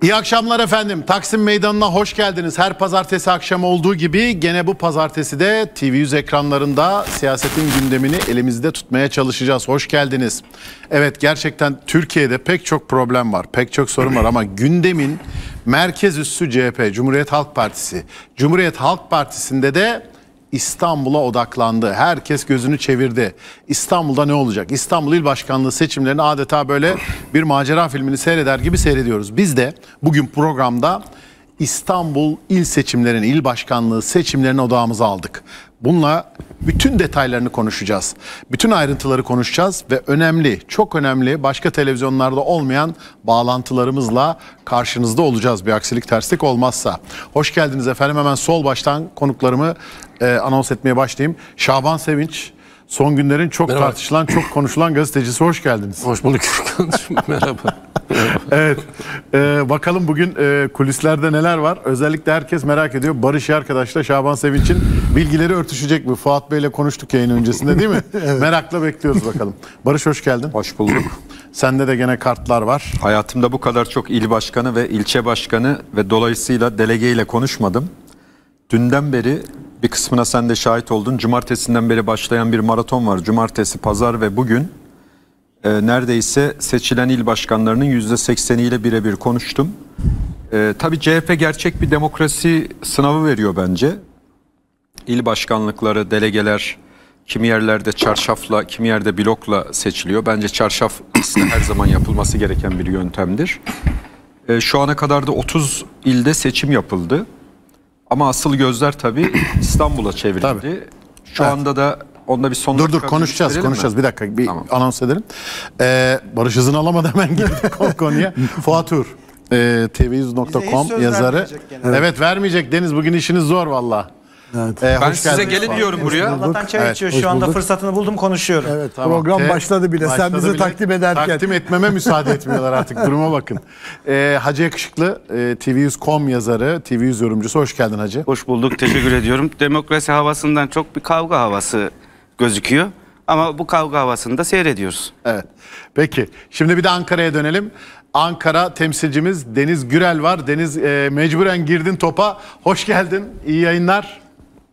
İyi akşamlar efendim. Taksim Meydanı'na hoş geldiniz. Her pazartesi akşamı olduğu gibi gene bu pazartesi de TV100 ekranlarında siyasetin gündemini elimizde tutmaya çalışacağız. Hoş geldiniz. Evet, gerçekten Türkiye'de pek çok problem var, pek çok sorun var ama gündemin merkez üssü CHP, Cumhuriyet Halk Partisi. Cumhuriyet Halk Partisi'nde de İstanbul'a odaklandı. Herkes gözünü çevirdi. İstanbul'da ne olacak? İstanbul İl Başkanlığı seçimlerini adeta böyle bir macera filmini seyreder gibi seyrediyoruz. Biz de bugün programda İstanbul il seçimlerini, il başkanlığı seçimlerini odağımıza aldık. Bununla bütün detaylarını konuşacağız. Bütün ayrıntıları konuşacağız ve önemli, çok önemli, başka televizyonlarda olmayan bağlantılarımızla karşınızda olacağız bir aksilik terslik olmazsa. Hoş geldiniz efendim. Hemen sol baştan konuklarımı anons etmeye başlayayım. Şaban Sevinç, son günlerin çok tartışılan, çok konuşulan gazetecisi. Hoş geldiniz. Hoş bulduk. Merhaba. Evet, bakalım bugün kulislerde neler var? Özellikle herkes merak ediyor. Barış arkadaşla Şaban Sevinç'in bilgileri örtüşecek mi? Fuat Bey'le konuştuk yayın öncesinde, değil mi? Evet. Merakla bekliyoruz bakalım. Barış, hoş geldin. Hoş bulduk. Sende de gene kartlar var. Hayatımda bu kadar çok il başkanı ve ilçe başkanı ve dolayısıyla delege ile konuşmadım. Dünden beri bir kısmına sen de şahit oldun. Cumartesinden beri başlayan bir maraton var. Cumartesi, pazar ve bugün. Neredeyse seçilen il başkanlarının %80'iyle birebir konuştum. Tabii CHP gerçek bir demokrasi sınavı veriyor bence. İl başkanlıkları, delegeler kimi yerlerde çarşafla, kimi yerde blokla seçiliyor. Bence çarşaf aslında her zaman yapılması gereken bir yöntemdir. Şu ana kadar da 30 ilde seçim yapıldı. Ama asıl gözler tabii İstanbul'a çevrildi. Tabii. Şu anda da onda bir son... Dur konuşacağız. Bir dakika bir tamam. Anons edelim. Barış hızını alamadı, hemen girdik konuya. Fuat Uğur, tv100.com yazarı. Evet, vermeyecek Deniz, bugün işiniz zor valla. Evet. Ben size gelin diyorum buraya. Allah'tan çay içiyor. Şu anda fırsatını buldum, konuşuyorum. Evet, tamam. Program başladı bile. Sen bizi takdim ederken. Takdim etmeme müsaade etmiyorlar artık. Duruma bakın. Hacı Yakışıklı, TV100.com yazarı, TV100 yorumcusu. Hoş geldin Hacı. Hoş bulduk. Teşekkür ediyorum. Demokrasi havasından çok bir kavga havası gözüküyor. Ama bu kavga havasını da seyrediyoruz. Evet. Peki. Şimdi bir de Ankara'ya dönelim. Ankara temsilcimiz Deniz Gürel var. Deniz, mecburen girdin topa. Hoş geldin. İyi yayınlar.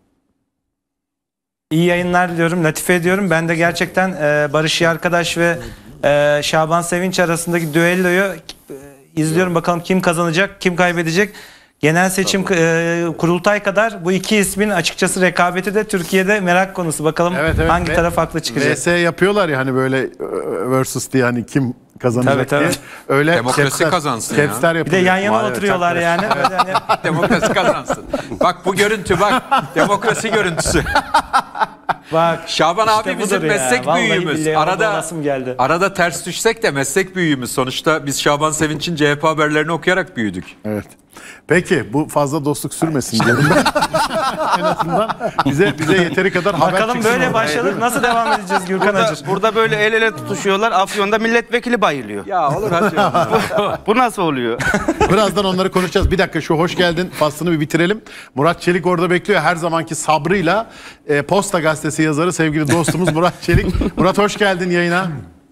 İyi yayınlar diliyorum, latife ediyorum. Ben de gerçekten Barış arkadaş ve Şaban Sevinç arasındaki düelloyu izliyorum. Bakalım kim kazanacak, kim kaybedecek. Genel seçim kurultay kadar bu iki ismin açıkçası rekabeti de Türkiye'de merak konusu. Bakalım hangi taraf haklı çıkacak. VS yapıyorlar ya hani, böyle versus diye, hani kim kazanacak diye. Öyle demokrasi kazansın ya. Yapılıyor. Bir de yan yana oturuyorlar yani. Demokrasi kazansın. Bak bu görüntü, bak. Demokrasi görüntüsü. Bak, Şaban işte abi bizim meslek büyüğümüz. Arada ters düşsek de meslek büyüğümüz. Sonuçta biz Şaban Sevinç'in CHP haberlerini okuyarak büyüdük. Evet. Peki bu fazla dostluk sürmesin diyorum ben. En azından bize yeteri kadar haber çıksın. Bakalım böyle başladık, nasıl devam edeceğiz Gürkan Hacı? Burada böyle el ele tutuşuyorlar. Afyon'da milletvekili bayılıyor. Ya olur hadi. Bu nasıl oluyor? Birazdan onları konuşacağız. Bir dakika, şu hoş geldin faslını bir bitirelim. Murat Çelik orada bekliyor her zamanki sabrıyla. Posta Gazetesi yazarı sevgili dostumuz Murat Çelik. Murat, hoş geldin yayına.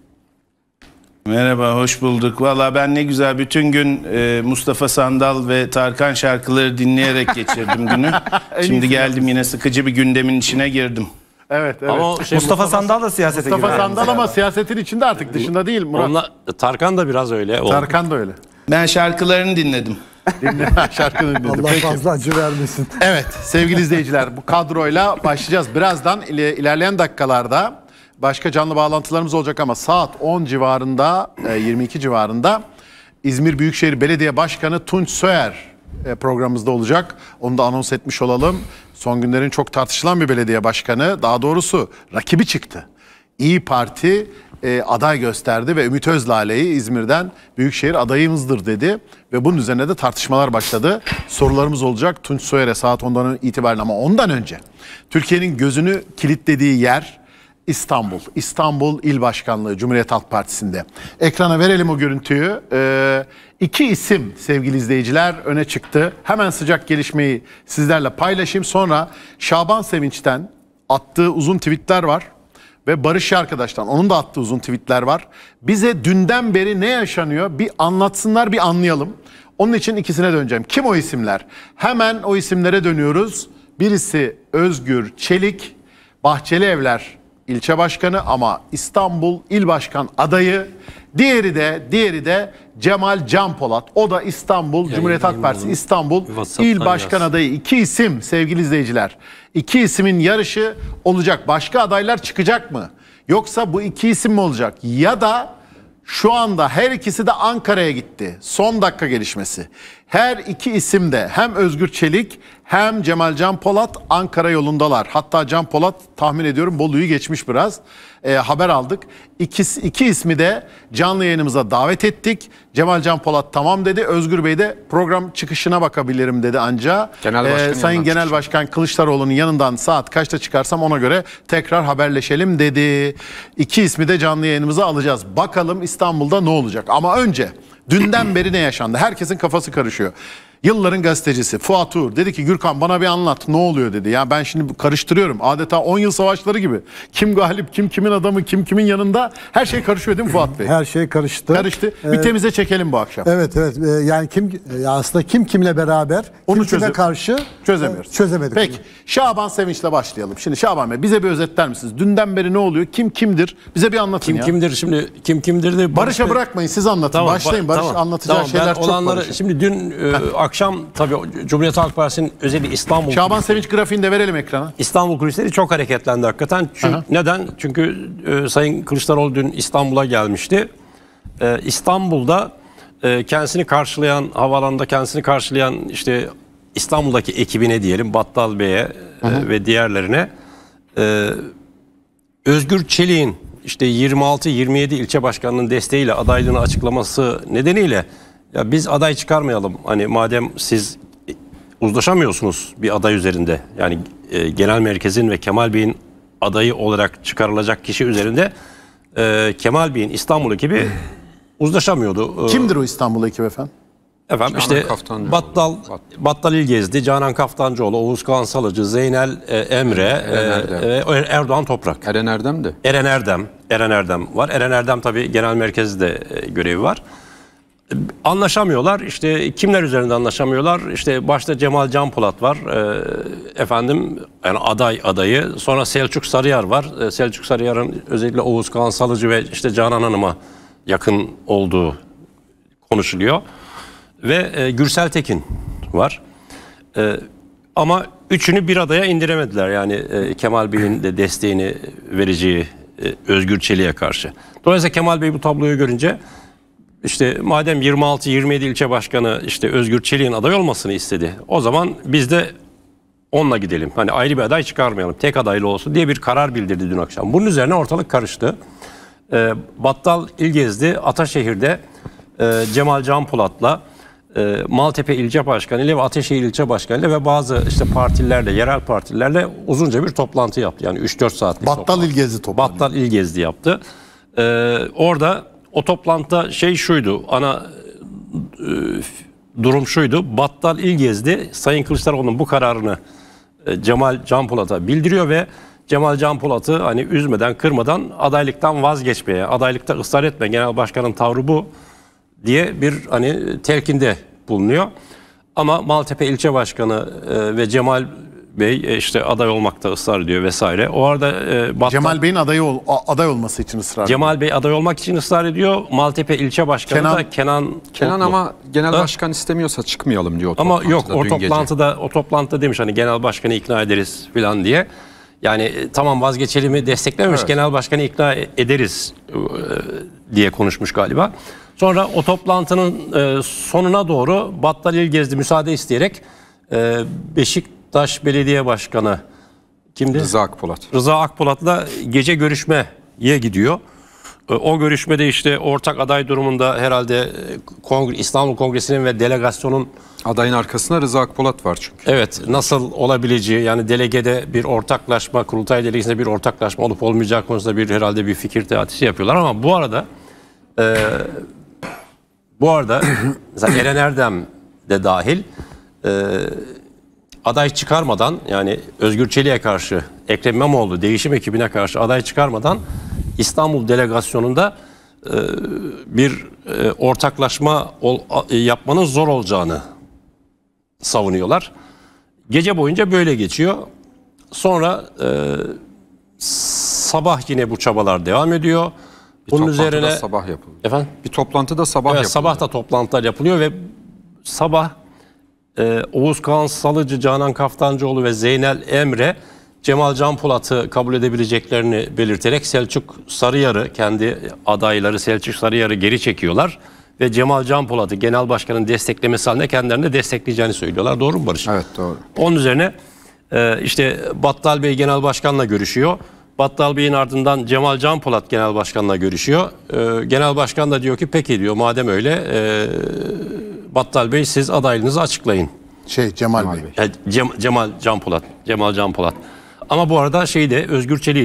Merhaba, hoş bulduk. Valla ben ne güzel bütün gün Mustafa Sandal ve Tarkan şarkıları dinleyerek geçirdim günü. Şimdi geldim, yine sıkıcı bir gündemin içine girdim. Evet. Ama Mustafa Sandal da siyasete giriyor. Mustafa Sandal ama siyasetin içinde artık, dışında değil Murat. Tarkan da biraz öyle. Tarkan da öyle. Ben şarkılarını dinledim. Şarkını dinledim. Allah fazla acı vermesin. Evet sevgili izleyiciler, bu kadroyla başlayacağız. Birazdan ilerleyen dakikalarda başka canlı bağlantılarımız olacak ama saat 10 civarında, 22 civarında İzmir Büyükşehir Belediye Başkanı Tunç Soyer programımızda olacak. Onu da anons etmiş olalım. Son günlerin çok tartışılan bir belediye başkanı, daha doğrusu rakibi çıktı. İyi Parti aday gösterdi ve Ümit Özlale'yi İzmir'den Büyükşehir adayımızdır dedi. Ve bunun üzerine de tartışmalar başladı. Sorularımız olacak Tunç Soyer'e saat 10'dan itibaren, ama ondan önce Türkiye'nin gözünü kilitlediği yer İstanbul. İstanbul İl Başkanlığı Cumhuriyet Halk Partisi'nde. Ekrana verelim o görüntüyü. İki isim sevgili izleyiciler öne çıktı. Hemen sıcak gelişmeyi sizlerle paylaşayım. Sonra Şaban Sevinç'ten attığı uzun tweetler var. Ve Barış arkadaştan onun da attığı uzun tweetler var. Bize dünden beri ne yaşanıyor bir anlatsınlar, bir anlayalım. Onun için ikisine döneceğim. Kim o isimler? Hemen o isimlere dönüyoruz. Birisi Özgür Çelik, Bahçelievler ilçe başkanı ama İstanbul İl Başkan adayı. Diğeri de Cemal Can Polat. O da İstanbul Cumhuriyet Halk Partisi İstanbul İl Başkan adayı. İki isim sevgili izleyiciler. İki ismin yarışı olacak. Başka adaylar çıkacak mı? Yoksa bu iki isim mi olacak? Ya da şu anda her ikisi de Ankara'ya gitti. Son dakika gelişmesi. Her iki isim de hem Özgür Çelik hem Cemal Can Polat Ankara yolundalar. Hatta Can Polat tahmin ediyorum Bolu'yu geçmiş biraz. Haber aldık. İki ismi de canlı yayınımıza davet ettik. Cemal Can Polat tamam dedi. Özgür Bey de program çıkışına bakabilirim dedi anca. Sayın Genel Başkan Kılıçdaroğlu'nun yanından saat kaçta çıkarsam ona göre tekrar haberleşelim dedi. İki ismi de canlı yayınımıza alacağız. Bakalım İstanbul'da ne olacak? Ama önce dünden beri ne yaşandı? Herkesin kafası karışıyor. Yılların gazetecisi Fuat Uğur dedi ki Gürkan bana bir anlat ne oluyor dedi. Ya ben şimdi karıştırıyorum adeta 10 yıl savaşları gibi. Kim galip, kim kimin adamı, kim kimin yanında her şey karışıyor değil mi Fuat Bey? Her şey karıştı. Karıştı. Bir temize çekelim bu akşam. Evet. Yani aslında kim kimle beraber onu kime karşı çözemiyoruz. Çözemedik. Peki Şaban Sevinç'le başlayalım. Şimdi Şaban Bey bize bir özetler misiniz? Dünden beri ne oluyor? Kim kimdir? Bize bir anlatın ya. Kimdir şimdi? Kim kimdir de Barış'a bırakmayın siz anlatın. Tamam, başlayın. Barış anlatacağı şeyler çok olanları, Barış'a. şimdi dün akşam tabii Cumhuriyet Halk Partisi'nin özeli İstanbul. Şaban Sevinç grafiğini de verelim ekrana. İstanbul kulisleri çok hareketlendi hakikaten. Neden? Çünkü Sayın Kılıçdaroğlu dün İstanbul'a gelmişti. İstanbul'da kendisini karşılayan, havaalanında kendisini karşılayan işte İstanbul'daki ekibine diyelim, Battal Bey'e ve diğerlerine Özgür Çelik'in işte 26-27 ilçe başkanının desteğiyle adaylığını açıklaması nedeniyle ya biz aday çıkarmayalım. Hani madem siz uzlaşamıyorsunuz bir aday üzerinde. Yani genel merkezin ve Kemal Bey'in adayı olarak çıkarılacak kişi üzerinde Kemal Bey'in İstanbul ekibi uzlaşamıyordu. Kimdir o İstanbul ekibi efendim? Efendim işte Battal İlgezdi, Canan Kaftancıoğlu, Oğuz Kağan Salıcı, Zeynel Emre ve Erdoğan Toprak. Eren Erdem de. Eren Erdem var. Eren Erdem tabii genel merkezde görevi var. Anlaşamıyorlar. İşte kimler üzerinde anlaşamıyorlar? İşte başta Cemal Can Polat var. Yani adayı. Sonra Selçuk Sarıyer var. Selçuk Sarıyer'in özellikle Oğuz Kağan Salıcı ve işte Canan Hanım'a yakın olduğu konuşuluyor. Ve Gürsel Tekin var. Ama üçünü bir adaya indiremediler. Yani Kemal Bey'in de desteğini vereceği Özgür Çelik'e karşı. Dolayısıyla Kemal Bey bu tabloyu görünce işte madem 26-27 ilçe başkanı işte Özgür Çelik'in aday olmasını istedi. O zaman biz de onunla gidelim. Hani ayrı bir aday çıkarmayalım. Tek adaylı olsun diye bir karar bildirdi dün akşam. Bunun üzerine ortalık karıştı. Battal İlgezdi Ataşehir'de Cemal Can Polat'la Maltepe İlçe Başkanı ile ve Ataşehir İlçe Başkanı ile ve bazı işte partilerle, yerel partilerle uzunca bir toplantı yaptı. Yani 3-4 saatlik Battal İlgezdi toplantı. Battal İlgezdi yaptı. Orada o toplantıda şuydu, ana durum şuydu. Battal İlgezdi Sayın Kılıçdaroğlu'nun bu kararını Cemal Can Polat'a bildiriyor ve Cemal Can Polat'ı hani üzmeden, kırmadan adaylıktan vazgeçmeye, adaylıkta ısrar etme, genel başkanın tavrı bu diye bir hani telkinde bulunuyor. Ama Maltepe İlçe Başkanı ve Cemal Bey işte aday olmakta ısrar ediyor vesaire. O arada Cemal Bey'in aday olması için ısrar ediyor. Cemal Bey aday olmak için ısrar ediyor. Maltepe İlçe Başkanı da Kenan ama genel başkan istemiyorsa çıkmayalım diyor. Ama yok o toplantıda demiş hani genel başkanı ikna ederiz falan diye. Yani tamam vazgeçelimi desteklememiş, genel başkanı ikna ederiz diye konuşmuş galiba. Sonra o toplantının sonuna doğru Battal İlgezdi müsaade isteyerek Beşiktaş Belediye Başkanı kimdi? Rıza Akpolat'la gece görüşmeye gidiyor. O görüşmede işte ortak aday durumunda herhalde İstanbul Kongresi'nin ve delegasyonun adayın arkasında Rıza Akpolat var çünkü. Evet, nasıl olabileceği yani delegede bir ortaklaşma, kurultay delegesinde bir ortaklaşma olup olmayacağı konusunda herhalde bir fikir teatisi yapıyorlar ama bu arada mesela Eren Erdem de dahil aday çıkarmadan yani Özgür Çelik'e karşı Ekrem İmamoğlu değişim ekibine karşı aday çıkarmadan İstanbul delegasyonunda bir ortaklaşma yapmanın zor olacağını savunuyorlar. Gece boyunca böyle geçiyor. Sonra sabah yine bu çabalar devam ediyor. Bunun üzerine sabah yapılıyor. efendim Bir toplantıda sabah yapılıyor. sabah da toplantılar yapılıyor ve sabah Oğuz Kağan Salıcı, Canan Kaftancıoğlu ve Zeynel Emre Cemal Can Polat'ı kabul edebileceklerini belirterek Selçuk Sarıyar'ı, kendi adayları Selçuk Sarıyar'ı geri çekiyorlar ve Cemal Can Polat'ı genel başkanın desteklemesi halinde kendilerini de destekleyeceğini söylüyorlar. Doğru mu Barış? Evet, doğru. Onun üzerine işte Battal Bey genel başkanla görüşüyor. Battal Bey'in ardından Cemal Can Polat genel başkanla görüşüyor. Genel başkan da diyor ki peki diyor, madem öyle Battal Bey siz adaylığınızı açıklayın. Cemal Bey. Cemal Can Polat. Ama bu arada Özgür Çelik'i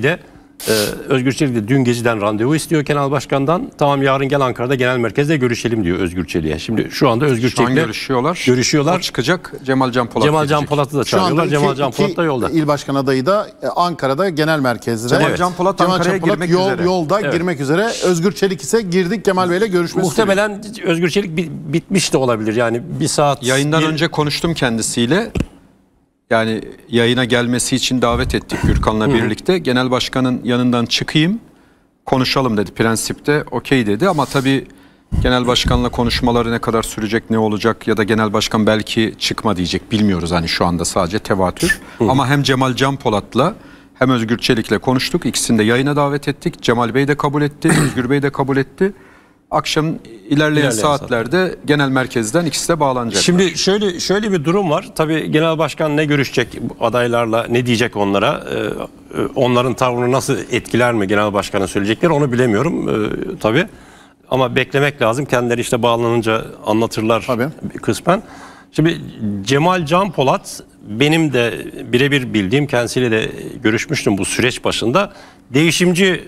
de dün geceden randevu istiyor genel başkandan. Tamam, yarın gel Ankara'da genel merkezde görüşelim diyor Özgür Çelik'e. Şimdi şu anda Özgür Çelik'le görüşüyorlar. O çıkacak, Cemal Can Polat Cemal Can Polat'ı da çağırıyorlar. Cemal Can Polat da yolda. İl başkan adayı da Ankara'da genel merkezde. Cemal Can Polat Ankara'ya girmek üzere. Yolda girmek üzere. Özgür Çelik ise girdik Kemal Bey'le görüşmesi. Muhtemelen Özgür Çelik bitmiş de olabilir. Yani bir saat. Yayından önce konuştum kendisiyle. Yani yayına gelmesi için davet ettik Gürkan'la birlikte. Genel başkanın yanından çıkayım, konuşalım dedi. Prensipte okey dedi ama tabii genel başkanla konuşmaları ne kadar sürecek, ne olacak ya da genel başkan belki çıkma diyecek, bilmiyoruz. Hani şu anda sadece tevatür. Ama hem Cemal Can Polat'la hem Özgür Çelik'le konuştuk. İkisini de yayına davet ettik. Cemal Bey de kabul etti, Özgür Bey de kabul etti. Akşam ilerleyen saatlerde genel merkezden ikisi de bağlanacak. Şimdi şöyle bir durum var. Tabii genel başkan ne görüşecek adaylarla, ne diyecek onlara? Onların tavrını nasıl etkiler mi genel başkanın söyleyecekleri, onu bilemiyorum tabii. Ama beklemek lazım. Kendileri işte bağlanınca anlatırlar tabii kısmen. Şimdi Cemal Can Polat, benim de birebir bildiğim, kendisiyle de görüşmüştüm bu süreç başında. Değişimci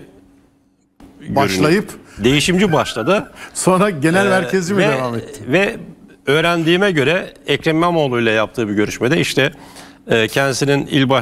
başladı. Sonra genel merkezci mi devam etti? Ve öğrendiğime göre Ekrem İmamoğlu ile yaptığı bir görüşmede işte kendisinin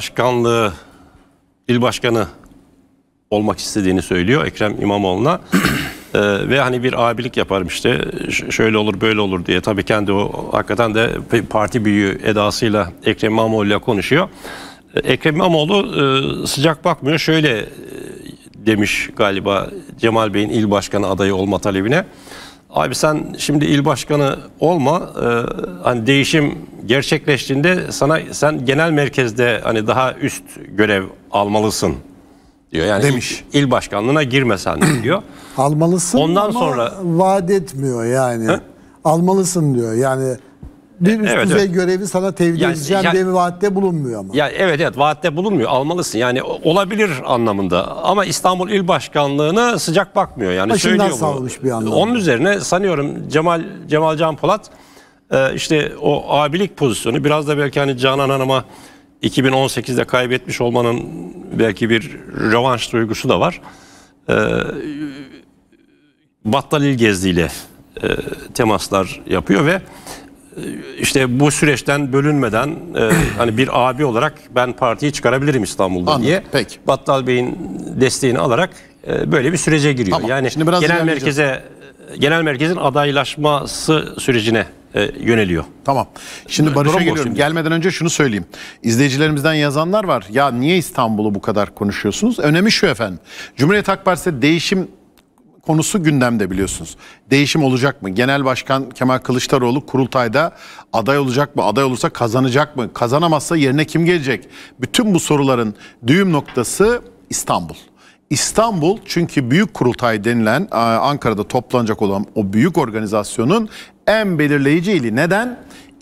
il başkanı olmak istediğini söylüyor Ekrem İmamoğlu'na. Ve hani bir abilik yaparım işte, şöyle olur böyle olur diye. Tabii kendi o hakikaten de parti büyüğü edasıyla Ekrem İmamoğlu ile konuşuyor. Ekrem İmamoğlu sıcak bakmıyor. Şöyle demiş galiba Cemal Bey'in il başkanı adayı olma talebine. Abi sen şimdi il başkanı olma, hani değişim gerçekleştiğinde sen genel merkezde hani daha üst görev almalısın diyor. Yani demiş. İl başkanlığına girmesen diyor. Almalısın. Ondan ama sonra vaat etmiyor yani. He? Almalısın diyor. Yani bir üst düzey görevi sana tevdi edeceğim diye bir vaatte bulunmuyor ama. Ya evet vaatte bulunmuyor, almalısın. Yani olabilir anlamında. Ama İstanbul İl Başkanlığı'na sıcak bakmıyor. Yani başından söylüyor savurmuş bir anlamda. Onun üzerine sanıyorum Cemal Can Polat işte o abilik pozisyonu biraz da belki hani Canan Hanım'a 2018'de kaybetmiş olmanın belki bir rövanş duygusu da var. Battal İlgezdi ile temaslar yapıyor ve işte bu süreçten bölünmeden hani bir abi olarak ben partiyi çıkarabilirim İstanbul'da. Anladım, diye. Peki. Battal Bey'in desteğini alarak böyle bir sürece giriyor. Tamam. Yani şimdi biraz genel merkezin adaylaşması sürecine yöneliyor. Tamam. Şimdi Barış'a geliyorum. Gelmeden önce şunu söyleyeyim. İzleyicilerimizden yazanlar var. Ya niye İstanbul'u bu kadar konuşuyorsunuz? Önemi şu efendim. Cumhuriyet Halk Partisi'de değişim konusu gündemde, biliyorsunuz. Değişim olacak mı? Genel Başkan Kemal Kılıçdaroğlu kurultayda aday olacak mı? Aday olursa kazanacak mı? Kazanamazsa yerine kim gelecek? Bütün bu soruların düğüm noktası İstanbul. İstanbul çünkü büyük kurultay denilen Ankara'da toplanacak olan o büyük organizasyonun en belirleyici ili. Neden?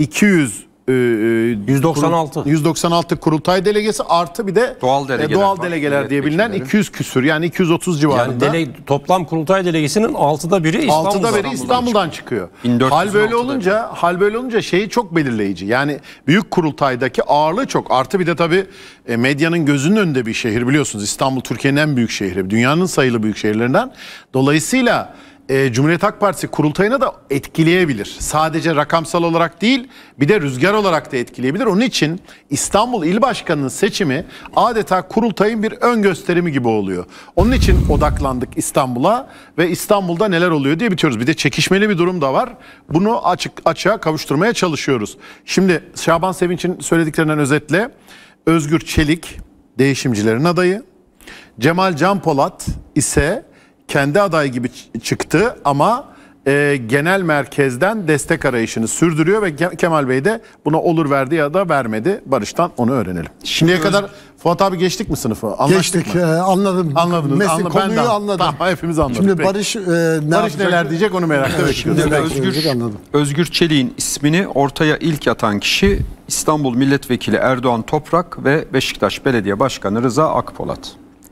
196 kurultay delegesi artı bir de doğal delegeler diye bilinen 200 küsür, yani 230 civarında. Yani toplam kurultay delegesinin 6'da biri İstanbul'dan çıkıyor. Hal böyle olunca şeyi çok belirleyici. Yani büyük kurultaydaki ağırlığı çok. Artı bir de tabii medyanın gözünün önünde bir şehir, biliyorsunuz. İstanbul Türkiye'nin en büyük şehri. Dünyanın sayılı büyük şehirlerinden. Dolayısıyla Cumhuriyet Halk Partisi kurultayına da etkileyebilir. Sadece rakamsal olarak değil, bir de rüzgar olarak da etkileyebilir. Onun için İstanbul İl Başkanı'nın seçimi adeta kurultayın bir ön gösterimi gibi oluyor. Onun için odaklandık İstanbul'a ve İstanbul'da neler oluyor diye bitiyoruz. Bir de çekişmeli bir durum da var. Bunu açığa kavuşturmaya çalışıyoruz. Şimdi Şaban Sevinç'in söylediklerinden özetle Özgür Çelik değişimcilerin adayı. Cemal Can Polat ise kendi aday gibi çıktı ama genel merkezden destek arayışını sürdürüyor ve Kemal Bey de buna olur verdi ya da vermedi. Barış'tan onu öğrenelim. Şimdiye kadar Fuat abi geçtik mi sınıfı? Geçtik. Anladım. Anladınız. Konuyu anladım. Tamam, hepimiz anladık. Şimdi Peki. Barış neler diyecek onu merakla bekliyoruz. Şimdi Özgür Çelik'in ismini ortaya ilk atan kişi İstanbul Milletvekili Erdoğan Toprak ve Beşiktaş Belediye Başkanı Rıza Akpolat.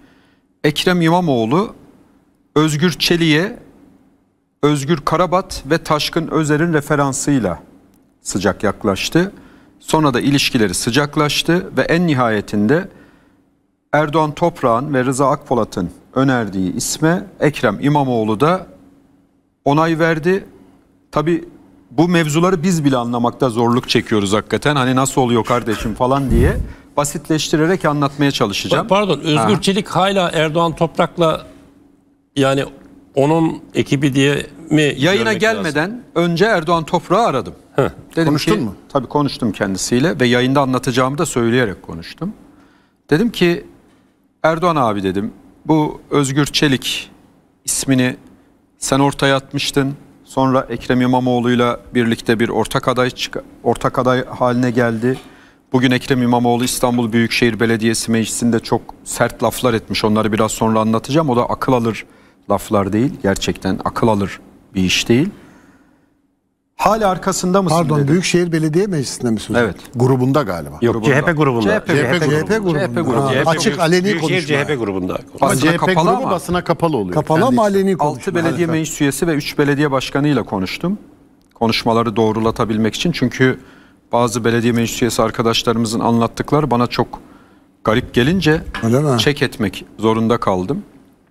Ekrem İmamoğlu Özgür Çelik'e Özgür Karabat ve Taşkın Özer'in referansıyla sıcak yaklaştı. Sonra da ilişkileri sıcaklaştı ve en nihayetinde Erdoğan Toprak'ın ve Rıza Akpolat'ın önerdiği isme Ekrem İmamoğlu da onay verdi. Tabii bu mevzuları biz bile anlamakta zorluk çekiyoruz hakikaten. Hani nasıl oluyor kardeşim falan diye basitleştirerek anlatmaya çalışacağım. Pardon, Özgür Çelik hala Erdoğan Toprak'la, yani onun ekibi diye mi? Yayına gelmeden lazım? Önce Erdoğan Toprak'ı aradım. Dedim konuştun ki, mu? Tabii konuştum kendisiyle ve yayında anlatacağımı da söyleyerek konuştum. Dedim ki Erdoğan abi dedim, bu Özgür Çelik ismini sen ortaya atmıştın. Sonra Ekrem İmamoğlu'yla birlikte bir ortak aday haline geldi. Bugün Ekrem İmamoğlu İstanbul Büyükşehir Belediyesi Meclisi'nde çok sert laflar etmiş. Onları biraz sonra anlatacağım. O da akıl alır laflar değil. Gerçekten akıl alır bir iş değil. Hala arkasında mısın Pardon, dedim. Büyükşehir Belediye Meclisi'nde mi söz? Evet. Grubunda galiba. Yok, CHP grubunda. CHP grubunda. Açık aleni konuşma. CHP grubunda. Ama CHP kapalı grubu ama. basına kapalı oluyor. Kapalı ama aleni konuşma. 6 belediye meclis üyesi ve 3 belediye başkanıyla konuştum. Konuşmaları doğrulatabilmek için. Çünkü bazı belediye meclis üyesi arkadaşlarımızın anlattıkları bana çok garip gelince çek etmek zorunda kaldım.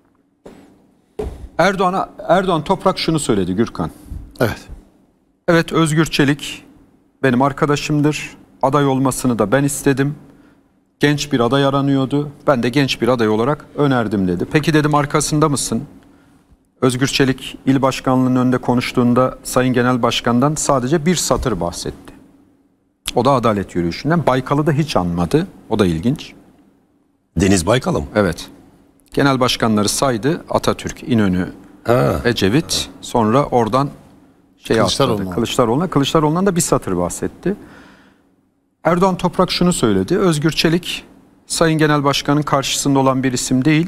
Erdoğan Toprak şunu söyledi Gürkan. Evet. Evet, Özgür Çelik benim arkadaşımdır. Aday olmasını da ben istedim. Genç bir aday aranıyordu. Ben de genç bir aday olarak önerdim dedi. Peki dedim, arkasında mısın? Özgür Çelik il başkanlığının önünde konuştuğunda Sayın Genel Başkan'dan sadece bir satır bahsetti. O da adalet yürüyüşünden. Baykal'ı da hiç anmadı. O da ilginç. Deniz Baykal'ı mı? Evet. Genel başkanları saydı. Atatürk, İnönü, Ecevit. Sonra oradan Kılıçdaroğlu'ndan da bir satır bahsetti. Erdoğan Toprak şunu söyledi. Özgür Çelik Sayın Genel Başkan'ın karşısında olan bir isim değil.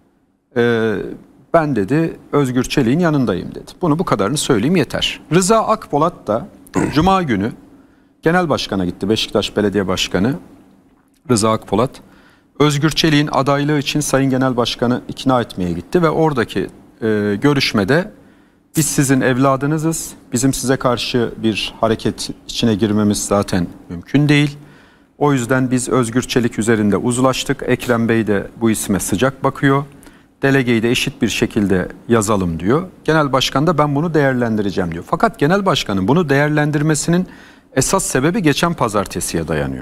Ben dedi Özgür Çelik'in yanındayım dedi. Bunu bu kadarını söyleyeyim yeter. Rıza Akpolat da Cuma günü Genel Başkan'a gitti. Beşiktaş Belediye Başkanı Rıza Akpolat. Özgür Çelik'in adaylığı için Sayın Genel Başkan'ı ikna etmeye gitti ve oradaki görüşmede biz sizin evladınızız. Bizim size karşı bir hareket içine girmemiz zaten mümkün değil. O yüzden biz Özgür Çelik üzerinde uzlaştık. Ekrem Bey de bu isme sıcak bakıyor. Delegeyi de eşit bir şekilde yazalım diyor. Genel Başkan da ben bunu değerlendireceğim diyor. Fakat Genel Başkan'ın bunu değerlendirmesinin esas sebebi geçen pazartesiye dayanıyor.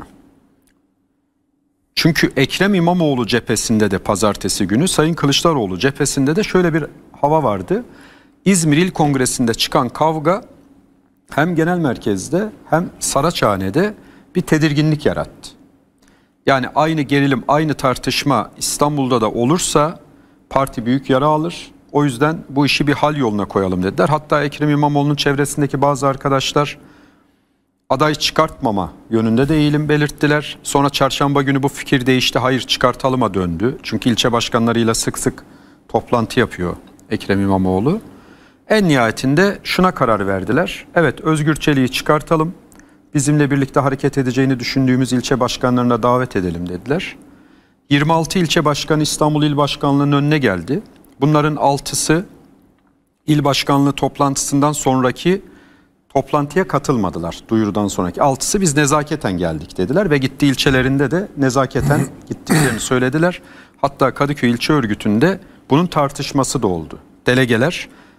Çünkü Ekrem İmamoğlu cephesinde de pazartesi günü, Sayın Kılıçdaroğlu cephesinde de şöyle bir hava vardı. İzmir İl Kongresi'nde çıkan kavga hem genel merkezde hem Saraçhane'de bir tedirginlik yarattı. Yani aynı gerilim, aynı tartışma İstanbul'da da olursa parti büyük yara alır. O yüzden bu işi bir hal yoluna koyalım dediler. Hatta Ekrem İmamoğlu'nun çevresindeki bazı arkadaşlar aday çıkartmama yönünde de eğilim belirttiler. Sonra çarşamba günü bu fikir değişti. Hayır, çıkartalıma döndü. Çünkü ilçe başkanlarıyla sık sık toplantı yapıyor Ekrem İmamoğlu. En nihayetinde şuna karar verdiler. Evet, Özgür Çelik'i çıkartalım. Bizimle birlikte hareket edeceğini düşündüğümüz ilçe başkanlarına davet edelim dediler. 26 ilçe başkanı İstanbul İl Başkanlığı'nın önüne geldi. Bunların 6'sı il başkanlığı toplantısından sonraki toplantıya katılmadılar. Duyurudan sonraki 6'sı biz nezaketen geldik dediler ve gitti ilçelerinde de nezaketen gittiklerini söylediler. Hatta Kadıköy İlçe Örgütü'nde bunun tartışması da oldu. Delegeler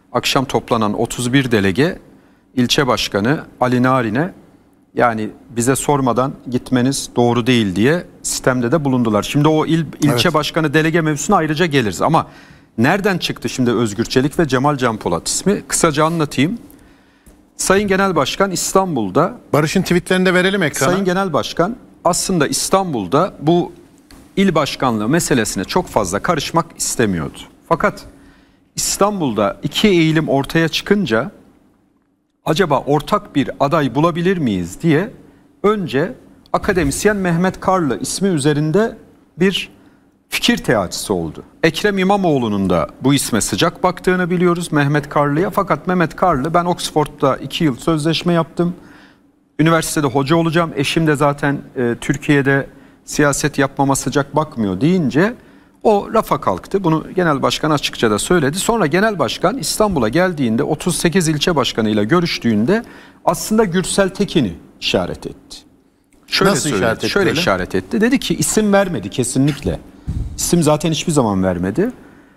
akşam toplanan 31 delege ilçe başkanı Ali Narin'e yani bize sormadan gitmeniz doğru değil diye sistemde de bulundular. Şimdi o ilçe başkanı delege mevzusuna ayrıca geliriz ama nereden çıktı şimdi Özgür Çelik ve Cemal Can Polat ismi? Kısaca anlatayım. Sayın Genel Başkan İstanbul'da... Barış'ın tweetlerini de verelim ekrana. Sayın Genel Başkan aslında İstanbul'da bu il başkanlığı meselesine çok fazla karışmak istemiyordu. Fakat İstanbul'da iki eğilim ortaya çıkınca acaba ortak bir aday bulabilir miyiz diye önce akademisyen Mehmet Karlı ismi üzerinde bir fikir teatisi oldu. Ekrem İmamoğlu'nun da bu isme sıcak baktığını biliyoruz Mehmet Karlı'ya. Fakat Mehmet Karlı, ben Oxford'da 2 yıl sözleşme yaptım. Üniversitede hoca olacağım. Eşim de zaten Türkiye'de siyaset yapmama sıcak bakmıyor deyince o rafa kalktı. Bunu genel başkan açıkça da söyledi. Sonra genel başkan İstanbul'a geldiğinde 38 ilçe başkanıyla görüştüğünde aslında Gürsel Tekin'i işaret etti. Şöyle Nasıl söyledi, işaret etti? şöyle öyle? işaret etti. Dedi ki isim vermedi kesinlikle. İsim zaten hiçbir zaman vermedi.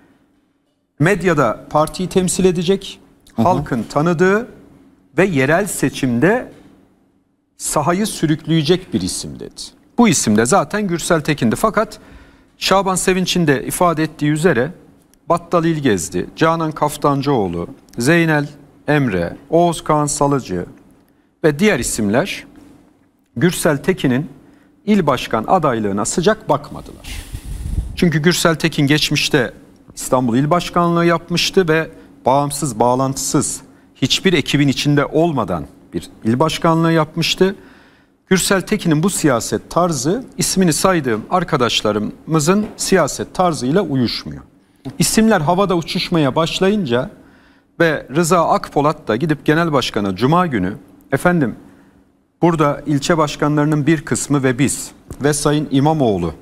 Medyada partiyi temsil edecek, halkın tanıdığı ve yerel seçimde sahayı sürükleyecek bir isim dedi. Bu isim de zaten Gürsel Tekin'di. Fakat Şaban Sevinç'in de ifade ettiği üzere Battal İlgezdi, Canan Kaftancıoğlu, Zeynel Emre, Oğuz Kağan Salıcı ve diğer isimler Gürsel Tekin'in il başkan adaylığına sıcak bakmadılar. Çünkü Gürsel Tekin geçmişte İstanbul İl Başkanlığı yapmıştı ve bağımsız, bağlantısız, hiçbir ekibin içinde olmadan bir il başkanlığı yapmıştı. Gürsel Tekin'in bu siyaset tarzı ismini saydığım arkadaşlarımızın siyaset tarzıyla uyuşmuyor. İsimler havada uçuşmaya başlayınca ve Rıza Akpolat da gidip genel başkana Cuma günü efendim burada ilçe başkanlarının bir kısmı ve biz ve Sayın İmamoğlu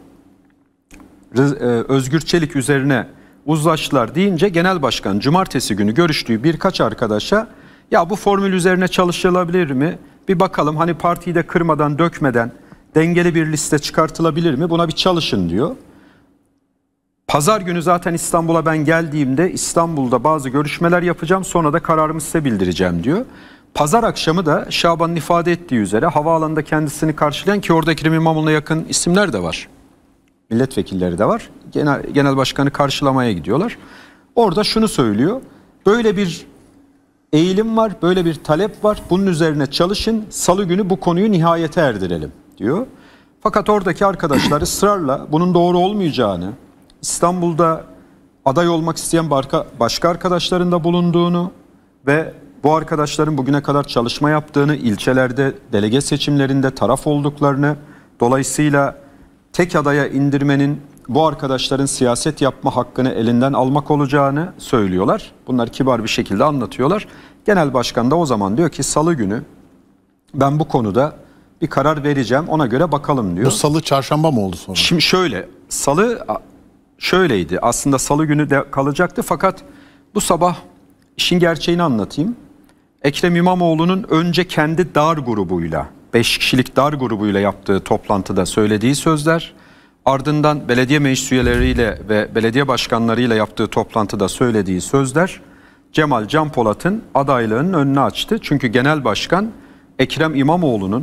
Özgür Çelik üzerine uzlaştılar deyince genel başkan cumartesi günü görüştüğü birkaç arkadaşa ya bu formül üzerine çalışılabilir mi? Bir bakalım hani partiyi de kırmadan dökmeden dengeli bir liste çıkartılabilir mi? Buna bir çalışın diyor. Pazar günü zaten İstanbul'a ben geldiğimde İstanbul'da bazı görüşmeler yapacağım sonra da kararımı size bildireceğim diyor. Pazar akşamı da Şaban'ın ifade ettiği üzere havaalanında kendisini karşılayan ki orada Ekrem İmamoğlu'na yakın isimler de var. Milletvekilleri de var. Genel başkanı karşılamaya gidiyorlar. Orada şunu söylüyor. Böyle bir eğilim var, böyle bir talep var. Bunun üzerine çalışın. Salı günü bu konuyu nihayete erdirelim diyor. Fakat oradaki arkadaşlar ısrarla bunun doğru olmayacağını, İstanbul'da aday olmak isteyen başka arkadaşların da bulunduğunu ve bu arkadaşların bugüne kadar çalışma yaptığını, ilçelerde delege seçimlerinde taraf olduklarını, dolayısıyla tek adaya indirmenin bu arkadaşların siyaset yapma hakkını elinden almak olacağını söylüyorlar. Bunlar kibar bir şekilde anlatıyorlar. Genel başkan da o zaman diyor ki salı günü ben bu konuda bir karar vereceğim, ona göre bakalım diyor. Bu salı çarşamba mı oldu sonra? Şimdi şöyle, salı şöyleydi aslında, salı günü de kalacaktı fakat bu sabah işin gerçeğini anlatayım. Ekrem İmamoğlu'nun önce kendi dar grubuyla, 5 kişilik dar grubuyla yaptığı toplantıda söylediği sözler, ardından belediye meclis üyeleriyle ve belediye başkanlarıyla yaptığı toplantıda söylediği sözler Cemal Can Polat'ın adaylığının önünü açtı. Çünkü genel başkan Ekrem İmamoğlu'nun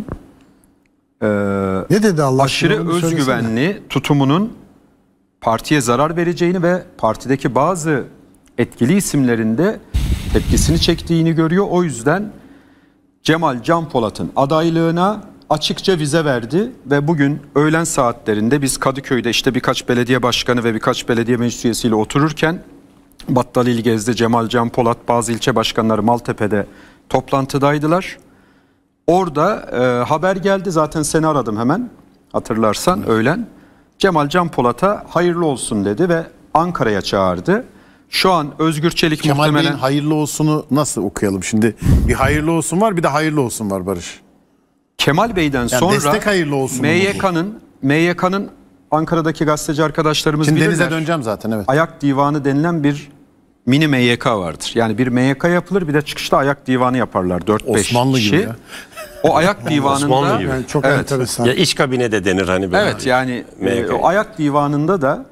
ne dedi Allah aşırı özgüvenli tutumunun partiye zarar vereceğini ve partideki bazı etkili isimlerin de tepkisini çektiğini görüyor. O yüzden Cemal Can Polat'ın adaylığına açıkça vize verdi ve bugün öğlen saatlerinde biz Kadıköy'de işte birkaç belediye başkanı ve birkaç belediye meclis üyesiyle otururken Battal İlgez'de Cemal Can Polat, bazı ilçe başkanları Maltepe'de toplantıdaydılar. Orada haber geldi, zaten seni aradım hemen hatırlarsan öğlen. Cemal Can Polat'a hayırlı olsun dedi ve Ankara'ya çağırdı. Şu an Özgür Çelik Kemal muhtemelen... Bey'in hayırlı olsunu nasıl okuyalım? Şimdi bir hayırlı olsun var, bir de hayırlı olsun var Barış. Kemal Bey'den sonra destek hayırlı olsun MYK'nın Ankara'daki gazeteci arkadaşlarımız Şimdi bilirler. denize döneceğim zaten, evet. Ayak divanı denilen bir mini MYK vardır. Yani bir MYK yapılır, bir de çıkışta ayak divanı yaparlar 4-5 Osmanlı kişi. gibi ya. O ayak divanında Osmanlı gibi. Yani çok Evet. enteresan. Ya iç kabine de denir hani böyle. evet yani MYK. o ayak divanında da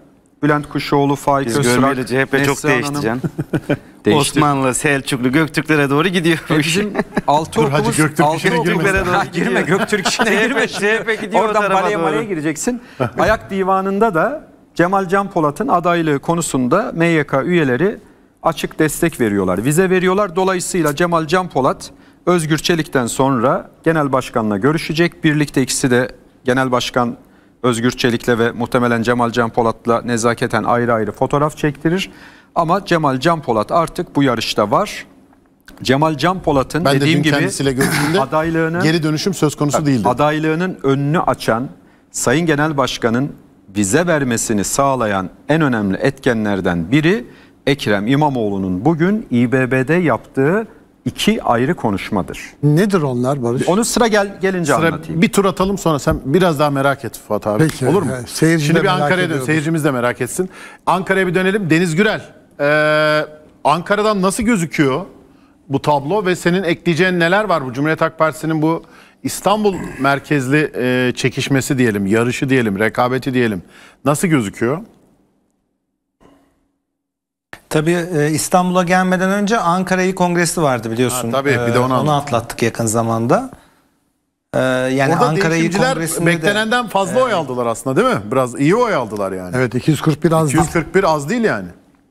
Bülent Kuşoğlu, Faik Biz Öztürk, görmeli CHP çok değişti canım. Osmanlı, Selçuklu, Göktürklere doğru gidiyor. Bizim altı Dur hacı, okumuz, Göktürk işine Göktürklere doğru gidiyor. girme Göktürk işine girme. CHP gidiyor o Oradan tarafa baleye doğru. maleye gireceksin. Ayak divanında da Cemal Can Polat'ın adaylığı konusunda MYK üyeleri açık destek veriyorlar. Vize veriyorlar. Dolayısıyla Cemal Can Polat Özgür Çelik'ten sonra genel başkanla görüşecek. Birlikte ikisi de genel başkan Özgür Çelik'le ve muhtemelen Cemal Can Polat'la nezaketen ayrı ayrı fotoğraf çektirir. Ama Cemal Can Polat artık bu yarışta var. Cemal Can Polat'ın Ben dediğim de dün gibi kendisiyle görüştüğümde adaylığını, geri dönüşüm söz konusu değildi. adaylığının önünü açan, Sayın Genel Başkan'ın vize vermesini sağlayan en önemli etkenlerden biri Ekrem İmamoğlu'nun bugün İBB'de yaptığı 2 ayrı konuşmadır. Nedir onlar Barış? Onu sıra gelince Sıra anlatayım. bir tur atalım, sonra sen biraz daha merak et Fuat abi. Peki, Olur mu? evet. Seyirci Şimdi de bir merak Ankara'ya dön. ediyordur. Seyircimiz de merak etsin. Ankara'ya bir dönelim. Deniz Gürel. Ankara'dan nasıl gözüküyor bu tablo ve senin ekleyeceğin neler var bu Cumhuriyet Halk Partisi'nin bu İstanbul merkezli çekişmesi diyelim, yarışı diyelim, rekabeti diyelim. Nasıl gözüküyor? Tabii İstanbul'a gelmeden önce Ankara İl Kongresi vardı biliyorsun. Ha, tabii, bir de onu atlattık yakın zamanda. Yani Orada Ankara İl değişimciler Kongresi'nde beklenenden fazla oy aldılar aslında, değil mi? Biraz iyi oy aldılar yani. Evet, 241 az değil. 241 az değil yani.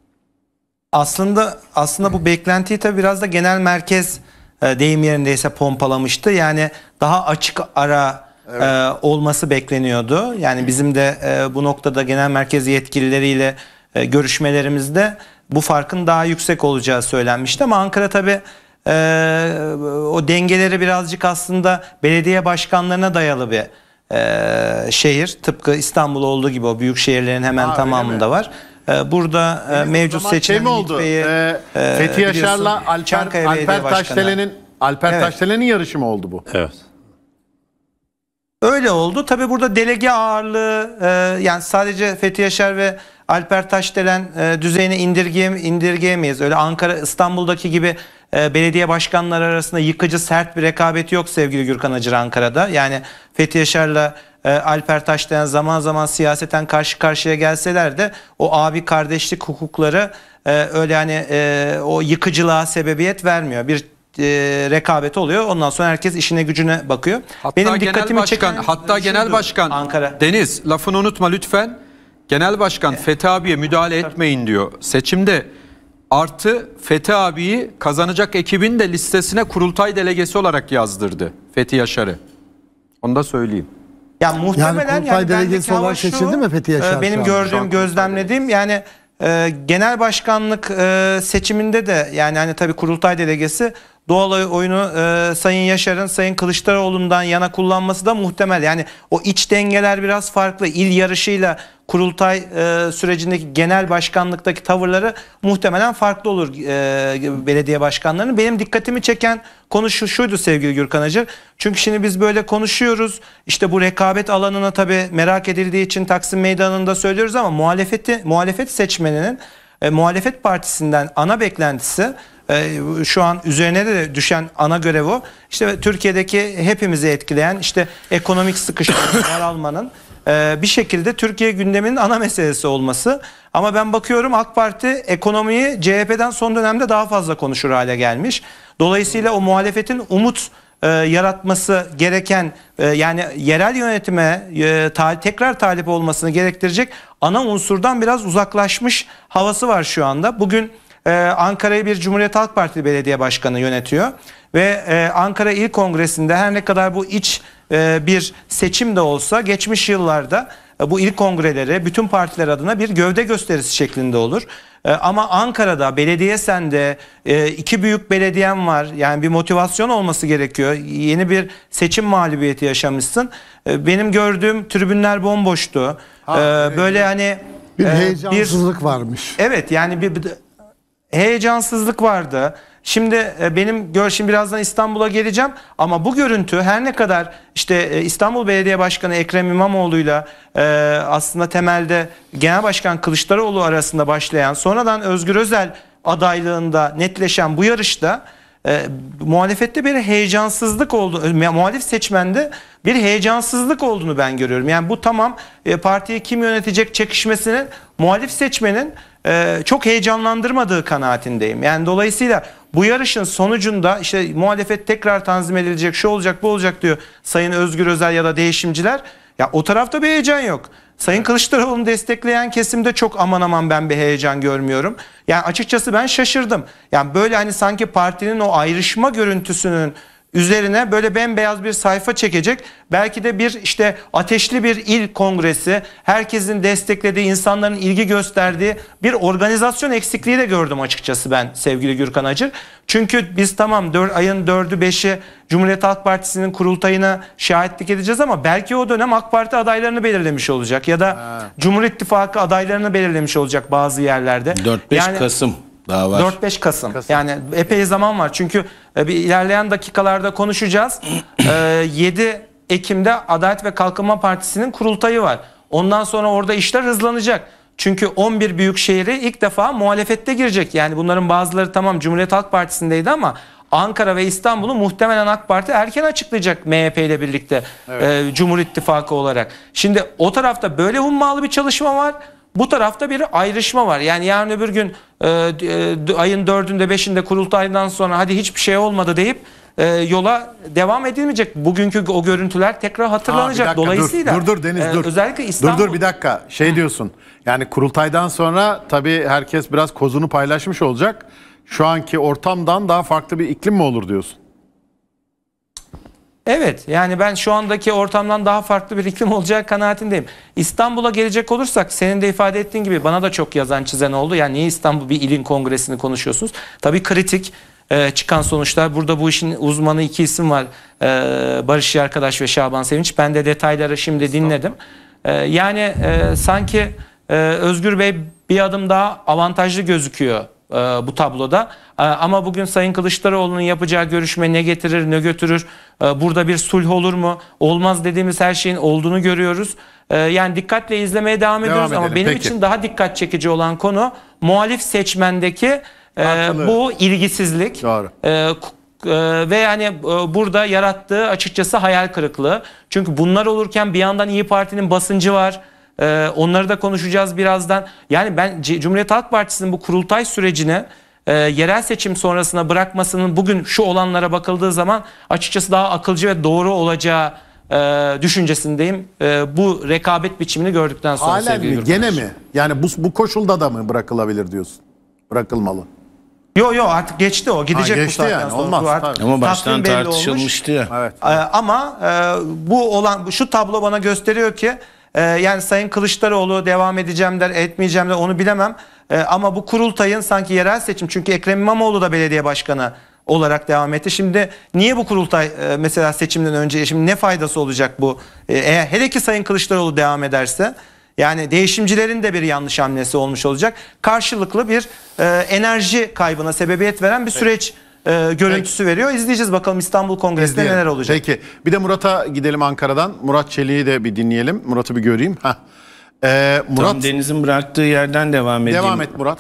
Aslında bu beklentiyi tabii biraz da genel merkez deyim yerindeyse pompalamıştı. Yani daha açık ara olması bekleniyordu. Yani bizim de bu noktada genel merkez yetkilileriyle görüşmelerimizde bu farkın daha yüksek olacağı söylenmişti. Ama Ankara tabii o dengeleri birazcık aslında belediye başkanlarına dayalı bir şehir. Tıpkı İstanbul olduğu gibi o büyük şehirlerin hemen tamamında var. Burada mevcut seçmen mi oldu? Fethi Yaşar'la Alper Taşdelen'in yarışı mı oldu bu? Evet. Öyle oldu. Tabii burada delege ağırlığı yani sadece Fethi Yaşar ve Alper Taşdelen düzeyine indirgeyemeyiz. Öyle Ankara, İstanbul'daki gibi belediye başkanları arasında yıkıcı sert bir rekabeti yok sevgili Gürkan Acır Ankara'da. Yani Fethi Yaşar'la Alper Taşdelen zaman zaman siyaseten karşı karşıya gelseler de o abi kardeşlik hukukları öyle hani o yıkıcılığa sebebiyet vermiyor. Bir rekabet oluyor. Ondan sonra herkes işine gücüne bakıyor. Hatta Benim dikkatimi çeken genel başkan Ankara. Deniz, lafını unutma lütfen. Genel başkan Fethi abiye müdahale etmeyin diyor. Seçimde artı Fethi abiyi kazanacak ekibin de listesine kurultay delegesi olarak yazdırdı Fethi Yaşar'ı. Onu da söyleyeyim. Ya muhtemelen kurultay delegesi olarak seçildi mi Fethi Yaşar? Benim gördüğüm, gözlemlediğim yani genel başkanlık seçiminde de yani hani tabii kurultay delegesi doğal oyunu Sayın Yaşar'ın Sayın Kılıçdaroğlu'ndan yana kullanması da muhtemel. Yani o iç dengeler biraz farklı. İl yarışıyla kurultay sürecindeki genel başkanlıktaki tavırları muhtemelen farklı olur belediye başkanlarının. Benim dikkatimi çeken konu şuydu sevgili Gürkan Acır. Çünkü şimdi biz böyle konuşuyoruz. İşte bu rekabet alanına tabii merak edildiği için Taksim Meydanı'nda söylüyoruz ama muhalefet seçmeninin muhalefet partisinden ana beklentisi şu an üzerine de düşen ana görev o. İşte Türkiye'deki hepimizi etkileyen işte ekonomik sıkışmanın, daralmanın bir şekilde Türkiye gündeminin ana meselesi olması. Ama ben bakıyorum AK Parti ekonomiyi CHP'den son dönemde daha fazla konuşur hale gelmiş. Dolayısıyla o muhalefetin umut yaratması gereken yani yerel yönetime tekrar talip olmasını gerektirecek ana unsurdan biraz uzaklaşmış havası var şu anda. Bugün Ankara'yı bir Cumhuriyet Halk Partili belediye başkanı yönetiyor ve Ankara İl Kongresi'nde her ne kadar bu iç bir seçim de olsa geçmiş yıllarda bu il kongreleri bütün partiler adına bir gövde gösterisi şeklinde olur. Ama Ankara'da belediye sende 2 büyük belediyem var, yani bir motivasyon olması gerekiyor. Yeni bir seçim mağlubiyeti yaşamışsın. Benim gördüğüm tribünler bomboştu. Böyle hani bir heyecansızlık varmış. Evet, yani bir heyecansızlık vardı. Şimdi benim görüşüm, birazdan İstanbul'a geleceğim ama bu görüntü her ne kadar işte İstanbul Belediye Başkanı Ekrem İmamoğlu'yla aslında temelde Genel Başkan Kılıçdaroğlu arasında başlayan, sonradan Özgür Özel adaylığında netleşen bu yarışta muhalefette bir heyecansızlık olduğunu, muhalif seçmende bir heyecansızlık olduğunu ben görüyorum. Yani bu tamam, partiyi kim yönetecek çekişmesinin muhalif seçmenin çok heyecanlandırmadığı kanaatindeyim. Yani dolayısıyla bu yarışın sonucunda işte muhalefet tekrar tanzim edilecek, şu olacak, bu olacak diyor Sayın Özgür Özel ya da değişimciler. Ya o tarafta bir heyecan yok. Sayın Kılıçdaroğlu'nu destekleyen kesimde çok aman aman ben bir heyecan görmüyorum. Yani açıkçası ben şaşırdım. Yani böyle hani sanki partinin o ayrışma görüntüsünün üzerine böyle bembeyaz bir sayfa çekecek. Belki de bir işte ateşli bir il kongresi, herkesin desteklediği, insanların ilgi gösterdiği bir organizasyon eksikliği de gördüm açıkçası ben sevgili Gürkan Acır. Çünkü biz tamam ayın 4'ü 5'i Cumhuriyet Halk Partisi'nin kurultayına şahitlik edeceğiz ama belki o dönem AK Parti adaylarını belirlemiş olacak ya da Cumhur İttifakı adaylarını belirlemiş olacek bazı yerlerde. 4-5 Kasım. Daha var. 4-5 Kasım. Yani epey zaman var. Çünkü bir ilerleyen dakikalarda konuşacağız. 7 Ekim'de Adalet ve Kalkınma Partisi'nin kurultayı var. Ondan sonra orada işler hızlanacak. Çünkü 11 büyük şehri ilk defa muhalefette girecek. Yani bunların bazıları tamam Cumhuriyet Halk Partisi'ndeydi ama Ankara ve İstanbul'u muhtemelen AK Parti erken açıklayacak MHP ile birlikte, evet. Cumhur İttifakı olarak. Şimdi o tarafta böyle hummalı bir çalışma var. Bu tarafta bir ayrışma var. Yani yarın öbür gün ayın 4'ünde 5'inde kurultaydan sonra hadi hiçbir şey olmadı deyip yola devam edilmeyecek. Bugünkü o görüntüler tekrar hatırlanacak. Dakika, dolayısıyla dur Deniz dur. Özellikle İstanbul... Dur bir dakika. Şey diyorsun. Yani kurultaydan sonra tabii herkes biraz kozunu paylaşmış olacak. Şu anki ortamdan daha farklı bir iklim mi olur diyorsun? Evet, yani ben şu andaki ortamdan daha farklı bir iklim olacağı kanaatindeyim. İstanbul'a gelecek olursak senin de ifade ettiğin gibi bana da çok yazan çizen oldu. Yani niye İstanbul bir ilin kongresini konuşuyorsunuz? Tabii kritik çıkan sonuçlar. Burada bu işin uzmanı iki isim var. Barış Yarkadaş ve Şaban Sevinç. Ben de detayları şimdi dinledim. Yani sanki Özgür Bey bir adım daha avantajlı gözüküyor bu tabloda. Ama bugün Sayın Kılıçdaroğlu'nun yapacağı görüşme ne getirir ne götürür? Burada bir sulh olur mu? Olmaz dediğimiz her şeyin olduğunu görüyoruz. Yani dikkatle izlemeye devam ediyoruz ama benim için daha dikkat çekici olan konu muhalif seçmendeki bu ilgisizlik. Doğru. Ve yani burada yarattığı açıkçası hayal kırıklığı. Çünkü bunlar olurken bir yandan İYİ Parti'nin basıncı var. Onları da konuşacağız birazdan. Yani ben Cumhuriyet Halk Partisi'nin bu kurultay sürecine yerel seçim sonrasına bırakmasının bugün şu olanlara bakıldığı zaman açıkçası daha akılcı ve doğru olacağı düşüncesindeyim. Bu rekabet biçimini gördükten sonra. Halen mi? Gene mi? Yani bu koşulda da mı bırakılabilir diyorsun? Bırakılmalı. Yo artık geçti o. Gidecek geçti bu saatten yani. sonra. Olmaz. Ama baştan tartışılmıştı ya. Evet. Ama bu olan şu tablo bana gösteriyor ki yani Sayın Kılıçdaroğlu devam edeceğim der, etmeyeceğim der onu bilemem. Ama bu kurultayın sanki yerel seçim, çünkü Ekrem İmamoğlu da belediye başkanı olarak devam etti. Şimdi niye bu kurultay mesela seçimden önce, şimdi ne faydası olacak bu? Eğer hele ki Sayın Kılıçdaroğlu devam ederse, yani değişimcilerin de bir yanlış hamlesi olmuş olacak. Karşılıklı bir enerji kaybına sebebiyet veren bir süreç görüntüsü veriyor. İzleyeceğiz bakalım İstanbul Kongresi'nde neler olacak. Peki. Bir de Murat'a gidelim Ankara'dan. Murat Çelik'i de bir dinleyelim. Murat'ı bir göreyim. Murat, Tam Deniz'in bıraktığı yerden devam edeyim. devam et Murat.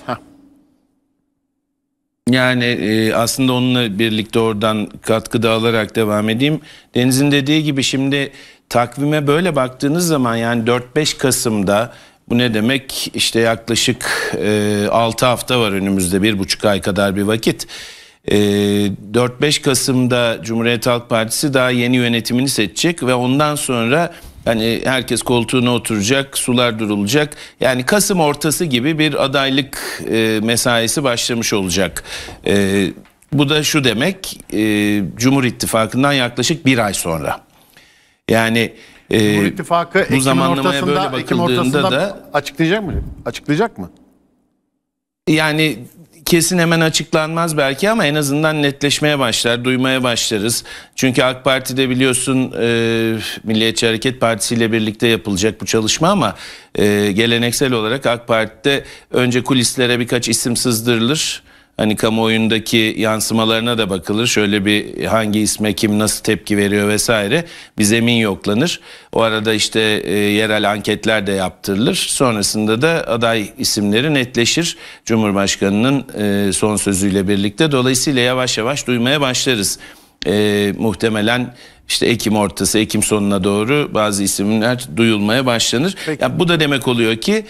Yani aslında onunla birlikte oradan katkıda alarak devam edeyim. Deniz'in dediği gibi şimdi takvime böyle baktığınız zaman yani 4-5 Kasım'da bu ne demek? İşte yaklaşık 6 hafta var önümüzde, 1,5 ay kadar bir vakit. 4-5 Kasım'da Cumhuriyet Halk Partisi daha yeni yönetimini seçecek ve ondan sonra hani herkes koltuğuna oturacak, sular durulacak. Yani Kasım ortası gibi bir adaylık mesaisi başlamış olacak. Bu da şu demek, Cumhur İttifakı'ndan yaklaşık bir ay sonra. Yani Cumhur İttifakı bu zamanlamaya böyle bakıldığında da açıklayacak mı? Yani kesin hemen açıklanmaz belki ama en azından netleşmeye başlar, duymaya başlarız. Çünkü AK Parti'de biliyorsun Milliyetçi Hareket Partisi ile birlikte yapılacak bu çalışma ama geleneksel olarak AK Parti'de önce kulislere birkaç isim sızdırılır. Hani kamuoyundaki yansımalarına da bakılır. Şöyle bir hangi isme kim nasıl tepki veriyor vesaire. Bir zemin yoklanır. O arada işte yerel anketler de yaptırılır. Sonrasında da aday isimleri netleşir. Cumhurbaşkanının son sözüyle birlikte. Dolayısıyla yavaş yavaş duymaya başlarız. Muhtemelen işte Ekim ortası, Ekim sonuna doğru bazı isimler duyulmaya başlanır. Yani bu da demek oluyor ki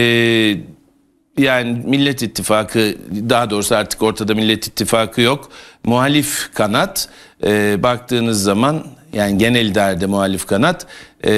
yani Millet İttifakı, daha doğrusu artık ortada Millet İttifakı yok. Muhalif kanat baktığınız zaman, yani genel idarede muhalif kanat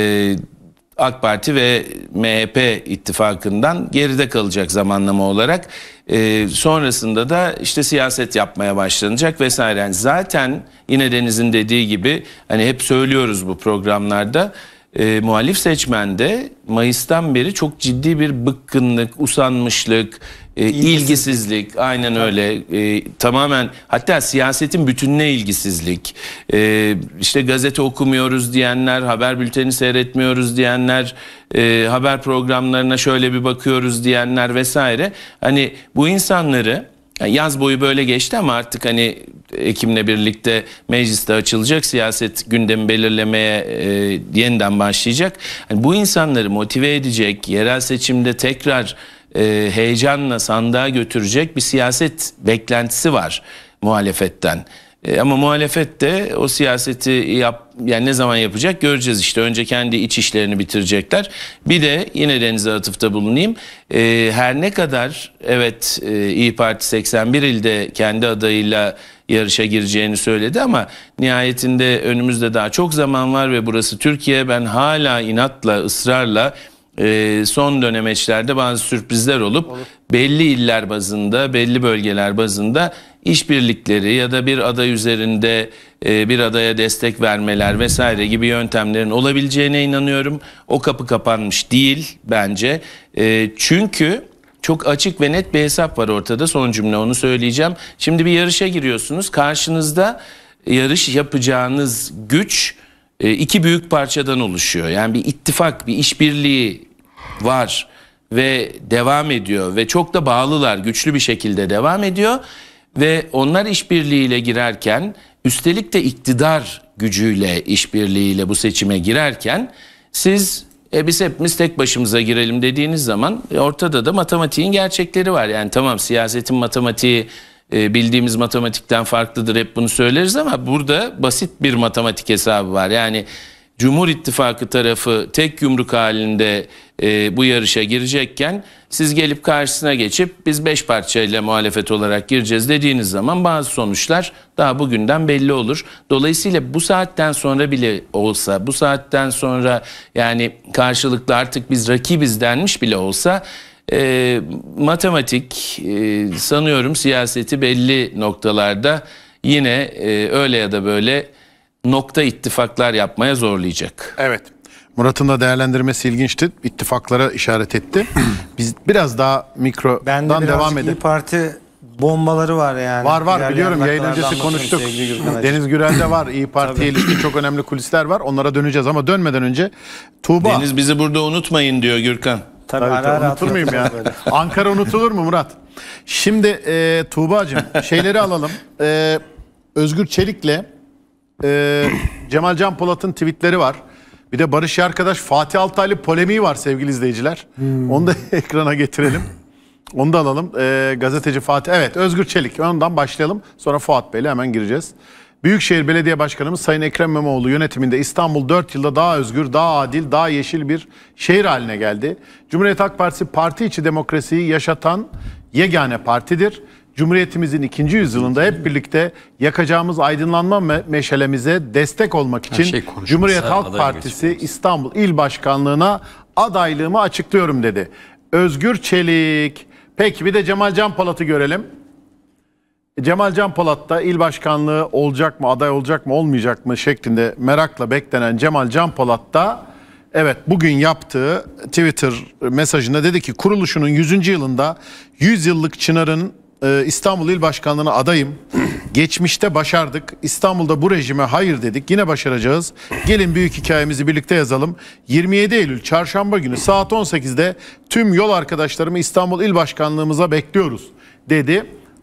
AK Parti ve MHP ittifakından geride kalacak zamanlama olarak. Sonrasında da işte siyaset yapmaya başlanacak vesaire. Yani zaten yine Deniz'in dediği gibi, hani hep söylüyoruz bu programlarda, muhalif seçmende Mayıs'tan beri çok ciddi bir bıkkınlık, usanmışlık, ilgisizlik, aynen öyle, tamamen, hatta siyasetin bütününe ilgisizlik, işte gazete okumuyoruz diyenler, haber bülteni seyretmiyoruz diyenler, haber programlarına şöyle bir bakıyoruz diyenler vesaire. Hani bu insanları, yani yaz boyu böyle geçti ama artık hani Ekim'le birlikte mecliste açılacak, siyaset gündemi belirlemeye yeniden başlayacak. Yani bu insanları motive edecek, yerel seçimde tekrar heyecanla sandığa götürecek bir siyaset beklentisi var muhalefetten. Ama muhalefet de o siyaseti yani ne zaman yapacak göreceğiz işte. Önce kendi iç işlerini bitirecekler. Bir de yine Deniz'e atıfta bulunayım. Her ne kadar evet İYİ Parti 81 ilde kendi adayıyla yarışa gireceğini söyledi ama nihayetinde önümüzde daha çok zaman var ve burası Türkiye. Ben hala inatla, ısrarla son dönemeçlerde bazı sürprizler olup belli iller bazında, belli bölgeler bazında işbirlikleri ya da bir aday üzerinde bir adaya destek vermeler vesaire gibi yöntemlerin olabileceğine inanıyorum. O kapı kapanmış değil bence. Çünkü çok açık ve net bir hesap var ortada. Son cümle onu söyleyeceğim. Şimdi bir yarışa giriyorsunuz. Karşınızda yarış yapacağınız güç iki büyük parçadan oluşuyor. Yani bir ittifak, bir işbirliği var ve devam ediyor ve çok da bağlılar, güçlü bir şekilde devam ediyor ve onlar işbirliğiyle girerken, üstelik de iktidar gücüyle, işbirliğiyle bu seçime girerken siz biz hepimiz tek başımıza girelim dediğiniz zaman ortada da matematiğin gerçekleri var. Yani tamam, siyasetin matematiği bildiğimiz matematikten farklıdır, hep bunu söyleriz ama burada basit bir matematik hesabı var. Yani Cumhur İttifakı tarafı tek yumruk halinde bu yarışa girecekken siz gelip karşısına geçip biz 5 parçayla muhalefet olarak gireceğiz dediğiniz zaman bazı sonuçlar daha bugünden belli olur. Dolayısıyla bu saatten sonra bile olsa, bu saatten sonra yani karşılıklı artık biz rakibiz denmiş bile olsa matematik sanıyorum siyaseti belli noktalarda yine öyle ya da böyle nokta ittifaklar yapmaya zorlayacak. Evet. Murat'ın da değerlendirmesi ilginçti. İttifaklara işaret etti. Biz biraz daha mikrodan devam edelim. İYİ Parti bombaları var yani. Var biliyorum, yayın öncesi konuştuk. Deniz Gürel'de var. İYİ Parti'ye ilişkin çok önemli kulisler var. Onlara döneceğiz ama dönmeden önce Tuğba. Deniz bizi burada unutmayın diyor Gürkan. Tabii unutur muyum ya? Ankara unutulur mu Murat? Şimdi Tuğba'cığım şeyleri alalım. Özgür Çelik'le Cemal Can Polat'ın tweetleri var. Bir de Barış arkadaş Fatih Altaylı polemiği var sevgili izleyiciler. Onu da ekrana getirelim. Onu da alalım. Gazeteci Fatih. Evet, Özgür Çelik. Ondan başlayalım. Sonra Fuat Bey'le hemen gireceğiz. Büyükşehir Belediye Başkanımız Sayın Ekrem İmamoğlu yönetiminde İstanbul 4 yılda daha özgür, daha adil, daha yeşil bir şehir haline geldi. Cumhuriyet Halk Partisi parti içi demokrasiyi yaşatan yegane partidir. Cumhuriyetimizin 2. yüzyılında hep birlikte yakacağımız aydınlanma meşalemize destek olmak için Cumhuriyet Halk Partisi İstanbul İl Başkanlığı'na adaylığımı açıklıyorum dedi. Özgür Çelik. Peki bir de Cemal Can Polat'ı görelim. Cemal Can Polat da il başkanlığı olacak mı, aday olacak mı, olmayacak mı şeklinde merakla beklenen Cemal Can Polat da evet bugün yaptığı Twitter mesajında dedi ki kuruluşunun 100. yılında 100 yıllık Çınar'ın İstanbul İl Başkanlığı'na adayım. Geçmişte başardık. İstanbul'da bu rejime hayır dedik. Yine başaracağız. Gelin büyük hikayemizi birlikte yazalım. 27 Eylül çarşamba günü saat 18'de tüm yol arkadaşlarımı İstanbul İl Başkanlığımıza bekliyoruz dedi.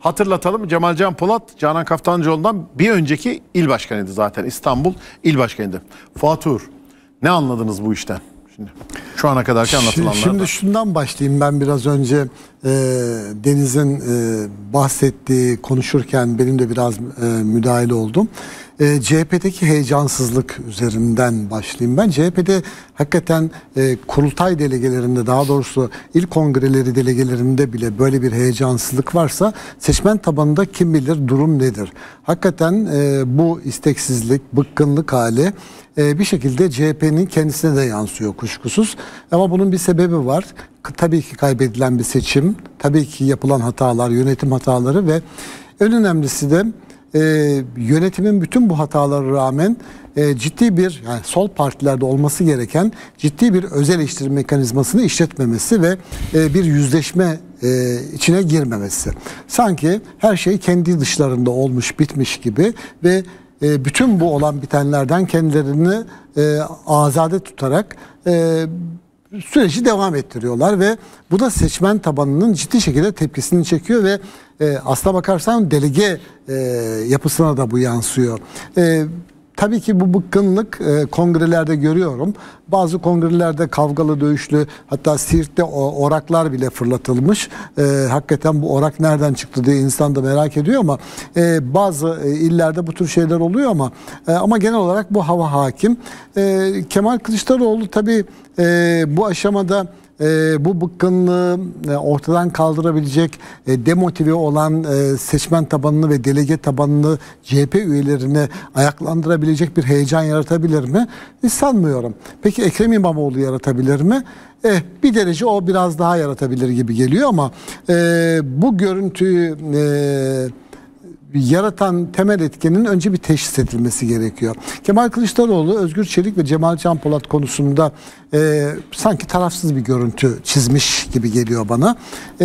hatırlatalım. Cemal Can Polat, Canan Kaftancıoğlu'ndan bir önceki il başkanıydı zaten. İstanbul il başkanıydı. Fuat Uğur, ne anladınız bu işten? Şimdi, şu ana kadarki anlatılanlardan. Şimdi şundan başlayayım. Ben biraz önce Deniz'in bahsettiği, konuşurken benim de biraz müdahale oldum. CHP'deki heyecansızlık üzerinden başlayayım. Ben CHP'de hakikaten kurultay delegelerinde, daha doğrusu il kongreleri delegelerinde bile böyle bir heyecansızlık varsa seçmen tabanında kim bilir durum nedir? Hakikaten bu isteksizlik, bıkkınlık hali bir şekilde CHP'nin kendisine de yansıyor kuşkusuz. Ama bunun bir sebebi var. Tabii ki kaybedilen bir seçim, tabii ki yapılan hatalar, yönetim hataları ve en önemlisi de yönetimin bütün bu hatalara rağmen ciddi bir, yani sol partilerde olması gereken ciddi bir öz eleştiri mekanizmasını işletmemesi ve bir yüzleşme içine girmemesi. Sanki her şey kendi dışlarında olmuş bitmiş gibi ve bütün bu olan bitenlerden kendilerini azade tutarak süreci devam ettiriyorlar ve bu da seçmen tabanının ciddi şekilde tepkisini çekiyor ve aslına bakarsan delege yapısına da bu yansıyor. Tabii ki bu bıkkınlık kongrelerde görüyorum. Bazı kongrelerde kavgalı, dövüşlü, hatta Siirt'te oraklar bile fırlatılmış. Hakikaten bu orak nereden çıktı diye insan da merak ediyor ama bazı illerde bu tür şeyler oluyor ama genel olarak bu hava hakim. Kemal Kılıçdaroğlu tabii bu aşamada bu bıkkınlığı ortadan kaldırabilecek, demotive olan seçmen tabanını ve delege tabanını CHP üyelerine ayaklandırabilecek bir heyecan yaratabilir mi? Sanmıyorum. Peki Ekrem İmamoğlu yaratabilir mi? Bir derece o biraz daha yaratabilir gibi geliyor ama bu görüntüyü yaratan temel etkenin önce bir teşhis edilmesi gerekiyor. Kemal Kılıçdaroğlu, Özgür Çelik ve Cemal Can Polat konusunda sanki tarafsız bir görüntü çizmiş gibi geliyor bana.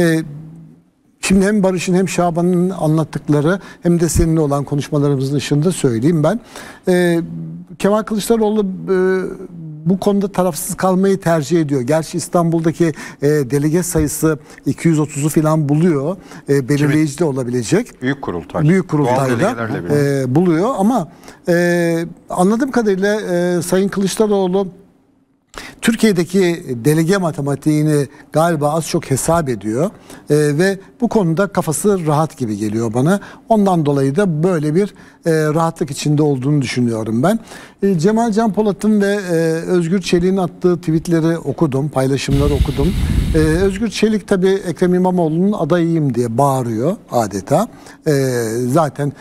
Şimdi hem Barış'ın hem Şaban'ın anlattıkları hem de seninle olan konuşmalarımızın dışında söyleyeyim ben. Kemal Kılıçdaroğlu bu konuda tarafsız kalmayı tercih ediyor. Gerçi İstanbul'daki delege sayısı 230'u falan buluyor. Belirleyici de olabilecek. Büyük kurultay. Büyük kurultayda buluyor ama anladığım kadarıyla Sayın Kılıçdaroğlu Türkiye'deki delege matematiğini galiba az çok hesap ediyor ve bu konuda kafası rahat gibi geliyor bana. Ondan dolayı da böyle bir rahatlık içinde olduğunu düşünüyorum ben. Cemal Can Polat'ın ve Özgür Çelik'in attığı tweetleri okudum, paylaşımları okudum. Özgür Çelik tabii Ekrem İmamoğlu'nun adayıyım diye bağırıyor adeta. Zaten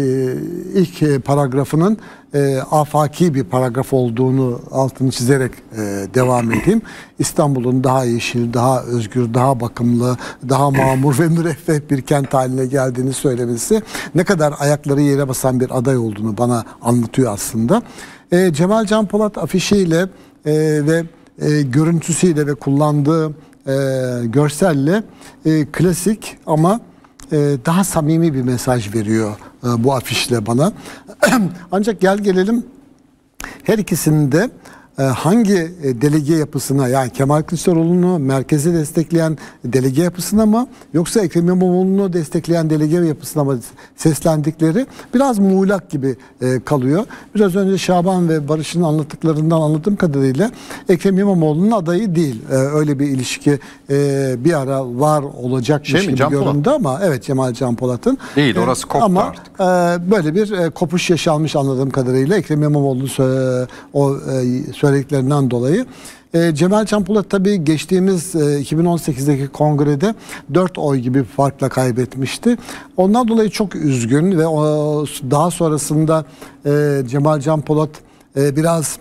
ilk paragrafının afaki bir paragraf olduğunu altını çizerek devam edeyim. İstanbul'un daha yeşil, daha özgür, daha bakımlı, daha mamur ve müreffeh bir kent haline geldiğini söylemesi ne kadar ayakları yere basan bir aday olduğunu bana anlatıyor aslında. Cemal Can Polat afişiyle ve görüntüsüyle ve kullandığı görselle klasik ama daha samimi bir mesaj veriyor bu afişle bana. Ancak gel gelelim her ikisinin de hangi delege yapısına, yani Kemal Kılıçdaroğlu'nu merkeze destekleyen delege yapısına mı yoksa Ekrem İmamoğlu'nu destekleyen delege yapısına mı seslendikleri biraz muğlak gibi kalıyor. Biraz önce Şaban ve Barış'ın anlattıklarından anladığım kadarıyla Ekrem İmamoğlu'nun adayı değil. Öyle bir ilişki bir ara var olacakmış gibi göründü ama evet, Cemal Can Polat'ın. Değil, orası koptu ama artık. Böyle bir kopuş yaşanmış anladığım kadarıyla Ekrem İmamoğlu'nun söylediklerinden dolayı. Cemal Can Polat tabii geçtiğimiz 2018'deki kongrede 4 oy gibi bir farkla kaybetmişti. Ondan dolayı çok üzgün ve daha sonrasında Cemal Can Polat biraz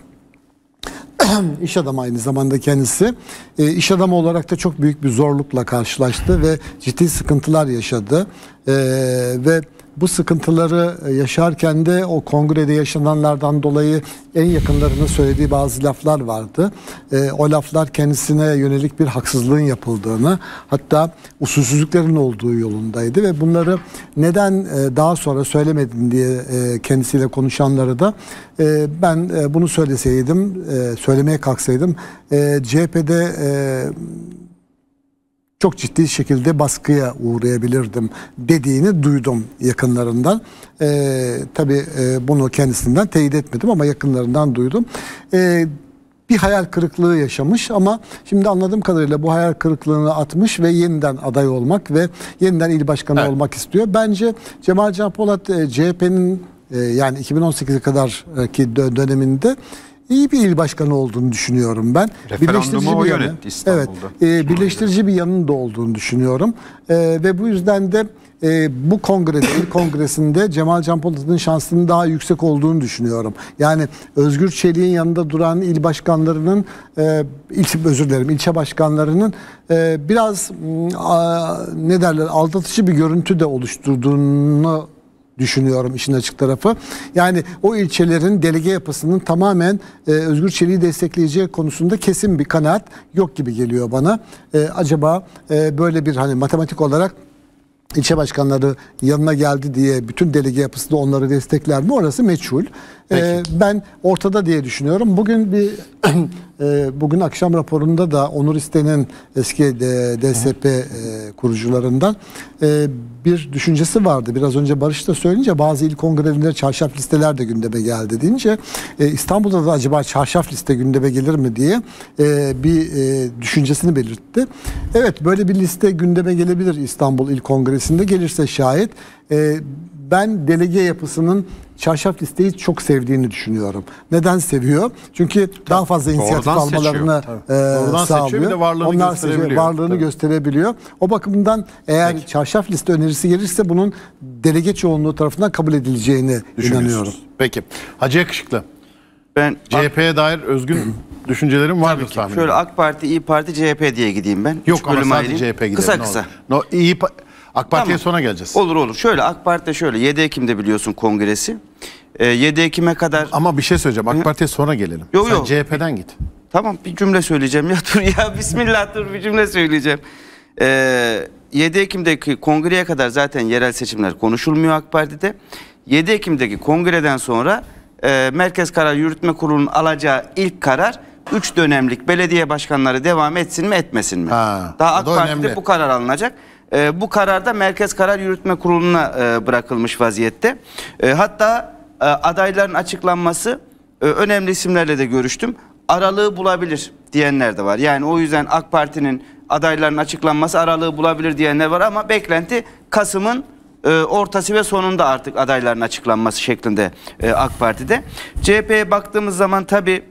iş adamı aynı zamanda kendisi. İş adamı olarak da çok büyük bir zorlukla karşılaştı ve ciddi sıkıntılar yaşadı. Ve bu sıkıntıları yaşarken de o kongrede yaşananlardan dolayı en yakınlarına söylediği bazı laflar vardı. O laflar kendisine yönelik bir haksızlığın yapıldığını, hatta usulsüzlüklerin olduğu yolundaydı ve bunları neden daha sonra söylemedin diye kendisiyle konuşanları da ben bunu söylemeye kalksaydım CHP'de çok ciddi şekilde baskıya uğrayabilirdim dediğini duydum yakınlarından. Tabii bunu kendisinden teyit etmedim ama yakınlarından duydum. Bir hayal kırıklığı yaşamış ama şimdi anladığım kadarıyla bu hayal kırıklığını atmış ve yeniden aday olmak ve yeniden il başkanı olmak istiyor. Bence Cemal Can Polat CHP'nin yani 2018'e kadarki döneminde iyi bir il başkanı olduğunu düşünüyorum ben. Referandumu o yönetti İstanbul'da. Evet, birleştirici bir yanının da olduğunu düşünüyorum. Ve bu yüzden de bu kongrede, il kongresinde Cemal Can Polat'ın şansının daha yüksek olduğunu düşünüyorum. Yani Özgür Çelik'in yanında duran il başkanlarının, ilçe başkanlarının biraz ne derler, aldatıcı bir görüntü de oluşturduğunu düşünüyorum işin açık tarafı. Yani o ilçelerin delege yapısının tamamen Özgür Çelik'i destekleyeceği konusunda kesin bir kanaat yok gibi geliyor bana. Acaba böyle bir hani matematik olarak ilçe başkanları yanına geldi diye bütün delege yapısı da onları destekler mi? Orası meçhul. Ben ortada diye düşünüyorum. Bugün akşam raporunda da Onur İsten'in eski DSP kurucularından bir düşüncesi vardı. Biraz önce Barış da söyleyince bazı il kongrelerinde çarşaf listeler de gündeme geldi deyince İstanbul'da da acaba çarşaf liste gündeme gelir mi diye bir düşüncesini belirtti. Evet, böyle bir liste gündeme gelebilir İstanbul İl Kongresi'nde, gelirse şayet. Ben delege yapısının çarşaf listeyi çok sevdiğini düşünüyorum. Neden seviyor? Çünkü daha fazla inisiyatif almalarını sağlıyor. Onlar varlığını gösterebiliyor. O bakımdan eğer çarşaf liste önerisi gelirse bunun delege çoğunluğu tarafından kabul edileceğini inanıyorum. Peki. Hacı Yakışıklı. Ben CHP'ye dair özgün düşüncelerim vardır tahminim. şöyle AK Parti, İYİ Parti, CHP diye gideyim ben. Yok ama sadece CHP gidelim. Kısa. AK Parti'ye sonra geleceğiz. Olur. Şöyle AK Parti'de şöyle 7 Ekim'de biliyorsun kongresi. 7 Ekim'e kadar... Ama bir şey söyleyeceğim. AK Parti'ye sonra gelelim. Sen CHP'den git. Tamam, bir cümle söyleyeceğim. Ya dur ya, bismillah, dur bir cümle söyleyeceğim. 7 Ekim'deki kongreye kadar zaten yerel seçimler konuşulmuyor AK Parti'de. 7 Ekim'deki kongreden sonra Merkez Karar Yürütme Kurulu'nun alacağı ilk karar 3 dönemlik belediye başkanları devam etsin mi etmesin mi? Daha AK Parti'de önemli. Bu karar alınacak. Bu karar da Merkez Karar Yürütme Kurulu'na bırakılmış vaziyette. Hatta adayların açıklanması, önemli isimlerle de görüştüm, aralığı bulabilir diyenler de var. Yani o yüzden AK Parti'nin adayların açıklanması aralığı bulabilir diyenler var ama beklenti Kasım'ın ortası ve sonunda artık adayların açıklanması şeklinde AK Parti'de. CHP'ye baktığımız zaman tabii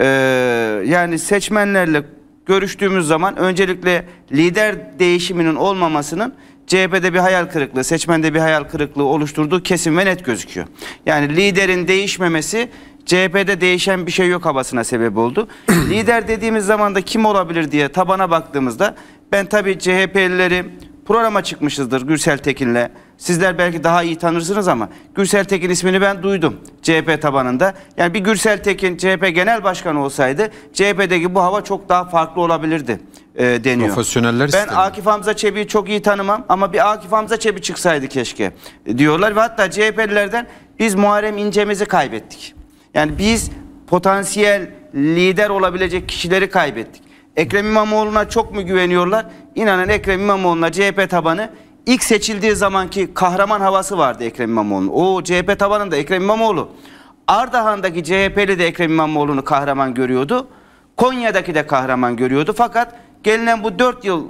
yani seçmenlerle görüştüğümüz zaman öncelikle lider değişiminin olmamasının CHP'de bir hayal kırıklığı, seçmende bir hayal kırıklığı oluşturduğu kesin ve net gözüküyor. Yani liderin değişmemesi CHP'de değişen bir şey yok havasına sebep oldu. Lider dediğimiz zaman da kim olabilir diye tabana baktığımızda ben tabii CHP'lileri programa çıkmışızdır Gürsel Tekin'le. Sizler belki daha iyi tanırsınız ama Gürsel Tekin ismini ben duydum CHP tabanında. Yani bir Gürsel Tekin CHP Genel Başkanı olsaydı CHP'deki bu hava çok daha farklı olabilirdi deniyor. Profesyoneller ben Akif Hamza Çebi'yi çok iyi tanımam ama bir Akif Hamza Çebi çıksaydı keşke diyorlar ve hatta CHP'lilerden biz Muharrem İnce'mizi kaybettik. Yani biz potansiyel lider olabilecek kişileri kaybettik. Ekrem İmamoğlu'na çok mu güveniyorlar? İnanın Ekrem İmamoğlu'na CHP tabanı ilk seçildiği zamanki kahraman havası vardı Ekrem İmamoğlu'nun. O CHP tabanında Ekrem İmamoğlu, Ardahan'daki CHP'li de Ekrem İmamoğlu'nu kahraman görüyordu. Konya'daki de kahraman görüyordu. Fakat gelinen bu 4 yıl,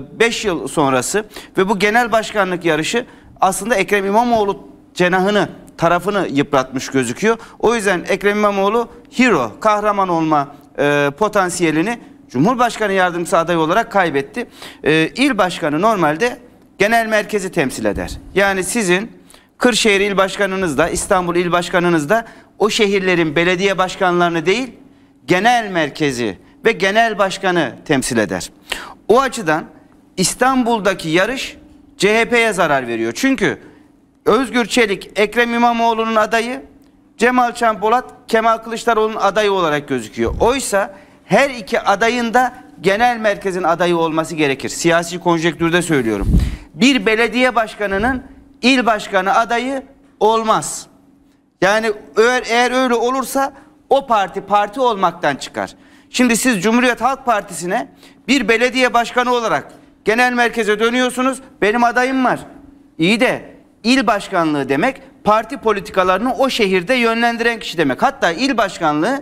5 yıl sonrası ve bu genel başkanlık yarışı aslında Ekrem İmamoğlu cenahını, tarafını yıpratmış gözüküyor. O yüzden Ekrem İmamoğlu hero, kahraman olma potansiyelini Cumhurbaşkanı yardımcısı adayı olarak kaybetti. İl başkanı normalde genel merkezi temsil eder. Yani sizin Kırşehir İl Başkanınız da İstanbul İl Başkanınız da o şehirlerin belediye başkanlarını değil, genel merkezi ve genel başkanı temsil eder. O açıdan İstanbul'daki yarış CHP'ye zarar veriyor. Çünkü Özgür Çelik, Ekrem İmamoğlu'nun adayı, Cemal Can Polat, Kemal Kılıçdaroğlu'nun adayı olarak gözüküyor. Oysa her iki adayın da genel merkezin adayı olması gerekir. Siyasi konjektürde söylüyorum. Bir belediye başkanının il başkanı adayı olmaz. Yani eğer öyle olursa o parti olmaktan çıkar. Şimdi siz Cumhuriyet Halk Partisi'ne bir belediye başkanı olarak Genel merkeze dönüyorsunuz. Benim adayım var. İyi de il başkanlığı demek parti politikalarını o şehirde yönlendiren kişi demek. Hatta il başkanlığı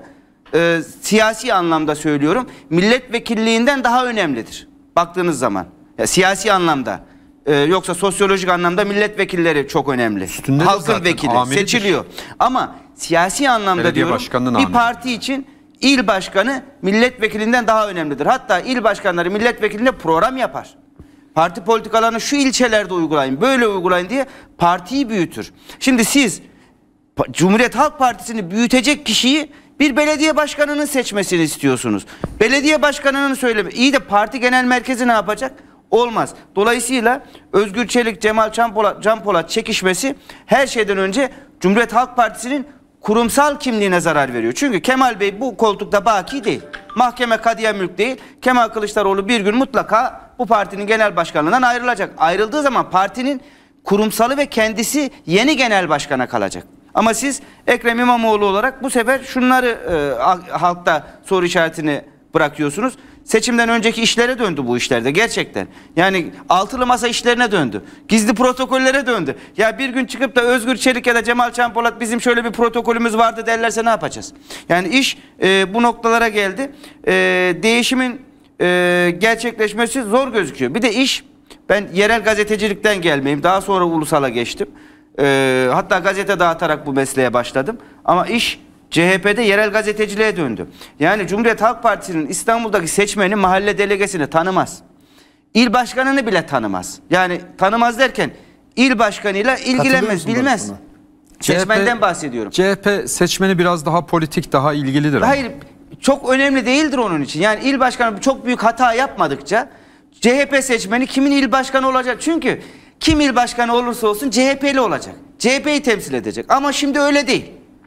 siyasi anlamda söylüyorum, milletvekilliğinden daha önemlidir. Baktığınız zaman. Ya, siyasi anlamda. Yoksa sosyolojik anlamda milletvekilleri çok önemli. Üstünde halkın vekili amelidir. Seçiliyor. Ama siyasi anlamda Belediye diyorum başkanının bir ameli. parti için il başkanı milletvekilinden daha önemlidir. Hatta il başkanları milletvekilinde program yapar. Parti politikalarını şu ilçelerde uygulayın, böyle uygulayın diye partiyi büyütür. Şimdi siz Cumhuriyet Halk Partisi'ni büyütecek kişiyi bir belediye başkanının seçmesini istiyorsunuz. Belediye başkanının söyleme. İyi de parti genel merkezi ne yapacak? Olmaz. Dolayısıyla Özgür Çelik, Cemal Can Polat çekişmesi her şeyden önce Cumhuriyet Halk Partisi'nin kurumsal kimliğine zarar veriyor. Çünkü Kemal Bey bu koltukta baki değil. Mahkeme kadıya mülk değil. Kemal Kılıçdaroğlu bir gün mutlaka bu partinin genel başkanlığından ayrılacak. Ayrıldığı zaman partinin kurumsalı ve kendisi yeni genel başkana kalacak. Ama siz Ekrem İmamoğlu olarak bu sefer şunları halkta soru işaretini bırakıyorsunuz. Seçimden önceki işlere döndü bu işlerde gerçekten. Yani altılı masa işlerine döndü. Gizli protokollere döndü. Ya bir gün çıkıp da Özgür Çelik ya da Cemal Can Polat bizim şöyle bir protokolümüz vardı derlerse ne yapacağız? Yani iş bu noktalara geldi. Değişimin gerçekleşmesi zor gözüküyor. Bir de iş, ben yerel gazetecilikten gelmeyeyim. Daha sonra ulusala geçtim. Hatta gazete dağıtarak bu mesleğe başladım. Ama iş CHP'de yerel gazeteciliğe döndü. Yani Cumhuriyet Halk Partisi'nin İstanbul'daki seçmeni mahalle delegesini tanımaz. İl başkanını bile tanımaz. Yani tanımaz derken il başkanıyla ilgilenmez, bilmez. Seçmenden bahsediyorum. CHP seçmeni biraz daha politik, daha ilgilidir. Hayır, çok önemli değildir onun için. Yani il başkanı çok büyük hata yapmadıkça CHP seçmeni kimin il başkanı olacak? Çünkü kim il başkanı olursa olsun CHP'li olacak. CHP'yi temsil edecek. Ama şimdi öyle değil.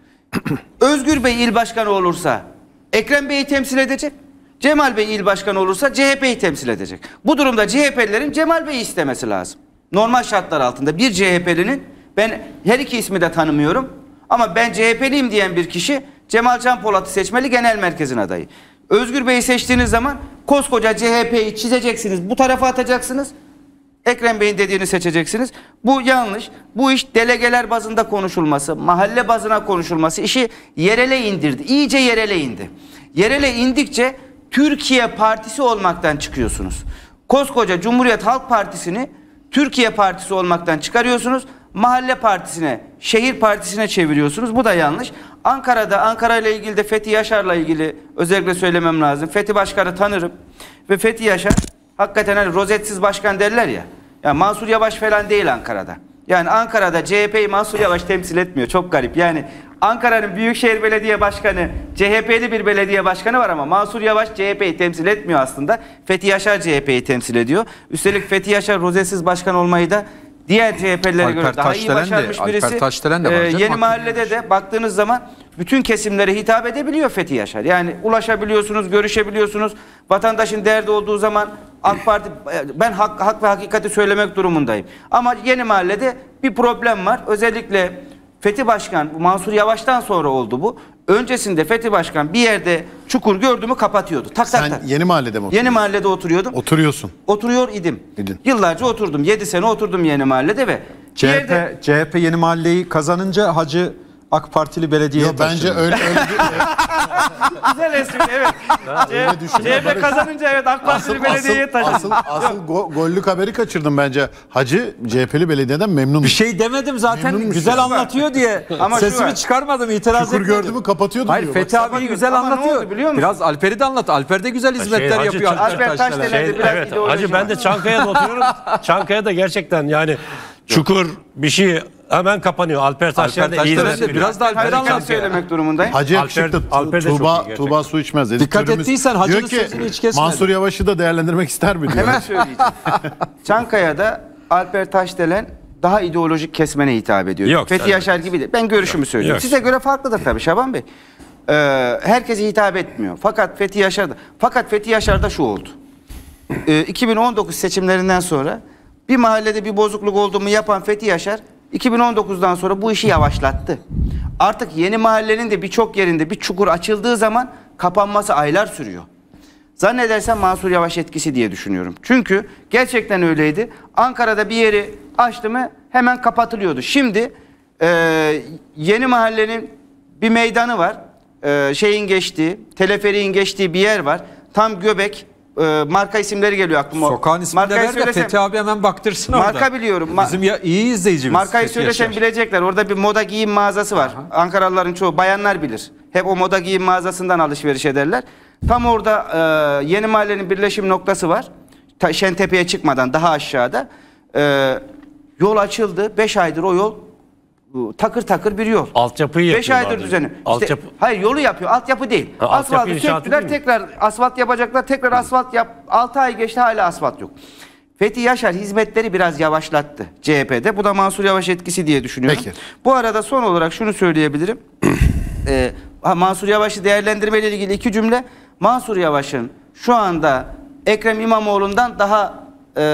Özgür Bey il başkanı olursa Ekrem Bey'i temsil edecek. Cemal Bey il başkanı olursa CHP'yi temsil edecek. Bu durumda CHP'lilerin Cemal Bey'i istemesi lazım. Normal şartlar altında bir CHP'linin, ben her iki ismi de tanımıyorum ama ben CHP'liyim diyen bir kişi Cemal Can Polat'ı seçmeli genel merkezin adayı. Özgür Bey'i seçtiğiniz zaman koskoca CHP'yi çizeceksiniz, bu tarafa atacaksınız. Ekrem Bey'in dediğini seçeceksiniz. Bu yanlış. Bu iş delegeler bazında konuşulması, mahalle bazına konuşulması işi yerele indirdi. İyice yerele indi. Yerele indikçe Türkiye Partisi olmaktan çıkıyorsunuz. Koskoca Cumhuriyet Halk Partisi'ni Türkiye Partisi olmaktan çıkarıyorsunuz. Mahalle partisine, şehir partisine çeviriyorsunuz. Bu da yanlış. Ankara ile ilgili de Fethi Yaşar'la ilgili özellikle söylemem lazım. Fethi Başkan'ı tanırım. Ve Fethi Yaşar hakikaten hani rozetsiz başkan derler ya. Yani Mansur Yavaş falan değil Ankara'da. Yani Ankara'da CHP'yi Mansur Yavaş temsil etmiyor. Çok garip. Yani Ankara'nın Büyükşehir Belediye Başkanı CHP'li bir belediye başkanı var ama Mansur Yavaş CHP'yi temsil etmiyor aslında. Fethi Yaşar CHP'yi temsil ediyor. Üstelik Fethi Yaşar rozetsiz başkan olmayı da diğer CHP'lilere göre daha iyi başarmış birisi. Alper Taşdelen de var canım. Yeni Mahalle'de de baktığınız zaman bütün kesimlere hitap edebiliyor Fethi Yaşar. Yani ulaşabiliyorsunuz, görüşebiliyorsunuz. Vatandaşın derdi olduğu zaman AK Parti, ben hak ve hakikati söylemek durumundayım. Ama Yeni Mahalle'de bir problem var. Özellikle Fethi Başkan, Mansur Yavaş'tan sonra oldu bu. Öncesinde Fethi Başkan bir yerde çukur gördü mü kapatıyordu. Tak tak Sen tak. Yeni Mahalle'de mi oturuyorsun? Yeni Mahalle'de oturuyordum. Oturuyorsun. Oturuyor idim. İdin. Yıllarca oturdum. 7 sene oturdum Yeni Mahalle'de ve CHP Yeni Mahalleyi kazanınca Hacı AK Partili belediyeye Yo, bence taşındı. öyle bir güzel espri, evet. öyle düşünme. CHP kazanınca evet AK Partili belediyeye taşındı. Asıl gollük haberi kaçırdım bence. Hacı CHP'li belediyeden memnun. Bir şey demedim zaten, Memnunmuş güzel ya. anlatıyor diye Ama şu sesimi var. çıkarmadım, itiraz Çukur etmedim. gördü mü kapatıyordu Hayır, diyor. Fethi Bak, abi güzel Ama ne anlatıyor. oldu biliyor musun? Biraz Alper'i de anlat. Alper de güzel hizmetler Hacı yapıyor. Alper Taşdelen. Taşdelen. Biraz Evet, ideoloji Hacı ben var. de Çankaya'da oturuyorum. Çankaya'da gerçekten yani çukur bir şey hemen kapanıyor. Alper Taşdelen de iyi Taşdelen de biraz da Alper'i Hakikati anlat. söylemek durumundayım. Hacı yakışıklı. Alper de çok iyi Tuğba gerçekten. su içmez. Dikkat Editörümüz ettiysen Hacı'nın diyor ki, sözünü hiç kesmedi. Mansur Yavaş'ı da değerlendirmek ister mi diyor. Hemen söyleyeceğim. Çankaya'da Alper Taşdelen daha ideolojik kesmene hitap ediyor. Yok, Fethi evet. Yaşar gibi değil. Ben görüşümü söylüyorum. Yok. Size göre farklıdır tabii Şaban Bey. Herkese hitap etmiyor. Fakat Fethi Yaşar'da şu oldu. 2019 seçimlerinden sonra bir mahallede bir bozukluk olduğumu yapan Fethi Yaşar 2019'dan sonra bu işi yavaşlattı. Artık Yeni Mahallenin de birçok yerinde bir çukur açıldığı zaman kapanması aylar sürüyor. Zannedersem Mansur Yavaş etkisi diye düşünüyorum. Çünkü gerçekten öyleydi. Ankara'da bir yeri açtı mı hemen kapatılıyordu. Şimdi Yeni Mahallenin bir meydanı var. Şeyin geçtiği, teleferiğin geçtiği bir yer var. Tam göbek. Marka isimleri geliyor aklıma. Sokağın ismini de ver de Fethi abi hemen baktırsın orada. Marka biliyorum. Bizim iyi izleyicimiz. Markayı Fethi söylesem Yaşar. bilecekler. Orada bir moda giyim mağazası var. Ankaralıların çoğu bayanlar bilir. Hep o moda giyim mağazasından alışveriş ederler. Tam orada Yeni Mahallenin birleşim noktası var. Şentepe'ye çıkmadan daha aşağıda. Yol açıldı. 5 aydır o yol takır takır bir yol. Altyapıyı 5 yapıyorlar. aydır düzeni. İşte, Altyapı. hayır yolu yapıyor. Altyapı değil. Ha, altyapı Asfaltı inşaatı söktüler. değil mi? Tekrar asfalt yapacaklar. Tekrar asfalt yap. 6 ay geçti hala asfalt yok. Fethi Yaşar hizmetleri biraz yavaşlattı CHP'de. Bu da Mansur Yavaş etkisi diye düşünüyorum. Peki. Bu arada son olarak şunu söyleyebilirim. Mansur Yavaş'ı değerlendirmeyle ilgili 2 cümle. Mansur Yavaş'ın şu anda Ekrem İmamoğlu'ndan daha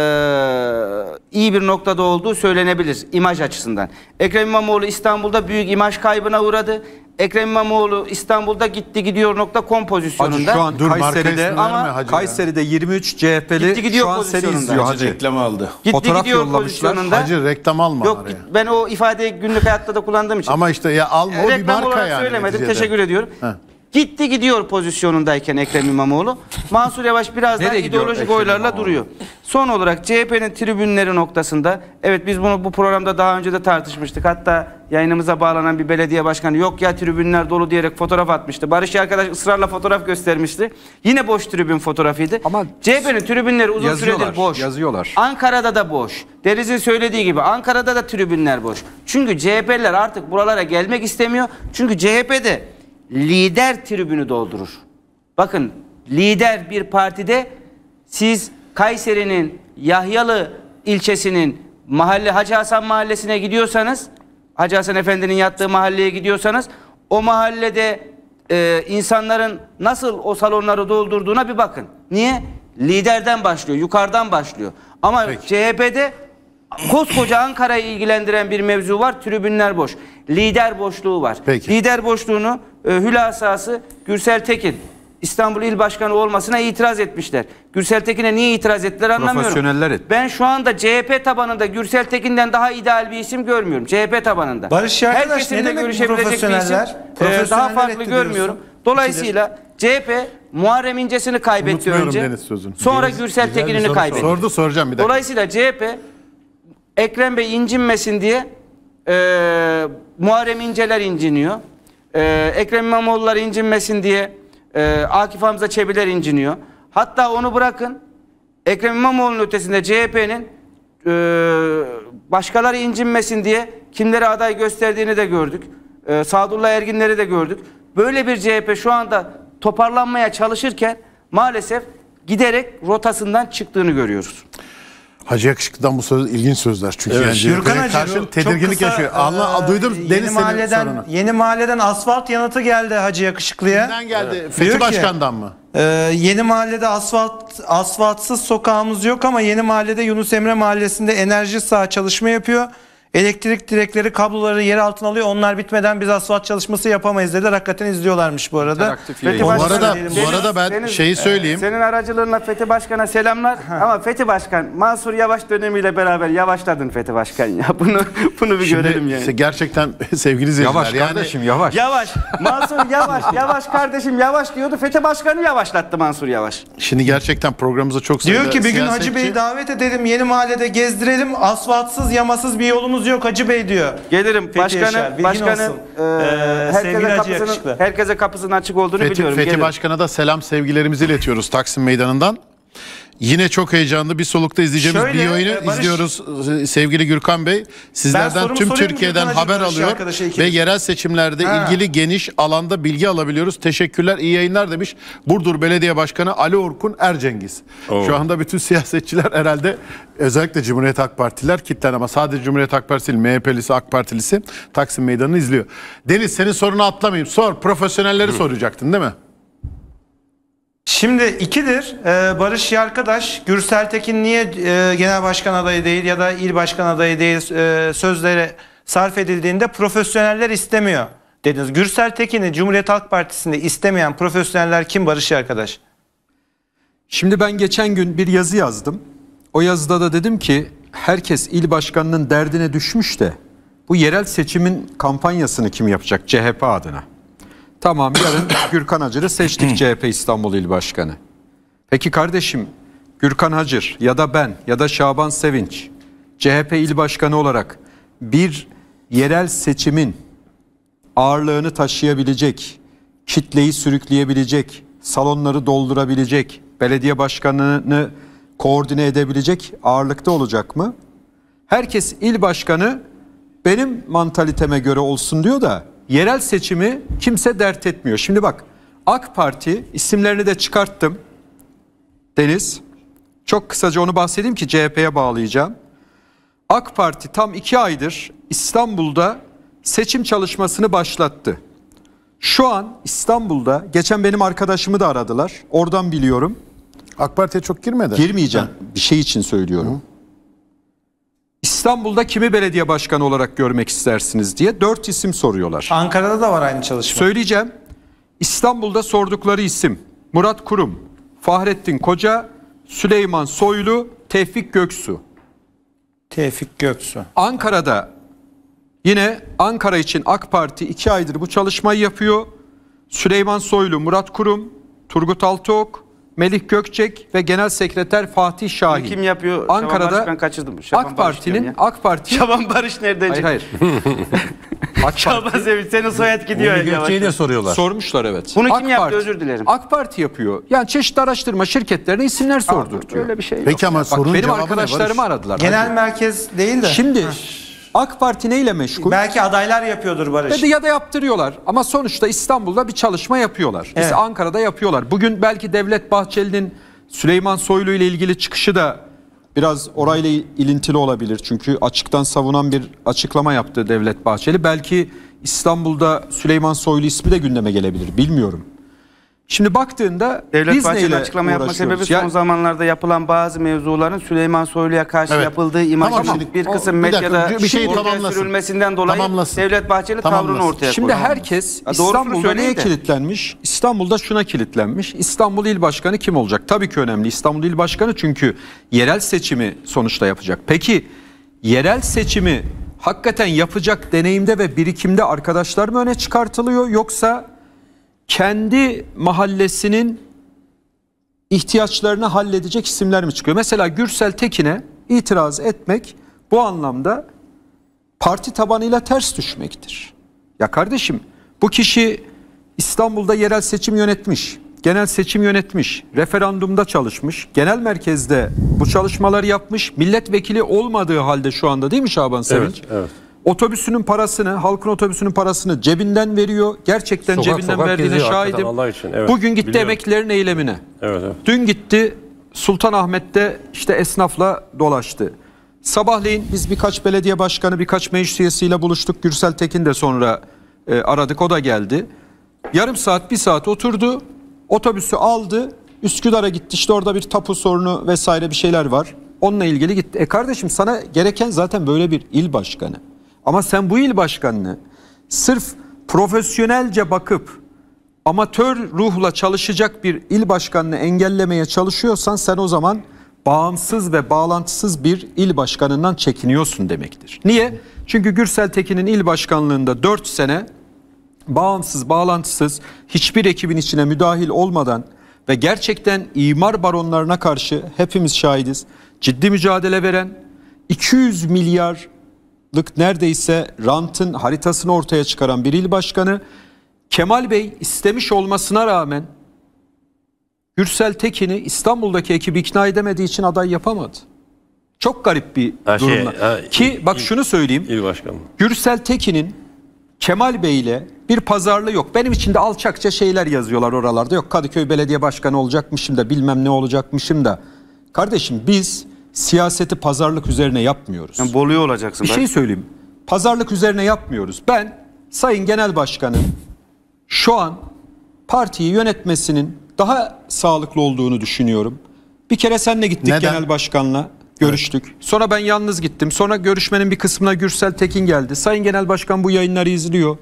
iyi bir noktada olduğu söylenebilir imaj açısından. Ekrem İmamoğlu İstanbul'da büyük imaj kaybına uğradı. Ekrem İmamoğlu İstanbul'da gitti.com pozisyonunda. Hacı şu an Dur, marka Kayseri'de, isim verme hacı ya. Kayseri'de 23 CHP'li Gitti gidiyor şu an seni pozisyonunda. izliyor hacı. Reklam aldı. Gitti Fotoğraf gidiyor yollamışlar. pozisyonunda. Hacı reklam alma Yok araya. ben o ifadeyi günlük hayatta da kullandığım için. Ama işte ya alma, o bir Reklam marka olarak yani. söylemedim. neticede. Teşekkür ediyorum. Heh. Gitti gidiyor pozisyonundayken Ekrem İmamoğlu. Mansur Yavaş biraz daha Nereye gidiyor ideolojik Ekrem oylarla İmamoğlu? duruyor. Son olarak CHP'nin tribünleri noktasında, evet biz bunu bu programda daha önce de tartışmıştık. Hatta yayınımıza bağlanan bir belediye başkanı yok ya tribünler dolu diyerek fotoğraf atmıştı. Barış arkadaş ısrarla fotoğraf göstermişti. Yine boş tribün fotoğrafıydı. Ama CHP'nin tribünleri uzun süredir boş. yazıyorlar. Ankara'da da boş. Deniz'in söylediği gibi Ankara'da da tribünler boş. Çünkü CHP'liler artık buralara gelmek istemiyor. Çünkü CHP'de lider tribünü doldurur. Bakın lider bir partide siz Kayseri'nin Yahyalı ilçesinin Hacı Hasan mahallesine gidiyorsanız, Hacı Hasan Efendi'nin yattığı mahalleye gidiyorsanız o mahallede insanların nasıl o salonları doldurduğuna bir bakın. Niye? Liderden başlıyor, yukarıdan başlıyor. Ama CHP'de koskoca Ankara'yı ilgilendiren bir mevzu var. Tribünler boş. Lider boşluğu var. Peki. Lider boşluğunu hülasası Gürsel Tekin İstanbul İl Başkanı olmasına itiraz etmişler. Gürsel Tekin'e niye itiraz ettiler anlamıyorum. Profesyoneller etti. Ben şu anda CHP tabanında Gürsel Tekin'den daha ideal bir isim görmüyorum. CHP tabanında. Barış arkadaş, Herkesin ne de demek görüşebilecek bir isim profesyoneller? daha Profesyoneller farklı etti görmüyorum. diyorsun. Dolayısıyla CHP Muharrem İnce'sini kaybetti Unutmuyorum önce. Deniz sözünü. Sonra Gürsel Tekin'ini kaybetti. Soracağım bir dakika. Dolayısıyla CHP Ekrem Bey incinmesin diye Muharrem İnceler inciniyor. Ekrem İmamoğlu'lar incinmesin diye Akif Hamza Çebiler inciniyor. Hatta onu bırakın Ekrem İmamoğlu'nun ötesinde CHP'nin başkaları incinmesin diye kimlere aday gösterdiğini de gördük. Sadullah Erginleri de gördük. Böyle bir CHP şu anda toparlanmaya çalışırken maalesef giderek rotasından çıktığını görüyoruz. Hacı Yakışıklı'dan bu söz ilginç sözler. Çünkü Evet. yani Gürkan CHP'ye Hacı, karşı çok tedirginlik kısa, yaşıyor. Duydum Deniz senin sorunu. Yeni Mahalle'den asfalt yanıtı geldi Hacı Yakışıklı'ya. Kimden geldi? Diyor Fethi ki, Başkan'dan mı? Yeni Mahalle'de asfaltsız sokağımız yok ama Yeni Mahalle'de Yunus Emre Mahallesi'nde enerji saha çalışma yapıyor. Elektrik direkleri, kabloları yer altına alıyor. Onlar bitmeden biz asfalt çalışması yapamayız dediler. Hakikaten izliyorlarmış bu arada. İnteraktif yayın. Bu Başkan arada, diyelim. bu arada ben şeyi söyleyeyim. Senin aracılığınla Fethi Başkan'a selamlar. Ama Fethi Başkan Mansur Yavaş dönemiyle beraber yavaşladın Fethi Başkan ya. Bunu bir görelim yani. Şimdi gerçekten sevgili izleyiciler. Yavaş kardeşim yavaş. Yavaş. Mansur yavaş. Yavaş kardeşim yavaş diyordu. Fethi Başkan'ı yavaşlattı Mansur Yavaş. Şimdi gerçekten programımıza çok sayıda Diyor ki bir gün Hacı siyasetçi- Bey'i davet edelim. Yeni Mahallede gezdirelim. Asfaltsız, yamasız bir yolumuz yok Hacı Bey diyor. Gelirim. Fethi Yaşar, bilgin Başkanın olsun. Sevgili Hacı Yakışıklı. herkese kapısının açık olduğunu biliyorum. Fethi Gelirim. Başkan'a da selam sevgilerimizi iletiyoruz Taksim Meydanı'ndan. Yine çok heyecanlı bir solukta izleyeceğimiz Şöyle, bir yayını Barış- izliyoruz sevgili Gürkan Bey. Sizlerden sorumu tüm sorayım mı Türkiye'den Gürkan Hacı, haber Barış alıyor arkadaşa ve ikimiz? yerel seçimlerde Ha. ilgili geniş alanda bilgi alabiliyoruz. Teşekkürler, iyi yayınlar demiş Burdur Belediye Başkanı Ali Orkun Ercengiz. Şu anda bütün siyasetçiler herhalde özellikle Cumhuriyet Halk Partililer kitlen ama sadece Cumhuriyet Halk Partisi değil, MHP'lisi, AK Partilisi Taksim Meydanı'nı izliyor. Deniz senin sorunu atlamayayım. Sor, profesyonelleri soracaktın değil mi? Şimdi ikidir. Barış arkadaş Gürsel Tekin niye genel başkan adayı değil ya da il başkan adayı değil sözleri sarf edildiğinde profesyoneller istemiyor dediniz. Gürsel Tekin'i Cumhuriyet Halk Partisi'nde istemeyen profesyoneller kim Barış arkadaş? Şimdi ben geçen gün bir yazı yazdım. O yazıda da dedim ki herkes il başkanının derdine düşmüş de bu yerel seçimin kampanyasını kim yapacak CHP adına? Tamam, yarın Gürkan Hacır'ı seçtik CHP İstanbul İl Başkanı. Peki kardeşim, Gürkan Hacır ya da ben ya da Şaban Sevinç CHP İl Başkanı olarak bir yerel seçimin ağırlığını taşıyabilecek, kitleyi sürükleyebilecek, salonları doldurabilecek, belediye başkanını koordine edebilecek ağırlıkta olacak mı? Herkes il başkanı benim mantaliteme göre olsun diyor da yerel seçimi kimse dert etmiyor. Şimdi bak, AK Parti, isimlerini de çıkarttım. Deniz, çok kısaca onu bahsedeyim ki CHP'ye bağlayacağım. AK Parti tam 2 aydır İstanbul'da seçim çalışmasını başlattı. Şu an İstanbul'da, geçen benim arkadaşımı da aradılar. Oradan biliyorum. AK Parti'ye çok girmedi. Girmeyeceğim. Bir şey için söylüyorum. İstanbul'da kimi belediye başkanı olarak görmek istersiniz diye 4 isim soruyorlar. Ankara'da da var aynı çalışma. Söyleyeceğim. İstanbul'da sordukları isim Murat Kurum, Fahrettin Koca, Süleyman Soylu, Tevfik Göksu. Tevfik Göksu. Ankara'da yine Ankara için AK Parti 2 aydır bu çalışmayı yapıyor. Süleyman Soylu, Murat Kurum, Turgut Altıok, Melih Gökçek ve Genel Sekreter Fatih Şahin. Kim yapıyor? Ankara'da Şaban Barış, ben kaçırdım. Şaban AK Parti'nin Şaban Barış nereden çıktı? Hayır. AK Şaban Parti Sevinç, senin soyad gidiyor. Melih Gökçek'i de soruyorlar. sormuşlar, evet. Bunu kim AK yaptı? Parti, Özür dilerim. AK Parti yapıyor. Yani çeşitli araştırma şirketlerine isimler sordurtuyor. Öyle bir şey yok. Peki ama Bak, sorunun benim cevabı ne arkadaşlarımı Barış? aradılar. Genel Hadi. merkez değil de. Şimdi AK Parti neyle meşgul? Belki adaylar yapıyordur Barış. Dedi ya da yaptırıyorlar ama sonuçta İstanbul'da bir çalışma yapıyorlar. Biz Evet. Ankara'da yapıyorlar. Bugün belki Devlet Bahçeli'nin Süleyman Soylu ile ilgili çıkışı da biraz orayla ilintili olabilir. Çünkü açıktan savunan bir açıklama yaptı Devlet Bahçeli. Belki İstanbul'da Süleyman Soylu ismi de gündeme gelebilir. Bilmiyorum. Şimdi baktığında Devlet biz Bahçeli'nin neyle açıklama yapma uğraşıyoruz? sebebi son zamanlarda yapılan bazı mevzuların Süleyman Soylu'ya karşı Evet. yapıldığı imajın Tamam, bir o- kısım bir dakika, medyada bir şeyi ortaya tamamlasın. sürülmesinden dolayı Tamamlasın. Devlet Bahçeli Tamamlasın. tavrını ortaya koydu. Şimdi herkes doğrusunu İstanbul'da söyleyin neye de. kilitlenmiş? İstanbul'da şuna kilitlenmiş. İstanbul İl Başkanı kim olacak? Tabii ki önemli. İstanbul İl Başkanı çünkü yerel seçimi sonuçta yapacak. Peki yerel seçimi hakikaten yapacak deneyimde ve birikimde arkadaşlar mı öne çıkartılıyor? Yoksa kendi mahallesinin ihtiyaçlarını halledecek isimler mi çıkıyor? Mesela Gürsel Tekin'e itiraz etmek bu anlamda parti tabanıyla ters düşmektir. Ya kardeşim, bu kişi İstanbul'da yerel seçim yönetmiş, genel seçim yönetmiş, referandumda çalışmış, genel merkezde bu çalışmaları yapmış, milletvekili olmadığı halde şu anda, değil mi Şaban Sevinç? Evet, evet. Otobüsünün parasını, halkın otobüsünün parasını cebinden veriyor. Gerçekten Sokak cebinden sokak verdiğine geziyor hakikaten, şahidim. Allah için, evet, Bugün gitti biliyorum. emeklilerin eylemine. Evet, evet. Dün gitti Sultanahmet'te işte esnafla dolaştı. Sabahleyin biz birkaç belediye başkanı, birkaç meclis üyesiyle buluştuk. Gürsel Tekin de sonra aradık, o da geldi. Yarım saat, bir saat oturdu. Otobüsü aldı. Üsküdar'a gitti. İşte orada bir tapu sorunu vesaire bir şeyler var. Onunla ilgili gitti. Kardeşim, sana gereken zaten böyle bir il başkanı. Ama sen bu il başkanını sırf profesyonelce bakıp amatör ruhla çalışacak bir il başkanını engellemeye çalışıyorsan sen o zaman bağımsız ve bağlantısız bir il başkanından çekiniyorsun demektir. Niye? Çünkü Gürsel Tekin'in il başkanlığında 4 sene bağımsız, bağlantısız, hiçbir ekibin içine müdahil olmadan ve gerçekten imar baronlarına karşı hepimiz şahidiz, ciddi mücadele veren, 200 milyarlık neredeyse rantın haritasını ortaya çıkaran bir il başkanı, Kemal Bey istemiş olmasına rağmen Gürsel Tekin'i İstanbul'daki ekibi ikna edemediği için aday yapamadı. Çok garip bir durumla. Ki bak şunu söyleyeyim. İl başkanı. Gürsel Tekin'in Kemal Bey ile bir pazarlığı yok. Benim için de alçakça şeyler yazıyorlar oralarda. Yok Kadıköy Belediye Başkanı olacakmışım da bilmem ne olacakmışım da. Kardeşim, biz siyaseti pazarlık üzerine yapmıyoruz. Yani Bolu'ya olacaksın. Bir şey söyleyeyim. Pazarlık üzerine yapmıyoruz. Ben Sayın Genel Başkan'ın şu an partiyi yönetmesinin daha sağlıklı olduğunu düşünüyorum. Bir kere seninle gittik. Neden? Genel Başkan'la görüştük. Evet. Sonra ben yalnız gittim. Sonra görüşmenin bir kısmına Gürsel Tekin geldi. Sayın Genel Başkan bu yayınları izliyor.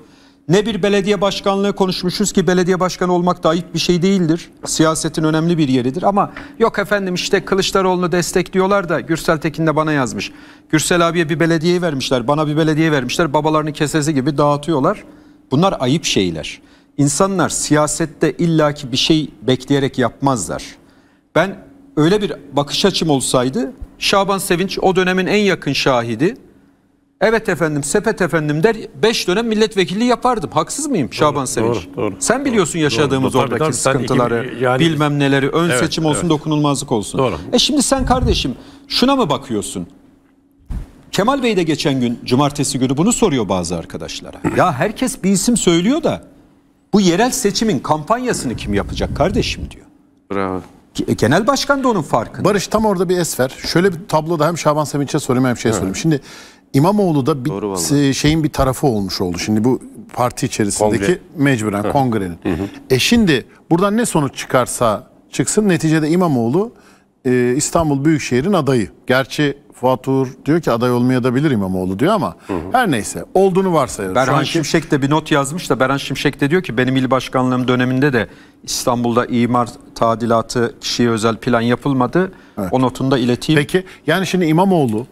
Ne bir belediye başkanlığı konuşmuşuz ki belediye başkanı olmak da ayıp bir şey değildir. Siyasetin önemli bir yeridir ama yok efendim işte Kılıçdaroğlu'nu destekliyorlar da Gürsel Tekin de bana yazmış. Gürsel abiye bir belediye vermişler, bana bir belediye vermişler, babalarını kesesi gibi dağıtıyorlar. Bunlar ayıp şeyler. İnsanlar siyasette illaki bir şey bekleyerek yapmazlar. Ben öyle bir bakış açım olsaydı Şaban Sevinç o dönemin en yakın şahidi. Evet efendim, sepet efendim der, 5 dönem milletvekilliği yapardım. Haksız mıyım Şaban Sevinç? Doğru. Sen biliyorsun yaşadığımız Doğru. oradaki Tabii, sıkıntıları, yani, bilmem neleri, ön evet, seçim olsun, evet. dokunulmazlık olsun. Doğru. Şimdi sen kardeşim şuna mı bakıyorsun? Kemal Bey de geçen gün cumartesi günü bunu soruyor bazı arkadaşlara. Ya herkes bir isim söylüyor da bu yerel seçimin kampanyasını kim yapacak kardeşim diyor. Bravo. Genel başkan da onun farkında. Barış tam orada bir es ver. Şöyle bir tabloda hem Şaban Sevinç'e sorayım hem sorayım. Şimdi İmamoğlu da bir şeyin bir tarafı olmuş oldu. Şimdi bu parti içerisindeki Kongre. mecburen kongrenin. Şimdi buradan ne sonuç çıkarsa çıksın neticede İmamoğlu İstanbul Büyükşehir'in adayı. Gerçi Fuat Uğur diyor ki aday olmayabilir İmamoğlu diyor ama her neyse olduğunu varsayıyoruz. Berhan Şimşek de bir not yazmış da Berhan Şimşek de diyor ki benim il başkanlığım döneminde de İstanbul'da imar tadilatı kişiye özel plan yapılmadı. Evet. O notunu da ileteyim. Peki yani şimdi İmamoğlu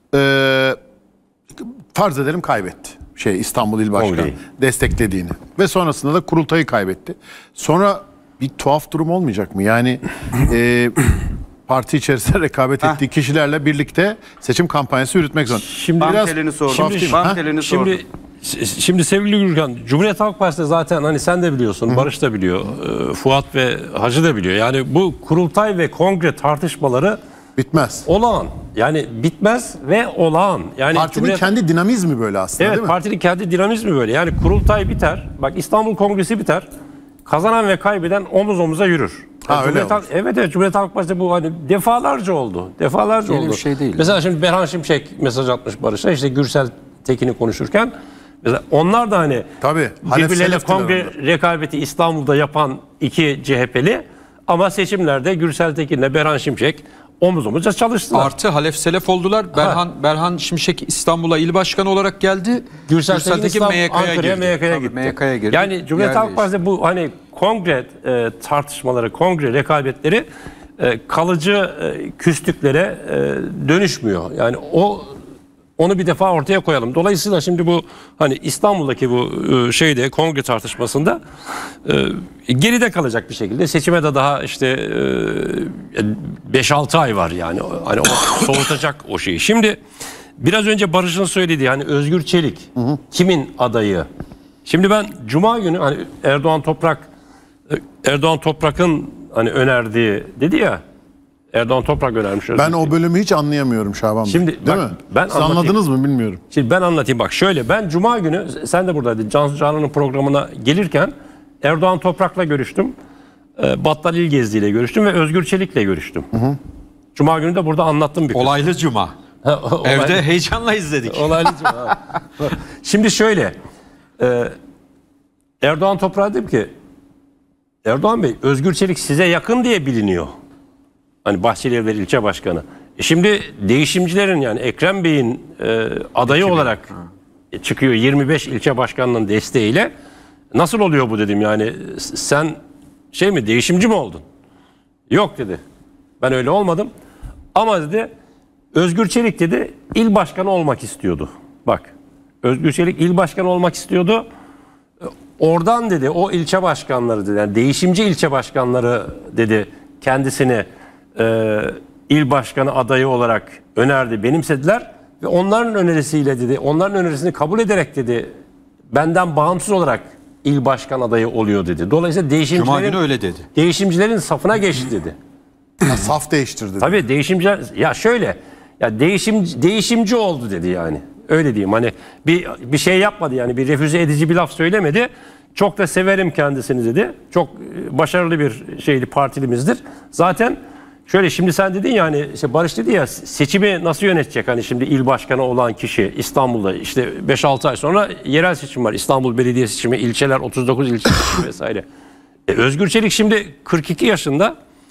farz edelim kaybetti. İstanbul İl Başkanı desteklediğini ve sonrasında da kurultayı kaybetti. Sonra bir tuhaf durum olmayacak mı? Yani parti içerisinde rekabet ettiği kişilerle birlikte seçim kampanyası yürütmek zorunda. Şimdi sevgili Gürkan, Cumhuriyet Halk Partisi zaten hani sen de biliyorsun, Barış da biliyor, Fuat ve Hacı da biliyor. Yani bu kurultay ve kongre tartışmaları bitmez. Olağan. Yani bitmez ve olağan. Yani partinin kendi dinamizmi böyle aslında değil mi? Evet, partinin kendi dinamizmi böyle. Yani kurultay biter. Bak İstanbul Kongresi biter. Kazanan ve kaybeden omuz omuza yürür. Evet, Cumhuriyet Halk Partisi bu hani defalarca oldu. Defalarca oldu. Bir şey değil. Mesela şimdi Berhan Şimşek mesaj atmış Barış'a, işte Gürsel Tekin'i konuşurken. Mesela onlar da hani birbirleriyle kongre rekabeti İstanbul'da yapan iki CHP'li ama seçimlerde Gürsel Tekin'le Berhan Şimşek omuz omuza çalıştılar. Artı Halef Selef oldular. Berhan Şimşek İstanbul'a il başkanı olarak geldi. Gürsel Tekin MYK'ya girdi. Yani Cumhuriyet Halk Partisi bu hani kongre tartışmaları, kongre rekabetleri kalıcı küslüklere dönüşmüyor. Yani onu bir defa ortaya koyalım. Dolayısıyla şimdi bu hani İstanbul'daki bu kongre tartışmasında geride kalacak bir şekilde. Seçime de daha işte 5-6 ay var yani. Hani o soğutacak o şeyi. Şimdi biraz önce Barış'ın söylediği hani Özgür Çelik kimin adayı? Şimdi ben Cuma günü hani Erdoğan Toprak'ın hani önerdiği dedi ya. Erdoğan Toprak önermiş. Ben o bölümü hiç anlayamıyorum Şaban Bey. Şimdi değil mi? Siz anladınız mı bilmiyorum. Şimdi ben anlatayım bak şöyle. Ben Cuma günü sen de buradaydın. Cansu Canan'ın programına gelirken Erdoğan Toprak'la görüştüm. Battal İlgezdi ile görüştüm ve Özgür Çelik'le görüştüm. Cuma günü de burada anlattım bir kısmı. Olaylı Cuma. Evde heyecanla izledik. Olaylı Cuma. Şimdi şöyle. Erdoğan Toprak'a dedim ki Erdoğan Bey, Özgür Çelik size yakın diye biliniyor. Hani Bahçelievler ilçe başkanı. Şimdi değişimcilerin yani Ekrem Bey'in adayı olarak çıkıyor 25 ilçe başkanının desteğiyle. Nasıl oluyor bu dedim yani sen değişimci mi oldun? Yok dedi. Ben öyle olmadım. Ama dedi Özgür Çelik dedi il başkanı olmak istiyordu. Bak Özgür Çelik il başkanı olmak istiyordu. Oradan dedi o ilçe başkanları dedi yani değişimci ilçe başkanları dedi kendisini il başkanı adayı olarak önerdi, benimsediler ve onların önerisiyle dedi, onların önerisini kabul ederek dedi, benden bağımsız olarak il başkan adayı oluyor dedi. Dolayısıyla değişimcilerin safına geçti dedi. Saf değiştirdi. Tabii değişimciler değişimci oldu dedi yani. Öyle diyeyim hani bir şey yapmadı yani bir refüze edici bir laf söylemedi. Çok da severim kendisini dedi. Çok başarılı bir partilimizdir. Zaten şöyle şimdi sen dedin ya hani işte Barış dedi ya seçimi nasıl yönetecek hani şimdi il başkanı olan kişi İstanbul'da işte 5-6 ay sonra yerel seçim var. İstanbul Belediye seçimi, ilçeler 39 ilçe seçimi vesaire. Özgür Çelik şimdi 42 yaşında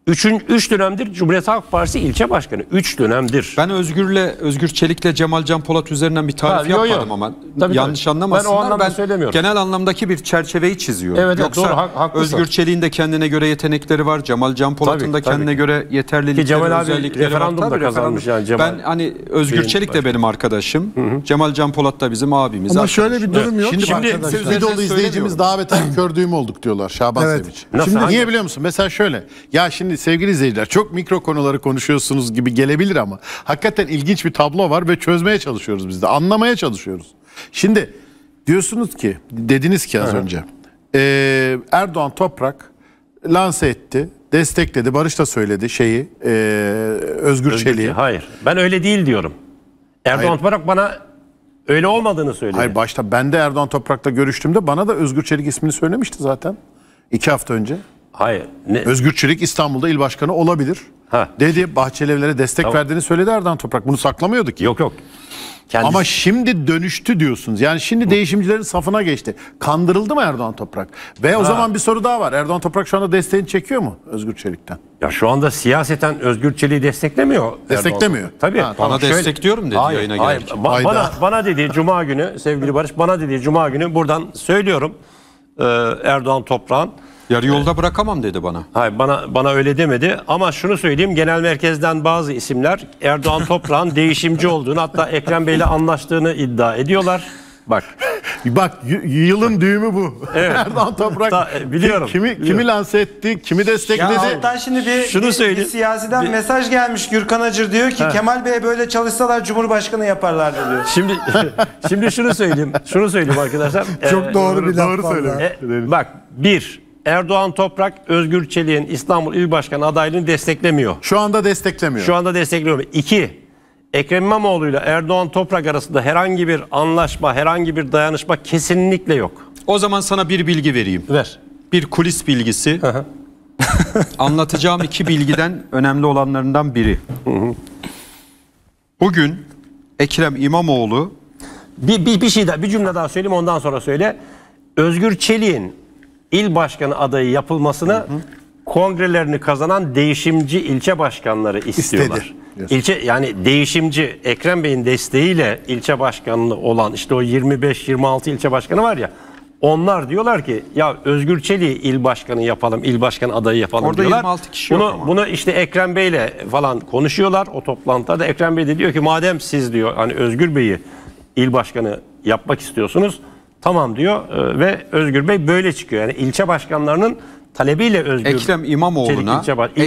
3 dönemdir Cumhuriyet Halk Partisi ilçe başkanı. 3 dönemdir. Ben Özgür Çelik'le Cemal Can Polat üzerinden bir tarif yapmadım ama yanlış anlamasınlar. Ben o anlamda söylemiyorum. Genel anlamdaki bir çerçeveyi çiziyorum. Evet, Yoksa doğru, haklısın. Özgür Çelik'in de kendine göre yetenekleri var. Cemal Can Polat'ın da kendine göre yeterlilikleri, Cemal abi özellikleri var. referandumda Tabii, kazanmış yani Cemal. Ben hani Özgür Çelik de benim arkadaşım. Cemal Can Polat da bizim abimiz. Ama arkadaşım. şöyle bir durum yok. Şimdi arkadaşlar. bir dolu izleyicimiz daha beter kör düğüm olduk diyorlar Şaban Evet. Sevinç. Nasıl? Şimdi niye biliyor musun? Mesela şöyle. Ya şimdi sevgili izleyiciler çok mikro konuları konuşuyorsunuz gibi gelebilir ama hakikaten ilginç bir tablo var ve çözmeye çalışıyoruz biz de. Anlamaya çalışıyoruz. Şimdi diyorsunuz ki, dediniz ki az önce Erdoğan Toprak lanse etti, destekledi. Barış da söyledi şeyi Özgür Çelik'i. Hayır. Ben öyle değil diyorum. Erdoğan Toprak bana öyle olmadığını söyledi. Hayır, başta ben de Erdoğan Toprak'la görüştüğümde bana da Özgür Çelik ismini söylemişti zaten. 2 hafta önce. Hayır. Ne? Özgür Çelik İstanbul'da il başkanı olabilir. Ha. Dedi, Bahçelievlere destek verdiğini söyledi Erdoğan Toprak. Bunu saklamıyordu ki. Yok. Kendisi. Ama şimdi dönüştü diyorsunuz. Yani şimdi değişimcilerin safına geçti. Kandırıldı mı Erdoğan Toprak? Ve o zaman bir soru daha var. Erdoğan Toprak şu anda desteğini çekiyor mu Özgür Çelik'ten? Ya şu anda siyaseten Özgür Çelik'i desteklemiyor. Desteklemiyor. Erdoğan. Tabii. Ha, Bana destekliyorum dedi yayına Hayır. gelirken. Bana dediği Cuma günü sevgili Barış bana dediği Cuma günü buradan söylüyorum Erdoğan Toprak'ın. Yarı yolda bırakamam dedi bana. Hayır bana öyle demedi ama şunu söyleyeyim, genel merkezden bazı isimler Erdoğan Toprak'ın değişimci olduğunu, hatta Ekrem Bey'le anlaştığını iddia ediyorlar. Bak Yılın düğümü bu. Evet. Erdoğan Toprak biliyorum. Kimi lanse etti, kimi destekledi. Ya alttan şimdi Şunu bir söyleyeyim. siyasiden mesaj gelmiş. Gürkan Acır diyor ki Kemal Bey böyle çalışsalar Cumhurbaşkanı yaparlar diyor. Şimdi şunu söyleyeyim arkadaşlar. Çok doğru bir laf var. Bak Erdoğan Toprak Özgür Çelik'in İstanbul İl Başkanı adaylığını desteklemiyor. Şu anda desteklemiyor. Şu anda desteklemiyor. 2. Ekrem İmamoğlu ile Erdoğan Toprak arasında herhangi bir anlaşma, herhangi bir dayanışma kesinlikle yok. O zaman sana bir bilgi vereyim. Ver. Bir kulis bilgisi. Anlatacağım 2 bilgiden önemli olanlarından biri. Bugün Ekrem İmamoğlu Bir şey daha, bir cümle daha söyleyeyim, ondan sonra söyle. Özgür Çelik'in il başkanı adayı yapılmasını kongrelerini kazanan değişimci ilçe başkanları istiyorlar. İlçe, yani değişimci Ekrem Bey'in desteğiyle ilçe başkanlığı olan işte o 25-26 ilçe başkanı var ya, onlar diyorlar ki ya Özgür Çelik'i il başkanı yapalım, il başkanı adayı yapalım orada diyorlar. 26 kişi yok ama. Bunu işte Ekrem Bey'le falan konuşuyorlar o toplantıda. Ekrem Bey de diyor ki madem siz diyor hani Özgür Bey'i il başkanı yapmak istiyorsunuz, tamam diyor ve Özgür Bey böyle çıkıyor. Yani ilçe başkanlarının talebiyle Ekrem İmamoğlu'na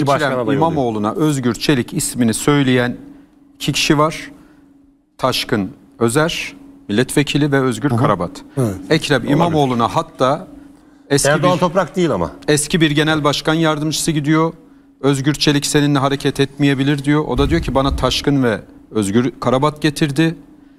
Özgür Çelik ismini söyleyen 2 kişi var. Taşkın Özer milletvekili ve Özgür Karabat. Evet. Ekrem İmamoğlu'na hatta Erdoğan Toprak değil ama. Eski bir genel başkan yardımcısı gidiyor. Özgür Çelik seninle hareket etmeyebilir diyor. O da diyor ki bana Taşkın ve Özgür Karabat getirdi.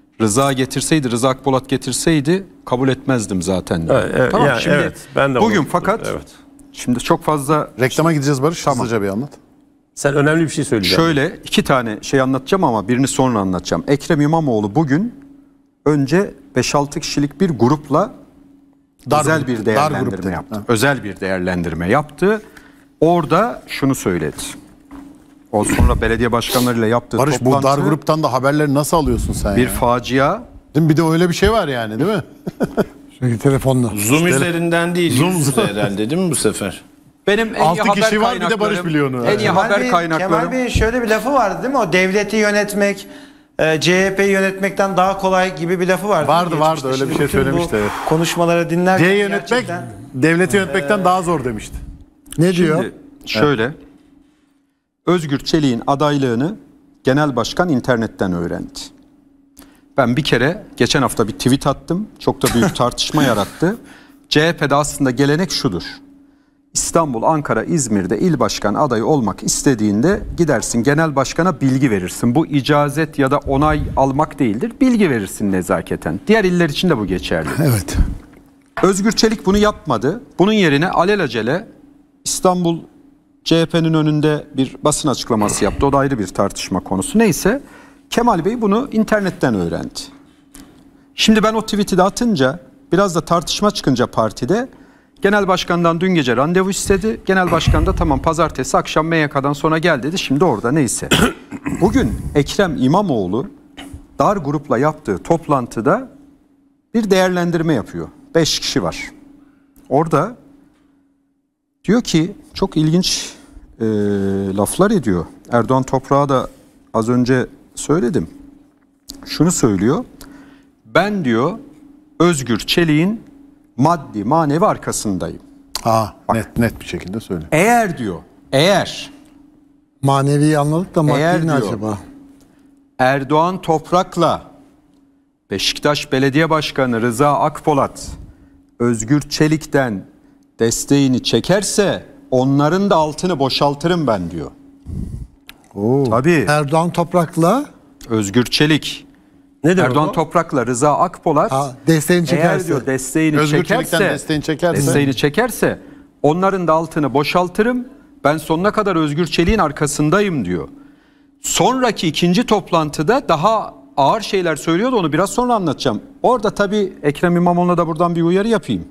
Rıza Akpolat getirseydi kabul etmezdim zaten. Evet, tamam yani, şimdi evet, ben de bugün fakat şimdi çok fazla reklama gideceğiz Barış. Hızlıca bir anlat. Sen önemli bir şey söyleyeceksin. Şöyle 2 tane şey anlatacağım ama birini sonra anlatacağım. Ekrem İmamoğlu bugün önce 5-6 kişilik bir grupla özel bir değerlendirme yaptı. Özel bir değerlendirme yaptı. Orada şunu söyledi. O sonra belediye başkanlarıyla yaptığı Barış, toplantı. bu dar gruptan da haberleri nasıl alıyorsun sen bir ya? facia. Değil mi? Bir de öyle bir şey var yani, değil mi? Çünkü telefonla. Zoom üzerinden değil, yüz yüze herhalde değil mi bu sefer? Benim en 6 iyi haber kişi var, bir de kaynaklarım- Barış biliyor onu. En iyi haber kaynaklarım. Kemal Bey'in şöyle bir lafı vardı değil mi? O devleti yönetmek CHP'yi yönetmekten daha kolay gibi bir lafı vardı. Vardı, Geçmişte. öyle bir Şimdi şey bütün bu söylemişti, evet. konuşmaları dinlerken C'yi yönetmek gerçekten devleti yönetmekten daha zor demişti. Ne diyor? Şimdi şöyle. Özgür Çelik'in adaylığını genel başkan internetten öğrendi. Ben bir kere geçen hafta bir tweet attım. Çok da büyük tartışma yarattı. CHP'de aslında gelenek şudur. İstanbul, Ankara, İzmir'de il başkan adayı olmak istediğinde gidersin genel başkana bilgi verirsin. Bu icazet ya da onay almak değildir. Bilgi verirsin nezaketen. Diğer iller için de bu geçerli. Evet. Özgür Çelik bunu yapmadı. Bunun yerine alelacele İstanbul CHP'nin önünde bir basın açıklaması yaptı. O da ayrı bir tartışma konusu. Neyse Kemal Bey bunu internetten öğrendi. Şimdi ben o tweet'i de atınca biraz da tartışma çıkınca partide Genel başkandan dün gece randevu istedi. Genel başkan da tamam pazartesi akşam MYK'dan sonra gel dedi. Şimdi orada neyse. Bugün Ekrem İmamoğlu dar grupla yaptığı toplantıda bir değerlendirme yapıyor. 5 kişi var. Orada diyor ki çok ilginç laflar ediyor. Erdoğan Toprak'a da az önce söyledim. Şunu söylüyor. Ben diyor Özgür Çelik'in maddi manevi arkasındayım. Net bir şekilde söyle. Eğer diyor, eğer Maneviyi anladık da maddi ne diyor, acaba? Erdoğan Toprak'la Beşiktaş Belediye Başkanı Rıza Akpolat Özgür Çelik'ten desteğini çekerse onların da altını boşaltırım ben diyor. Tabii. Erdoğan Toprak'la Özgür Çelik. Ne demek Erdoğan o? Toprak'la Rıza Akpolat desteğini çekerse. eğer diyor desteğini Özgür Çelik'ten desteğini çekerse onların da altını boşaltırım. Ben sonuna kadar Özgür Çelik'in arkasındayım diyor. Sonraki ikinci toplantıda daha ağır şeyler söylüyordu, onu biraz sonra anlatacağım. Orada tabii Ekrem İmamoğlu'na da buradan bir uyarı yapayım.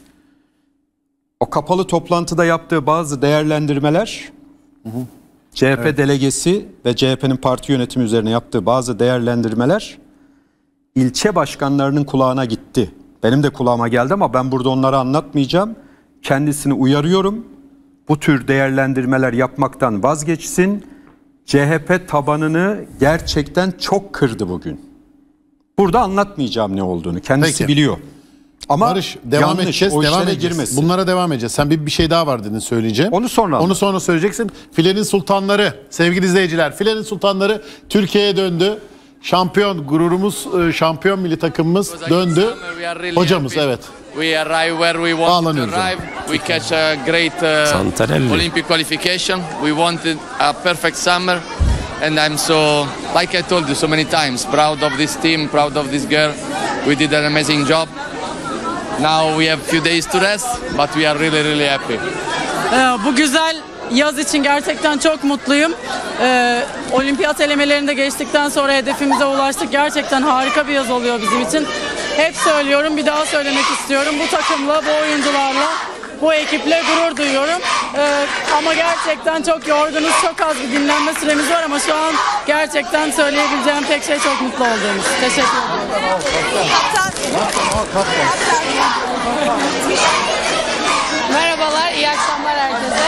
O kapalı toplantıda yaptığı bazı değerlendirmeler, CHP delegesi ve CHP'nin parti yönetimi üzerine yaptığı bazı değerlendirmeler ilçe başkanlarının kulağına gitti. Benim de kulağıma geldi ama ben burada onları anlatmayacağım. Kendisini uyarıyorum. Bu tür değerlendirmeler yapmaktan vazgeçsin. CHP tabanını gerçekten çok kırdı bugün. Burada anlatmayacağım ne olduğunu. Kendisi Peki. biliyor. Ama Barış devam edeceğiz. Girmesin. Bunlara devam edeceğiz. Sen bir şey daha var dedin, söyleyeceğim. Onu sonra söyleyeceksin. Filenin sultanları, sevgili izleyiciler, Filenin sultanları Türkiye'ye döndü. Şampiyon gururumuz, şampiyon milli takımımız döndü. Hocamız evet. We arrive where we wanted to arrive. We catch a great Olympic qualification. We wanted a perfect summer. And I'm so, like I told you so many times, proud of this team, proud of this girl. We did an amazing job. Now we have a few days to rest, but we are really, really happy. Bu güzel yaz için gerçekten çok mutluyum. Olimpiyat elemelerinde geçtikten sonra hedefimize ulaştık. Gerçekten harika bir yaz oluyor bizim için. Hep söylüyorum, bir daha söylemek istiyorum. Bu takımla, bu oyuncularla, bu ekiple gurur duyuyorum. Ama gerçekten çok yorgunuz, çok az bir dinlenme süremiz var ama şu an gerçekten söyleyebileceğim tek şey çok mutlu olduğumuz. Teşekkür ederim. Merhabalar, iyi akşamlar herkese.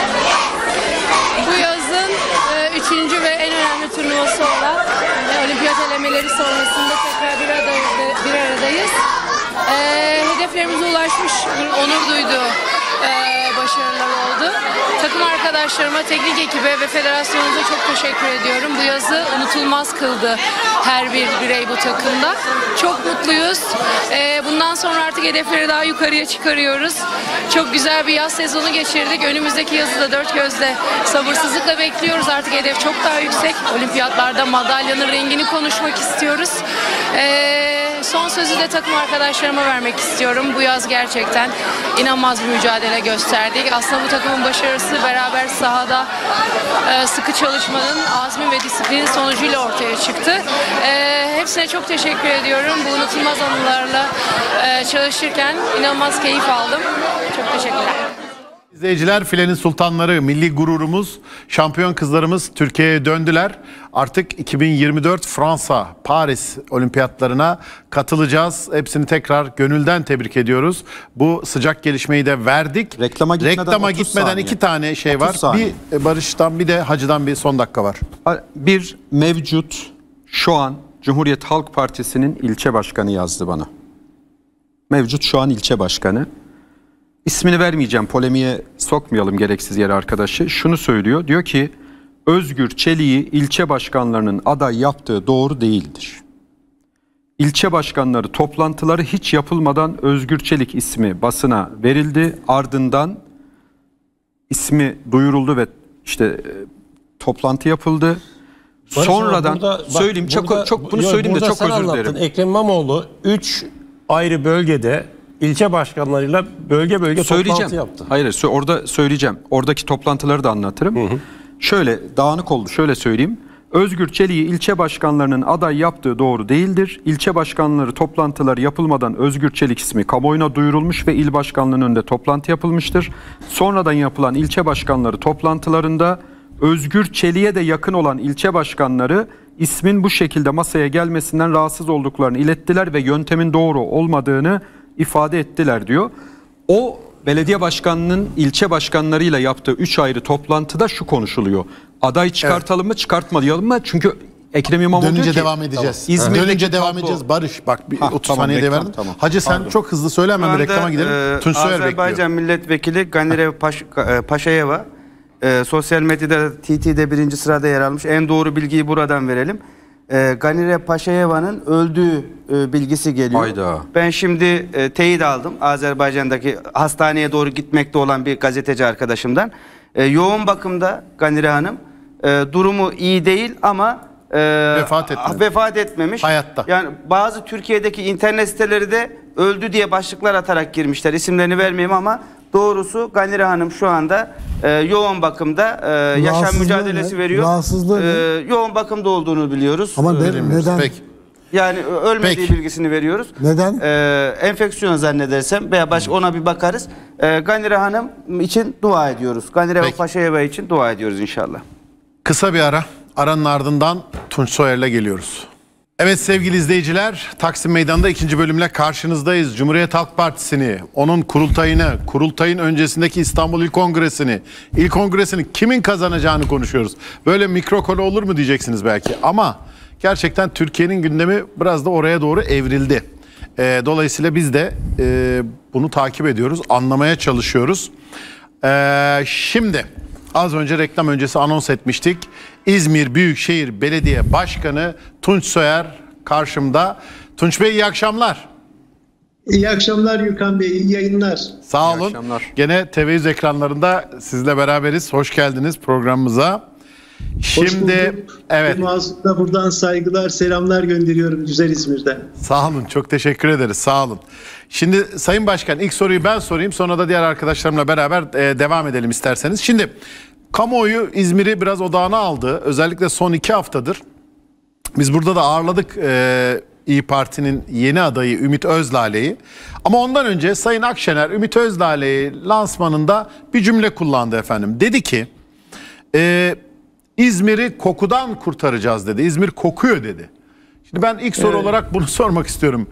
Bu yazın 3. ve en önemli turnuvası olan olimpiyat elemeleri sonrasında tekrar bir aradayız. Hedeflerimize ulaşmış, onur duyduğu başarılar oldu. Takım arkadaşlarıma, teknik ekibe ve federasyonumuza çok teşekkür ediyorum. Bu yazı unutulmaz kıldı her bir birey bu takımda. Çok mutluyuz. Bundan sonra artık hedefleri daha yukarıya çıkarıyoruz. Çok güzel bir yaz sezonu geçirdik. Önümüzdeki yazı da dört gözle sabırsızlıkla bekliyoruz. Artık hedef çok daha yüksek. Olimpiyatlarda madalyanın rengini konuşmak istiyoruz. Son sözü de takım arkadaşlarıma vermek istiyorum. Bu yaz gerçekten inanılmaz bir mücadele gösterdik. Aslında bu takımın başarısı beraber sahada sıkı çalışmanın, azmi ve disiplinin sonucuyla ortaya çıktı. Hepsine çok teşekkür ediyorum. Bu unutulmaz anılarla çalışırken inanılmaz keyif aldım. Çok teşekkürler. İzleyiciler, Filenin sultanları, milli gururumuz, şampiyon kızlarımız Türkiye'ye döndüler. Artık 2024 Fransa, Paris olimpiyatlarına katılacağız. Hepsini tekrar gönülden tebrik ediyoruz. Bu sıcak gelişmeyi de verdik. Reklama gitmeden 2 tane şey var. Saniye. Bir Barış'tan bir de Hacı'dan bir son dakika var. Bir mevcut şu an Cumhuriyet Halk Partisi'nin ilçe başkanı yazdı bana. Mevcut şu an ilçe başkanı. İsmini vermeyeceğim, polemiğe sokmayalım gereksiz yere arkadaşı. Şunu söylüyor, diyor ki Özgür Çelik'i ilçe başkanlarının aday yaptığı doğru değildir. İlçe başkanları toplantıları hiç yapılmadan Özgür Çelik ismi basına verildi. Ardından ismi duyuruldu ve işte toplantı yapıldı. Barış, sonradan söyleyeyim çok bunu söyleyeyim de çok özür dilerim. Ekrem İmamoğlu 3 ayrı bölgede ilçe başkanlarıyla bölge toplantı yaptı. Hayır, orada söyleyeceğim. Oradaki toplantıları da anlatırım. Şöyle dağınık oldu. Şöyle söyleyeyim. Özgür Çelik'i ilçe başkanlarının aday yaptığı doğru değildir. İlçe başkanları toplantıları yapılmadan Özgür Çelik ismi kamuoyuna duyurulmuş ve il başkanlığının önünde toplantı yapılmıştır. Sonradan yapılan ilçe başkanları toplantılarında Özgür Çelik'e de yakın olan ilçe başkanları ismin bu şekilde masaya gelmesinden rahatsız olduklarını ilettiler ve yöntemin doğru olmadığını ifade ettiler diyor. O belediye başkanının ilçe başkanlarıyla yaptığı 3 ayrı toplantıda şu konuşuluyor. Aday çıkartalım mı çıkartmayalım mı? Çünkü Ekrem İmamoğlu dönünce diyor ki, devam edeceğiz. Tamam. Dönünce devam edeceğiz. Barış bak bir 30 tamam, saniye de reklam, verdim. tamam. Hacı sen Pardon. çok hızlı söyle hemen bir reklama gidelim. Tunç Soyer bekliyor. Azerbaycan Milletvekili Ganirev Paşayeva sosyal medyada TT'de 1. sırada yer almış. En doğru bilgiyi buradan verelim. Ganirev Paşayeva'nın öldüğü bilgisi geliyor. Hayda. Ben şimdi teyit aldım. Azerbaycan'daki hastaneye doğru gitmekte olan bir gazeteci arkadaşımdan. Yoğun bakımda Ganire Hanım. Durumu iyi değil ama vefat etmemiş. Hayatta. Yani bazı Türkiye'deki internet siteleri de öldü diye başlıklar atarak girmişler. İsimlerini vermeyeyim ama doğrusu Ganire Hanım şu anda yoğun bakımda yaşam mücadelesi veriyor. Yoğun bakımda olduğunu biliyoruz. Ama neden? Peki. Yani ölmediği bilgisini veriyoruz. Neden? Enfeksiyon zannedersem veya ona bir bakarız. Ganire Hanım için dua ediyoruz. Ganire ve Paşayeva için dua ediyoruz inşallah. Kısa bir ara. Aranın ardından Tunç Soyer'le geliyoruz. Evet sevgili izleyiciler, Taksim Meydanı'nda 2. bölümle karşınızdayız. Cumhuriyet Halk Partisi'ni, onun kurultayını, kurultayın öncesindeki İstanbul İl Kongresi'ni, İl Kongresi'ni kimin kazanacağını konuşuyoruz. Böyle mikrokolo olur mu diyeceksiniz belki ama gerçekten Türkiye'nin gündemi biraz da oraya doğru evrildi. Dolayısıyla biz de bunu takip ediyoruz, anlamaya çalışıyoruz. Şimdi az önce reklam öncesi anons etmiştik. İzmir Büyükşehir Belediye Başkanı Tunç Soyer karşımda. Tunç Bey iyi akşamlar. İyi akşamlar Gürkan Bey, iyi yayınlar. Sağ olun. Gene TV100 ekranlarında sizle beraberiz. Hoş geldiniz programımıza. Şimdi evet. Mazlum'a buradan saygılar, selamlar gönderiyorum güzel İzmir'den. Sağ olun, çok teşekkür ederiz. Sağ olun. Şimdi Sayın Başkan ilk soruyu ben sorayım, sonra da diğer arkadaşlarımla beraber devam edelim isterseniz. Şimdi kamuoyu İzmir'i biraz odağına aldı. Özellikle son 2 haftadır. Biz burada da ağırladık İYİ Parti'nin yeni adayı Ümit Özlale'yi. Ama ondan önce Sayın Akşener Ümit Özlale'yi lansmanında bir cümle kullandı efendim. Dedi ki İzmir'i kokudan kurtaracağız dedi. İzmir kokuyor dedi. Şimdi ben ilk soru olarak bunu sormak istiyorum.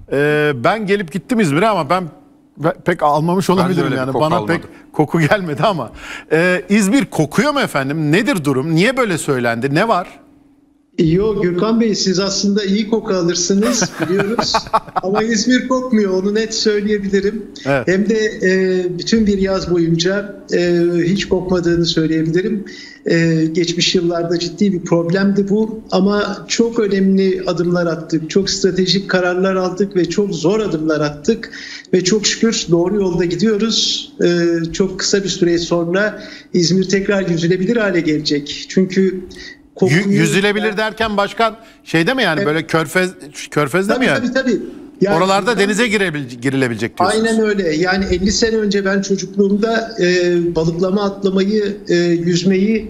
Ben gelip gittim İzmir'e ama ben pek almamış olabilirim yani. Bana pek koku gelmedi ama. İzmir kokuyor mu efendim? Nedir durum? Niye böyle söylendi? Ne var? Yok Gürkan Bey, siz aslında iyi koku alırsınız biliyoruz ama İzmir kokmuyor, onu net söyleyebilirim. Evet. Hem de bütün bir yaz boyunca hiç kokmadığını söyleyebilirim. Geçmiş yıllarda ciddi bir problemdi bu ama çok önemli adımlar attık, çok stratejik kararlar aldık ve çok zor adımlar attık ve çok şükür doğru yolda gidiyoruz. Çok kısa bir süre sonra İzmir tekrar yüzülebilir hale gelecek. Çünkü yüzülebilir derken başkan şeyde mi yani böyle körfezde tabii, mi yani? Tabii. Yani oralarda denize girilebilecek diyorsunuz. Aynen öyle. Yani 50 sene önce ben çocukluğumda balıklama atlamayı, yüzmeyi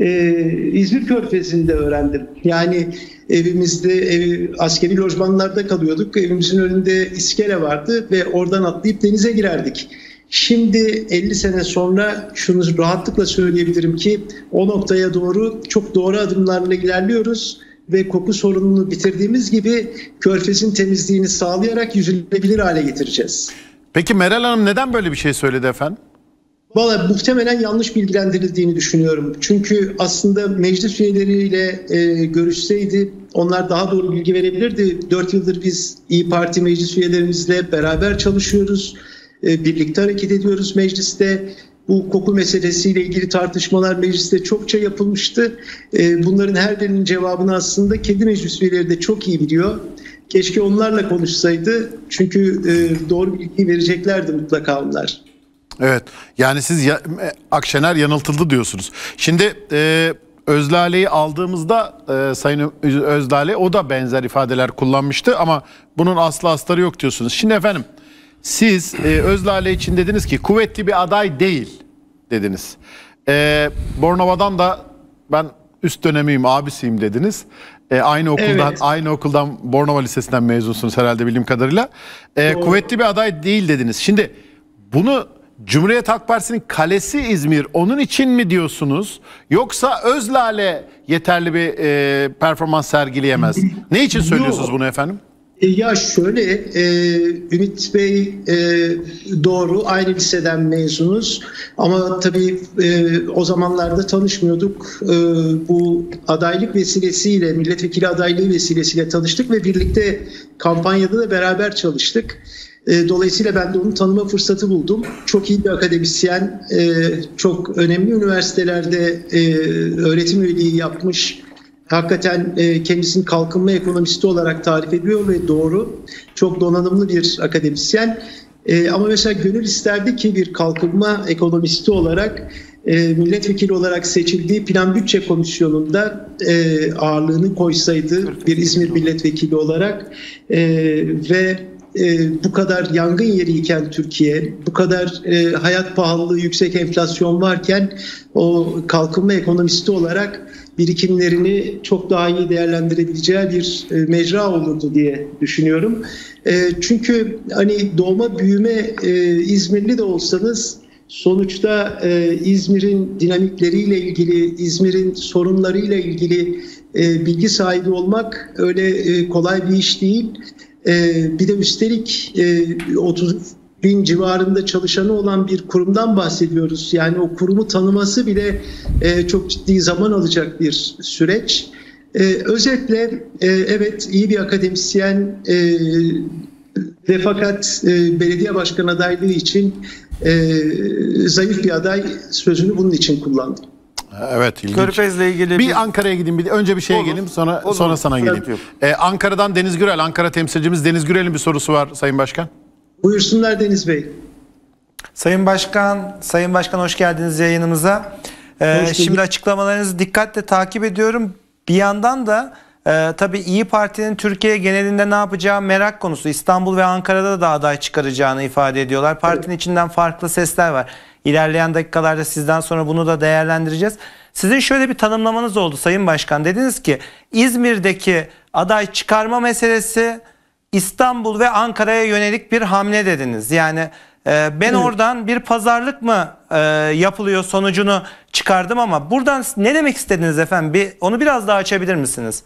İzmir Körfezi'nde öğrendim. Yani evimizde askeri lojmanlarda kalıyorduk. Evimizin önünde iskele vardı ve oradan atlayıp denize girerdik. Şimdi 50 sene sonra şunu rahatlıkla söyleyebilirim ki o noktaya doğru çok doğru adımlarla ilerliyoruz ve koku sorununu bitirdiğimiz gibi Körfez'in temizliğini sağlayarak yüzülebilir hale getireceğiz. Peki Meral Hanım neden böyle bir şey söyledi efendim? Vallahi muhtemelen yanlış bilgilendirildiğini düşünüyorum. Çünkü aslında meclis üyeleriyle görüşseydi onlar daha doğru bilgi verebilirdi. 4 yıldır biz İYİ Parti meclis üyelerimizle beraber çalışıyoruz. Birlikte hareket ediyoruz mecliste. Bu koku meselesiyle ilgili tartışmalar mecliste çokça yapılmıştı. Bunların her birinin cevabını aslında kendi meclis üyeleri de çok iyi biliyor. Keşke onlarla konuşsaydı. Çünkü doğru bilgi vereceklerdi mutlaka onlar. Evet. Yani siz Akşener yanıltıldı diyorsunuz. Şimdi Özlale'yi aldığımızda Sayın Özlale o da benzer ifadeler kullanmıştı ama bunun aslı astarı yok diyorsunuz. Şimdi efendim siz Özlale için dediniz ki kuvvetli bir aday değil dediniz. Bornova'dan da ben üst dönemiyim, abisiyim dediniz. Aynı okuldan Bornova Lisesi'nden mezunsunuz herhalde bildiğim kadarıyla. Kuvvetli bir aday değil dediniz. Şimdi bunu Cumhuriyet Halk Partisi'nin kalesi İzmir, onun için mi diyorsunuz? Yoksa Özlale yeterli bir performans sergileyemez. Ne için söylüyorsunuz bunu efendim? Ya şöyle, Ümit Bey doğru, aynı liseden mezunuz ama tabii o zamanlarda tanışmıyorduk. Bu adaylık vesilesiyle, milletvekili adaylığı vesilesiyle tanıştık ve birlikte kampanyada da beraber çalıştık. Dolayısıyla ben de onu tanıma fırsatı buldum. Çok iyi bir akademisyen, çok önemli üniversitelerde öğretim üyeliği yapmış. Hakikaten kendisini kalkınma ekonomisti olarak tarif ediyor ve doğru. Çok donanımlı bir akademisyen. Ama mesela gönül isterdi ki bir kalkınma ekonomisti olarak milletvekili olarak seçildiği Plan Bütçe Komisyonu'nda ağırlığını koysaydı bir İzmir milletvekili olarak ve bu kadar yangın yeriyken Türkiye, bu kadar hayat pahalılığı, yüksek enflasyon varken o kalkınma ekonomisti olarak birikimlerini çok daha iyi değerlendirebileceği bir mecra olurdu diye düşünüyorum. Çünkü hani doğma büyüme İzmirli de olsanız sonuçta İzmir'in dinamikleriyle ilgili, İzmir'in sorunlarıyla ilgili bilgi sahibi olmak öyle kolay bir iş değil. Bir de üstelik 30 bin civarında çalışanı olan bir kurumdan bahsediyoruz. Yani o kurumu tanıması bile çok ciddi zaman alacak bir süreç. Özetle evet, iyi bir akademisyen ve fakat belediye başkan adaylığı için zayıf bir aday sözünü bunun için kullandım. Evet, ilginç. Körfez'le ilgili bir Ankara'ya gideyim, önce bir şeye geleyim, sonra sana geleyim. Ankara'dan Deniz Gürel, Ankara temsilcimiz Deniz Gürel'in bir sorusu var Sayın Başkan. Buyursunlar Deniz Bey. Sayın Başkan hoş geldiniz yayınımıza. Şimdi açıklamalarınızı dikkatle takip ediyorum. Bir yandan da tabii İyi Parti'nin Türkiye genelinde ne yapacağı merak konusu. İstanbul ve Ankara'da da aday çıkaracağını ifade ediyorlar. Partinin içinden farklı sesler var. İlerleyen dakikalarda sizden sonra bunu da değerlendireceğiz. Sizin şöyle bir tanımlamanız oldu Sayın Başkan. Dediniz ki İzmir'deki aday çıkarma meselesi İstanbul ve Ankara'ya yönelik bir hamle dediniz. Yani ben oradan bir pazarlık mı yapılıyor sonucunu çıkardım ama buradan ne demek istediniz efendim? Onu biraz daha açabilir misiniz?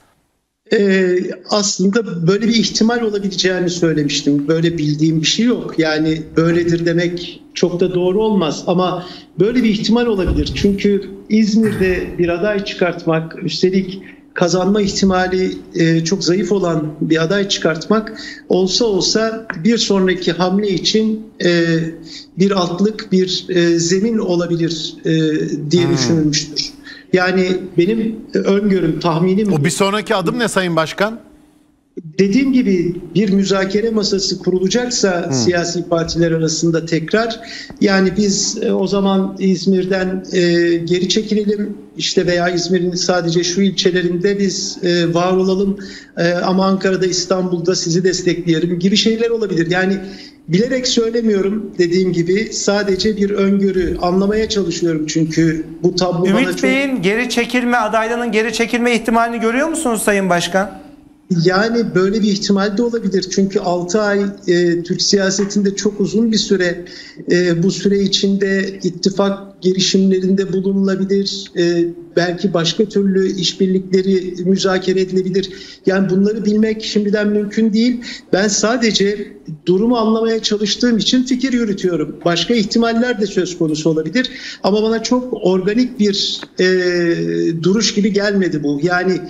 Aslında böyle bir ihtimal olabileceğini söylemiştim. Böyle bildiğim bir şey yok. Yani böyledir demek çok da doğru olmaz ama böyle bir ihtimal olabilir. Çünkü İzmir'de bir aday çıkartmak, üstelik kazanma ihtimali çok zayıf olan bir aday çıkartmak olsa bir sonraki hamle için bir altlık, bir zemin olabilir diye düşünülmüştür. Yani benim öngörüm, tahminim... O bir sonraki adım ne Sayın Başkan? Dediğim gibi bir müzakere masası kurulacaksa siyasi partiler arasında tekrar, yani biz o zaman İzmir'den geri çekilelim işte veya İzmir'in sadece şu ilçelerinde biz var olalım ama Ankara'da, İstanbul'da sizi destekleyelim gibi şeyler olabilir. Yani bilerek söylemiyorum, dediğim gibi sadece bir öngörü, anlamaya çalışıyorum çünkü bu tablo bana çok... Ümit Bey'in geri çekilme, adaylığının geri çekilme ihtimalini görüyor musunuz Sayın Başkan? Yani böyle bir ihtimal de olabilir. Çünkü 6 ay Türk siyasetinde çok uzun bir süre. Bu süre içinde ittifak girişimlerinde bulunulabilir. Belki başka türlü işbirlikleri müzakere edilebilir. Yani bunları bilmek şimdiden mümkün değil. Ben sadece durumu anlamaya çalıştığım için fikir yürütüyorum. Başka ihtimaller de söz konusu olabilir. Ama bana çok organik bir duruş gibi gelmedi bu. Yani...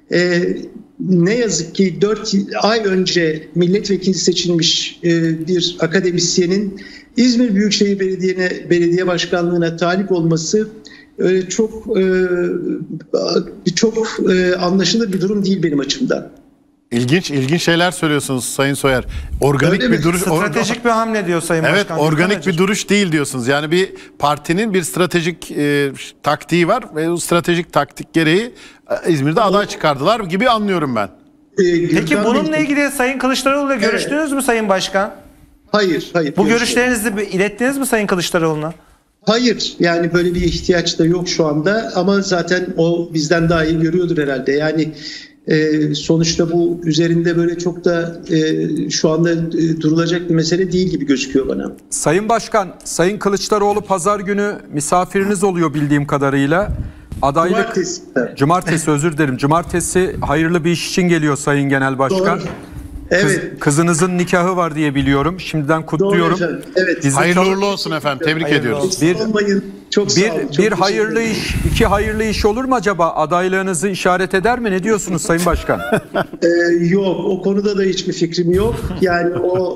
ne yazık ki 4 ay önce milletvekili seçilmiş bir akademisyenin İzmir Büyükşehir Belediye Başkanlığı'na talip olması öyle çok anlaşılır bir durum değil benim açımdan. İlginç şeyler söylüyorsunuz Sayın Soyer. Organik bir duruş, stratejik bir hamle diyor Sayın evet, Başkan. Evet, organik bir duruş değil diyorsunuz. Yani bir partinin bir stratejik taktiği var ve o stratejik taktik gereği İzmir'de aday çıkardılar gibi anlıyorum ben. Peki bununla ilgili Sayın Kılıçdaroğlu'yla görüştünüz mü Sayın Başkan? Hayır. Bu görüşlerinizi ilettiniz mi Sayın Kılıçdaroğlu'na? Hayır, yani böyle bir ihtiyaç da yok şu anda ama zaten o bizden daha iyi görüyordur herhalde. Yani sonuçta bu üzerinde böyle çok da şu anda durulacak bir mesele değil gibi gözüküyor bana. Sayın Başkan, Sayın Kılıçdaroğlu pazar günü misafiriniz oluyor bildiğim kadarıyla. Adaylık Cumartesi özür dilerim. Cumartesi hayırlı bir iş için geliyor Sayın Genel Başkan. Doğru. Evet. Kızınızın nikahı var diye biliyorum. Şimdiden kutluyorum. Doğru efendim. Evet. Hayırlı uğurlu olsun efendim. Tebrik ediyoruz. Çok sağ olun. Bir hayırlı iş, iki hayırlı iş olur mu acaba? Adaylığınızı işaret eder mi? Ne diyorsunuz Sayın Başkan? Yok, o konuda da hiçbir fikrim yok. Yani o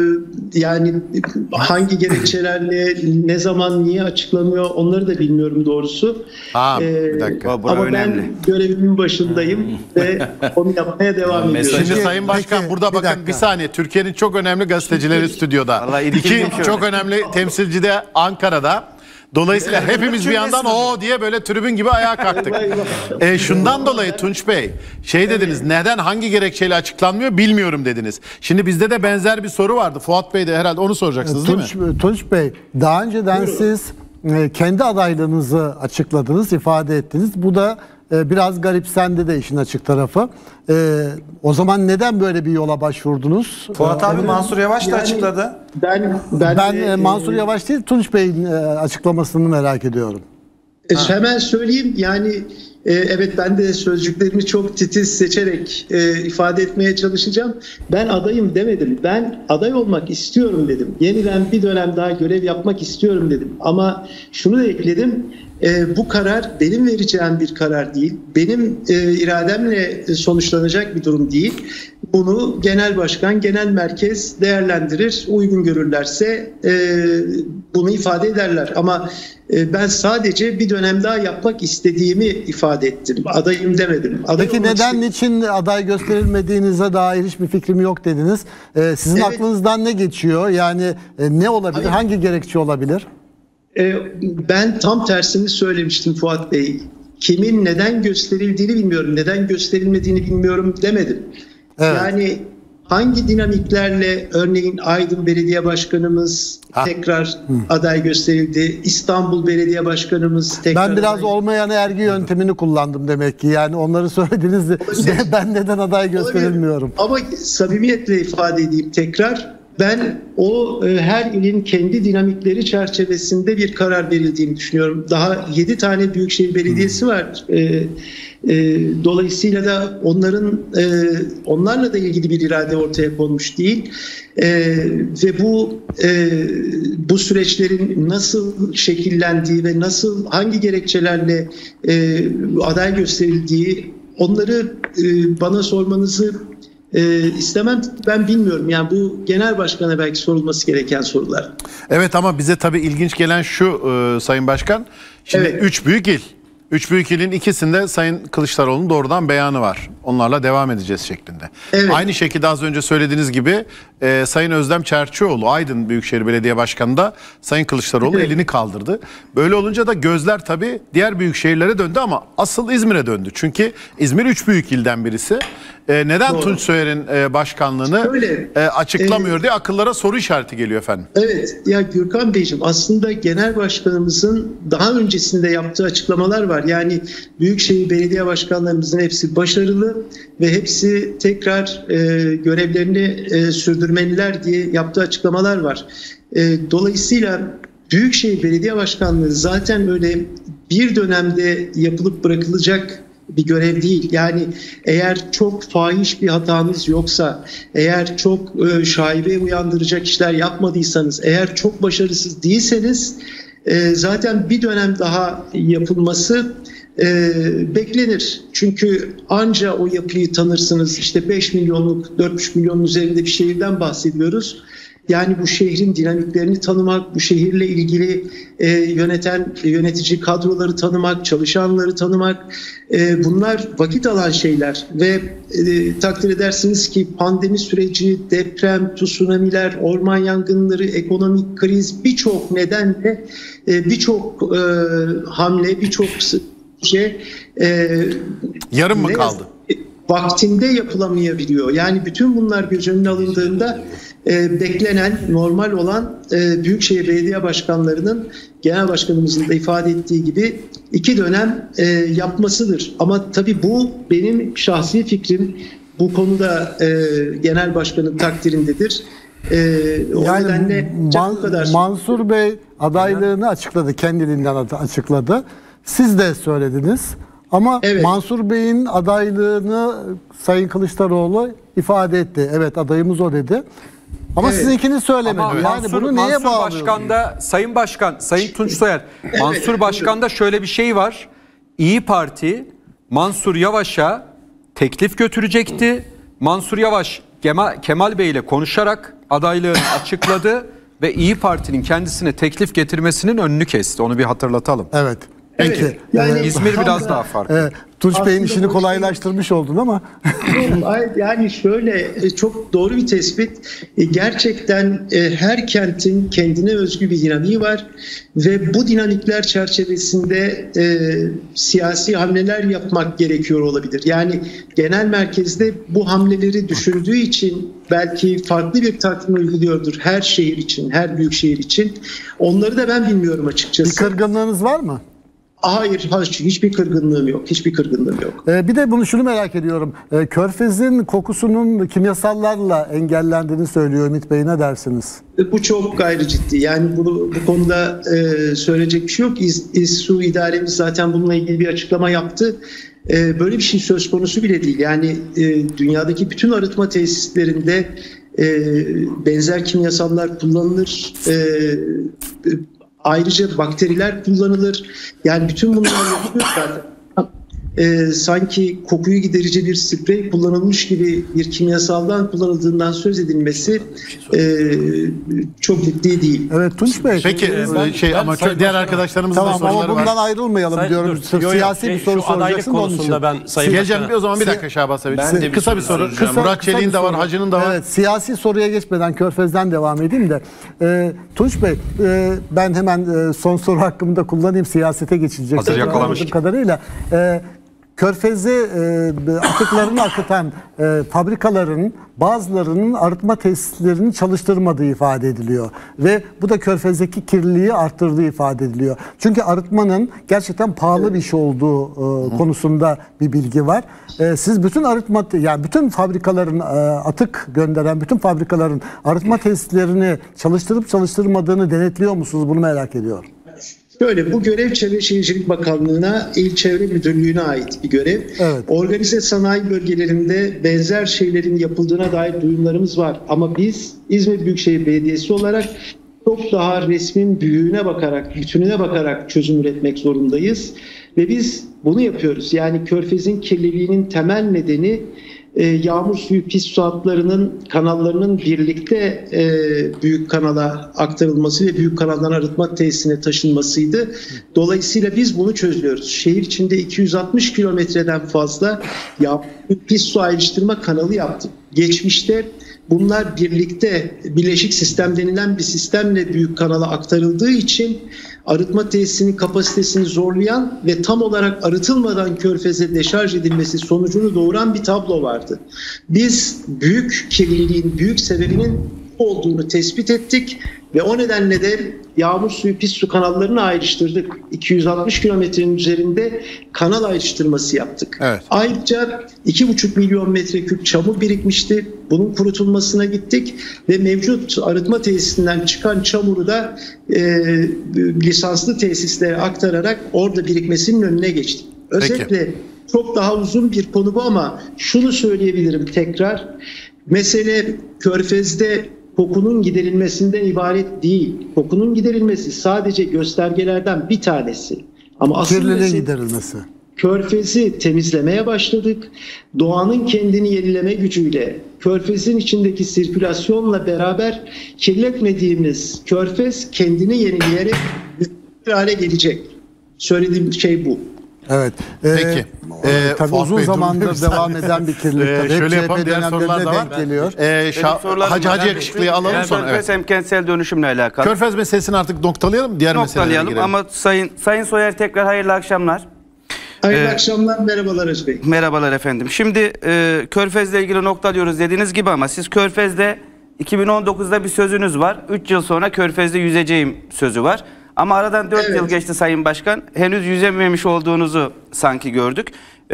yani hangi gerekçelerle, ne zaman, niye açıklanıyor onları da bilmiyorum doğrusu. Bir dakika. Ama ben görevimin başındayım ve onu yapmaya devam ediyorum. Şimdi Sayın Başkan burada bakın bir saniye. Türkiye'nin çok önemli gazetecileri stüdyoda. İki çok önemli temsilci de Ankara'da. Dolayısıyla hepimiz bir yandan o diye böyle tribün gibi ayağa kalktık. Şundan dolayı Tunç Bey dediniz, neden hangi gerekçeyle açıklanmıyor bilmiyorum dediniz. Şimdi bizde de benzer bir soru vardı. Fuat Bey de herhalde onu soracaksınız değil mi? Tunç Bey, daha önceden siz kendi adaylığınızı açıkladınız, ifade ettiniz. Bu da biraz garipsendi de işin açık tarafı. O zaman neden böyle bir yola başvurdunuz? Fuat abi Mansur Yavaş da açıkladı. Ben Mansur Yavaş değil, Tunç Bey'in açıklamasını merak ediyorum. Hemen söyleyeyim, yani evet, ben de sözcüklerimi çok titiz seçerek ifade etmeye çalışacağım. Ben adayım demedim. Ben aday olmak istiyorum dedim. Yeniden bir dönem daha görev yapmak istiyorum dedim. Ama şunu da ekledim. Bu karar benim vereceğim bir karar değil. Benim irademle sonuçlanacak bir durum değil. Bunu genel başkan, genel merkez değerlendirir. Uygun görürlerse bunu ifade ederler. Ama ben sadece bir dönem daha yapmak istediğimi ifade ettim. Adayım demedim. Peki neden, niçin aday gösterilmediğinize dair hiçbir fikrim yok dediniz. Sizin aklınızdan ne geçiyor? Yani ne olabilir? Hangi gerekçe olabilir? Ben tam tersini söylemiştim Fuat Bey. Kimin neden gösterildiğini bilmiyorum, neden gösterilmediğini bilmiyorum demedim. Evet. Yani hangi dinamiklerle örneğin Aydın Belediye Başkanımız tekrar aday gösterildi, İstanbul Belediye Başkanımız tekrar Ben biraz olmayan ergi yöntemini kullandım demek ki. Yani onları söylediniz de ben neden aday gösterilmiyorum. Ama samimiyetle ifade edeyim tekrar. Ben o her ilin kendi dinamikleri çerçevesinde bir karar verildiğini düşünüyorum. Daha 7 tane büyükşehir belediyesi var. Dolayısıyla da onlarla da ilgili bir irade ortaya konmuş değil. Ve bu süreçlerin nasıl şekillendiği ve hangi gerekçelerle aday gösterildiği, onları bana sormanızı istemem, ben bilmiyorum. Yani bu genel başkana belki sorulması gereken sorular. Evet, ama bize tabii ilginç gelen şu Sayın Başkan. Şimdi 3 büyük il. 3 büyük ilin ikisinde Sayın Kılıçdaroğlu'nun doğrudan beyanı var. Onlarla devam edeceğiz şeklinde. Evet. Aynı şekilde az önce söylediğiniz gibi Sayın Özlem Çerçioğlu, Aydın Büyükşehir Belediye Başkanı da Sayın Kılıçdaroğlu elini kaldırdı. Böyle olunca da gözler tabii diğer büyük şehirlere döndü ama asıl İzmir'e döndü. Çünkü İzmir 3 büyük ilden birisi. Neden Tunç Soyer'in başkanlığını açıklamıyor diye akıllara soru işareti geliyor efendim. Evet, ya Gürkan Beyciğim, aslında genel başkanımızın daha öncesinde yaptığı açıklamalar var. Yani büyükşehir belediye başkanlarımızın hepsi başarılı ve hepsi tekrar görevlerini sürdürmeliler diye yaptığı açıklamalar var. Dolayısıyla büyükşehir belediye başkanlığı zaten öyle bir dönemde yapılıp bırakılacak bir görev değil. Yani eğer çok fahiş bir hatanız yoksa, eğer çok şaibe uyandıracak işler yapmadıysanız, eğer çok başarısız değilseniz zaten bir dönem daha yapılması beklenir. Çünkü anca o yapıyı tanırsınız. İşte 5 milyonluk, 4,5 milyonun üzerinde bir şehirden bahsediyoruz. Yani bu şehrin dinamiklerini tanımak, bu şehirle ilgili yönetici kadroları tanımak, çalışanları tanımak, bunlar vakit alan şeyler ve takdir edersiniz ki pandemi süreci, deprem, tsunamiler, orman yangınları, ekonomik kriz, birçok nedenle birçok hamle, birçok şey yarım mı kaldı? vaktinde yapılamayabiliyor. Yani bütün bunlar göz önüne alındığında beklenen, normal olan Büyükşehir Belediye Başkanlarının Genel Başkanımızın da ifade ettiği gibi 2 dönem yapmasıdır. Ama tabii bu benim şahsi fikrim. Bu konuda Genel Başkan'ın takdirindedir. Yani Mansur Bey adaylığını açıkladı, kendiliğinden açıkladı. Siz de söylediniz. Ama evet, Mansur Bey'in adaylığını Sayın Kılıçdaroğlu ifade etti. Evet, adayımız o dedi. Ama evet, sizinkini söylemedi. Ama yani bunu neye bağlıyorsunuz? Başkan'da Sayın Başkan, Sayın Tunç Soyer, evet, Mansur Başkan'da şöyle bir şey var. İyi Parti Mansur Yavaş'a teklif götürecekti. Mansur Yavaş Kemal Bey ile konuşarak adaylığını açıkladı ve İyi Parti'nin kendisine teklif getirmesinin önünü kesti. Onu bir hatırlatalım. Evet. Peki. Evet, yani İzmir biraz daha farklı. Tunç Bey'in işini kolaylaştırmış oldun ama. Yani şöyle, çok doğru bir tespit. Gerçekten her kentin kendine özgü bir dinamiği var ve bu dinamikler çerçevesinde siyasi hamleler yapmak gerekiyor olabilir. Yani genel merkezde bu hamleleri düşündüğü için belki farklı bir takvim uyguluyordur her şehir için, her büyük şehir için. Onları da ben bilmiyorum açıkçası. Bir kırgınlığınız var mı? Hayır, hiçbir kırgınlığım yok. Hiçbir kırgınlığım yok. Bir de şunu merak ediyorum. Körfez'in kokusunun kimyasallarla engellendiğini söylüyor Ümit Bey. Ne dersiniz? Bu çok gayri ciddi. Yani bu konuda söyleyecek bir şey yok. İSSU idaremiz zaten bununla ilgili bir açıklama yaptı. Böyle bir şey söz konusu bile değil. Yani dünyadaki bütün arıtma tesislerinde benzer kimyasallar kullanılır. Ayrıca bakteriler kullanılır. Yani bütün bunlar yapılıyor zaten. Sanki kokuyu giderici bir sprey kullanılmış gibi bir kimyasaldan kullanıldığından söz edilmesi çok ciddi değil. Evet Tunç Bey. Peki ama diğer arkadaşlarımızın da soruları var. Ama bundan ayrılmayalım diyorum. Siyasi bir soru soracaksın onun için. Ben geleceğim o zaman bir dakika Şaban Sevinç. Kısa bir soru. Murat Çelik'in de var, Hacı'nın da var. Evet, siyasi soruya geçmeden Körfez'den devam edeyim de. Tunç Bey, ben hemen son soru hakkımı da kullanayım. Siyasete geçilecek. Hazır yakalamıştık. Kadarıyla. Körfez'e atıklarını akıtan fabrikaların bazılarının arıtma tesislerini çalıştırmadığı ifade ediliyor. Ve bu da Körfez'deki kirliliği arttırdığı ifade ediliyor. Çünkü arıtmanın gerçekten pahalı bir iş olduğu konusunda bir bilgi var. Siz bütün bütün fabrikaların atık gönderen bütün fabrikaların arıtma tesislerini çalıştırıp çalıştırmadığını denetliyor musunuz? Bunu merak ediyorum. Şöyle, bu görev Çevre Şehircilik Bakanlığı'na, İl Çevre Müdürlüğü'ne ait bir görev. Evet. Organize sanayi bölgelerinde benzer şeylerin yapıldığına dair duyumlarımız var. Ama biz İzmir Büyükşehir Belediyesi olarak çok daha resmin büyüğüne bakarak, bütününe bakarak çözüm üretmek zorundayız. Ve biz bunu yapıyoruz. Yani Körfez'in kirliliğinin temel nedeni yağmur suyu pis su hatlarının, kanallarının birlikte büyük kanala aktarılması ve büyük kanaldan arıtma tesisine taşınmasıydı. Dolayısıyla biz bunu çözüyoruz. Şehir içinde 260 kilometreden fazla yağmur pis su ayrıştırma kanalı yaptık. Geçmişte bunlar birlikte bileşik sistem denilen bir sistemle büyük kanala aktarıldığı için arıtma tesisinin kapasitesini zorlayan ve tam olarak arıtılmadan Körfez'e deşarj edilmesi sonucunu doğuran bir tablo vardı. Biz büyük kirliliğin büyük sebebinin olduğunu tespit ettik ve o nedenle de yağmur suyu pis su kanallarını ayrıştırdık. 260 kilometrenin üzerinde kanal ayrıştırması yaptık. Evet. Ayrıca 2,5 milyon metreküp çamur birikmişti. Bunun kurutulmasına gittik ve mevcut arıtma tesisinden çıkan çamuru da lisanslı tesislere aktararak orada birikmesinin önüne geçtik. Özetle çok daha uzun bir konu bu ama şunu söyleyebilirim tekrar. Mesele Körfez'de kokunun giderilmesinden ibaret değil. Kokunun giderilmesi sadece göstergelerden bir tanesi. Ama asıl kirliliğin giderilmesi. Körfez'i temizlemeye başladık. Doğanın kendini yenileme gücüyle, Körfez'in içindeki sirkülasyonla beraber kirletmediğimiz Körfez kendini yenileyerek bir hale gelecek. Söylediğim şey bu. Evet. Peki. Tabii uzun zamandır devam eden bir kirlilik. Şöyle yapalım, diğer sorular da var. Geliyor. Hacı yakışıklıyı alalım sonra. Körfez hem kentsel dönüşümle alakalı. Körfez meselesini artık noktalayalım. Diğer meselelere girelim. Ama Sayın Soyer tekrar hayırlı akşamlar. Hayırlı akşamlar, merhabalar Hacı Bey. Merhabalar efendim. Şimdi Körfez'le ilgili noktalıyoruz dediğiniz gibi ama siz Körfez'de 2019'da bir sözünüz var. 3 yıl sonra Körfez'de yüzeceğim sözü var. Ama aradan 4 yıl geçti Sayın Başkan. Henüz yüzememiş olduğunuzu sanki gördük.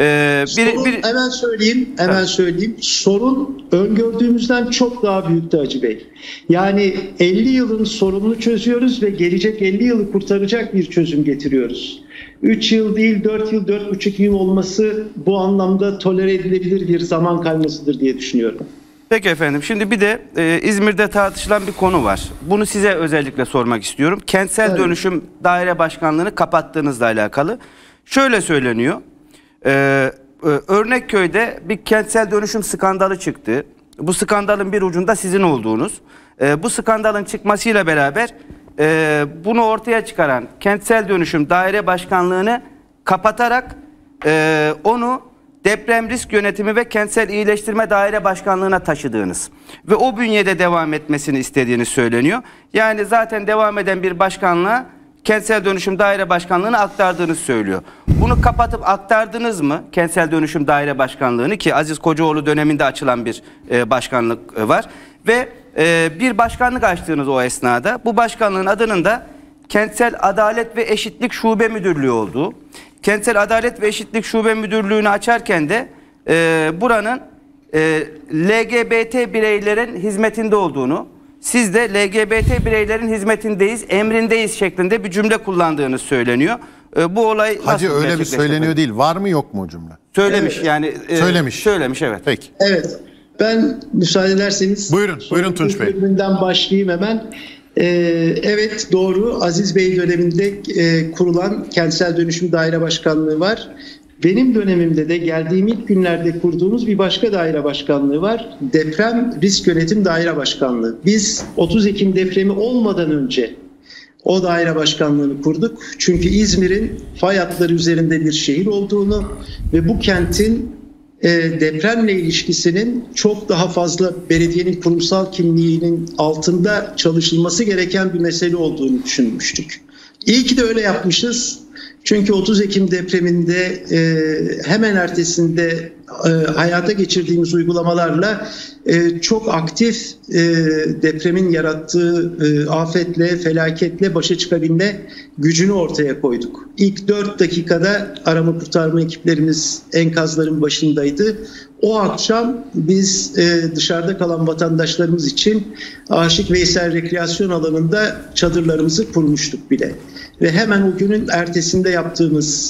Hemen söyleyeyim. Sorun öngördüğümüzden çok daha büyüktü Hacı Bey. Yani 50 yılın sorununu çözüyoruz ve gelecek 50 yılı kurtaracak bir çözüm getiriyoruz. 3 yıl değil 4 yıl, 4,5 yıl olması bu anlamda tolere edilebilir bir zaman kaymasıdır diye düşünüyorum. Peki efendim, şimdi bir de İzmir'de tartışılan bir konu var. Bunu size özellikle sormak istiyorum. Kentsel Dönüşüm Daire Başkanlığı'nı kapattığınızla alakalı. Şöyle söyleniyor. Örnekköy'de bir kentsel dönüşüm skandalı çıktı. Bu skandalın bir ucunda sizin olduğunuz. Bu skandalın çıkmasıyla beraber bunu ortaya çıkaran Kentsel Dönüşüm Daire Başkanlığı'nı kapatarak onu Deprem Risk Yönetimi ve Kentsel İyileştirme Daire Başkanlığı'na taşıdığınız ve o bünyede devam etmesini istediğiniz söyleniyor. Yani zaten devam eden bir başkanlığa Kentsel Dönüşüm Daire Başkanlığı'nı aktardığınız söylüyor. Bunu kapatıp aktardınız mı Kentsel Dönüşüm Daire Başkanlığı'nı, ki Aziz Kocaoğlu döneminde açılan bir başkanlık var ve bir başkanlık açtığınız o esnada bu başkanlığın adının da Kentsel Adalet ve Eşitlik Şube Müdürlüğü olduğu. Kentsel Adalet ve Eşitlik Şube Müdürlüğü'nü açarken de buranın LGBT bireylerin hizmetinde olduğunu, siz de LGBT bireylerin hizmetindeyiz, emrindeyiz şeklinde bir cümle kullandığınız söyleniyor. Bu olay Hacı öyle bir söyleniyor değil. Var mı yok mu o cümle? Söylemiş yani. Söylemiş evet. Peki. Evet. Ben müsaade ederseniz buyurun Tunç Bey. Başlayayım hemen. Evet, doğru. Aziz Bey döneminde kurulan Kentsel Dönüşüm Daire Başkanlığı var. Benim dönemimde de geldiğim ilk günlerde kurduğumuz bir başka daire başkanlığı var. Deprem Risk Yönetim Daire Başkanlığı. Biz 30 Ekim depremi olmadan önce o daire başkanlığını kurduk. Çünkü İzmir'in fay hatları üzerinde bir şehir olduğunu ve bu kentin depremle ilişkisinin çok daha fazla belediyenin kurumsal kimliğinin altında çalışılması gereken bir mesele olduğunu düşünmüştük. İyi ki de öyle yapmışız. Çünkü 30 Ekim depreminde hemen ertesinde hayata geçirdiğimiz uygulamalarla çok aktif depremin yarattığı afetle, felaketle başa çıkabilme gücünü ortaya koyduk. İlk 4 dakikada arama kurtarma ekiplerimiz enkazların başındaydı. O akşam biz dışarıda kalan vatandaşlarımız için Aşık Veysel Rekreasyon Alanı'nda çadırlarımızı kurmuştuk bile. Ve hemen o günün ertesinde yaptığımız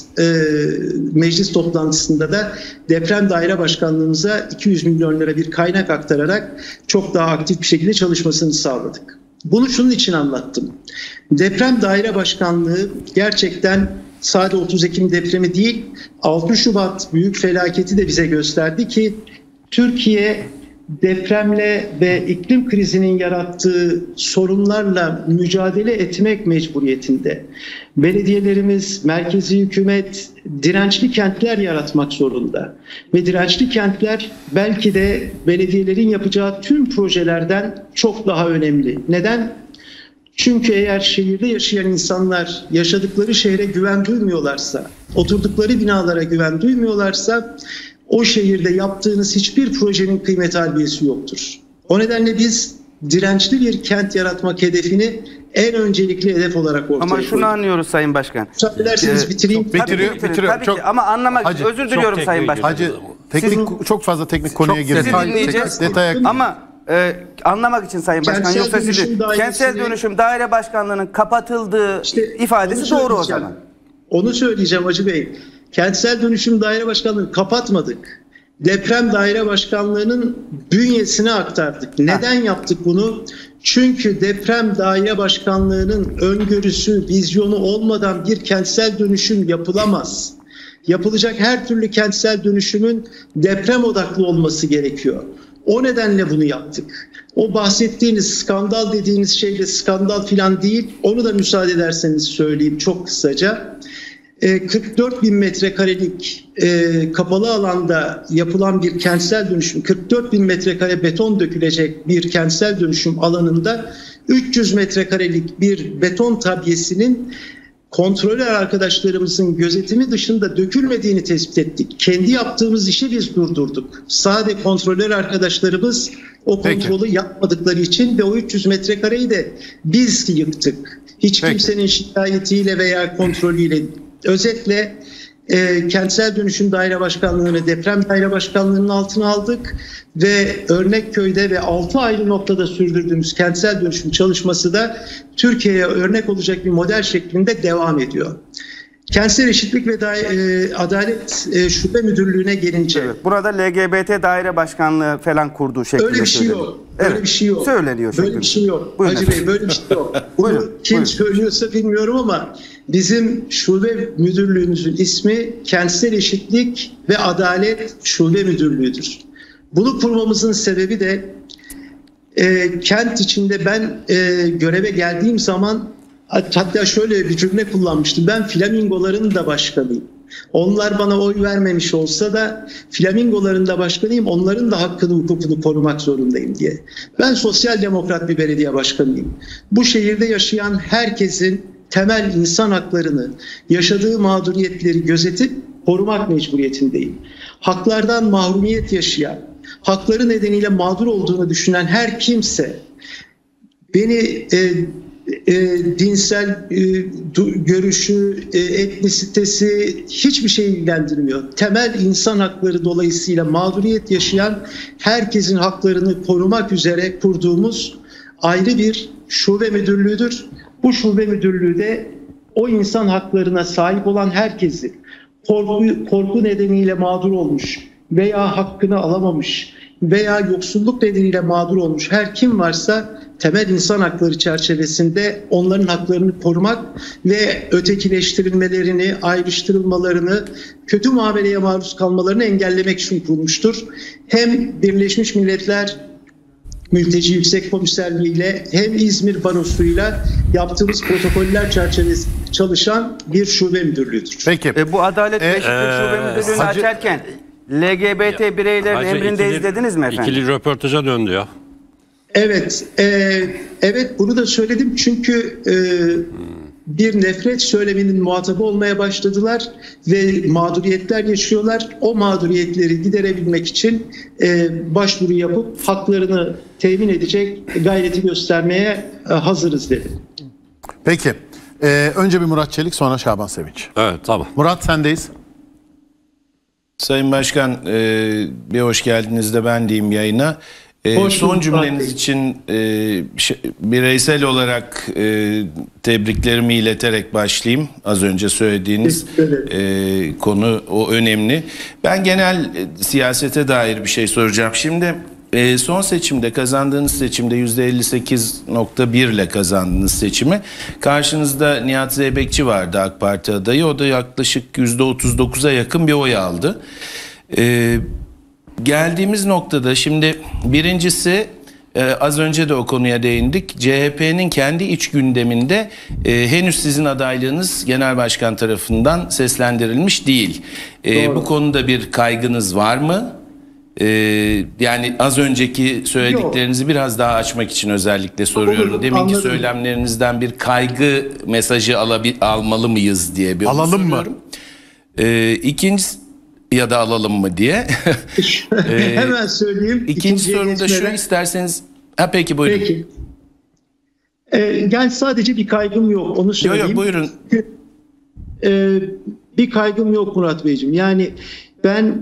meclis toplantısında da Deprem Daire Başkanlığımıza 200 milyon lira bir kaynak aktararak çok daha aktif bir şekilde çalışmasını sağladık. Bunu şunun için anlattım. Deprem Daire Başkanlığı gerçekten sadece 30 Ekim depremi değil, 6 Şubat büyük felaketi de bize gösterdi ki Türkiye depremle ve iklim krizinin yarattığı sorunlarla mücadele etmek mecburiyetinde. Belediyelerimiz, merkezi hükümet dirençli kentler yaratmak zorunda. Ve dirençli kentler belki de belediyelerin yapacağı tüm projelerden çok daha önemli. Neden? Çünkü eğer şehirde yaşayan insanlar yaşadıkları şehre güven duymuyorlarsa, oturdukları binalara güven duymuyorlarsa o şehirde yaptığınız hiçbir projenin kıymet harbiyesi yoktur. O nedenle biz dirençli bir kent yaratmak hedefini en öncelikli hedef olarak ortaya koyduk. Ama şunu anlıyoruz Sayın Başkan. Müsaade ederseniz bitireyim. Bitiriyor. Tabii ki. Ama anlamak için özür diliyorum Sayın Başkan. Hacı, çok fazla teknik konuya gireceğiz. Ama anlamak için Sayın Başkan, yoksa sizi Kentsel Dönüşüm Daire Başkanlığı'nın kapatıldığı ifadesi doğru o zaman. Onu söyleyeceğim Hacı Bey. Kentsel Dönüşüm Daire Başkanlığı'nı kapatmadık. Deprem Daire Başkanlığı'nın bünyesine aktardık. Neden yaptık bunu? Çünkü Deprem Daire Başkanlığı'nın öngörüsü, vizyonu olmadan bir kentsel dönüşüm yapılamaz. Yapılacak her türlü kentsel dönüşümün deprem odaklı olması gerekiyor. O nedenle bunu yaptık. O bahsettiğiniz skandal dediğiniz şey de skandal falan değil. Onu da müsaade ederseniz söyleyeyim çok kısaca. 44 bin metrekarelik kapalı alanda yapılan bir kentsel dönüşüm, 44 bin metrekare beton dökülecek bir kentsel dönüşüm alanında 300 metrekarelik bir beton tabyesinin kontrolör arkadaşlarımızın gözetimi dışında dökülmediğini tespit ettik. Kendi yaptığımız işi biz durdurduk. Sadece kontrolör arkadaşlarımız o kontrolü yapmadıkları için ve o 300 metrekareyi de biz yıktık. Hiç kimsenin şikayetiyle veya kontrolüyle. Özetle kentsel dönüşüm daire başkanlığını deprem daire başkanlığının altına aldık ve Örnekköy'de ve 6 ayrı noktada sürdürdüğümüz kentsel dönüşüm çalışması da Türkiye'ye örnek olacak bir model şeklinde devam ediyor. Kentsel Eşitlik ve Adalet Şube Müdürlüğü'ne gelince. Evet, burada LGBT daire başkanlığı falan kurduğu şeklinde. Öyle bir şey yok. Öyle bir şey yok. Söyleniyor. Böyle bir şey yok. Hacı Bey, böyle bir şey yok. Bunu kim söylüyorsa bilmiyorum ama bizim şube müdürlüğümüzün ismi Kentsel Eşitlik ve Adalet Şube Müdürlüğü'dür. Bunu kurmamızın sebebi de kent içinde ben göreve geldiğim zaman hatta şöyle bir cümle kullanmıştım. Ben flamingoların da başkanıyım. Onlar bana oy vermemiş olsa da flamingoların da başkanıyım. Onların da hakkını, hukukunu korumak zorundayım diye. Ben sosyal demokrat bir belediye başkanıyım. Bu şehirde yaşayan herkesin temel insan haklarını, yaşadığı mağduriyetleri gözetip korumak mecburiyetindeyim. Haklardan mahrumiyet yaşayan, hakları nedeniyle mağdur olduğunu düşünen her kimse beni dinsel görüşü, etnisitesi hiçbir şey ilgilendirmiyor. Temel insan hakları dolayısıyla mağduriyet yaşayan herkesin haklarını korumak üzere kurduğumuz ayrı bir şube müdürlüğüdür. Bu şube müdürlüğü de o insan haklarına sahip olan herkesi korku nedeniyle mağdur olmuş veya hakkını alamamış veya yoksulluk nedeniyle mağdur olmuş her kim varsa temel insan hakları çerçevesinde onların haklarını korumak ve ötekileştirilmelerini, ayrıştırılmalarını, kötü muameleye maruz kalmalarını engellemek için kurulmuştur. Hem Birleşmiş Milletler Mülteci Yüksek Komiserliği ile hem İzmir Barosu'yla yaptığımız protokoller çerçevesinde çalışan bir şube müdürlüğüdür. Peki. Bu Adalet ve Eşitlik Şube Müdürlüğü'nü açarken LGBT bireylerin emrindeyiz dediniz mi efendim? İkili röportaja döndü ya. Evet, evet bunu da söyledim çünkü bir nefret söyleminin muhatabı olmaya başladılar ve mağduriyetler yaşıyorlar. O mağduriyetleri giderebilmek için başvuru yapıp haklarını temin edecek gayreti göstermeye hazırız dedi. Peki, önce bir Murat Çelik sonra Şaban Sevinç. Evet, tamam. Murat sendeyiz. Sayın Başkan, bir hoş geldiniz de ben diyeyim yayına. Son cümleniz için bireysel olarak tebriklerimi ileterek başlayayım. Az önce söylediğiniz konu o önemli. Ben genel siyasete dair bir şey soracağım. Şimdi son seçimde kazandığınız seçimde %58.1 ile kazandığınız seçimi. Karşınızda Nihat Zeybekçi vardı, AK Parti adayı. O da yaklaşık %39'a yakın bir oy aldı. Geldiğimiz noktada şimdi birincisi az önce de o konuya değindik. CHP'nin kendi iç gündeminde henüz sizin adaylığınız genel başkan tarafından seslendirilmiş değil. Bu konuda bir kaygınız var mı? Yani az önceki söylediklerinizi biraz daha açmak için özellikle soruyorum. Deminki söylemlerinizden bir kaygı mesajı almalı mıyız diye bir alalım mı? İkincisi ya da alalım mı diye. Hemen söyleyeyim. İkinci sorum da şu isterseniz. Peki buyurun. Peki. Yani sadece bir kaygım yok onu söyleyeyim. Yok buyurun. Bir kaygım yok Murat Beyciğim. Yani ben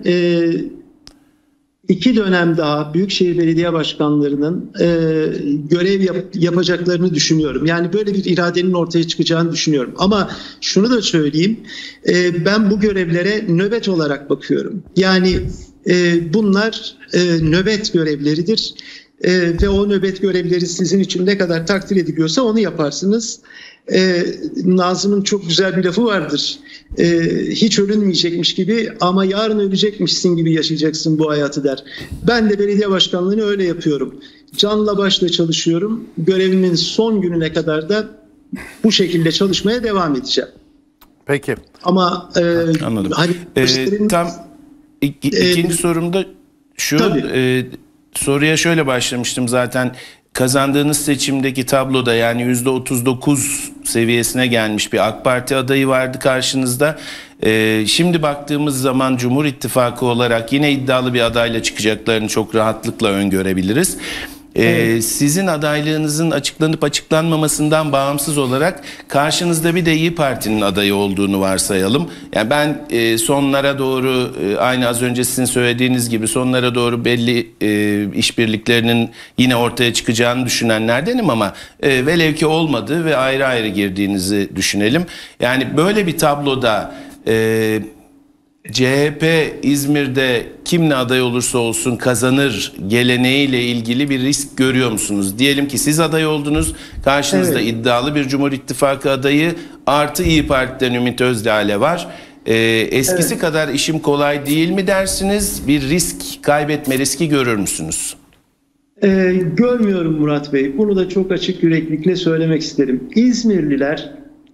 2 dönem daha Büyükşehir Belediye Başkanlarının görev yapacaklarını düşünüyorum. Yani böyle bir iradenin ortaya çıkacağını düşünüyorum. Ama şunu da söyleyeyim, ben bu görevlere nöbet olarak bakıyorum. Yani bunlar nöbet görevleridir. Ve o nöbet görevleri sizin için ne kadar takdir ediliyorsa onu yaparsınız. Nazım'ın çok güzel bir lafı vardır. Hiç ölünmeyecekmiş gibi ama yarın ölecekmişsin gibi yaşayacaksın bu hayatı der. Ben de belediye başkanlığını öyle yapıyorum. Canla başla çalışıyorum. Görevimin son gününe kadar da bu şekilde çalışmaya devam edeceğim. Peki. Ama anladım. Hani tam ikinci sorumda şu soruya şöyle başlamıştım zaten. kazandığınız seçimdeki tabloda yani %39 seviyesine gelmiş bir AK Parti adayı vardı karşınızda. Şimdi baktığımız zaman Cumhur İttifakı olarak yine iddialı bir adayla çıkacaklarını çok rahatlıkla öngörebiliriz. Sizin adaylığınızın açıklanıp açıklanmamasından bağımsız olarak karşınızda bir de İYİ Parti'nin adayı olduğunu varsayalım. Yani ben sonlara doğru aynı az önce sizin söylediğiniz gibi sonlara doğru belli işbirliklerinin yine ortaya çıkacağını düşünenlerdenim ama velev ki olmadı ve ayrı ayrı girdiğinizi düşünelim. Yani böyle bir tabloda CHP İzmir'de kim ne aday olursa olsun kazanır geleneğiyle ilgili bir risk görüyor musunuz? Diyelim ki siz aday oldunuz, karşınızda iddialı bir Cumhur İttifakı adayı artı İYİ Parti'den Ümit Özdağ var. Eskisi kadar işim kolay değil mi dersiniz? Bir risk, kaybetme riski görür müsünüz? Görmüyorum Murat Bey. Bunu da çok açık yüreklilikle söylemek isterim. İzmirliler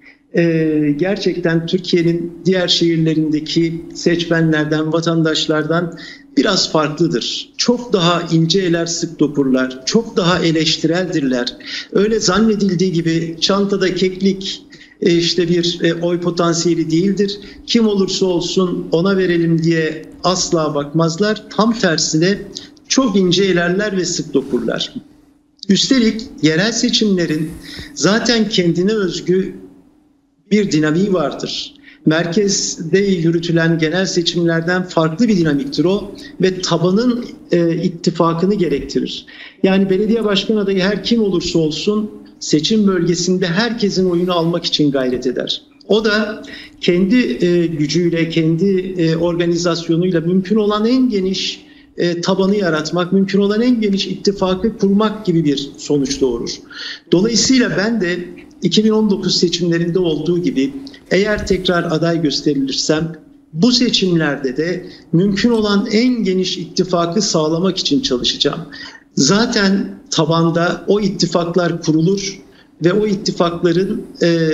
gerçekten Türkiye'nin diğer şehirlerindeki seçmenlerden, vatandaşlardan biraz farklıdır. Çok daha ince eller sık dokurlar, çok daha eleştireldirler. Öyle zannedildiği gibi çantada keklik işte bir oy potansiyeli değildir. Kim olursa olsun ona verelim diye asla bakmazlar. Tam tersine çok ince elerler ve sık dokurlar. Üstelik yerel seçimlerin zaten kendine özgü bir dinamiği vardır. Merkezde yürütülen genel seçimlerden farklı bir dinamiktir o ve tabanın ittifakını gerektirir. Yani belediye başkan adayı her kim olursa olsun seçim bölgesinde herkesin oyunu almak için gayret eder. O da kendi gücüyle, kendi organizasyonuyla mümkün olan en geniş tabanı yaratmak, mümkün olan en geniş ittifakı kurmak gibi bir sonuç doğurur. Dolayısıyla ben de 2019 seçimlerinde olduğu gibi eğer tekrar aday gösterilirsem bu seçimlerde de mümkün olan en geniş ittifakı sağlamak için çalışacağım. Zaten tabanda o ittifaklar kurulur ve o ittifakların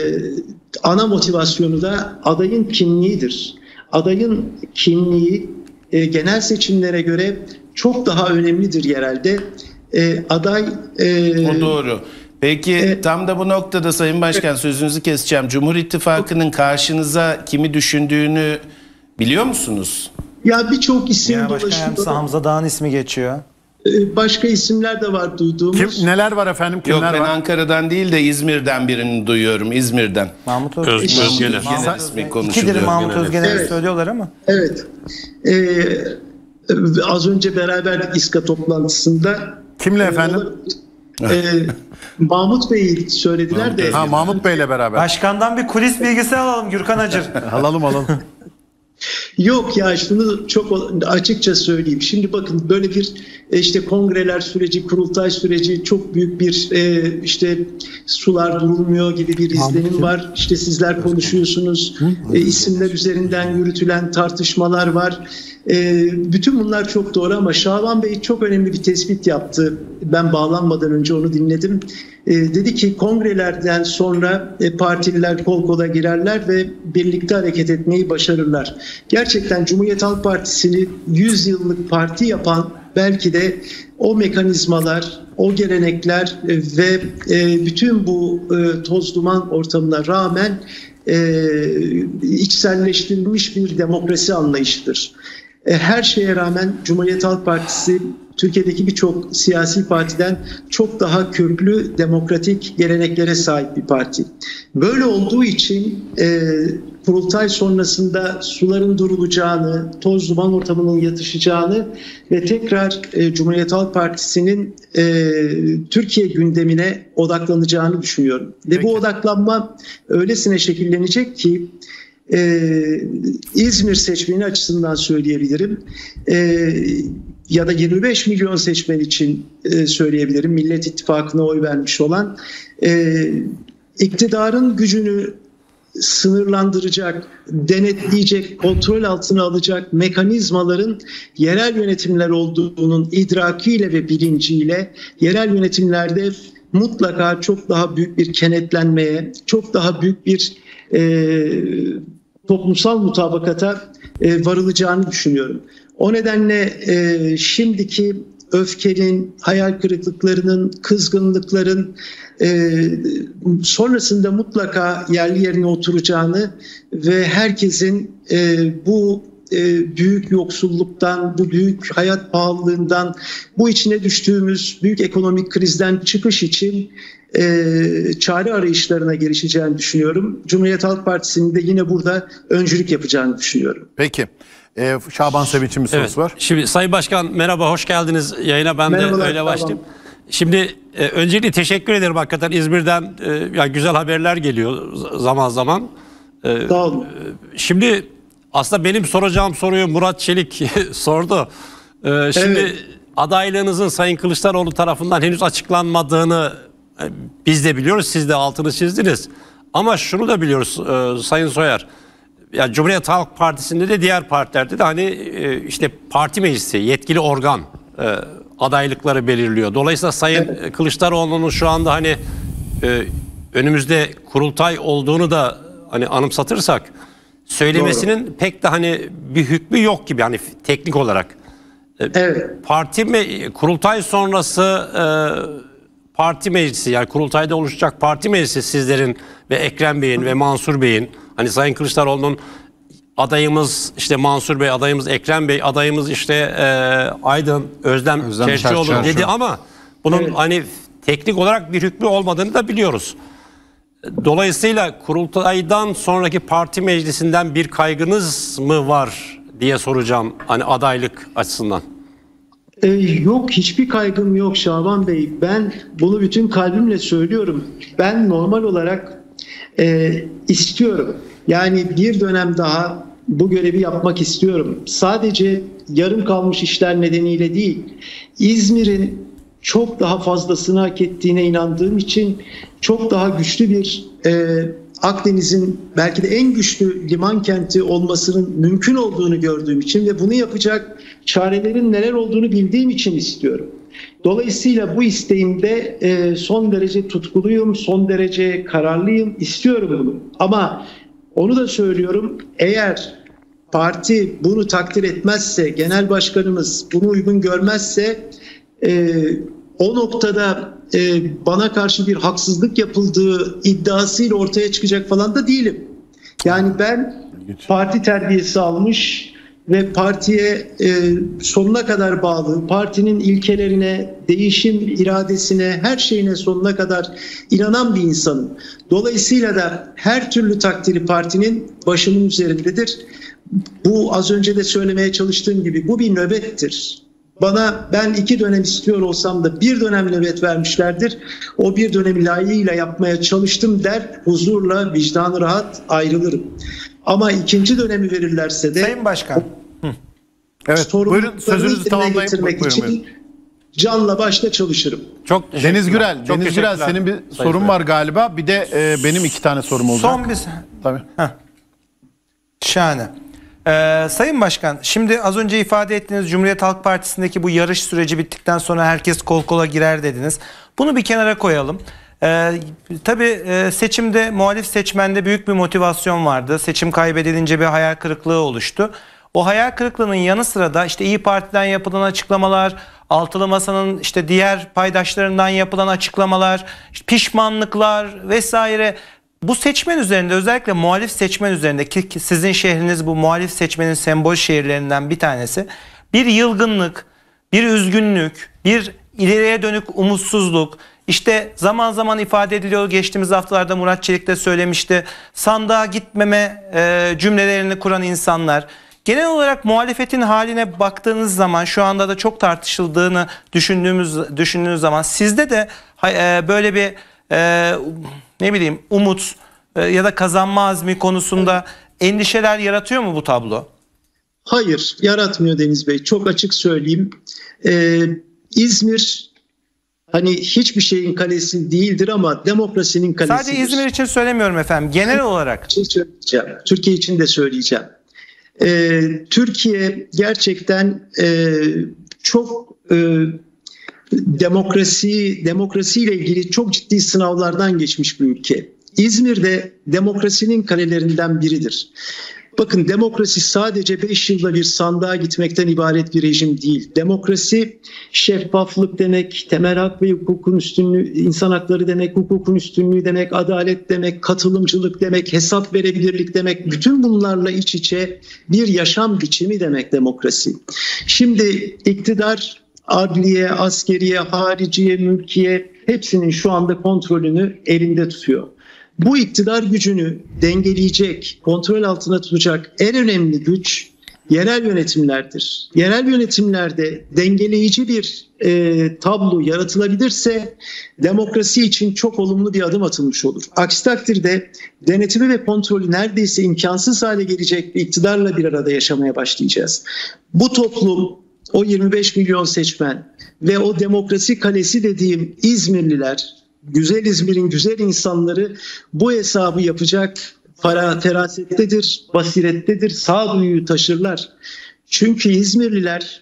ana motivasyonu da adayın kimliğidir. Adayın kimliği genel seçimlere göre çok daha önemlidir yerelde. Aday... O doğru. Peki tam da bu noktada Sayın Başkan sözünüzü keseceğim. Cumhur İttifakı'nın karşınıza kimi düşündüğünü biliyor musunuz? Ya birçok isim dolaşıyor. Hamza Dağ'ın ismi geçiyor. Başka isimler de var duyduğumuz. Neler var efendim? Yok ben var? Ankara'dan değil de İzmir'den birini duyuyorum. İzmir'den. Mahmut Özgener. İkidir Mahmut Özgener'i söylüyorlar ama. Evet. Az önce beraber İSKA toplantısında. Kimle efendim? Mahmut Bey'i söylediler de. Mahmut Bey'le beraber. Başkandan bir kulis bilgisi alalım Gürkan Acır. alalım. Yok ya şunu çok açıkça söyleyeyim. Şimdi bakın böyle bir işte kongreler süreci, kurultay süreci çok büyük bir işte sular durulmuyor gibi bir izlenim var. İşte sizler konuşuyorsunuz. İsimler üzerinden yürütülen tartışmalar var. Bütün bunlar çok doğru ama Şaban Bey çok önemli bir tespit yaptı. Ben bağlanmadan önce onu dinledim. Dedi ki kongrelerden sonra partililer kol kola girerler ve birlikte hareket etmeyi başarırlar. Gerçekten Cumhuriyet Halk Partisi'ni 100 yıllık parti yapan belki de o mekanizmalar, o gelenekler ve bütün bu toz duman ortamına rağmen içselleştirilmiş bir demokrasi anlayışıdır. Her şeye rağmen Cumhuriyet Halk Partisi Türkiye'deki birçok siyasi partiden çok daha köklü demokratik geleneklere sahip bir parti. Böyle olduğu için kurultay sonrasında suların durulacağını, toz duman ortamının yatışacağını ve tekrar Cumhuriyet Halk Partisi'nin Türkiye gündemine odaklanacağını düşünüyorum. Ve bu odaklanma öylesine şekillenecek ki İzmir seçmeni açısından söyleyebilirim. Ya da 25 milyon seçmen için söyleyebilirim. Millet İttifakı'na oy vermiş olan iktidarın gücünü sınırlandıracak, denetleyecek, kontrol altına alacak mekanizmaların yerel yönetimler olduğunun idrakiyle ve bilinciyle yerel yönetimlerde mutlaka çok daha büyük bir kenetlenmeye, çok daha büyük bir toplumsal mutabakata varılacağını düşünüyorum. O nedenle şimdiki öfkenin, hayal kırıklıklarının, kızgınlıkların sonrasında mutlaka yerli yerine oturacağını ve herkesin bu büyük yoksulluktan, bu büyük hayat pahalılığından, bu içine düştüğümüz büyük ekonomik krizden çıkış için çare arayışlarına girişeceğini düşünüyorum. Cumhuriyet Halk Partisi'nin de yine burada öncülük yapacağını düşünüyorum. Peki. Şaban Sevinç'in bir sorusu var. Şimdi Sayın Başkan merhaba, hoş geldiniz yayına. Ben Merhabalar, de öyle başlayayım. Şimdi öncelikle teşekkür ederim. Hakikaten İzmir'den yani güzel haberler geliyor zaman zaman. Sağ olun. Şimdi aslında benim soracağım soruyu Murat Çelik sordu. Şimdi adaylığınızın Sayın Kılıçdaroğlu tarafından henüz açıklanmadığını biz de biliyoruz. Siz de altını çizdiniz. Ama şunu da biliyoruz Sayın Soyer. Yani Cumhuriyet Halk Partisi'nde de diğer partilerde de hani işte parti meclisi, yetkili organ adaylıkları belirliyor. Dolayısıyla Sayın Kılıçdaroğlu'nun şu anda hani önümüzde kurultay olduğunu da hani anımsatırsak söylemesinin pek de hani bir hükmü yok gibi hani teknik olarak. Parti kurultay sonrası parti meclisi, yani kurultayda oluşacak parti meclisi sizlerin ve Ekrem Bey'in ve Mansur Bey'in, hani Sayın Kılıçdaroğlu'nun adayımız işte Mansur Bey, adayımız Ekrem Bey, adayımız işte Aydın Özlem Çerçioğlu dedi ama bunun hani teknik olarak bir hükmü olmadığını da biliyoruz. Dolayısıyla kurultaydan sonraki parti meclisinden bir kaygınız mı var diye soracağım hani adaylık açısından. Yok, hiçbir kaygım yok Şaban Bey. Ben bunu bütün kalbimle söylüyorum. Ben normal olarak istiyorum. Yani bir dönem daha bu görevi yapmak istiyorum. Sadece yarım kalmış işler nedeniyle değil. İzmir'in çok daha fazlasını hak ettiğine inandığım için çok daha güçlü bir Akdeniz'in belki de en güçlü liman kenti olmasının mümkün olduğunu gördüğüm için ve bunu yapacak çarelerin neler olduğunu bildiğim için istiyorum. Dolayısıyla bu isteğimde son derece tutkuluyum, son derece kararlıyım, istiyorum bunu. Ama onu da söylüyorum, eğer parti bunu takdir etmezse, genel başkanımız bunu uygun görmezse o noktada bana karşı bir haksızlık yapıldığı iddiasıyla ortaya çıkacak falan da değilim. Yani ben parti terbiyesi almış ve partiye sonuna kadar bağlı, partinin ilkelerine, değişim iradesine, her şeyine sonuna kadar inanan bir insanım. Dolayısıyla da her türlü takdiri partinin başımın üzerindedir. Bu az önce de söylemeye çalıştığım gibi bu bir nöbettir. Ben 2 dönem istiyor olsam da 1 dönem nöbet vermişlerdir. O 1 dönemi layığıyla yapmaya çalıştım der, huzurla, vicdanı rahat ayrılırım. Ama 2. dönemi verirlerse de... Sayın Başkan. Evet, buyurun sözünüzü tamamlayın. Buyurun. Canla başla çalışırım. Çok Deniz Gürel, senin bir sorun var galiba. Bir de benim 2 tane sorum olacak. Son bir... Tabii. Şahane. Sayın Başkan, şimdi az önce ifade ettiğiniz Cumhuriyet Halk Partisi'ndeki bu yarış süreci bittikten sonra herkes kol kola girer dediniz. Bunu bir kenara koyalım. Tabii seçimde, muhalif seçmende büyük bir motivasyon vardı. Seçim kaybedilince bir hayal kırıklığı oluştu. O hayal kırıklığının yanı sıra da işte İYİ Parti'den yapılan açıklamalar, Altılı Masa'nın işte diğer paydaşlarından yapılan açıklamalar, işte pişmanlıklar vesaire... Bu seçmen üzerinde, özellikle muhalif seçmen üzerinde, ki sizin şehriniz bu muhalif seçmenin sembol şehirlerinden bir tanesi, bir yılgınlık, bir üzgünlük, bir ileriye dönük umutsuzluk, işte zaman zaman ifade ediliyor, geçtiğimiz haftalarda Murat Çelik de söylemişti, sandığa gitmeme cümlelerini kuran insanlar. Genel olarak muhalefetin haline baktığınız zaman, şu anda da çok tartışıldığını düşündüğünüz zaman sizde de böyle bir ne bileyim umut ya da kazanma azmi konusunda endişeler yaratıyor mu bu tablo? Hayır, yaratmıyor Deniz Bey. Çok açık söyleyeyim. İzmir hani hiçbir şeyin kalesi değildir ama demokrasinin kalesidir. Sadece İzmir için söylemiyorum efendim. Genel olarak. Türkiye için de söyleyeceğim. Türkiye gerçekten çok demokrasiyle ilgili çok ciddi sınavlardan geçmiş bir ülke. İzmir'de demokrasinin kalelerinden biridir. Bakın, demokrasi sadece 5 yılda bir sandığa gitmekten ibaret bir rejim değil. Demokrasi şeffaflık demek, temel hak ve hukukun üstünlüğü, insan hakları demek, hukukun üstünlüğü demek, adalet demek, katılımcılık demek, hesap verebilirlik demek. Bütün bunlarla iç içe bir yaşam biçimi demek demokrasi. Şimdi iktidar adliye, askeriye, hariciye, mülkiye hepsinin şu anda kontrolünü elinde tutuyor. Bu iktidar gücünü dengeleyecek, kontrol altına tutacak en önemli güç yerel yönetimlerdir. Yerel yönetimlerde dengeleyici bir tablo yaratılabilirse demokrasi için çok olumlu bir adım atılmış olur. Aksi takdirde denetimi ve kontrolü neredeyse imkansız hale gelecek bir iktidarla bir arada yaşamaya başlayacağız. Bu toplum, o 25 milyon seçmen ve o demokrasi kalesi dediğim İzmirliler, güzel İzmir'in güzel insanları bu hesabı yapacak ferasettedir, basirettedir, sağduyuyu taşırlar. Çünkü İzmirliler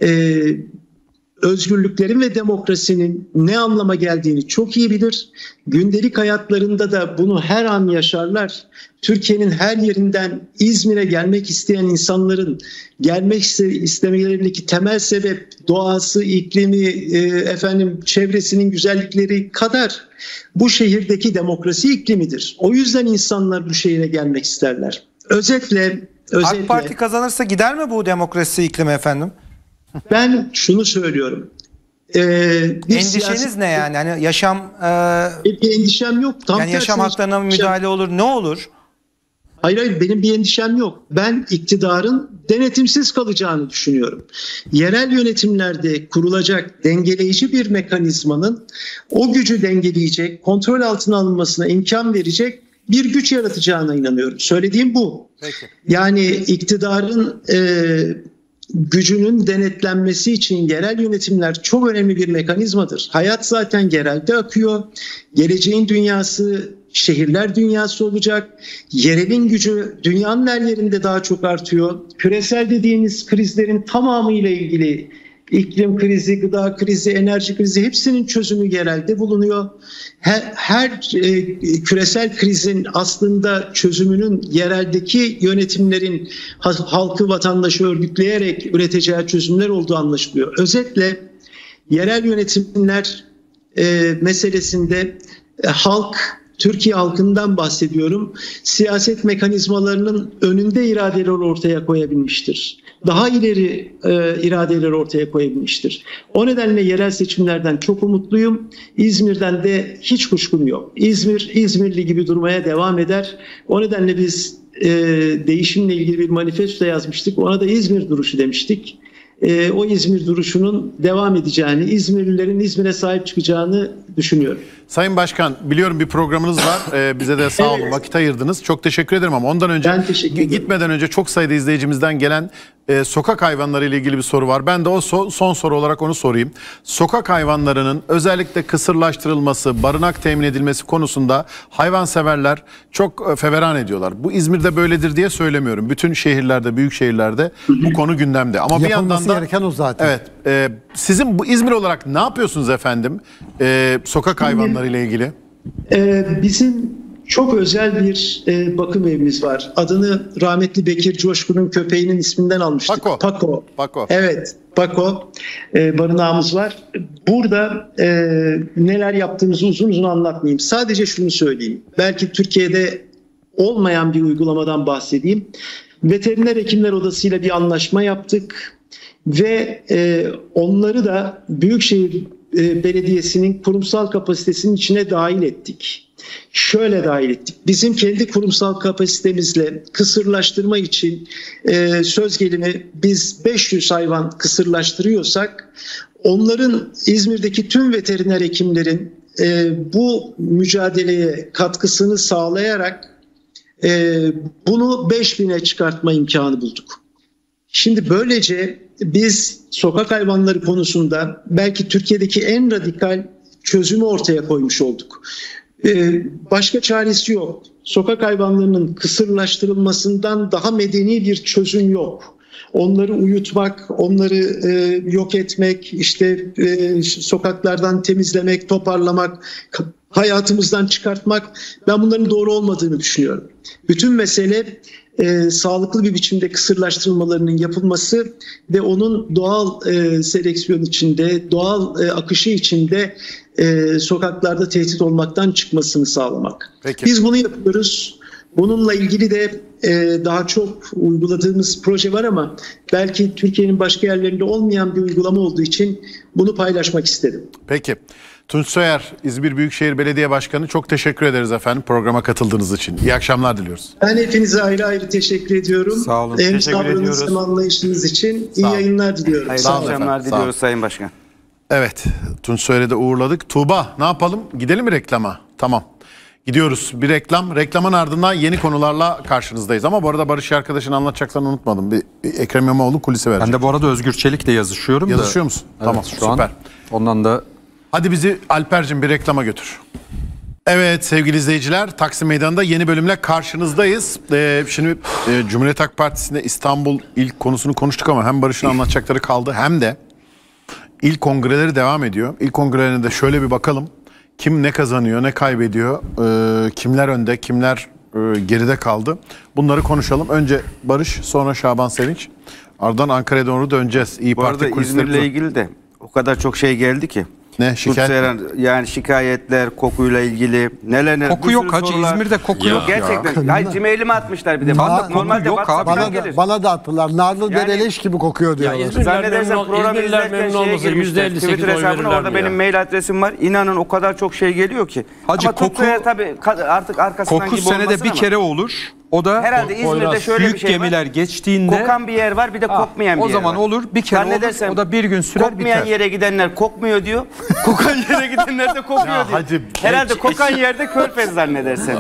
özgürlüklerin ve demokrasinin ne anlama geldiğini çok iyi bilir. Gündelik hayatlarında da bunu her an yaşarlar. Türkiye'nin her yerinden İzmir'e gelmek isteyen insanların gelmek istemelerindeki temel sebep doğası, iklimi, çevresinin güzellikleri kadar bu şehirdeki demokrasi iklimidir. O yüzden insanlar bu şehire gelmek isterler. Özetle AK Parti kazanırsa gider mi bu demokrasi iklimi efendim? Ben şunu söylüyorum. Endişeniz ne yani? Hani yaşam bir endişem yok. Tam yani yaşam haklarına müdahale olur. Ne olur? Hayır, benim bir endişem yok. Ben iktidarın denetimsiz kalacağını düşünüyorum. Yerel yönetimlerde kurulacak dengeleyici bir mekanizmanın o gücü dengeleyecek, kontrol altına alınmasına imkan verecek bir güç yaratacağına inanıyorum. Söylediğim bu. Peki. Yani iktidarın gücünün denetlenmesi için yerel yönetimler çok önemli bir mekanizmadır. Hayat zaten yerelde akıyor. Geleceğin dünyası şehirler dünyası olacak. Yerelin gücü dünyanın her yerinde daha çok artıyor. Küresel dediğimiz krizlerin tamamıyla ilgili iklim krizi, gıda krizi, enerji krizi hepsinin çözümü yerelde bulunuyor. Her küresel krizin aslında çözümünün yereldeki yönetimlerin halkı, vatandaşı örgütleyerek üreteceği çözümler olduğu anlaşılıyor. Özetle yerel yönetimler meselesinde Türkiye halkından bahsediyorum. Siyaset mekanizmalarının önünde iradeler ortaya koyabilmiştir. Daha ileri iradeler ortaya koyabilmiştir. O nedenle yerel seçimlerden çok umutluyum. İzmir'den de hiç kuşkum yok. İzmirli gibi durmaya devam eder. O nedenle biz değişimle ilgili bir manifesto yazmıştık. Ona da İzmir duruşu demiştik. O İzmir duruşunun devam edeceğini, İzmirlilerin İzmir'e sahip çıkacağını düşünüyorum. Sayın Başkan, biliyorum bir programınız var. Bize de sağ olun, vakit ayırdınız. Çok teşekkür ederim ama ondan önce gitmeden önce çok sayıda izleyicimizden gelen sokak hayvanları ile ilgili bir soru var. Ben de o son soru olarak onu sorayım. Sokak hayvanlarının özellikle kısırlaştırılması, barınak temin edilmesi konusunda hayvanseverler çok feveran ediyorlar. Bu İzmir'de böyledir diye söylemiyorum. Bütün şehirlerde, büyük şehirlerde bu konu gündemde. Ama bir yandan da gereken o zaten. Evet. Sizin bu İzmir olarak ne yapıyorsunuz efendim? Sokak hayvanları ile ilgili. Bizim çok özel bir bakım evimiz var. Adını rahmetli Bekir Coşkun'un köpeğinin isminden almıştık. Paco. Evet, Paco. Barınağımız var. Burada neler yaptığımızı uzun uzun anlatmayayım. Sadece şunu söyleyeyim. Belki Türkiye'de olmayan bir uygulamadan bahsedeyim. Veteriner Hekimler Odası ile bir anlaşma yaptık. Ve onları da Büyükşehir Belediyesi'nin kurumsal kapasitesinin içine dahil ettik. Şöyle dahil ettik. Bizim kendi kurumsal kapasitemizle kısırlaştırma için söz gelimi biz 500 hayvan kısırlaştırıyorsak onların İzmir'deki tüm veteriner hekimlerin bu mücadeleye katkısını sağlayarak bunu 5000'e çıkartma imkanı bulduk. Şimdi böylece biz sokak hayvanları konusunda belki Türkiye'deki en radikal çözümü ortaya koymuş olduk. Başka çaresi yok. Sokak hayvanlarının kısırlaştırılmasından daha medeni bir çözüm yok. onları uyutmak, onları yok etmek, işte sokaklardan temizlemek, toparlamak, hayatımızdan çıkartmak, ben bunların doğru olmadığını düşünüyorum. Bütün mesele sağlıklı bir biçimde kısırlaştırılmalarının yapılması ve onun doğal seleksiyon içinde, doğal akışı içinde sokaklarda tehdit olmaktan çıkmasını sağlamak. Peki. Biz bunu yapıyoruz. Bununla ilgili de daha çok uyguladığımız proje var ama belki Türkiye'nin başka yerlerinde olmayan bir uygulama olduğu için bunu paylaşmak istedim. Peki. Tunç Soyer, İzmir Büyükşehir Belediye Başkanı, çok teşekkür ederiz efendim programa katıldığınız için. İyi akşamlar diliyoruz. Ben hepinize ayrı ayrı teşekkür ediyorum. Sağ olun. Hem Teşekkür sabrınız ediyoruz. hem anlayışınız için iyi yayınlar diliyorum. Hayırlı Sağ olun akşamlar efendim, sağ olun. diliyoruz Sayın Başkan. Evet, Tunç Soyer'i de uğurladık. Tuğba, ne yapalım? Gidelim mi reklama? Tamam. Gidiyoruz. Bir reklam. Reklamın ardından yeni konularla karşınızdayız. Ama bu arada Barış arkadaşını anlatacaksan unutmadım. Bir Ekrem İmamoğlu kulisi verecek. Ben de bu arada Özgür Çelik'le yazışıyorum da. Yazışıyor musun? Evet, Tamam, şu süper. an ondan da. Hadi bizi Alper'cim bir reklama götür. Evet sevgili izleyiciler, Taksim Meydanı'nda yeni bölümle karşınızdayız. Şimdi Cumhuriyet Halk Partisi'nde İstanbul ilk konusunu konuştuk ama hem Barış'ın anlatacakları kaldı hem de ilk kongreleri devam ediyor. İlk kongrelerine de şöyle bir bakalım. Kim ne kazanıyor, ne kaybediyor, kimler önde, kimler geride kaldı. Bunları konuşalım. Önce Barış, sonra Şaban Sevinç. Ardından Ankara'ya doğru döneceğiz. İYİ Bu Parti arada İzmir'le ilgili de o kadar çok şey geldi ki. Ne şikayet? Yani şikayetler, kokuyla ilgili neler Koku yok hacı, İzmir'de koku yok ya. Gerçekten. Hayır, cimeğli atmışlar bir de. Normalde yok abi. Bana da attılar. Narlı dereleş gibi kokuyor diyorlar. Zannedersem programı izlerken şeye girmişler. Twitter hesabına orada benim mail adresim var. İnanın o kadar çok şey geliyor ki. Hacı, ama koku tabii artık arkasından koku gibi senede olmasın bir ama. kere olur. O da Herhalde İzmir'de şöyle büyük bir şey gemiler var. geçtiğinde Kokan bir yer var, bir de kokmayan bir yer var. O zaman olur, bir kere olur. O da bir gün sürer, kokmayan biter. yere gidenler kokmuyor diyor. Kokan yere gidenler de kokuyor diyor. Hacı, Herhalde kokan yerde Körfez zannedersen.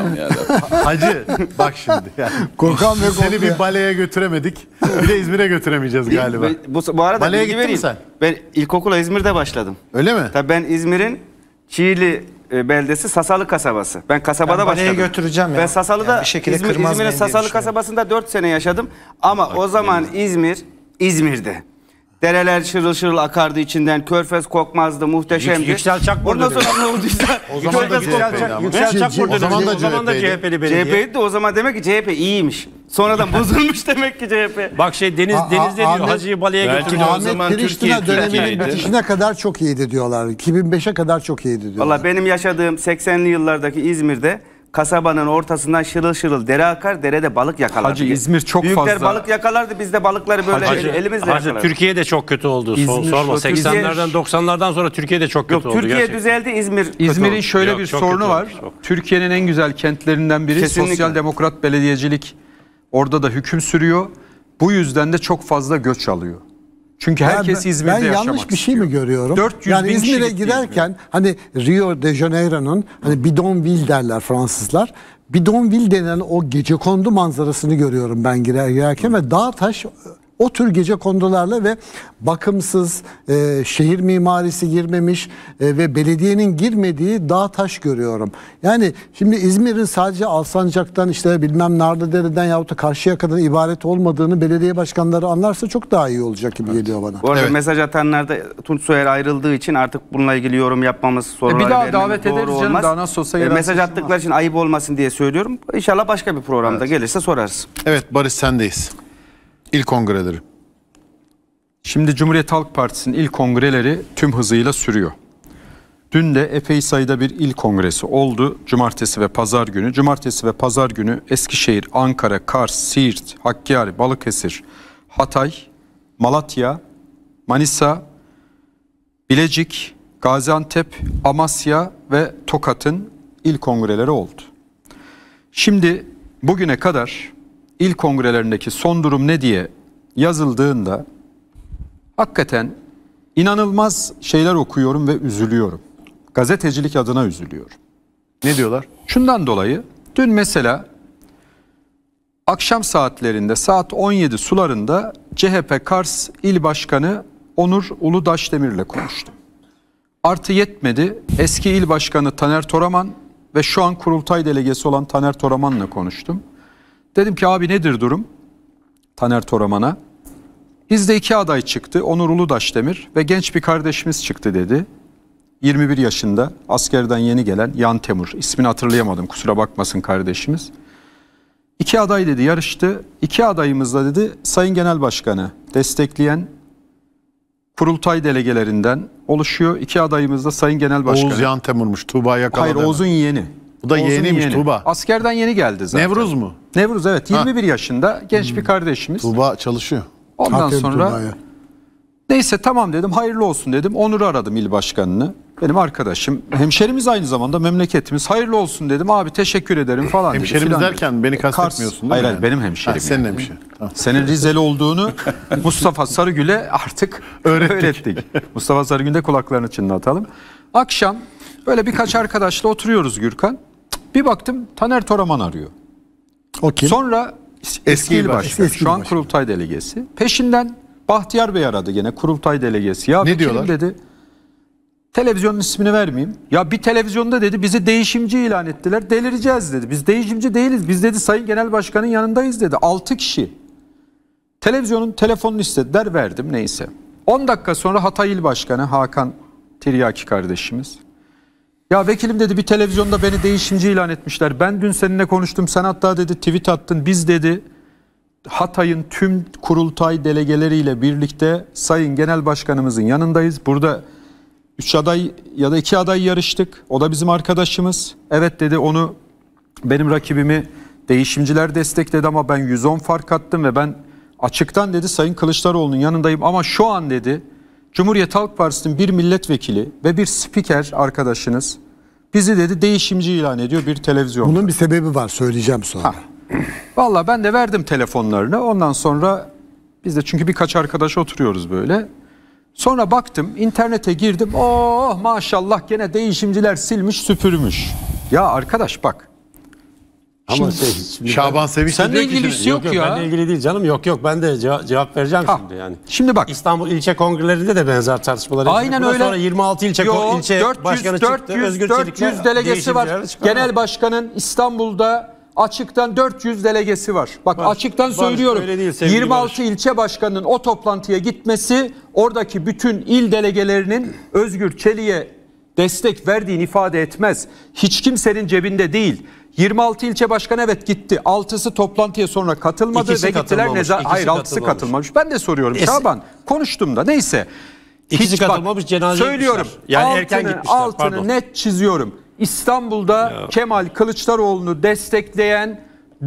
Hacı bak şimdi. Yani. Kokan ve Seni bir baleye götüremedik. Bir de İzmir'e götüremeyeceğiz galiba. Bu arada Baleye bilgi gittin mi vereyim. sen? Ben ilkokula İzmir'de başladım. Öyle mi? Tabii ben İzmir'in Çiğli beldesi Sasalı kasabası. Ben kasabada Ben baleye başladım. götüreceğim ya. Ben Sasalı'da Yani bir şekilde kırmaz İzmir'in mıyım diye Sasalı düşünüyorum. kasabasında 4 sene yaşadım. Ama o zaman İzmir'de. Dereler şırıl şırıl akardı içinden. Körfez kokmazdı, muhteşemdi. Yüksel Çak burada. Ondan sonra ne olduysa O zaman da Yüksel Çak burada. O zaman da O zaman da CHP'ydi. CHP'li belediye. CHP'ydi de o zaman demek ki CHP iyiymiş. Sonradan bozulmuş demek ki CHP. Bak Deniz ne diyor? Hacı'yı baleye Belki götürüyor. de o Ahmet zaman Priştina Türkiye döneminin Türkiye'ydi. bitişine kadar çok iyiydi diyorlar. 2005'e kadar çok iyiydi diyorlar. Valla benim yaşadığım 80'li yıllardaki İzmir'de kasabanın ortasından şırıl şırıl dere akar, derede balık yakalardı. Hacı, İzmir çok Büyükler fazla. balık yakalardı, biz de balıkları böyle elimizle yakalardık. Türkiye'de çok kötü oldu. İzmir, Sorma. Türkiye- 80'lerden 90'lardan sonra Türkiye'de çok kötü Yok, oldu. Türkiye gerçekten. düzeldi, İzmir kötü İzmir'in oldu. şöyle Yok, bir çok sorunu kötü var. olmuş, çok. Türkiye'nin en güzel kentlerinden biri. Kesinlikle. Sosyal demokrat belediyecilik orada da hüküm sürüyor. Bu yüzden de çok fazla göç alıyor. Çünkü herkes İzmir'de ben yaşamak yanlış bir şey mi istiyor. görüyorum? 400 yani bin kişi İzmir'e gitti giderken hani Rio de Janeiro'nun hani Bidonville derler Fransızlar. Bidonville denen o gecekondu manzarasını görüyorum ben girerken ve dağ taş o tür gecekondularla ve bakımsız şehir mimarisi girmemiş ve belediyenin girmediği dağ taş görüyorum. Yani şimdi İzmir'in sadece Alsancak'tan işte bilmem Narlıdere'den yahut da Karşıyaka'dan ibaret olmadığını belediye başkanları anlarsa çok daha iyi olacak gibi geliyor bana. Bu arada Evet. mesaj atanlar da Tunç Soyer ayrıldığı için artık bununla ilgili yorum yapmamız, soruları bir daha vermemiz davet doğru ederiz canım, olmaz. daha nasıl olsa yerel mesaj seçim attıkları için ayıp olmasın diye söylüyorum. İnşallah başka bir programda gelirse sorarız. Evet Barış sendeyiz. İlk kongreleri. Şimdi Cumhuriyet Halk Partisi'nin ilk kongreleri tüm hızıyla sürüyor. Dün de epey sayıda bir il kongresi oldu. Cumartesi ve pazar günü. Cumartesi ve pazar günü Eskişehir, Ankara, Kars, Siirt, Hakkari, Balıkesir, Hatay, Malatya, Manisa, Bilecik, Gaziantep, Amasya ve Tokat'ın il kongreleri oldu. Şimdi bugüne kadar il kongrelerindeki son durum ne diye yazıldığında hakikaten inanılmaz şeyler okuyorum ve üzülüyorum. Gazetecilik adına üzülüyorum. Ne diyorlar? Şundan dolayı dün mesela akşam saatlerinde saat 17 sularında CHP Kars İl Başkanı Onur Uludaşdemir'le konuştum. Artı yetmedi, eski il başkanı Taner Toraman ve şu an kurultay delegesi olan Taner Toraman'la konuştum. Dedim ki abi nedir durum? Taner Toraman'a. Bizde 2 aday çıktı. Onur Uludaşdemir ve genç bir kardeşimiz çıktı dedi. 21 yaşında askerden yeni gelen Yan Temur. İsmini hatırlayamadım, kusura bakmasın kardeşimiz. 2 aday dedi yarıştı. 2 adayımız da dedi Sayın Genel Başkanı destekleyen kurultay delegelerinden oluşuyor. 2 adayımız da Sayın Genel Başkanı. Oğuz Yan Temur'muş. Tuğba yakaladı. Hayır, Oğuz'un yeğeni. Bu da Oğuz'un yeğeniymiş yeğeni. Tuğba. Askerden yeni geldi zaten. Nevruz mu? Nevruz, evet, 21 yaşında genç bir kardeşimiz. Tuğba çalışıyor. Ondan Aferin sonra Tuğba'ya. neyse tamam dedim, hayırlı olsun dedim. Onur'u aradım, il başkanını. Benim arkadaşım, hemşerimiz aynı zamanda, memleketimiz. Hayırlı olsun dedim, abi teşekkür ederim falan dedi. Hemşerimiz Filan derken dedi. beni kastetmiyorsun değil Hayır mi? hayır, benim hemşerim. Ha, senin yani. hemşerin. Tamam. Senin Rizeli olduğunu Mustafa Sarıgül'e artık öğrettik. Mustafa Sarıgül'ün de kulaklarını çınlatalım. Akşam böyle birkaç arkadaşla oturuyoruz Gürkan. Bir baktım Taner Toraman arıyor. O kim? Sonra eski il başkanı, Eski şu an il başkanı. kurultay delegesi. Peşinden Bahtiyar Bey aradı gene, kurultay delegesi. Ya Ne vekilim diyorlar? dedi. Televizyonun ismini vermeyeyim. Ya bir televizyonda dedi bizi değişimci ilan ettiler. Delireceğiz dedi. Biz değişimci değiliz. Biz dedi Sayın Genel Başkan'ın yanındayız dedi. 6 kişi. Televizyonun telefonunu istediler, verdim, neyse. 10 dakika sonra Hatay İl Başkanı Hakan Tiryaki kardeşimiz. Ya vekilim dedi bir televizyonda beni değişimci ilan etmişler. Ben dün seninle konuştum. Sen hatta dedi tweet attın. Biz dedi Hatay'ın tüm kurultay delegeleriyle birlikte Sayın Genel Başkanımızın yanındayız. Burada 3 aday ya da 2 aday yarıştık. O da bizim arkadaşımız. Evet dedi, onu benim rakibimi değişimciler destekledi ama ben 110 fark attım ve ben açıktan dedi Sayın Kılıçdaroğlu'nun yanındayım. Ama şu an dedi Cumhuriyet Halk Partisi'nin bir milletvekili ve bir spiker arkadaşınız bizi dedi değişimci ilan ediyor bir televizyon. Bunun bir sebebi var, söyleyeceğim sonra. Vallahi ben de verdim telefonlarını. Ondan sonra biz de çünkü birkaç arkadaş oturuyoruz böyle. Sonra baktım, internete girdim. Oh maşallah gene değişimciler silmiş süpürmüş. Ya arkadaş bak. Ama Şaban Sevinç Seninle diyor ki ilgisi şimdi- yok ya. Benimle ilgili değil canım. Yok ben de cevap vereceğim şimdi yani. Şimdi bak. İstanbul ilçe kongrelerinde de benzer tartışmalar yaşadık. Aynen Bundan öyle. Sonra 26 ilçe başkanı çıktı. Özgür 400 Çelik'le delegesi var. değişimciler çıkardı. Genel başkanın İstanbul'da açıktan 400 delegesi var. Bak açıktan söylüyorum. öyle değil sevgili 26 ilçe başkanının o toplantıya gitmesi oradaki bütün il delegelerinin Özgür Çelik'e destek verdiğini ifade etmez. Hiç kimsenin cebinde değil. 26 ilçe başkanı evet gitti. 6'sı toplantıya sonra katılmadı İkisi ve gittiler. katılmamış, Hayır, 6'sı katılmamış. katılmamış. Ben de soruyorum Şaban. Konuştum da neyse. İkisi Hiç bak, katılmamış, cenazeye söylüyorum. gitmişler. Yani erken gitmişler, Altını pardon. net çiziyorum. İstanbul'da Kemal Kılıçdaroğlu'nu destekleyen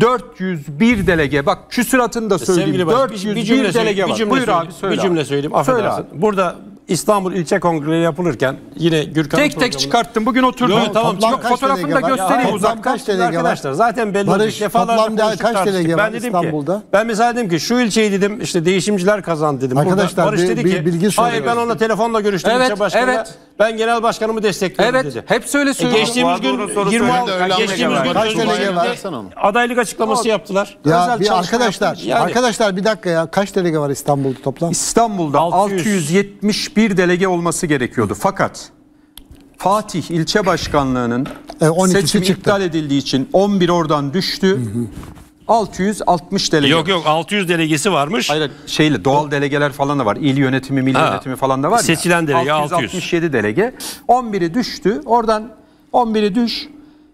401 delege. Bak küsuratını da söyleyeyim. Sevgili baş, 401 delege var. Buyur abi söyle. Bir cümle söyleyeyim, Söyle affedersin. Burada İstanbul İlçe Kongreleri yapılırken yine Gürkan'ın Tek tek çıkarttım. Bugün oturdum. Yok, tamam, Yok, kaç fotoğrafını da delege var? göstereyim Ya, uzaktan. kaç delege var? Arkadaşlar zaten belli Barış, olacak. Defalarca toplamda konuştuk, kaç tartıştık. delege var Ben dedim İstanbul'da? ki, ben mesela dedim ki şu ilçeyi dedim işte değişimciler kazandı dedim. Burada Arkadaşlar, Barış dedi bir ki bilgi hayır ben söylüyorum. onunla telefonla görüştüm Evet, ilçe başkanıyla. evet. Ben genel başkanımı destekliyorum Evet. dedi. Hep öyle söylüyorum. Geçtiğimiz gün Fuat Uğur'un 26 sorusu öyle geçtiğimiz gün Kaç delege Özgür var? Çelik'te adaylık açıklaması yaptılar. Ya Özel bir çalışma arkadaşlar, yaptılar. Yani- arkadaşlar bir dakika ya. Kaç delege var İstanbul'da toplam? İstanbul'da 671 delege olması gerekiyordu. Fakat Fatih ilçe başkanlığının 12'si seçimi çıktı. iptal edildiği için 11 oradan düştü. 660 delege. Yok 600 delegesi varmış. Hayır doğal delegeler falan da var. İl yönetimi, milli yönetimi falan da var ya. Seçilen delege 667 delege. 11'i düştü. Oradan 11'i düş.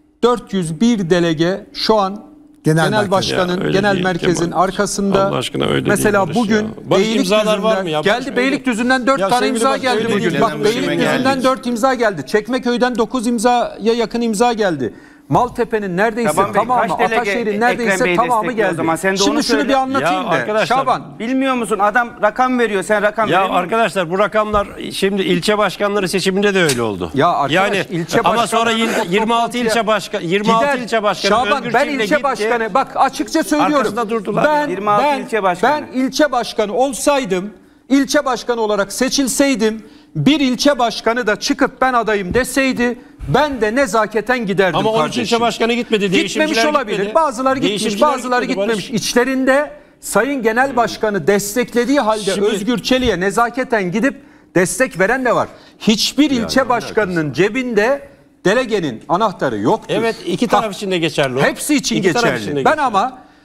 401 delege şu an Genel Genel Başkan'ın Ya, öyle genel değil merkezin Kemal. arkasında. Allah aşkına öyle mesela değil Barış bugün ya. Barış, imzalar var mı ya? Barış, geldi öyle- Beylikdüzü'nden 4 Ya tane sevgili imza Barış, geldi öyle bugün. değil. Bak Genel Beylikdüzü'nden geldik. 4 imza geldi. Çekmeköy'den 9 imzaya yakın imza geldi. Maltepe'nin neredeyse Taban Bey, tamamı, kaç delege Ataşehir'in Ekrem neredeyse Bey'i tamamı destekliyor o geldi. zaman? Sen de Şimdi onu şunu söyle. bir anlatayım Ya da. arkadaşlar, Şaban. Bilmiyor musun? Adam rakam veriyor. Sen rakam Ya veriyor musun? arkadaşlar bu rakamlar şimdi ilçe başkanları seçiminde de öyle oldu. Ya arkadaş, yani ilçe ama sonra başkanlarının 26 ilçe başkan 26 Gider. ilçe başkanı Şaban Özgür ben Çelik'le ilçe gitti. başkanı bak açıkça söylüyorum. Arkasında durdular. 26 ilçe başkanı. Ben ilçe başkanı olsaydım, ilçe başkanı olarak seçilseydim, bir ilçe başkanı da çıkıp ben adayım deseydi ben de nezaketen giderdim Ama 13 kardeşim. ilçe başkanı gitmedi. Gitmemiş Değişimciler olabilir. gitmedi. Bazıları gitmiş, Değişimciler bazıları gitmedi gitmemiş. Barış. İçlerinde Sayın Genel Başkanı desteklediği halde Şimdi- Özgür Çelik'e nezaketen gidip destek veren de var. Hiçbir ilçe başkanının cebinde delegenin anahtarı yoktur. Evet iki taraf için de geçerli o. Hepsi için İki taraf geçerli. için de Ben geçerli. ama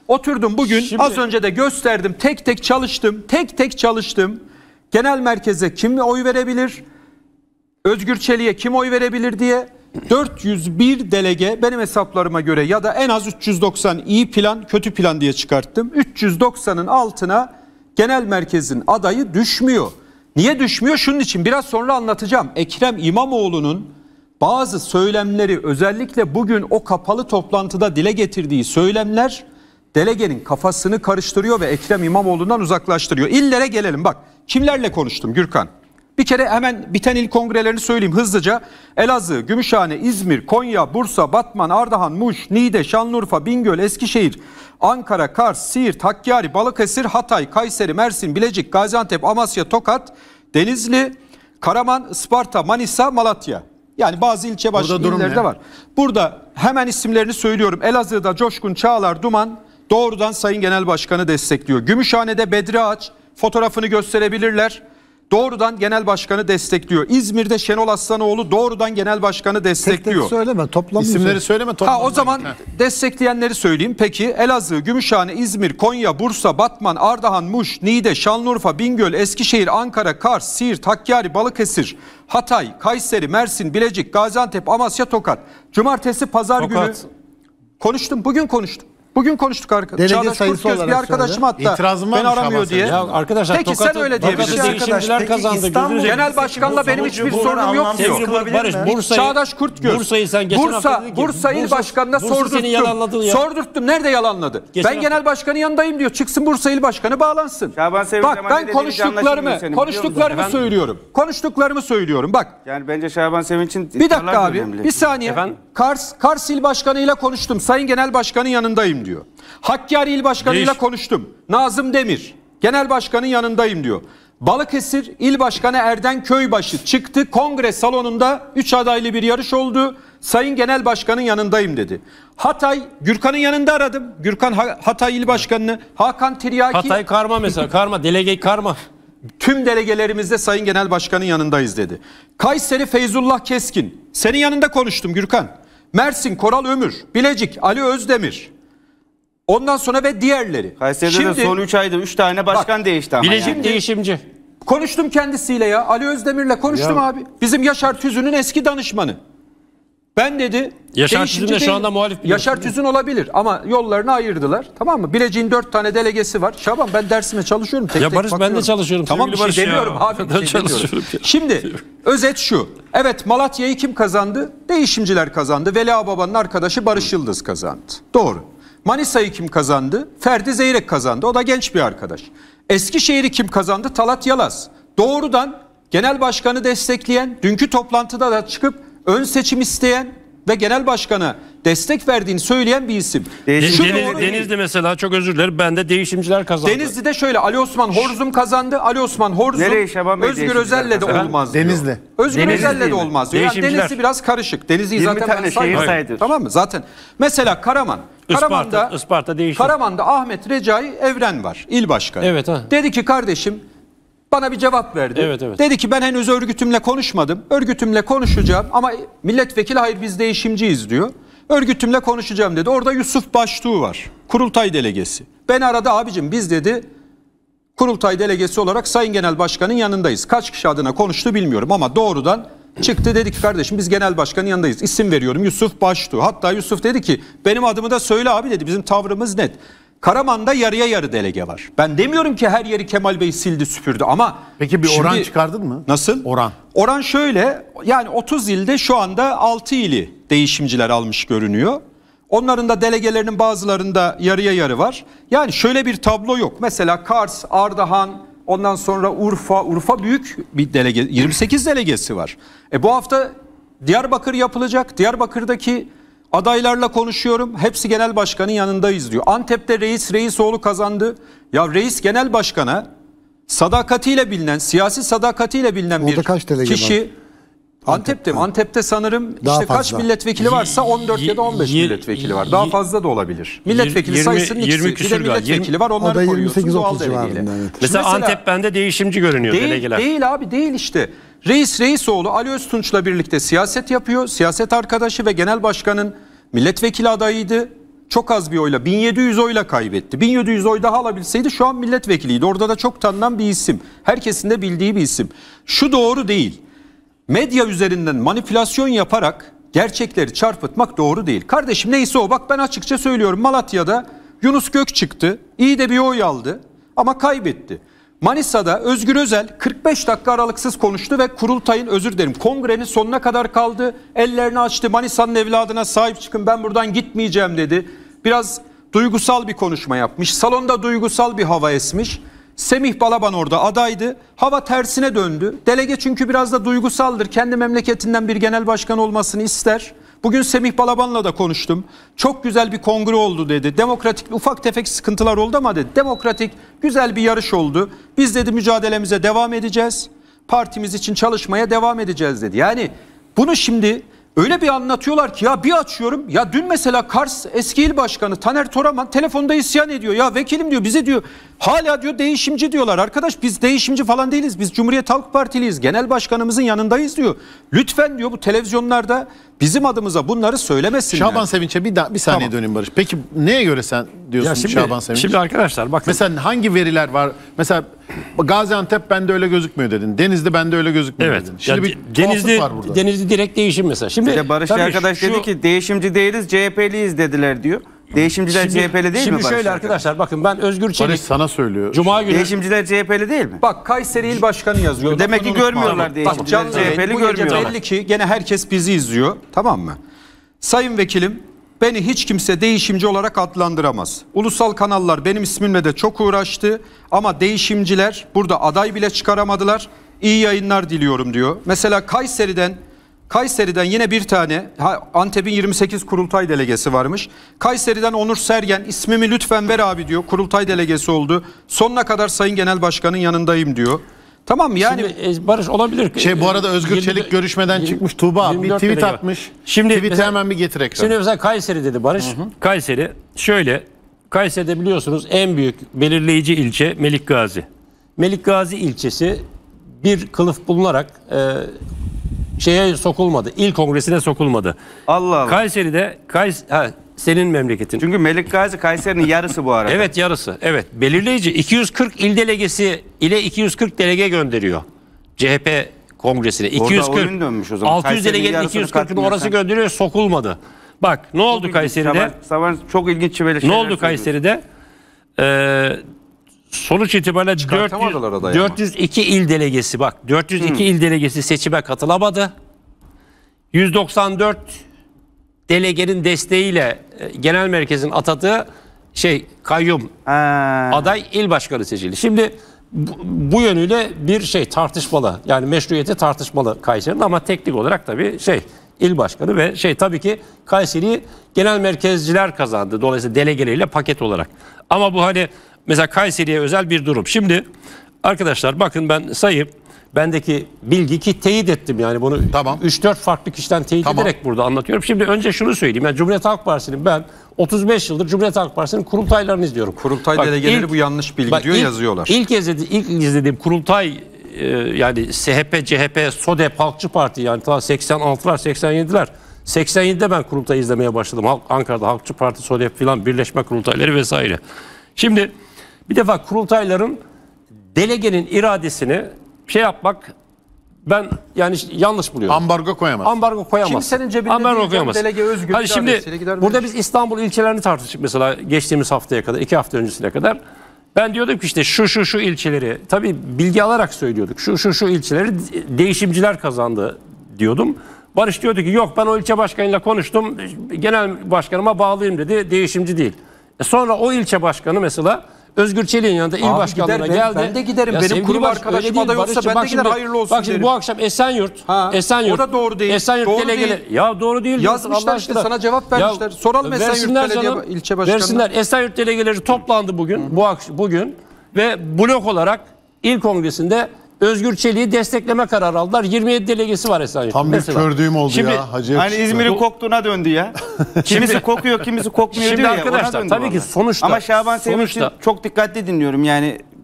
Oturdum bugün, az önce de gösterdim, tek tek çalıştım. Genel merkeze kim oy verebilir? Özgür Çelik'e kim oy verebilir diye 401 delege benim hesaplarıma göre ya da en az 390 iyi plan kötü plan diye çıkarttım. 390'ın altına genel merkezin adayı düşmüyor. Niye düşmüyor? Şunun için biraz sonra anlatacağım. Ekrem İmamoğlu'nun bazı söylemleri, özellikle bugün o kapalı toplantıda dile getirdiği söylemler delegenin kafasını karıştırıyor ve Ekrem İmamoğlu'ndan uzaklaştırıyor. İllere gelelim bak. Kimlerle konuştum Gürkan? Bir kere hemen biten il kongrelerini söyleyeyim hızlıca. Elazığ, Gümüşhane, İzmir, Konya, Bursa, Batman, Ardahan, Muş, Niğde, Şanlıurfa, Bingöl, Eskişehir, Ankara, Kars, Siirt, Hakkari, Balıkesir, Hatay, Kayseri, Mersin, Bilecik, Gaziantep, Amasya, Tokat, Denizli, Karaman, Isparta, Manisa, Malatya. Yani bazı ilçe illerde var. Burada hemen isimlerini söylüyorum. Elazığ'da Coşkun Çağlar Duman doğrudan Sayın Genel Başkanı destekliyor. Gümüşhane'de Bedri Ağaç, fotoğrafını gösterebilirler, doğrudan Genel Başkanı destekliyor. İzmir'de Şenol Aslanoğlu doğrudan Genel Başkanı destekliyor. Tek söyleme, toplamıyor. İsimleri söyleme, O zaman destekleyenleri söyleyeyim. Peki Elazığ, Gümüşhane, İzmir, Konya, Bursa, Batman, Ardahan, Muş, Niğde, Şanlıurfa, Bingöl, Eskişehir, Ankara, Kars, Siirt, Hakkari, Balıkesir, Hatay, Kayseri, Mersin, Bilecik, Gaziantep, Amasya, Tokat. Cumartesi, pazar günü konuştum. Bugün konuştuk arkadaşlar. Çağdaş Kurtgöz bir arkadaşım hatta beni aramıyor diye. Ya arkadaşlar, peki sen öyle diyebilirsin. Değişimciler kazandı. Genel başkanla benim hiçbir sorunum yok diyor. Barış, Çağdaş Kurtgöz. Bursa'yı sen geçen hafta dedin ki, Bursa il başkanına sordurttum. Nerede yalanladı? Ben genel başkanın yanındayım diyor. Çıksın Bursa il başkanı bağlansın. Bak ben konuştuklarımı söylüyorum. Bak. Yani bence Şaban Sevinç'in bir dakika abi. Bir saniye. Kars il başkanıyla konuştum. Sayın Genel Başkanın yanındayım diyor. Hakkari il başkanıyla konuştum. Nazım Demir genel başkanın yanındayım diyor. Balıkesir il başkanı Erden Köybaşı çıktı. Kongre salonunda 3 adaylı bir yarış oldu. Sayın Genel Başkanın yanındayım dedi. Hatay, Gürkan'ın yanında aradım. Gürkan Hatay il başkanını. Hakan Tiryaki. Hatay karma mesela. Delege karma. Tüm delegelerimizde Sayın Genel Başkanın yanındayız dedi. Kayseri Feyzullah Keskin. Senin yanında konuştum Gürkan. Mersin Koral Ömür. Bilecik Ali Özdemir. Ondan sonra ve diğerleri. Kayseri'de de son 3 ayda 3 tane başkan değişti ama. Bilecik değişimci. Konuştum kendisiyle ya. Ali Özdemir'le konuştum abi. Bizim Yaşar Tüzün'ün eski danışmanı. Ben dedi. Yaşar Tüzün de şu anda muhalif. Yaşar Tüzün olabilir ama yollarını ayırdılar. Tamam mı? Bilecik'in 4 tane delegesi var. Şaban ben dersime çalışıyorum. Ya Barış ben de çalışıyorum. Tamam bir şey demiyorum abi. Şimdi özet şu. Evet Malatya'yı kim kazandı? Değişimciler kazandı. Veli Ağababa'nın arkadaşı Barış Yıldız kazandı. Doğru. Manisa'yı kim kazandı? Ferdi Zeyrek kazandı. O da genç bir arkadaş. Eskişehir'i kim kazandı? Talat Yalaz. Doğrudan genel başkanı destekleyen, dünkü toplantıda da çıkıp ön seçim isteyen ve genel başkana destek verdiğini söyleyen bir isim. Denizli mesela, çok özür dilerim, ben de değişimciler kazandı. Denizli'de şöyle Ali Osman Horzum kazandı. Ali Osman Horzum Özgür Özel'le de olmaz diyor. Denizli. Özgür Özel'le de olmaz diyor. Yani Denizli biraz karışık. Denizli'yi zaten ben saydım. Tamam mı? Zaten mesela Karaman. Isparta değişim. Karaman'da Ahmet Recai Evren var. İl başkanı. Evet, dedi ki kardeşim bana bir cevap verdi. Evet. Dedi ki ben henüz örgütümle konuşmadım. Örgütümle konuşacağım ama milletvekili hayır biz değişimciyiz diyor. Örgütümle konuşacağım dedi. Orada Yusuf Baştuğ var. Kurultay delegesi. Beni aradı abicim biz dedi Kurultay delegesi olarak Sayın Genel Başkan'ın yanındayız. Kaç kişi adına konuştu bilmiyorum ama doğrudan çıktı dedi ki kardeşim biz genel başkanın yanındayız. İsim veriyorum Yusuf Baştuğ. Hatta Yusuf dedi ki benim adımı da söyle abi dedi. Bizim tavrımız net. Karaman'da yarıya yarı delege var. Ben demiyorum ki her yeri Kemal Bey sildi süpürdü ama... Peki bir oran çıkardın mı? Nasıl? Oran şöyle yani 30 ilde şu anda 6 ili değişimciler almış görünüyor. Onların da delegelerinin bazılarında yarıya yarı var. Yani şöyle bir tablo yok. Mesela Kars, Ardahan, ondan sonra Urfa büyük bir delege, 28 delegesi var. Bu hafta Diyarbakır yapılacak. Diyarbakır'daki adaylarla konuşuyorum. Hepsi genel başkanın yanındayız diyor. Antep'te Reisoğlu kazandı. Ya reis genel başkana sadakatiyle bilinen, siyasi sadakatiyle bilinen bir kişi. Antep'te sanırım daha işte kaç milletvekili varsa 14 ya da 15 milletvekili var. Daha fazla da olabilir. Milletvekili sayısının ikisi. Bir de milletvekili var onları koyuyorsun doğal delegeyle. Mesela Antep bende değişimci görünüyor delegeler. Değil abi değil işte. Reisoğlu Ali Öztunç'la birlikte siyaset yapıyor. Siyaset arkadaşı ve genel başkanın milletvekili adayıydı. Çok az bir oyla, 1700 oyla kaybetti. 1700 oy daha alabilseydi şu an milletvekiliydi. Orada da çok tanınan bir isim. Herkesin de bildiği bir isim. Şu doğru değil. Medya üzerinden manipülasyon yaparak gerçekleri çarpıtmak doğru değil. Kardeşim neyse o. Bak ben açıkça söylüyorum. Malatya'da Yunus Gök çıktı. İyi de bir oy aldı ama kaybetti. Manisa'da Özgür Özel 45 dakika aralıksız konuştu ve kurultayın, özür dilerim, kongrenin sonuna kadar kaldı. Ellerini açtı. Manisa'nın evladına sahip çıkın, ben buradan gitmeyeceğim dedi. Biraz duygusal bir konuşma yapmış. Salonda duygusal bir hava esmiş. Semih Balaban orada adaydı. Hava tersine döndü. Delege çünkü biraz da duygusaldır. Kendi memleketinden bir genel başkan olmasını ister. Bugün Semih Balaban'la da konuştum. Çok güzel bir kongre oldu dedi. Demokratik, ufak tefek sıkıntılar oldu ama dedi, demokratik güzel bir yarış oldu. Biz dedi mücadelemize devam edeceğiz. Partimiz için çalışmaya devam edeceğiz dedi. Yani bunu şimdi öyle bir anlatıyorlar ki ya bir açıyorum. Ya dün mesela Kars eski il başkanı Taner Toraman telefonda isyan ediyor. Ya vekilim diyor, bize diyor hala diyor değişimci diyorlar. Arkadaş biz değişimci falan değiliz. Biz Cumhuriyet Halk Partiliyiz. Genel başkanımızın yanındayız diyor. Lütfen diyor bu televizyonlarda bizim adımıza bunları söylemesinler. Şaban Sevinç'e bir saniye Tamam. döneyim Barış. Peki neye göre sen diyorsun Şaban Sevinç? Şimdi arkadaşlar bakın. Mesela hangi veriler var? Mesela Gaziantep bende öyle gözükmüyor dedin. Denizli bende öyle gözükmüyor Evet. dedin. Şimdi Yani bir tuhaflık var burada. Denizli direkt değişim mesela. Şimdi Barış tabii arkadaş dedi ki değişimci değiliz, CHP'liyiz dediler diyor. Değişimciler CHP'li değil mi? Şimdi Barış şöyle arkadaşlar bakın ben Özgür Çelik. Barış sana söylüyor. Cuma günü. Değişimciler CHP'li değil mi? Bak Kayseri İl Başkanı yazıyor. Demek ki Lafını unutma. görmüyorlar Bak, değişimciler canlı yayın, CHP'li bu gece görmüyorlar. belli ki gene herkes bizi izliyor. Tamam mı? Sayın vekilim, beni hiç kimse değişimci olarak adlandıramaz. Ulusal kanallar benim ismimle de çok uğraştı ama değişimciler burada aday bile çıkaramadılar. İyi yayınlar diliyorum diyor. Mesela Kayseri'den yine bir tane, Antep'in 28 kurultay delegesi varmış. Kayseri'den Onur Sergen, ismimi lütfen ver abi diyor. Kurultay delegesi oldu. Sonuna kadar Sayın Genel Başkan'ın yanındayım diyor. Tamam yani. Şimdi, Barış olabilir. Bu arada Özgür Çelik görüşmeden çıkmış. Tuğba bir tweet atmış. Şimdi tweet'i mesela, hemen bir getir ekrana. Şimdi mesela Kayseri dedi Barış. Kayseri şöyle. Kayseri'de biliyorsunuz en büyük belirleyici ilçe Melikgazi. Melikgazi ilçesi bir kılıf bulunarak şeye sokulmadı. İl kongresine sokulmadı. Allah Allah. Kayseri'de senin memleketin. Çünkü Melikgazi Kayseri'nin yarısı bu arada. Evet yarısı. Evet. Belirleyici 240 il delegesi ile 240 delege gönderiyor. CHP kongresine. 240. oyun dönmüş o zaman. 600 delegenin 240'ını orası gönderiyor, sokulmadı. Bak ne oldu Kayseri'de? Sabah çok ilginç böyle Ne şeyler oldu Kayseri'de? Sonuç itibariyle 402 il delegesi, bak 402 il delegesi seçime katılamadı. 194 delegenin desteğiyle genel merkezin atadığı kayyum aday il başkanı seçildi. Şimdi bu yönüyle bir tartışmalı. Yani meşruiyeti tartışmalı Kayseri'nin ama teknik olarak tabii il başkanı ve tabii ki Kayseri'yi genel merkezciler kazandı. Dolayısıyla delegeleriyle paket olarak. Ama bu hani mesela Kayseri'ye özel bir durum. Şimdi arkadaşlar bakın ben sayıp bendeki bilgi ki teyit ettim yani bunu 3-4 farklı kişiden teyit ederek burada anlatıyorum. Şimdi önce şunu söyleyeyim. Yani Cumhuriyet Halk Partisi'nin ben 35 yıldır Cumhuriyet Halk Partisi'nin kurultaylarını izliyorum. Kurultay delegeleri bu yanlış bilgi diyor yazıyorlar. İlk izlediğim kurultay yani SHP, CHP, SODEP, Halkçı Parti yani ta 86'lar 87'ler. 87'de ben kurultayı izlemeye başladım. Ankara'da Halkçı Parti, SODEP filan birleşme kurultayları vesaire. Şimdi bir defa kurultayların delegenin iradesini yapmak ben yani yanlış buluyorum. Ambargo koyamaz. Ambargo koyamaz. Kimsenin cebinde değil, delege özgür hani şimdi burada biz İstanbul ilçelerini tartıştık mesela geçtiğimiz haftaya kadar, 2 hafta öncesine kadar. Ben diyordum ki işte şu ilçeleri, tabii bilgi alarak söylüyorduk. Şu ilçeleri değişimciler kazandı diyordum. Barış diyordu ki yok ben o ilçe başkanıyla konuştum. Genel başkanıma bağlıyım dedi. Değişimci değil. Sonra o ilçe başkanı mesela Özgür Çelik'in yanında il başkanlığına geldi. Ben de giderim. Benim kurul arkadaşım aday olsa ben de gider hayırlı olsun bak şimdi bu akşam Esenyurt. O da doğru değil. Esenyurt doğru delegeleri. değil. Ya doğru değil. Yazmışlar işte sana cevap vermişler. Soralım Esenyurt Belediye ilçe başkanına. Versinler. Esenyurt delegeleri toplandı bugün ve blok olarak il kongresinde Özgür Çelik'i destekleme kararı aldılar. 27 delegesi var Esenyurt'ta. Tam bir kördüğüm oldu ya. Hacı hani İzmir'in koktuğuna döndü ya. Kimisi kokuyor, kimisi kokmuyor şimdi diyor arkadaşlar ya. Tabii ki sonuçta. Ama Şaban Sevinç'i çok dikkatli dinliyorum yani.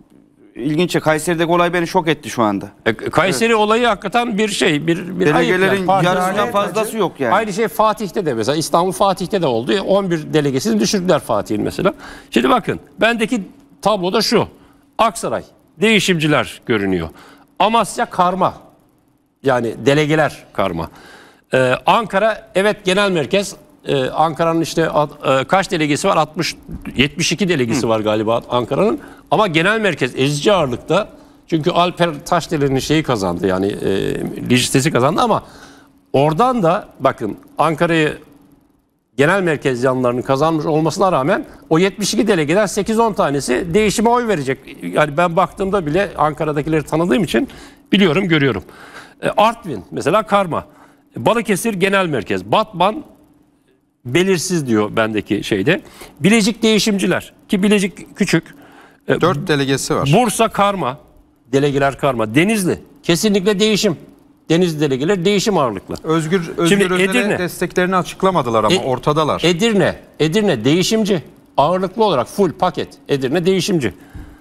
İlginç. Kayseri'deki olay beni şok etti şu anda. Kayseri olayı hakikaten bir şey. Bir delegelerin ayıp yani. yarısından fazlası yok yani. Aynı şey Fatih'te de mesela. İstanbul Fatih'te de oldu. 11 delegesini düşürdüler Fatih'in mesela. Şimdi bakın bendeki tabloda şu. Aksaray değişimciler görünüyor. Amasya karma. Yani delegeler karma. Ankara evet genel merkez. Ankara'nın işte kaç delegesi var? 72 delegesi var galiba Ankara'nın. Ama genel merkez ezici ağırlıkta. Çünkü Alper Taşdelen'in şeyi kazandı yani listesi kazandı ama oradan da bakın Ankara'yı genel merkez yanlarının kazanmış olmasına rağmen o 72 delegeden 8-10 tanesi değişime oy verecek. Yani ben baktığımda bile Ankara'dakileri tanıdığım için biliyorum, görüyorum. Artvin mesela karma. Balıkesir genel merkez. Batman belirsiz diyor bendeki şeyde. Bilecik değişimciler ki Bilecik küçük. 4 delegesi var. Bursa karma. Delegeler karma. Denizli kesinlikle değişim. Denizli delegeler değişim ağırlıklı. Özgür Şimdi Özel'e desteklerini açıklamadılar ama ortadalar. Edirne değişimci. Ağırlıklı olarak full paket. Edirne değişimci.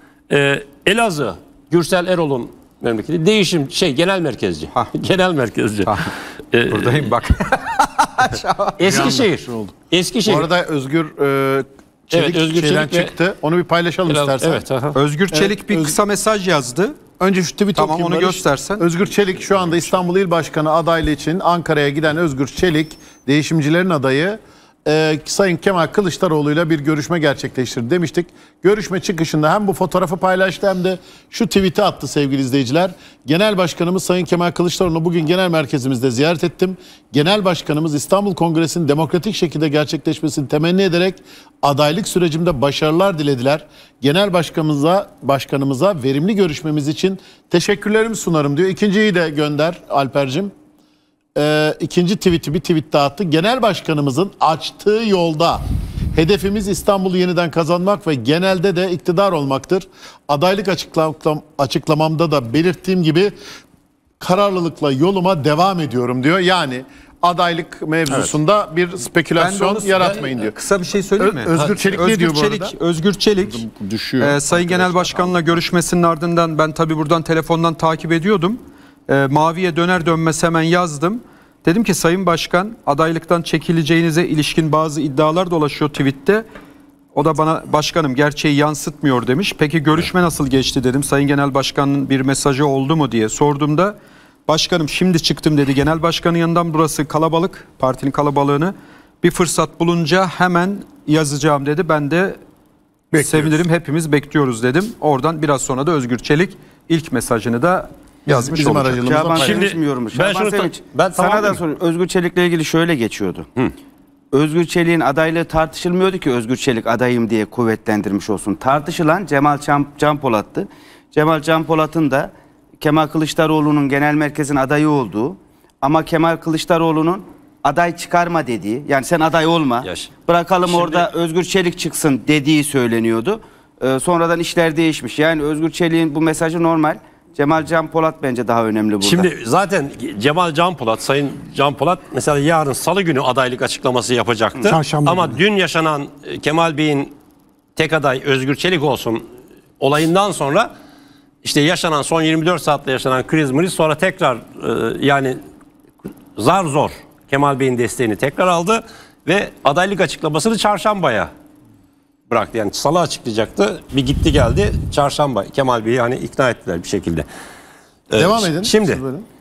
Elazığ Gürsel Erol'un memleketi değişim genel merkezci. Genel merkezci. Buradayım bak. Eskişehir. Eskişehir. Bu arada Özgür Çelik Özgür şeyden Çelik çıktı. Onu bir paylaşalım istersen. Evet. Özgür Çelik bir kısa mesaj yazdı. Önce şu tweet'i tamam okuyayım onu Barış. göstersen. Özgür Çelik şu anda İstanbul İl Başkanı adaylığı için Ankara'ya giden Özgür Çelik, değişimcilerin adayı Sayın Kemal Kılıçdaroğlu'yla bir görüşme gerçekleştirdi demiştik. Görüşme çıkışında hem bu fotoğrafı paylaştı hem de şu tweet'i attı sevgili izleyiciler. Genel Başkanımız Sayın Kemal Kılıçdaroğlu'nu bugün genel merkezimizde ziyaret ettim. Genel Başkanımız İstanbul Kongresi'nin demokratik şekilde gerçekleşmesini temenni ederek adaylık sürecimde başarılar dilediler. Genel Başkanımıza verimli görüşmemiz için teşekkürlerimi sunarım diyor. İkinciyi de gönder Alper'cim. İkinci tweet'i bir tweet daha attı. Genel Başkanımızın açtığı yolda hedefimiz İstanbul'u yeniden kazanmak ve genelde de iktidar olmaktır. Adaylık açıklamamda da belirttiğim gibi kararlılıkla yoluma devam ediyorum diyor. Yani adaylık mevzusunda bir spekülasyon yaratmayın diyor. Kısa bir şey söyleyeyim mi? Özgür Çelik ne diyor bu arada? Özgür Çelik düşüyor. Sayın Genel Başkan'la görüşmesinin ardından ben tabii buradan telefondan takip ediyordum. Maviye döner dönmez hemen yazdım. Dedim ki Sayın Başkan adaylıktan çekileceğinize ilişkin bazı iddialar dolaşıyor tweette. O da bana başkanım gerçeği yansıtmıyor demiş. Peki görüşme nasıl geçti dedim. Sayın Genel Başkan'ın bir mesajı oldu mu diye sorduğumda başkanım şimdi çıktım dedi. Genel Başkan'ın yanından burası kalabalık, partinin kalabalığını bir fırsat bulunca hemen yazacağım dedi. Ben de sevinirim hepimiz bekliyoruz dedim. Oradan biraz sonra da Özgür Çelik ilk mesajını da yazmış bizim olacak. aracılığımızla. Ben sana da soruyorum. Özgür Çelik'le ilgili şöyle geçiyordu. Özgür Çelik'in adaylığı tartışılmıyordu ki Özgür Çelik adayım diye kuvvetlendirmiş olsun. Tartışılan Cemal Can Polat'tı. Cemal Can Polat'ın da Kemal Kılıçdaroğlu'nun genel merkezin adayı olduğu ama Kemal Kılıçdaroğlu'nun aday çıkarma dediği, yani sen aday olma, bırakalım orada Özgür Çelik çıksın dediği söyleniyordu. Sonradan işler değişmiş. Yani Özgür Çelik'in bu mesajı normal. Cemal Can Polat bence daha önemli burada. Şimdi zaten Cemal Can Polat, Sayın Can Polat mesela yarın Salı günü adaylık açıklaması yapacaktı. Ama dün yaşanan Kemal Bey'in tek aday Özgür Çelik olsun olayından sonra işte yaşanan son 24 saatte yaşanan kriz sonra tekrar yani zar zor Kemal Bey'in desteğini tekrar aldı ve adaylık açıklamasını çarşambaya bıraktı. Yani Salı açıklayacaktı. Bir gitti geldi. Çarşamba Kemal Bey'i hani ikna ettiler bir şekilde. Devam edin. Şimdi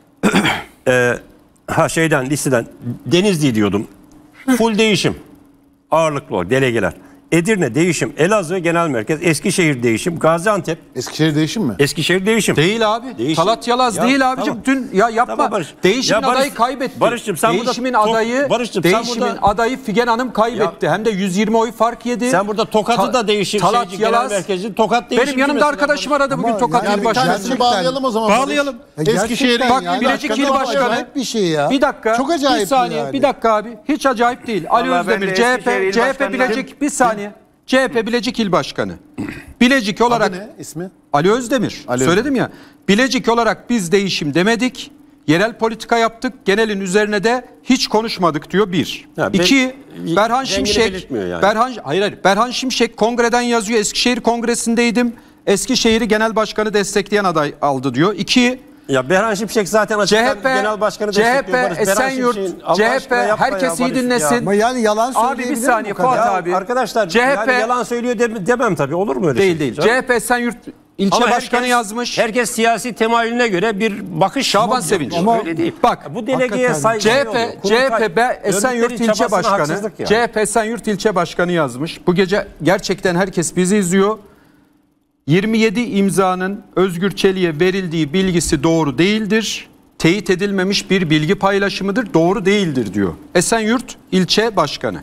listeden Denizli diyordum. Full değişim. Ağırlıklı o delegeler. Edirne değişim, Elazığ genel merkez, Eskişehir değişim, Gaziantep. Eskişehir değişim mi? Eskişehir değişim. Değil abi. Talat Yalaz değil abicim. Tamam. Dün yapma. Tamam, değişimin adayı kaybetti. Barış'cığım sen değişimin burada değişimin adayı Figen Hanım kaybetti. Hem de 120 oy fark yedi. Sen burada Tokat'ı da değişim. Talat Yalaz. Tokat değişim. Benim yanımda arkadaşım aradı bugün Tokat İl Başkanı. Bağlayalım o zaman. Bağlayalım. Eskişehir'e bak Bilecik İl Başkanı. Bir şey ya. Bir dakika. Çok acayip bir saniye. yani. Bir dakika abi. Hiç acayip değil. Ali Özdemir CHP Bilecik bir saniye. CHP Bilecik İl Başkanı. Bilecik olarak adı ne ismi? Ali Özdemir. Söyledim ya. Bilecik olarak biz değişim demedik. Yerel politika yaptık. Genelin üzerine de hiç konuşmadık diyor bir. İki, Berhan Şimşek. Yani. Berhan Şimşek kongreden yazıyor. Eskişehir Kongresi'ndeydim. Eskişehir'i genel başkanı destekleyen aday aldı diyor. 2. Ya Berhan Şimşek zaten açıktan CHP, genel başkanı destekliyor. Esenyurt, CHP herkes iyi dinlesin. Ama yani yalan söyleyebilir Abi bir saniye bu kadar? Fuat abi. Arkadaşlar CHP yani yalan söylüyor demem tabii, olur mu öyle değil şey? değil. CHP Esenyurt ilçe Ama başkanı yazmış. Herkes siyasi temayülüne göre bir bakış. Şaban Sevinç. Ama öyle değil. Bak bu delegeye saygı CHP Esenyurt ilçe başkanı. CHP Esenyurt ilçe başkanı yazmış. Bu gece gerçekten herkes bizi izliyor. 27 imzanın Özgür Çelik'e verildiği bilgisi doğru değildir. Teyit edilmemiş bir bilgi paylaşımıdır. Doğru değildir diyor. Esenyurt ilçe başkanı.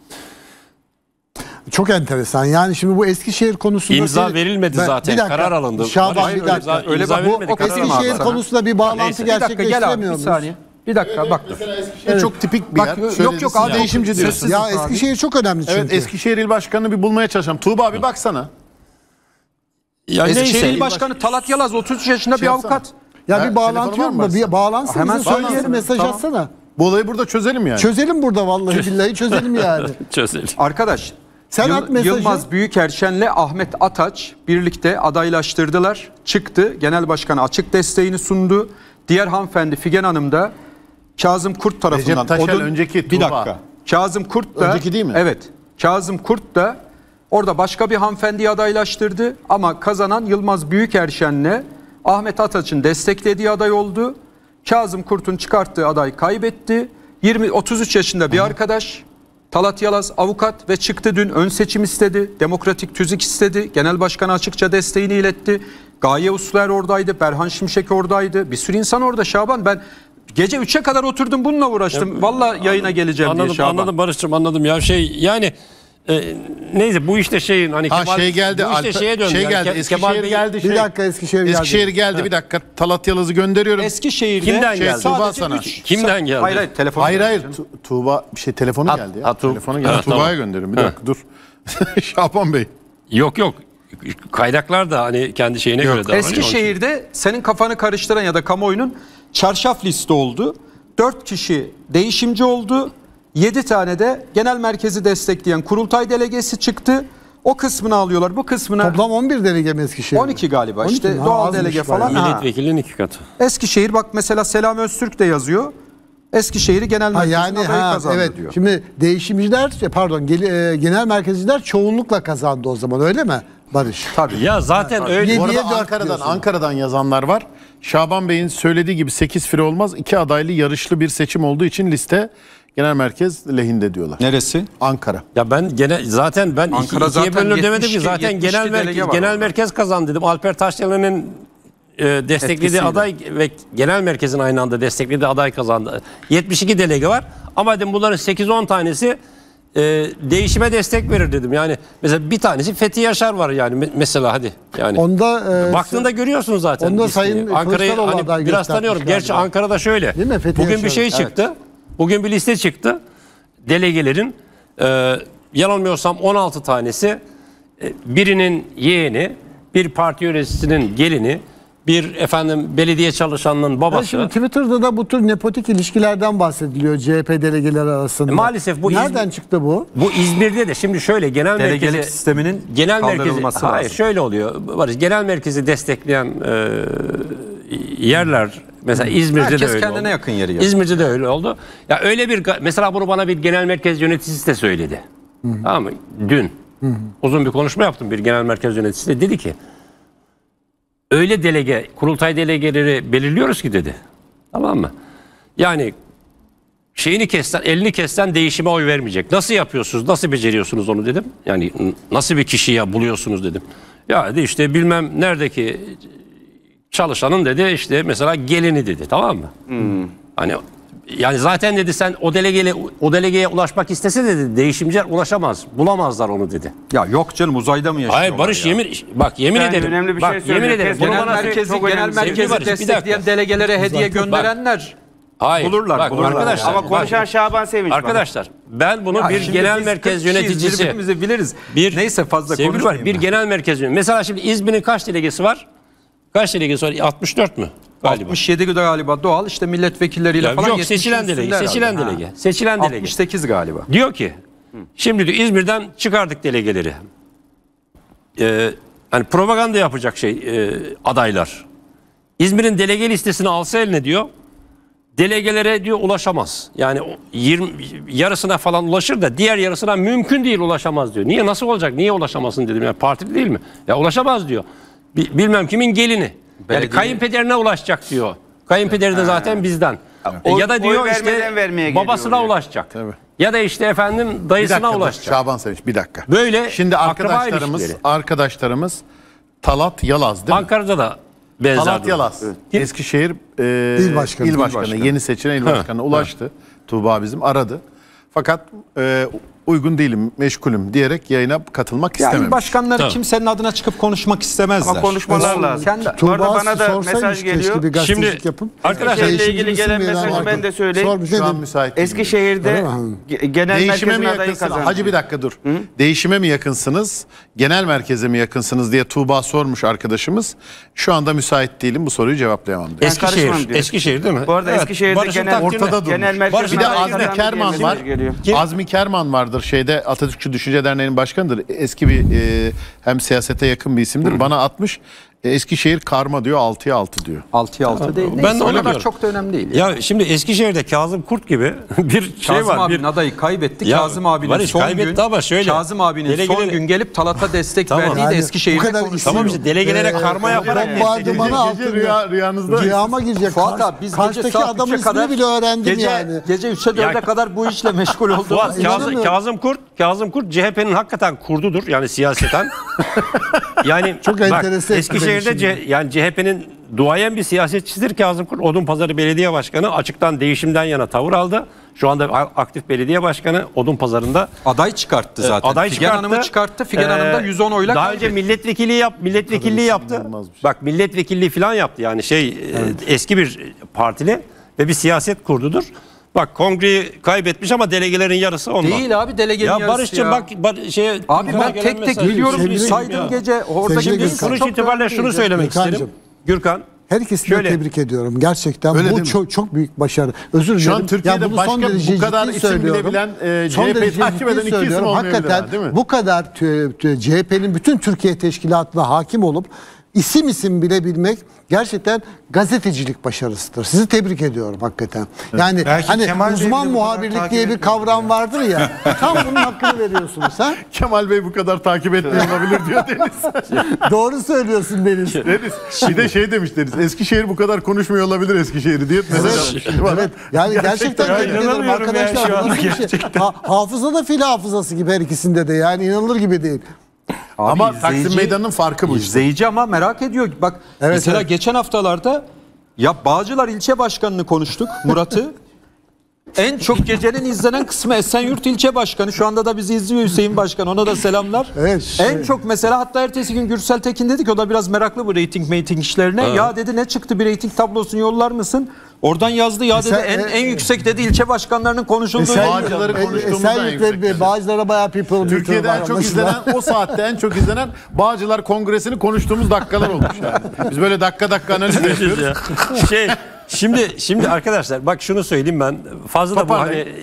Çok enteresan. Yani şimdi bu Eskişehir konusunda... İmza verilmedi zaten. Karar alındı. Şaban bir dakika. Öyle Bu Eskişehir konusunda bir bağlantı gerçekleştiremiyor muyuz? Bir saniye. Bir dakika bak. Evet. Çok tipik bir yer. Yok abi. Değişimci diyorsun. Ya Eskişehir çok önemli çünkü. Evet, Eskişehir İl Başkanı'nı bir bulmaya çalışalım. Tuğba bir baksana. Ya Eskişehir İl Başkanı Talat Yalaz 33 yaşında bir avukat. Ya bir bağlantı yok mu? Bir bağlansın. Hemen Bize söyleyelim, mesaj atsana. Bu olayı burada çözelim yani. Çözelim burada vallahi billahi çözelim yani. Çözelim. Arkadaş Sen at mesajı. Yılmaz Büyükerşen'le Ahmet Ataç birlikte adaylaştırdılar. Çıktı. Genel Başkan'a açık desteğini sundu. Diğer hanımefendi Figen Hanım da Kazım Kurt tarafından. Recep Taşel önceki Bir Tuğba. dakika. Kazım Kurt da. Önceki değil mi? Evet. Kazım Kurt da orada başka bir hanımefendiyi adaylaştırdı. Ama kazanan Yılmaz Büyükerşen'le Ahmet Ataç'ın desteklediği aday oldu. Kazım Kurt'un çıkarttığı aday kaybetti. 33 yaşında bir arkadaş. Talat Yalaz avukat ve çıktı dün, ön seçim istedi. Demokratik tüzük istedi. Genel başkanı açıkça desteğini iletti. Gaye Usluer oradaydı. Berhan Şimşek oradaydı. Bir sürü insan orada Şaban. Ben gece 3'e kadar oturdum bununla uğraştım. Vallahi yayına geleceğim anladım, diye Şaban. Anladım Barış'cığım, anladım ya yani neyse bu işte şeyin hani Kemal, şey geldi. Bu işte şeye döndü. Şey geldi. Eskişehir geldi. Bir dakika Eskişehir geldi. Bir dakika. Talat Yalaz'ı gönderiyorum. Eskişehir'de kimden geldi? Tuğba sana. Kimden geldi? Hayır telefon. Hayır. Tuğba telefonu geldi ya. Telefonu geldi. Tuğba'ya tamam. gönderiyorum. Bir dakika dur. Şaban Bey. Yok. Kaynaklar da hani kendi şeyine göre davranıyor. Eskişehir'de senin kafanı karıştıran ya da kamuoyunun çarşaf listi oldu. 4 kişi değişimci oldu. 7 tane de genel merkezi destekleyen kurultay delegesi çıktı. O kısmını alıyorlar. Bu kısmına Toplam 11 delege mi Eskişehir? 12 galiba. 12 İşte mi? doğal Azmış delege bayağı. falan. Milletvekilinin 2 katı. Eskişehir bak mesela Selam Öztürk de yazıyor. Eskişehir'i genel merkezin adayı kazandı evet. diyor. Şimdi değişimciler genel merkezciler çoğunlukla kazandı o zaman, öyle mi Barış? Tabii. Ya zaten öyle. Bu arada Niye Ankara'dan yazanlar var. Şaban Bey'in söylediği gibi 8 fire olmaz. 2 adaylı yarışlı bir seçim olduğu için liste genel merkez lehinde diyorlar. Neresi? Ankara. Ya ben zaten ben Ankara ikiye zaten bölünür demedim ki 72 zaten genel merkez kazandı dedim. Alper Taşyalı'nın desteklediği Etkisiyle. aday ve genel merkezin aynı anda desteklediği aday kazandı. 72 delege var ama dedim bunların 8-10 tanesi değişime destek verir dedim. Yani mesela bir tanesi Fethi Yaşar var yani mesela hadi yani. Onda baktığında görüyorsun zaten. Onda Sayın Ankara'yı Kılıçdaroğlu aday hani biraz tanıyorum. göstermiş Gerçi galiba. Ankara'da şöyle. Değil mi? Fethi Bugün Yaşar. bir şey çıktı. Bugün bir liste çıktı. Delegelerin yanılmıyorsam 16 tanesi birinin yeğeni, bir parti yöneticisinin gelini, bir belediye çalışanının babası. Şimdi Twitter'da da bu tür nepotik ilişkilerden bahsediliyor CHP delegeleri arasında. Maalesef bu nereden çıktı bu? Bu İzmir'de de şimdi şöyle genel Delegelik merkezi sisteminin genel merkezi kaldırılması hayır lazım. şöyle oluyor. Barış, genel merkezi destekleyen yerler mesela İzmir'de Herkes de öyle kendine oldu. yakın yeri yani. İzmir'de de öyle oldu. Ya öyle bir mesela bunu bana bir genel merkez yöneticisi de söyledi. Tamam mı? Dün uzun bir konuşma yaptım, bir genel merkez yöneticisi de dedi ki öyle kurultay delegeleri belirliyoruz ki dedi. Tamam mı? Yani elini kessen değişime oy vermeyecek. Nasıl yapıyorsunuz? Nasıl beceriyorsunuz onu dedim. Yani nasıl bir kişiyi buluyorsunuz dedim. Ya dedi işte bilmem neredeki çalışanın dedi işte mesela gelini dedi. Tamam mı? Hani yani zaten dedi sen o delegeye ulaşmak istese dedi değişimciler ulaşamaz. Bulamazlar onu dedi. Ya yok canım, uzayda mı yaşıyorlar? Hayır Barış ya? yemin Yani ederim. önemli bir Bak şey yemin söylüyor. ederim. Genel Bunu bana Merkezi Barış, bir destekleyen dakika. delegelere hediye gönderenler Hayır. bulurlar. Arkadaşlar, Ama konuşan Şaban Sevinç. arkadaşlar ben bunu bir genel merkez yöneticisi birbirimizi biliriz. Neyse fazla sevgili var. konuşmayayım. Bir ben. genel merkez yöneticisi. Mesela şimdi İzmir'in kaç delegesi var? Kaç delegesi var? 64 mü? Galiba. 67 galiba doğal, işte milletvekilleriyle falan. Yok, seçilen delege. Seçilen delege. 68 galiba. Diyor ki şimdi diyor İzmir'den çıkardık delegeleri. hani propaganda yapacak adaylar. İzmir'in delege listesini alsa eline diyor. Delegelere diyor ulaşamaz. Yani 20 yarısına falan ulaşır da diğer yarısına mümkün değil ulaşamaz diyor. Niye, nasıl olacak? Niye ulaşamazsın dedim. Yani partili değil mi? Ya ulaşamaz diyor. Bilmem kimin gelini. Yani kayınpederine ulaşacak diyor. Kayınpederi de zaten bizden. Ya da diyor işte babasına ulaşacak. Tabii. Ya da işte efendim dayısına ulaşacak. Şaban Sevinç bir dakika. Böyle şimdi arkadaşlarımız Talat Yalaz değil mi? Ankara'da da benzer. Talat Yalaz. Evet. Eskişehir il başkanı. Yeni seçilen il başkanına ulaştı. Tuğba bizim aradı. Fakat uygun değilim, meşgulüm diyerek yayına katılmak istememiş. Yani başkanları kimsenin adına çıkıp konuşmak istemezler. Ama konuşmalar lazım. Bu arada bana da mesaj geliyor. Şimdi arkadaşlar ile ilgili gelen mesajı ben de söyleyeyim. Şu an müsait. Eskişehir'de genel merkezin adayı kazandı. Hacı bir dakika dur. Hı? Değişime mi yakınsınız, genel merkeze mi yakınsınız diye Tuğba sormuş arkadaşımız. Şu anda müsait değilim, bu soruyu cevaplayamam diyor. Eskişehir değil mi? Bu arada Eskişehir'de genel merkezin bir de Azmi Kerman var. Azmi Kerman vardır. Atatürkçü Düşünce Derneği'nin başkanıdır. Eski bir hem siyasete yakın bir isimdir. Bana atmış. Eskişehir karma diyor, 6'ya 6 diyor. 6'ya 6 değil. Ben de o kadar çok da önemli değil. Ya şimdi Eskişehir'de Kazım Kurt gibi bir Kazım var. Abinin adayı kaybetti. Kazım abinin son gün ama şöyle. Kazım abinin son gün gelip Talat'a destek verdiği de Eskişehir'de konuşuyor. Tamam işte delegelere karma yaparak rüyanızda rüyama girecek. Fuat abi biz gece saat 3'e kadar bile öğrendim yani. Gece 3'e 4'e kadar bu işle meşgul oldum. Kazım Kurt CHP'nin hakikaten kurdudur yani siyaseten. Yani çok enteresan. Eskişehir'de yani CHP'nin duayen bir siyasetçisidir Kazım Kurt. Odunpazarı Belediye Başkanı açıktan değişimden yana tavır aldı. Şu anda aktif belediye başkanı Odunpazarı'nda. Aday çıkarttı zaten. Figen Hanım'ı çıkarttı. Figen Hanım da 110 oyla daha önce milletvekilliği yaptı. Bak milletvekilliği falan yaptı yani eski bir partili ve bir siyaset kurdudur. Bak kongreyi kaybetmiş ama delegelerin yarısı ondan. Değil abi delegenin yarısı Barış'cığım ya. Abi ben tek tek biliyorum saydım gece. Orada sonuç itibariyle şunu söylemek isterim. Gürkan. Herkesini tebrik ediyorum. Gerçekten bu çok büyük başarı. Özür dilerim. Şu an Türkiye'de başka bu kadar isim bilebilen CHP'yi takip eden iki isim olmayabilir. Hakikaten bu kadar CHP'nin bütün Türkiye teşkilatına hakim olup isim bilebilmek gerçekten gazetecilik başarısıdır. Sizi tebrik ediyorum hakikaten. Yani hani uzman muhabirlik diye bir kavram vardır ya. Tam bunun hakkını veriyorsunuz ha? Kemal Bey bu kadar takip etmiyor olabilir diyor Deniz. Doğru söylüyorsun Deniz. Bir de demiş Deniz. Eskişehir bu kadar konuşmuyor olabilir Eskişehir'i diye. Evet. Yani gerçekten tebrik ederim arkadaşlar. Hafıza da fil hafızası gibi her ikisinde de. Yani inanılır gibi değil. Abi ama Taksim Meydanı'nın farkı bu. İzleyici ama merak ediyor. Bak mesela geçen haftalarda Bağcılar ilçe başkanını konuştuk, Murat'ı. En çok gecenin izlenen kısmı Esenyurt ilçe başkanı. Şu anda da bizi izliyor Hüseyin Başkan. Ona da selamlar. Evet. En çok mesela hatta ertesi gün Gürsel Tekin dedik. O da biraz meraklı bu rating işlerine. Evet. Ya dedi ne çıktı bir rating tablosunu yollar mısın? Oradan yazdı ya dedi en yüksek dedi ilçe başkanlarının konuşulduğu. Bağcılar'a bayağı people. Türkiye'de en çok izlenen o saatte en çok izlenen Bağcılar Kongresi'ni konuştuğumuz dakikalar olmuş yani. Biz böyle dakika analiz yapıyoruz. Şimdi arkadaşlar bak şunu söyleyeyim ben fazla da bu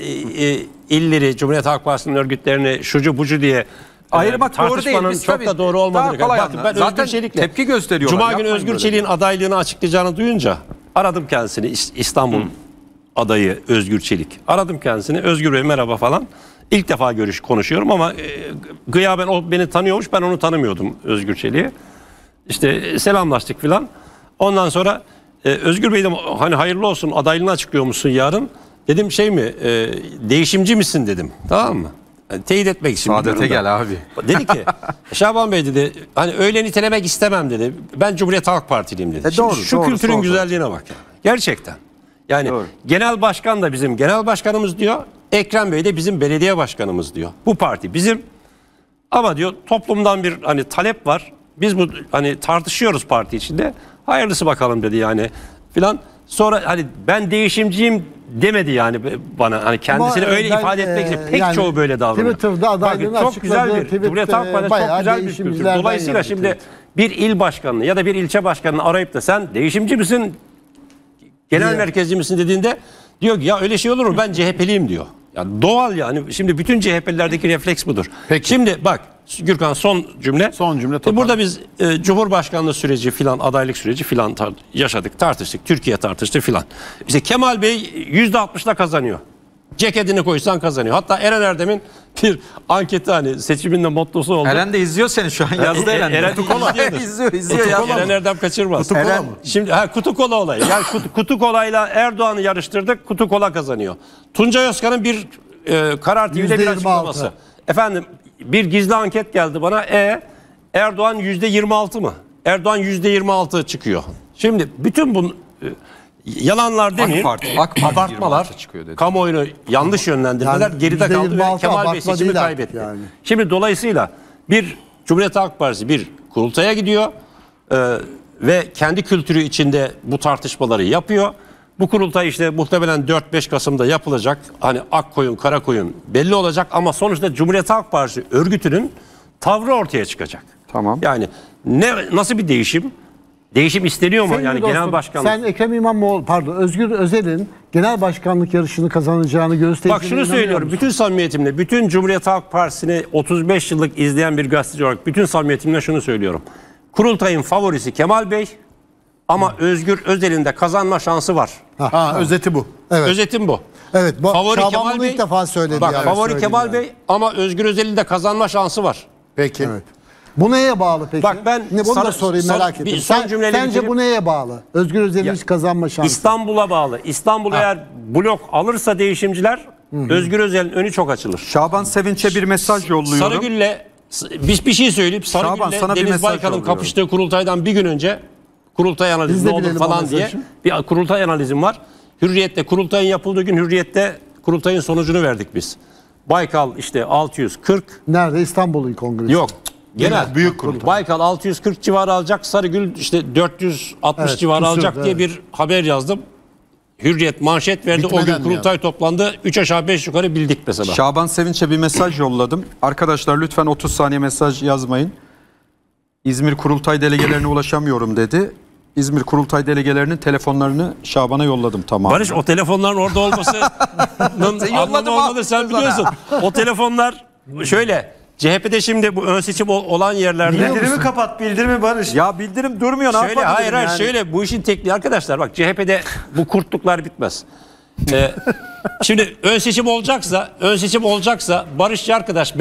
illeri Cumhuriyet Halk Partisi'nin örgütlerini şucu bucu diye ayırmak doğru değil. Biz çok da doğru olmadığını. Ben zaten tepki gösteriyorlar. Cuma günü Özgür Çelik'in adaylığını açıklayacağını duyunca aradım kendisini İstanbul adayı Özgür Çelik. Aradım kendisini. Özgür Bey merhaba falan. İlk defa konuşuyorum ama gıyaben o beni tanıyormuş. Ben onu tanımıyordum Özgür Çelik'i. İşte selamlaştık filan. Ondan sonra Özgür Bey de hani hayırlı olsun adaylığını açıklıyor musun yarın? Dedim değişimci misin dedim. Tamam mı? Yani teyit etmek için. Saadete gel abi. Dedi ki Şaban Bey dedi hani öyle nitelemek istemem dedi. Ben Cumhuriyet Halk Partiliyim dedi. Şu kültürün güzelliğine bak. Gerçekten. Yani genel başkan da bizim genel başkanımız diyor. Ekrem Bey de bizim belediye başkanımız diyor. Bu parti bizim. Ama diyor toplumdan bir hani talep var. Biz bu hani tartışıyoruz parti içinde. Hayırlısı bakalım dedi yani filan. Sonra hani ben değişimciyim demedi yani bana hani kendisini öyle ifade etmek için pek yani, çoğu böyle davranıyor. Twitter'da adaylığını çok güzel bir Cumhuriyet Halk Partisi çok güzel bir kültür. Dolayısıyla şimdi bir il başkanını ya da bir ilçe başkanını arayıp da sen değişimci misin, genel merkezci misin dediğinde diyor ki ya öyle şey olur mu ben CHP'liyim diyor. Yani doğal yani. Şimdi bütün CHP'lerdeki refleks budur. Peki. Şimdi bak Gürkan son cümle. Son cümle toparla. Burada biz Cumhurbaşkanlığı süreci filan, adaylık süreci filan yaşadık, tartıştık. Türkiye tartıştı filan. İşte Kemal Bey %60'la kazanıyor. Ceketini koysan kazanıyor. Hatta Eren Erdem'in bir anketi hani seçiminde mottosu oldu. Eren de izliyor seni şu an. Yazdı Eren. Eren izliyor ya. Eren Erdem kaçırmaz. Kutu kola mı? Şimdi kutu kola olayı. Yani kutu kolayla Erdoğan'ı yarıştırdık. Kutu kola kazanıyor. Tuncay Özkan'ın bir Karar TV'de bir açıklaması. Efendim bir gizli anket geldi bana. Erdoğan %26 mı? Erdoğan %26 çıkıyor. Şimdi bütün bu yalanlar demeyeyim, abartmalar, kamuoyunu yanlış yönlendirmeler Yani geride kaldı ve Kemal Bey seçimi değil kaybetti. yani. Şimdi dolayısıyla bir Cumhuriyet Halk Partisi bir kurultaya gidiyor ve kendi kültürü içinde bu tartışmaları yapıyor. Bu kurultay işte muhtemelen 4-5 Kasım'da yapılacak. Hani ak koyun, kara koyun belli olacak ama sonuçta Cumhuriyet Halk Partisi örgütünün tavrı ortaya çıkacak. Tamam. Yani nasıl bir değişim? Değişim isteniyor mu? Sevgili Yani dostum, genel başkanlık. Sen Ekrem İmamoğlu, Özgür Özel'in genel başkanlık yarışını kazanacağını gösterdiğine Bak şunu söylüyorum. Bütün samimiyetimle, bütün Cumhuriyet Halk Partisi'ni 35 yıllık izleyen bir gazeteci olarak bütün samimiyetimle şunu söylüyorum. Kurultayın favorisi Kemal Bey ama Özgür Özel'in de kazanma şansı var. Özeti bu. Evet. Özetim bu. Evet. Favori Şaban Kemal bunu Bey. ilk defa söyledi. Bak yani, favori Kemal yani. Bey ama Özgür Özel'in de kazanma şansı var. Peki. Evet. Bu neye bağlı peki? Bak ben bunu da sorayım, merak ettim. Sence bu neye bağlı? Özgür Özel'in hiç kazanma şansı. İstanbul'a bağlı. İstanbul eğer blok alırsa değişimciler Özgür Özel'in önü çok açılır. Şaban Sevinç'e bir mesaj yolluyorum. Sarıgül'le bir şey söyleyip Sarıgül'le Deniz Baykal'ın kapıştığı kurultaydan bir gün önce kurultay analizi ne olur falan diye bir kurultay analizim var. Hürriyet'te kurultayın yapıldığı gün Hürriyet'te kurultayın sonucunu verdik biz. Baykal işte 640. Nerede? İstanbul Kongresi. Yok. Genel büyük kurultay. Baykal 640 civarı alacak. Sarıgül işte 460 civarı alacak diye bir haber yazdım. Hürriyet manşet verdi. Bitmeden o gün kurultay toplandı. 3 aşağı 5 yukarı bildik mesela. Şaban Sevinç'e bir mesaj yolladım. Arkadaşlar lütfen 30 saniye mesaj yazmayın. İzmir kurultay delegelerine ulaşamıyorum dedi. İzmir kurultay delegelerinin telefonlarını Şaban'a yolladım tamam. Barış o telefonların orada olmasının anlamı olmadı sen biliyorsun. O telefonlar şöyle CHP'de şimdi bu ön seçim olan yerlerde. Bildirimi kapat, bildirimi Barış. Ya bildirim durmuyor. Şöyle hayır yani. Şöyle bu işin tekniği arkadaşlar bak CHP'de bu kurtluklar bitmez. Şimdi ön seçim olacaksa Barışçı arkadaş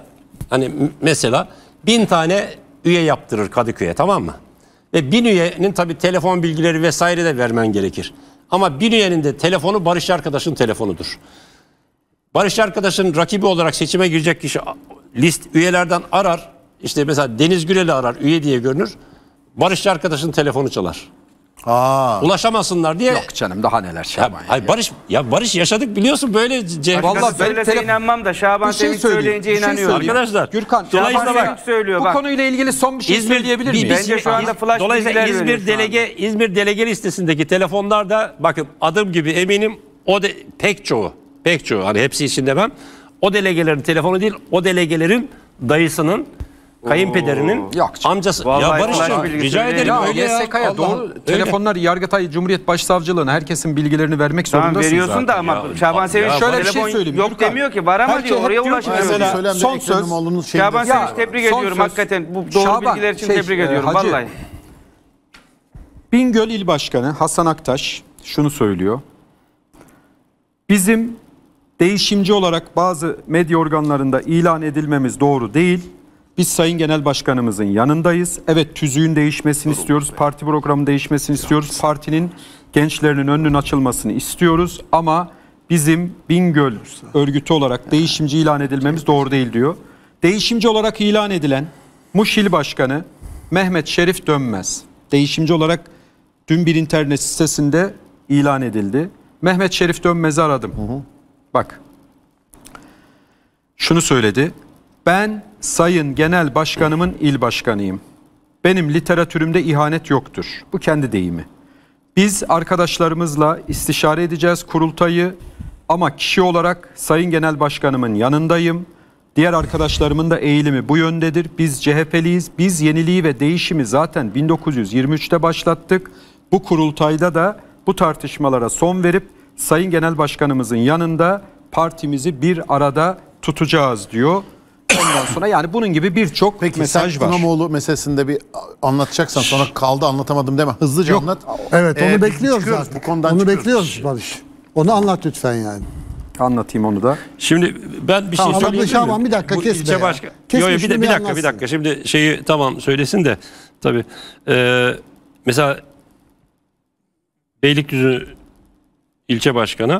mesela 1000 tane üye yaptırır Kadıköy'e, tamam mı? Ve 1000 üyenin tabii telefon bilgileri vesaire de vermen gerekir. Ama 1000 üyenin de telefonu Barış arkadaşın telefonudur. Barış arkadaşın rakibi olarak seçime girecek kişi üyelerden arar. İşte mesela Deniz Gürel'i arar, üye diye görünür. Barış arkadaşın telefonu çalar. Ulaşamasınlar diye. Yok canım, daha neler Şaban. Hayır Barış yaşadık biliyorsun böyle. Vallahi ben inanmam da Şaban Sevinç söyleyince inanıyorum. Arkadaşlar Gürkan, Şaban Sevinç söylüyor. Bu konuyla ilgili son bir şey söyleyebilir miyim? Bence şu anda flash dolayısıyla İzmir delege listesindeki telefonlarda bakın adım gibi eminim pek çoğu hani hepsi için demem. O delegelerin telefonu değil, o delegelerin dayısının, kayınpederinin amcası. Vallahi ya Barış'cığım rica ederim öyle ya. YSK'ya doğru telefonlar Yargıtay Cumhuriyet Başsavcılığına herkesin bilgilerini vermek zorundasın veriyorsun zaten. da ama Şaban Sevinç şöyle bir şey söyleyeyim. Yok demiyor ki, var ama diyor oraya ulaşmıyor. Son söz. Şaban Sevinç tebrik ediyorum hakikaten. Bu doğru bilgiler için tebrik ediyorum vallahi. Bingöl İl Başkanı Hasan Aktaş şunu söylüyor. Bizim değişimci olarak bazı medya organlarında ilan edilmemiz doğru değil. Biz Sayın Genel Başkanımızın yanındayız. Evet, tüzüğün değişmesini istiyoruz. Parti programının değişmesini istiyoruz. Partinin gençlerinin önünün açılmasını istiyoruz. Ama bizim Bingöl örgütü olarak değişimci ilan edilmemiz doğru değil diyor. Değişimci olarak ilan edilen Muş İl Başkanı Mehmet Şerif Dönmez. Değişimci olarak dün bir internet sitesinde ilan edildi. Mehmet Şerif Dönmez'i aradım. Bak. Şunu söyledi. Ben Sayın Genel Başkanımın il başkanıyım. Benim literatürümde ihanet yoktur. Bu kendi deyimi. Biz arkadaşlarımızla istişare edeceğiz kurultayı ama kişi olarak Sayın Genel Başkanımın yanındayım. Diğer arkadaşlarımın da eğilimi bu yöndedir. Biz CHP'liyiz. Biz yeniliği ve değişimi zaten 1923'te başlattık. Bu kurultayda da bu tartışmalara son verip Sayın Genel Başkanımızın yanında partimizi bir arada tutacağız diyor. Ondan sonra yani bunun gibi birçok mesaj var. İmamoğlu meselesinde bir anlatacaksan sonra kaldı anlatamadım deme. Hızlıca Yok. anlat. Evet onu Biz bekliyoruz çıkıyoruz, zaten. bu konudan Onu çıkıyoruz. bekliyoruz Barış. Onu anlat lütfen yani. Anlatayım onu da. Şimdi ben bir Tamam, şey söyleyebilir miyim? Şaban bir dakika Bu kesme ilçe ya. başka... Kesme, Yo, yo, şunu bir bir anlatsın. dakika. Şimdi şeyi tamam söylesin de tabii. Mesela Beylikdüzü ilçe başkanı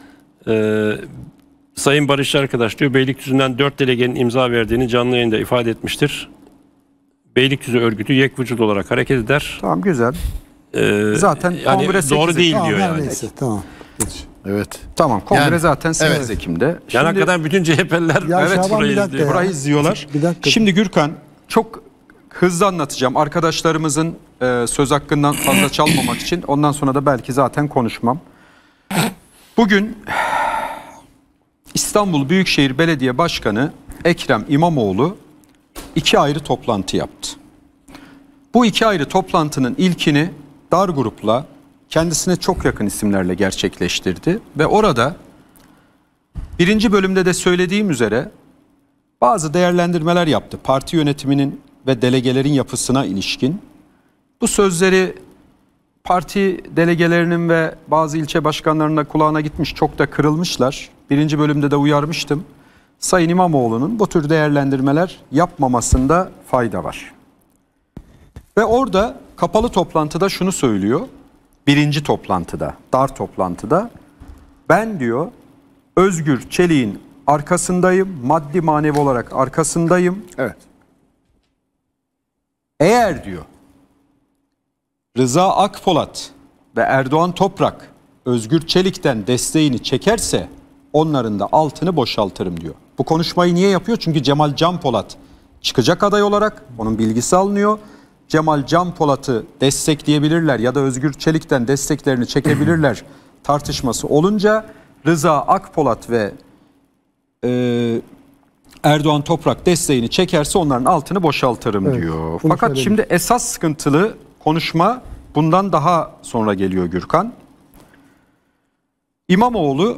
Sayın Barış arkadaş diyor Beylikdüzü'nden 4 delegenin imza verdiğini canlı yayında ifade etmiştir. Beylikdüzü örgütü yek vücut olarak hareket eder. Tamam güzel. Zaten yani kongre doğru 8 değil Tamam, diyor her yani. neyse tamam. Geç. Evet. Tamam kongre Yani, zaten 8 evet. Ekim'de. Yani Şimdi- hakikaten bütün CHP'liler Ya evet Şaban, burayı bir dakika izliyor. ya. Burayı izliyorlar. Bir dakika. Şimdi Gürkan çok hızlı anlatacağım. Arkadaşlarımızın söz hakkından fazla çalmamak için. Ondan sonra da belki zaten konuşmam. Bugün İstanbul Büyükşehir Belediye Başkanı Ekrem İmamoğlu 2 ayrı toplantı yaptı. Bu 2 ayrı toplantının ilkini dar grupla kendisine çok yakın isimlerle gerçekleştirdi. Ve orada 1. bölümde de söylediğim üzere bazı değerlendirmeler yaptı. Parti yönetiminin ve delegelerin yapısına ilişkin. Bu sözleri parti delegelerinin ve bazı ilçe başkanlarının da kulağına gitmiş, çok da kırılmışlar. 1. bölümde de uyarmıştım. Sayın İmamoğlu'nun bu tür değerlendirmeler yapmamasında fayda var. Ve orada kapalı toplantıda şunu söylüyor. 1. toplantıda, dar toplantıda ben diyor Özgür Çelik'in arkasındayım, maddi manevi olarak arkasındayım. Evet. Eğer diyor Rıza Akpolat ve Erdoğan Toprak Özgür Çelik'ten desteğini çekerse onların da altını boşaltırım diyor. Bu konuşmayı niye yapıyor? Çünkü Cemal Can Polat çıkacak aday olarak, onun bilgisi alınıyor. Cemal Can Polat'ı destekleyebilirler ya da Özgür Çelik'ten desteklerini çekebilirler tartışması olunca Rıza Akpolat ve Erdoğan Toprak desteğini çekerse onların altını boşaltırım Evet, diyor. bunu Fakat söyledim. şimdi esas sıkıntılı konuşma bundan daha sonra geliyor Gürkan. İmamoğlu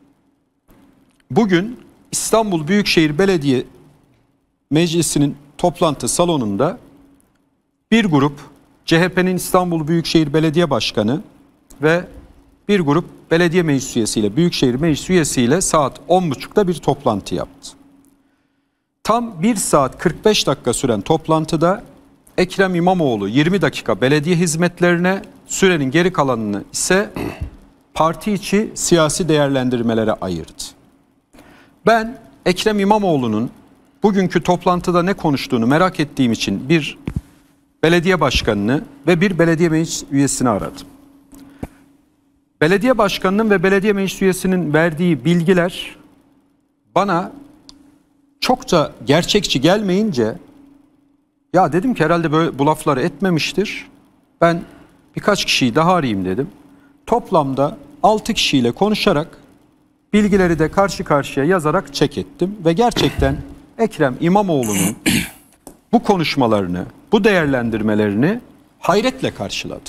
bugün İstanbul Büyükşehir Belediye Meclisi'nin toplantı salonunda bir grup CHP'nin İstanbul Büyükşehir Belediye Başkanı ve bir grup belediye meclis üyesiyle, Büyükşehir Meclis üyesiyle saat 10.30'da bir toplantı yaptı. Tam 1 saat 45 dakika süren toplantıda Ekrem İmamoğlu 20 dakika belediye hizmetlerine, sürenin geri kalanını ise parti içi siyasi değerlendirmelere ayırdı. Ben Ekrem İmamoğlu'nun bugünkü toplantıda ne konuştuğunu merak ettiğim için bir belediye başkanını ve bir belediye meclis üyesini aradım. Belediye başkanının ve belediye meclis üyesinin verdiği bilgiler bana çokça gerçekçi gelmeyince ya dedim ki herhalde böyle bu lafları etmemiştir. Ben birkaç kişiyi daha arayayım dedim. Toplamda 6 kişiyle konuşarak bilgileri de karşı karşıya yazarak check ettim ve gerçekten Ekrem İmamoğlu'nun bu konuşmalarını, bu değerlendirmelerini hayretle karşıladım.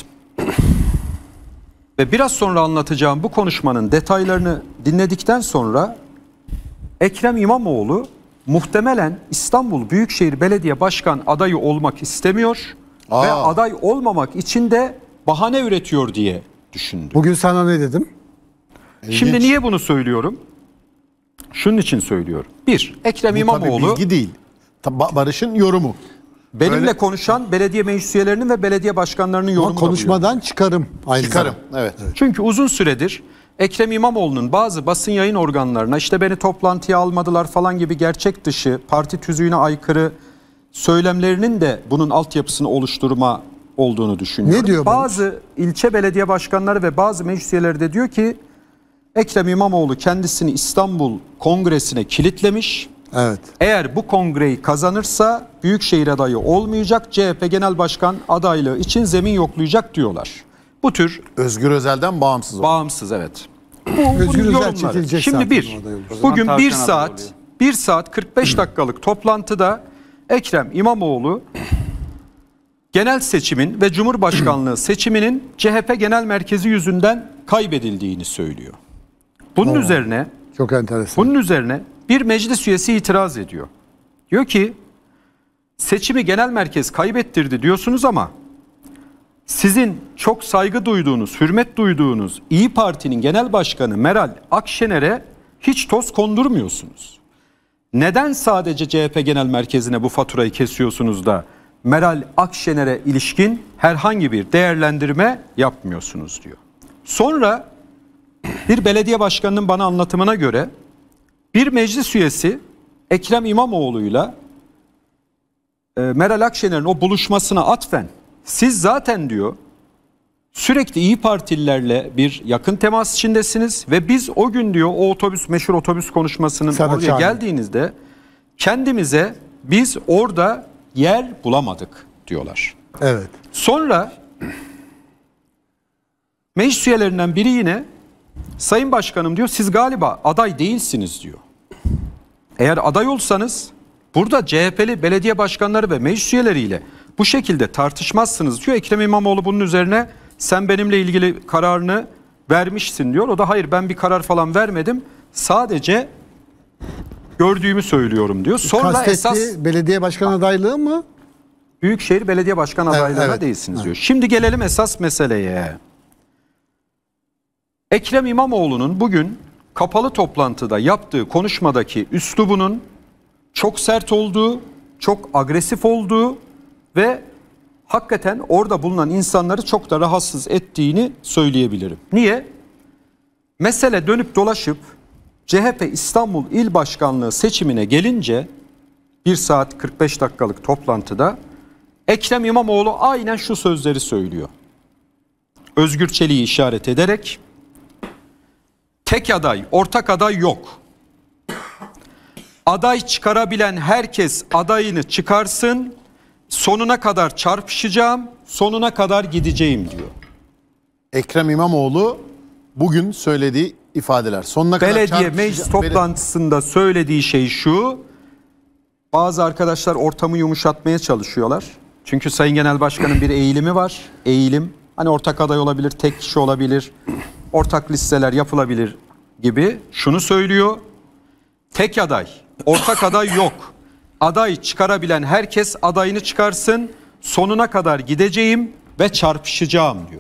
Ve biraz sonra anlatacağım bu konuşmanın detaylarını dinledikten sonra Ekrem İmamoğlu muhtemelen İstanbul Büyükşehir Belediye Başkan adayı olmak istemiyor ve aday olmamak için de bahane üretiyor diye düşündüm. Bugün sana ne dedim? Şimdi niye bunu söylüyorum? Şunun için söylüyorum. Bir, Ekrem Bu İmamoğlu tabii bilgi değil. Barış'ın yorumu. benimle Öyle- konuşan belediye meclis üyelerinin ve belediye başkanlarının Ama yorumunu da duyuyor. konuşmadan çıkarım. Aynı Çıkarım. zamanda. Evet. Çünkü uzun süredir Ekrem İmamoğlu'nun bazı basın yayın organlarına işte beni toplantıya almadılar falan gibi gerçek dışı, parti tüzüğüne aykırı söylemlerinin de bunun altyapısını oluşturma olduğunu düşünüyorum. Ne diyor Barış? Bazı ilçe belediye başkanları ve bazı meclis üyeleri de diyor ki Ekrem İmamoğlu kendisini İstanbul Kongresi'ne kilitlemiş. Evet. Eğer bu kongreyi kazanırsa büyükşehir adayı olmayacak, CHP Genel Başkan adaylığı için zemin yoklayacak diyorlar. Bu tür Özgür Özel'den bağımsız. bağımsız evet. Özgür Bunun Özel yorumları. çekilecek Şimdi zaten bir, aday olursa. bugün Tavşan bir adayı saat 1 saat 45 dakikalık toplantıda Ekrem İmamoğlu genel seçimin ve Cumhurbaşkanlığı seçiminin CHP Genel Merkezi yüzünden kaybedildiğini söylüyor. Bunun üzerine Çok enteresan. Bunun üzerine bir meclis üyesi itiraz ediyor. Diyor ki seçimi genel merkez kaybettirdi diyorsunuz ama sizin çok saygı duyduğunuz, hürmet duyduğunuz İyi Parti'nin genel başkanı Meral Akşener'e hiç toz kondurmuyorsunuz. Neden sadece CHP genel merkezine bu faturayı kesiyorsunuz da Meral Akşener'e ilişkin herhangi bir değerlendirme yapmıyorsunuz diyor. Sonra bir belediye başkanının bana anlatımına göre bir meclis üyesi Ekrem İmamoğlu'yla Meral Akşener'in o buluşmasına atfen siz zaten diyor sürekli İyi Partililerle bir yakın temas içindesiniz ve biz o gün diyor o otobüs meşhur otobüs konuşmasının oraya geldiğinizde kendimize biz orada yer bulamadık diyorlar. Evet. Sonra meclis üyelerinden biri yine Sayın Başkanım diyor siz galiba aday değilsiniz diyor. Eğer aday olsanız burada CHP'li belediye başkanları ve meclis üyeleriyle bu şekilde tartışmazsınız diyor. Ekrem İmamoğlu bunun üzerine sen benimle ilgili kararını vermişsin diyor. O da hayır ben bir karar falan vermedim. Sadece gördüğümü söylüyorum diyor. Sonra esas belediye başkan adaylığı mı? Büyükşehir Belediye Başkan adaylığına değilsiniz diyor. Şimdi gelelim esas meseleye. Ekrem İmamoğlu'nun bugün kapalı toplantıda yaptığı konuşmadaki üslubunun çok sert olduğu, çok agresif olduğu ve hakikaten orada bulunan insanları çok da rahatsız ettiğini söyleyebilirim. Niye? Mesele dönüp dolaşıp CHP İstanbul İl Başkanlığı seçimine gelince 1 saat 45 dakikalık toplantıda Ekrem İmamoğlu aynen şu sözleri söylüyor. Özgür Çelik'i işaret ederek tek aday, ortak aday yok. Aday çıkarabilen herkes adayını çıkarsın. Sonuna kadar çarpışacağım, sonuna kadar gideceğim diyor. Ekrem İmamoğlu bugün söylediği ifadeler. Sonuna kadar belediye meclis toplantısında söylediği şey şu. Bazı arkadaşlar ortamı yumuşatmaya çalışıyorlar. Çünkü Sayın Genel Başkan'ın bir eğilimi var. Eğilim. Hani ortak aday olabilir, tek kişi olabilir. Ortak listeler yapılabilir gibi. Şunu söylüyor. Tek aday, ortak aday yok. Aday çıkarabilen herkes adayını çıkarsın. Sonuna kadar gideceğim ve çarpışacağım diyor.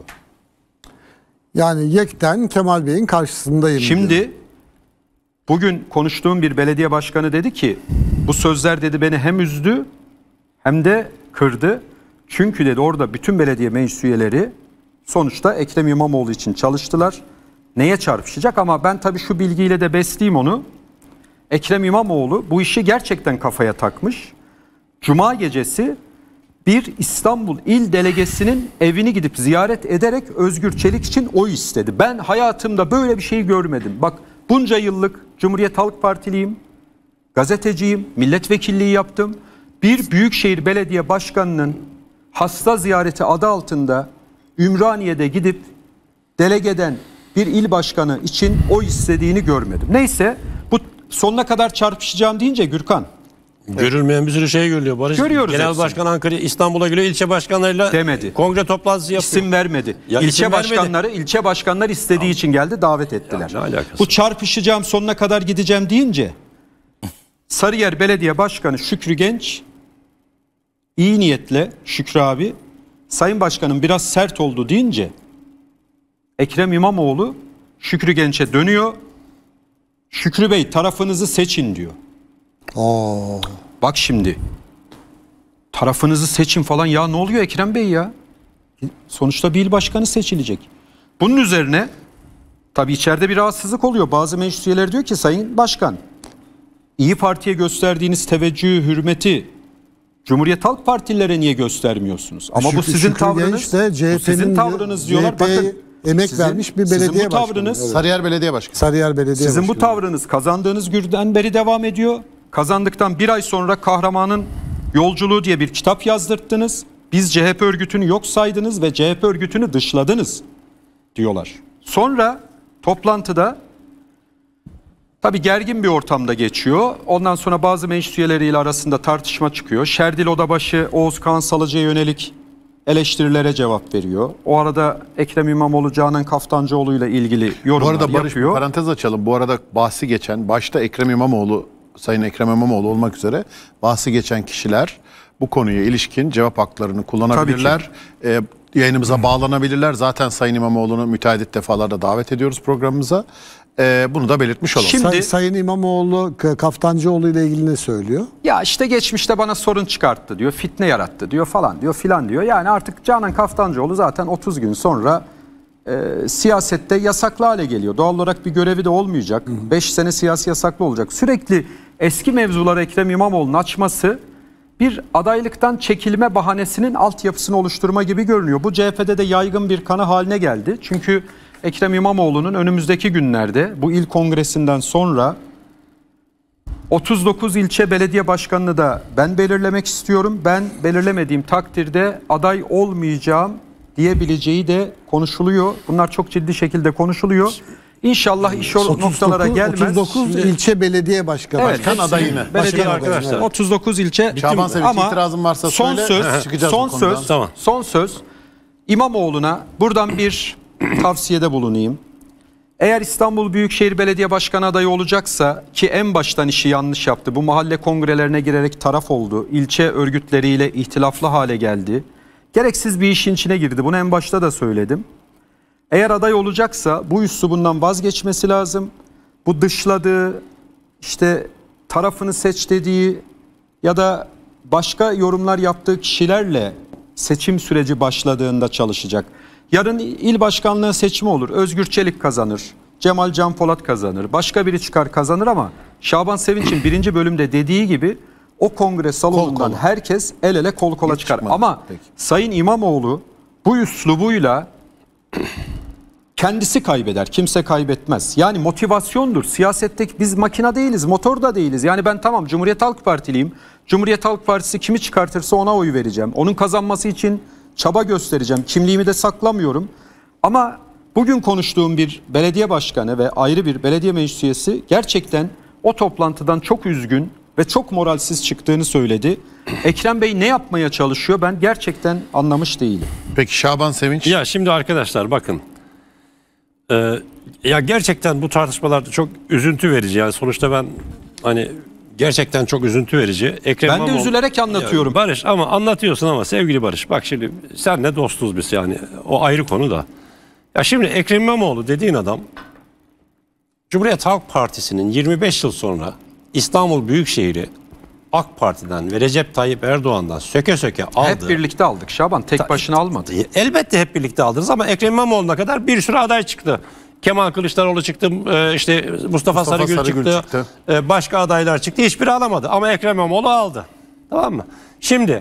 Yani yekten Kemal Bey'in karşısındayım. Şimdi diyor. Bugün konuştuğum bir belediye başkanı dedi ki bu sözler dedi beni hem üzdü hem de kırdı. Çünkü dedi orada bütün belediye meclis üyeleri sonuçta Ekrem İmamoğlu için çalıştılar. Neye çarpışacak ama ben tabii şu bilgiyle de besleyeyim onu. Ekrem İmamoğlu bu işi gerçekten kafaya takmış. Cuma gecesi bir İstanbul İl Delegesinin evini gidip ziyaret ederek Özgür Çelik için oy istedi. Ben hayatımda böyle bir şey görmedim. Bak bunca yıllık Cumhuriyet Halk Partiliyim, gazeteciyim, milletvekilliği yaptım. Bir büyükşehir belediye başkanının hasta ziyareti adı altında Ümraniye'de gidip delegeden bir il başkanı için oy istediğini görmedim. Neyse bu sonuna kadar çarpışacağım deyince Gürkan. Görülmeyen bir sürü şey görülüyor Barış. Görüyoruz Genel hepsini. Başkan Ankara İstanbul'a geliyor, ilçe başkanlarıyla demedi. Kongre toplantısı yapıyor. İsim vermedi. Ya ilçe başkanları istediği için geldi, davet ettiler. Bu çarpışacağım sonuna kadar gideceğim deyince Sarıyer Belediye Başkanı Şükrü Genç iyi niyetle Şükrü abi Sayın Başkanım biraz sert oldu deyince Ekrem İmamoğlu Şükrü Genç'e dönüyor. Şükrü Bey tarafınızı seçin diyor. Bak şimdi tarafınızı seçin falan ya ne oluyor Ekrem Bey ya? Sonuçta bir il başkanı seçilecek. Bunun üzerine tabii içeride bir rahatsızlık oluyor. Bazı meclis üyeleri diyor ki Sayın Başkan İyi Parti'ye gösterdiğiniz teveccühü, hürmeti Cumhuriyet Halk Partililere niye göstermiyorsunuz? Ama bu sizin tavrınız. Bu sizin tavrınız diyorlar. Bakın emek vermiş bir belediye başkanı. Sarıyer Belediye Başkanı. Sarıyer Belediye Sizin Başkanı. bu tavrınız kazandığınız günden beri devam ediyor. Kazandıktan bir ay sonra Kahramanın Yolculuğu diye bir kitap yazdırttınız. Biz CHP örgütünü yok saydınız ve CHP örgütünü dışladınız diyorlar. Sonra toplantıda tabii gergin bir ortamda geçiyor. Ondan sonra bazı meclis üyeleriyle arasında tartışma çıkıyor. Şerdil Odabaşı Oğuz Kağan Salıcı'ya yönelik eleştirilere cevap veriyor. O arada Ekrem İmamoğlu Canan Kaftancıoğlu ile ilgili yorumlar Bu arada Barış, yapıyor. bir parantez açalım. Bu arada bahsi geçen, başta Ekrem İmamoğlu, Sayın Ekrem İmamoğlu olmak üzere bahsi geçen kişiler bu konuya ilişkin cevap haklarını kullanabilirler. Yayınımıza bağlanabilirler. Zaten Sayın İmamoğlu'nu müteahhit defalarda davet ediyoruz programımıza. Bunu da belirtmiş olalım. Şimdi Sayın İmamoğlu Kaftancıoğlu ile ilgili ne söylüyor? Ya işte geçmişte bana sorun çıkarttı diyor, fitne yarattı diyor falan diyor filan diyor. Yani artık Canan Kaftancıoğlu zaten 30 gün sonra siyasette yasaklı hale geliyor. Doğal olarak bir görevi de olmayacak. 5 sene siyasi yasaklı olacak. Sürekli eski mevzuları Ekrem İmamoğlu'nun açması bir adaylıktan çekilme bahanesinin altyapısını oluşturma gibi görünüyor. Bu CHP'de de yaygın bir kanı haline geldi. Çünkü Ekrem İmamoğlu'nun önümüzdeki günlerde bu il kongresinden sonra 39 ilçe belediye başkanını da ben belirlemek istiyorum. Ben belirlemediğim takdirde aday olmayacağım diyebileceği de konuşuluyor. Bunlar çok ciddi şekilde konuşuluyor. İnşallah iş o noktalara gelmez. 39 ilçe belediye başkanı. Evet, başkan adayını. Belediye Arkadaşlar. evet. 39 ilçe. Şaban Sevinç, itirazın varsa son söyle. Son söz İmamoğlu'na buradan bir tavsiyede bulunayım. Eğer İstanbul Büyükşehir Belediye Başkanı adayı olacaksa, ki en baştan işi yanlış yaptı. Bu mahalle kongrelerine girerek taraf oldu. İlçe örgütleriyle ihtilaflı hale geldi. Gereksiz bir işin içine girdi. Bunu en başta da söyledim. Eğer aday olacaksa bu üslubundan vazgeçmesi lazım. Bu dışladığı, işte tarafını seç dediği ya da başka yorumlar yaptığı kişilerle seçim süreci başladığında çalışacak. Yarın il başkanlığı seçimi olur. Özgür Çelik kazanır. Cemal Can Polat kazanır. Başka biri çıkar kazanır ama Şaban Sevinç'in 1. bölümde dediği gibi o kongre salonundan herkes el ele kol kola çıkar. Ama Sayın İmamoğlu bu üslubuyla kendisi kaybeder. Kimse kaybetmez. Yani motivasyondur. Siyasetteki biz makina değiliz. Motor da değiliz. Yani ben tamam Cumhuriyet Halk Partiliyim. Cumhuriyet Halk Partisi kimi çıkartırsa ona oy vereceğim. Onun kazanması için çaba göstereceğim. Kimliğimi de saklamıyorum. Ama bugün konuştuğum bir belediye başkanı ve ayrı bir belediye meclis üyesi gerçekten o toplantıdan çok üzgün ve çok moralsiz çıktığını söyledi. Ekrem Bey ne yapmaya çalışıyor? Ben gerçekten anlamış değilim. Peki Şaban Sevinç? Ya şimdi arkadaşlar bakın. Ya gerçekten bu tartışmalarda çok üzüntü verici. Yani sonuçta ben hani gerçekten çok üzüntü verici. Ben de üzülerek anlatıyorum. Ya Barış ama anlatıyorsun ama sevgili Barış bak şimdi senle dostuz biz yani o ayrı konu da. Ya şimdi Ekrem İmamoğlu dediğin adam Cumhuriyet Halk Partisi'nin 25 yıl sonra İstanbul Büyükşehir'i AK Parti'den ve Recep Tayyip Erdoğan'dan söke söke aldı. Hep birlikte aldık Şaban, tek başına almadı. Elbette hep birlikte aldınız ama Ekrem İmamoğlu'na kadar bir sürü aday çıktı. Kemal Kılıçdaroğlu çıktı, işte Mustafa Sarıgül çıktı, başka adaylar çıktı, hiçbiri alamadı ama Ekrem İmamoğlu aldı. Tamam mı? Şimdi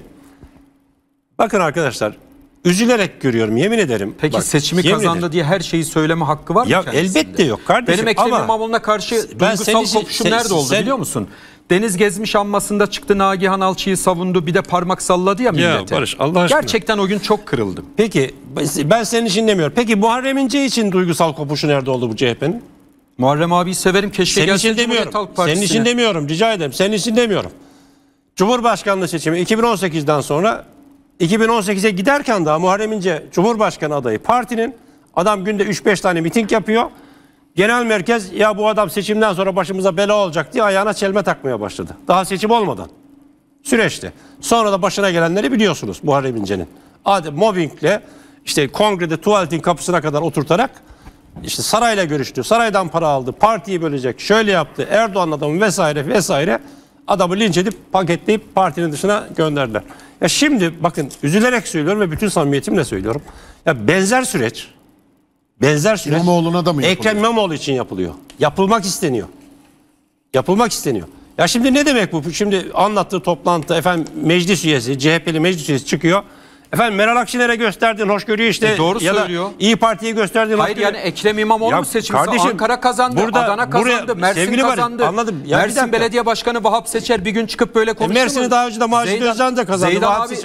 bakın arkadaşlar, üzülerek görüyorum, yemin ederim. Peki bak, seçimi kazandı diye her şeyi söyleme hakkı var mı ya kendisinde? Elbette yok kardeşim. Benim Ekrem İmamoğlu'na karşı duygusal kopuşum nerede oldu biliyor musun? Deniz Gezmiş anmasında çıktı, Nagihan Alçı'yı savundu, bir de parmak salladı ya millete. Ya Barış, Allah aşkına. Gerçekten o gün çok kırıldım. Peki ben senin için demiyorum. Peki Muharrem İnce için duygusal kopuşu nerede oldu bu CHP'nin? Muharrem abiyi severim, keşke senin gelse için demiyorum. Senin için demiyorum, rica ederim. Senin için demiyorum. Cumhurbaşkanlığı seçimi 2018'den sonra 2018'e giderken daha Muharrem İnce Cumhurbaşkanı adayı, partinin adam günde 3-5 tane miting yapıyor. Genel merkez ya bu adam seçimden sonra başımıza bela olacak diye ayağına çelme takmaya başladı. Daha seçim olmadan. Süreçte. Sonra da başına gelenleri biliyorsunuz Muharrem İnce'nin. Mobbingle işte kongrede tuvaletin kapısına kadar oturtarak işte sarayla görüştü. Saraydan para aldı. Partiyi bölecek. Şöyle yaptı. Erdoğan adamı vesaire vesaire. Adamı linç edip paketleyip partinin dışına gönderdiler. Ya şimdi bakın üzülerek söylüyorum ve bütün samimiyetimle söylüyorum. Ya benzer süreç İmamoğlu'na da mı yapılıyor? Ekrem İmamoğlu için yapılıyor. Yapılmak isteniyor. Yapılmak isteniyor. Ya şimdi ne demek bu? Şimdi anlattığı toplantı efendim meclis üyesi, CHP'li meclis üyesi çıkıyor. Efendim Meral Akşener'e gösterdiğin hoşgörüyü işte doğru ya söylüyor. da İyi Parti'ye gösterdiğin Hayır yani Ekrem İmamoğlu seçimi Ankara kazandı, Adana kazandı, Mersin kazandı. Anladım. Ya Mersin Belediye Başkanı Vahap Seçer bir gün çıkıp böyle konuştu. Mersin'i daha önce de Macit Özcan da kazandı.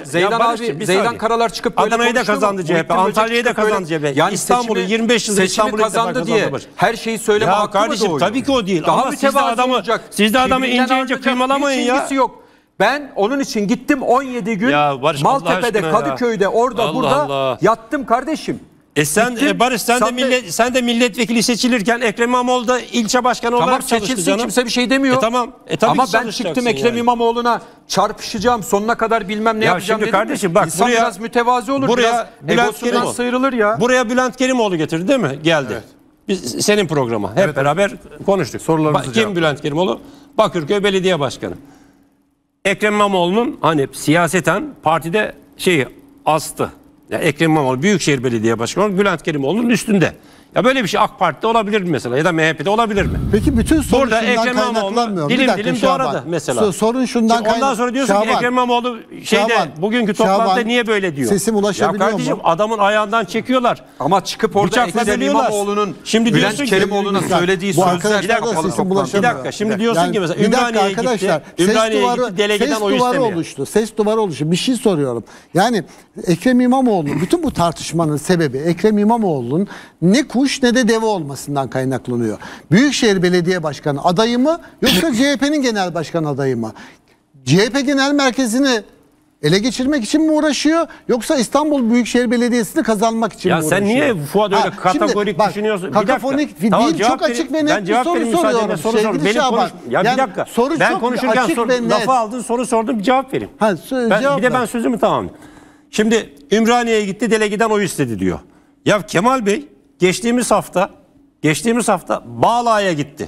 Zeydan Karalar çıkıp böyle Adana'yı da kazandı CHP, Antalya'yı da kazandı CHP. Yani İstanbul'u 25 yıldır İstanbul'u kazandı diye her şeyi söyleme hakkı mı doğuyor? Tabii ki o değil. Daha ama siz de adamı ince ince kıymalamayın ya. Yok. Ben onun için gittim 17 gün Ya Barış, Allah Maltepe'de, aşkına ya. Kadıköy'de, orada Allah burada Allah. yattım kardeşim. Sen Gittim, Barış sen de milletvekili seçilirken Ekrem İmamoğlu da ilçe başkanı Tamam, olarak çalıştı seçilsin, canım. kimse bir şey demiyor. Tamam. Ama ben çıktım Ekrem İmamoğlu'na çarpışacağım, sonuna kadar bilmem ne Ya yapacağım şimdi dedim. kardeşim bak İnsan buraya biraz mütevazi olur, buraya biraz egosundan sıyrılır ya. Buraya Bülent Kerimoğlu getirdi değil mi? Geldi. Evet. Biz senin programa hep beraber konuştuk. Sorularınızı Kim Bülent Kerimoğlu? Bakırköy Belediye Başkanı. Ekrem İmamoğlu'nun hani siyaseten partide astı. Ya Ekrem İmamoğlu Büyükşehir Belediye Başkanı Bülent Kerimoğlu'nun üstünde. Ya böyle bir şey AK Parti'de olabilir mi mesela ya da MHP'de olabilir mi? Peki bütün sorun Burada şundan Ekrem İmamoğlu kaynaklanmıyor. dilim Bir dakika dilim Şaban. doğradı mesela. Sorun şundan Şimdi ondan sonra diyorsun ki Ekrem İmamoğlu Şaban, bugünkü toplantıda Şaban, niye böyle diyor? sesim ulaşabiliyor ya kardeşim, mu? adamın ayağından çekiyorlar. Ama çıkıp orada Bıçakla Ekrem bölüyorlar. İmamoğlu'nun Şimdi Bülent diyorsun ki- Kerimoğlu'na söylediği Bu sözler arkadaşlar da sesim Bir ulaşamıyor. dakika şimdi diyorsun ki mesela bir dakika Ümraniye'ye arkadaşlar, gitti. Ümraniye'ye gitti delegeden ses oy duvarı istemiyor. oluştu. Ses duvarı oluştu. Bir şey soruyorum. Yani Ekrem İmamoğlu'nun bütün bu tartışmanın sebebi Ekrem İmamoğlu'nun ne kuş ne de deve olmasından kaynaklanıyor. Büyükşehir Belediye Başkanı adayı mı yoksa CHP'nin genel başkan adayı mı? CHP genel merkezini ele geçirmek için mi uğraşıyor yoksa İstanbul Büyükşehir Belediyesi'ni kazanmak için mi Ya uğraşıyor? sen niye Fuat öyle Şimdi kategorik bak, düşünüyorsun? Bir dakika. Kakafonik Tamam, değil, cevap çok vereyim. açık ve Ben net bir cevap soru vereyim, müsaadenle soruyorum. soru sor. Sevgili Benim Şaban. Ya bir Yani dakika. soru Ben çok konuşurken açık ve net. lafı aldın, soru sordum, bir cevap vereyim. Ha, Bir de ben sözümü tamamlayayım. Şimdi Ümraniye'ye gitti, delegeden oy istedi diyor. Ya Kemal Bey geçtiğimiz hafta Bağla'ya gitti.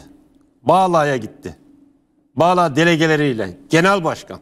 Bağla delegeleriyle genel başkan.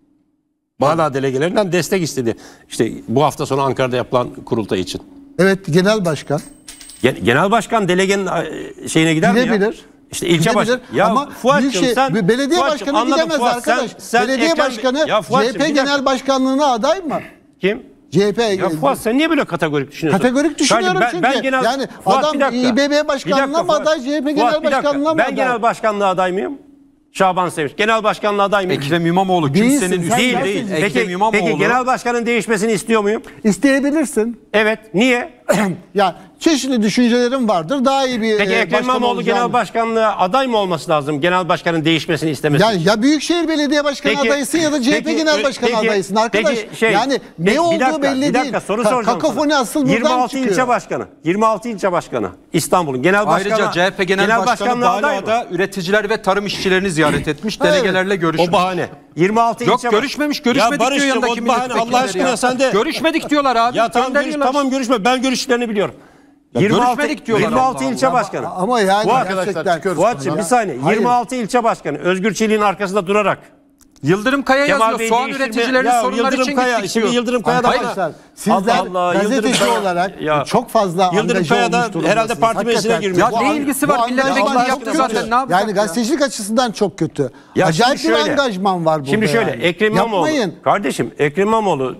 Bağla delegelerinden destek istedi. İşte bu hafta sonu Ankara'da yapılan kurultay için. Evet, genel başkan. Genel başkan delegenin şeyine gider mi ya? Gidebilir. İşte ilçe Gidebilir. başkanı. Ya ama Fuat'cığım sen... belediye Fuat'cığım, başkanı anladım gidemez Fuat, arkadaş. sen belediye Ekrem- başkanı Ya Fuat'cığım, CHP bir dakika. genel başkanlığına aday mı? Kim? CHP. Ya Fuat sen niye böyle kategorik düşünüyorsun? Kategorik düşünüyorum Kardeşim, çünkü. Yani Fuat, adam bir dakika. İBB başkanlığına Bir dakika, mı aday, Fuat. CHP Fuat, genel bir dakika. başkanlığına mı Ben aday? genel başkanlığa aday mıyım? Şaban Sevinç. Genel başkanlığa aday mıyım? Ekrem İmamoğlu Değilsin, kimsenin sen değil. değilsin. Ekrem İmamoğlu. Peki genel başkanın değişmesini istiyor muyum? İsteyebilirsin. Evet. Niye? Ya çeşitli düşüncelerim vardır. Daha iyi bir Peki Ekrem başkan İmamoğlu olacağım. genel başkanlığa aday mı olması lazım? Genel başkanın değişmesini istemesi. Ya Büyükşehir Belediye Başkanı Peki- adaysın ya da CHP peki- genel başkanı peki- adaysın arkadaş. peki yani ne bir olduğu dakika, belli bir dakika, değil. soru soracağım Kakafoni sana. asıl buradan 26 çıkıyor. ilçe başkanı. 26 ilçe başkanı. İstanbul'un genel başkanı. Ayrıca CHP Genel Başkanı başkanlığa aday mı? Bağla'da üreticiler ve tarım işçilerini ziyaret etmiş. Delegelerle görüşmüş. O bahane. 26 Yok ilçe görüşmemiş. Ya Görüşmedik diyor Barış'cığım, yanındaki o bahane, milletvekilleri Allah aşkına ya. sen de... Görüşmedik diyorlar abi. Ya tamam görüşme. Ben görüşlerini biliyorum. 26 görüşmedik diyorlar. 26 Allah ilçe Allah. başkanı. Ama yani Fuat, gerçekten. Fuat'cığım bir saniye. Hayır. 26 ilçe başkanı Özgür Çelik'in arkasında durarak Yıldırım Kaya Kemal yazıyor. Bey Soğan değiştirme- üreticilerinin Ya sorunları Yıldırım için Kaya, gittik şimdi diyor. Yıldırım Kaya da bana... Arkadaşlar sizler Allah, Yıldırım gazeteci Kaya- olarak Ya, çok fazla Yıldırım angaja Kaya da olmuş durumdasınız. herhalde parti meclisine Hakikaten. girmiyor. Ya ne ilgisi var? Bu Milletvekili angajman yaptı çok zaten, kötü. ne yapacak Yani ya? gazetecilik açısından çok kötü. Ya Acayip şimdi bir şöyle, angajman var burada. Şimdi şöyle yani. Ekrem İmamoğlu, Yapmayın. kardeşim Ekrem İmamoğlu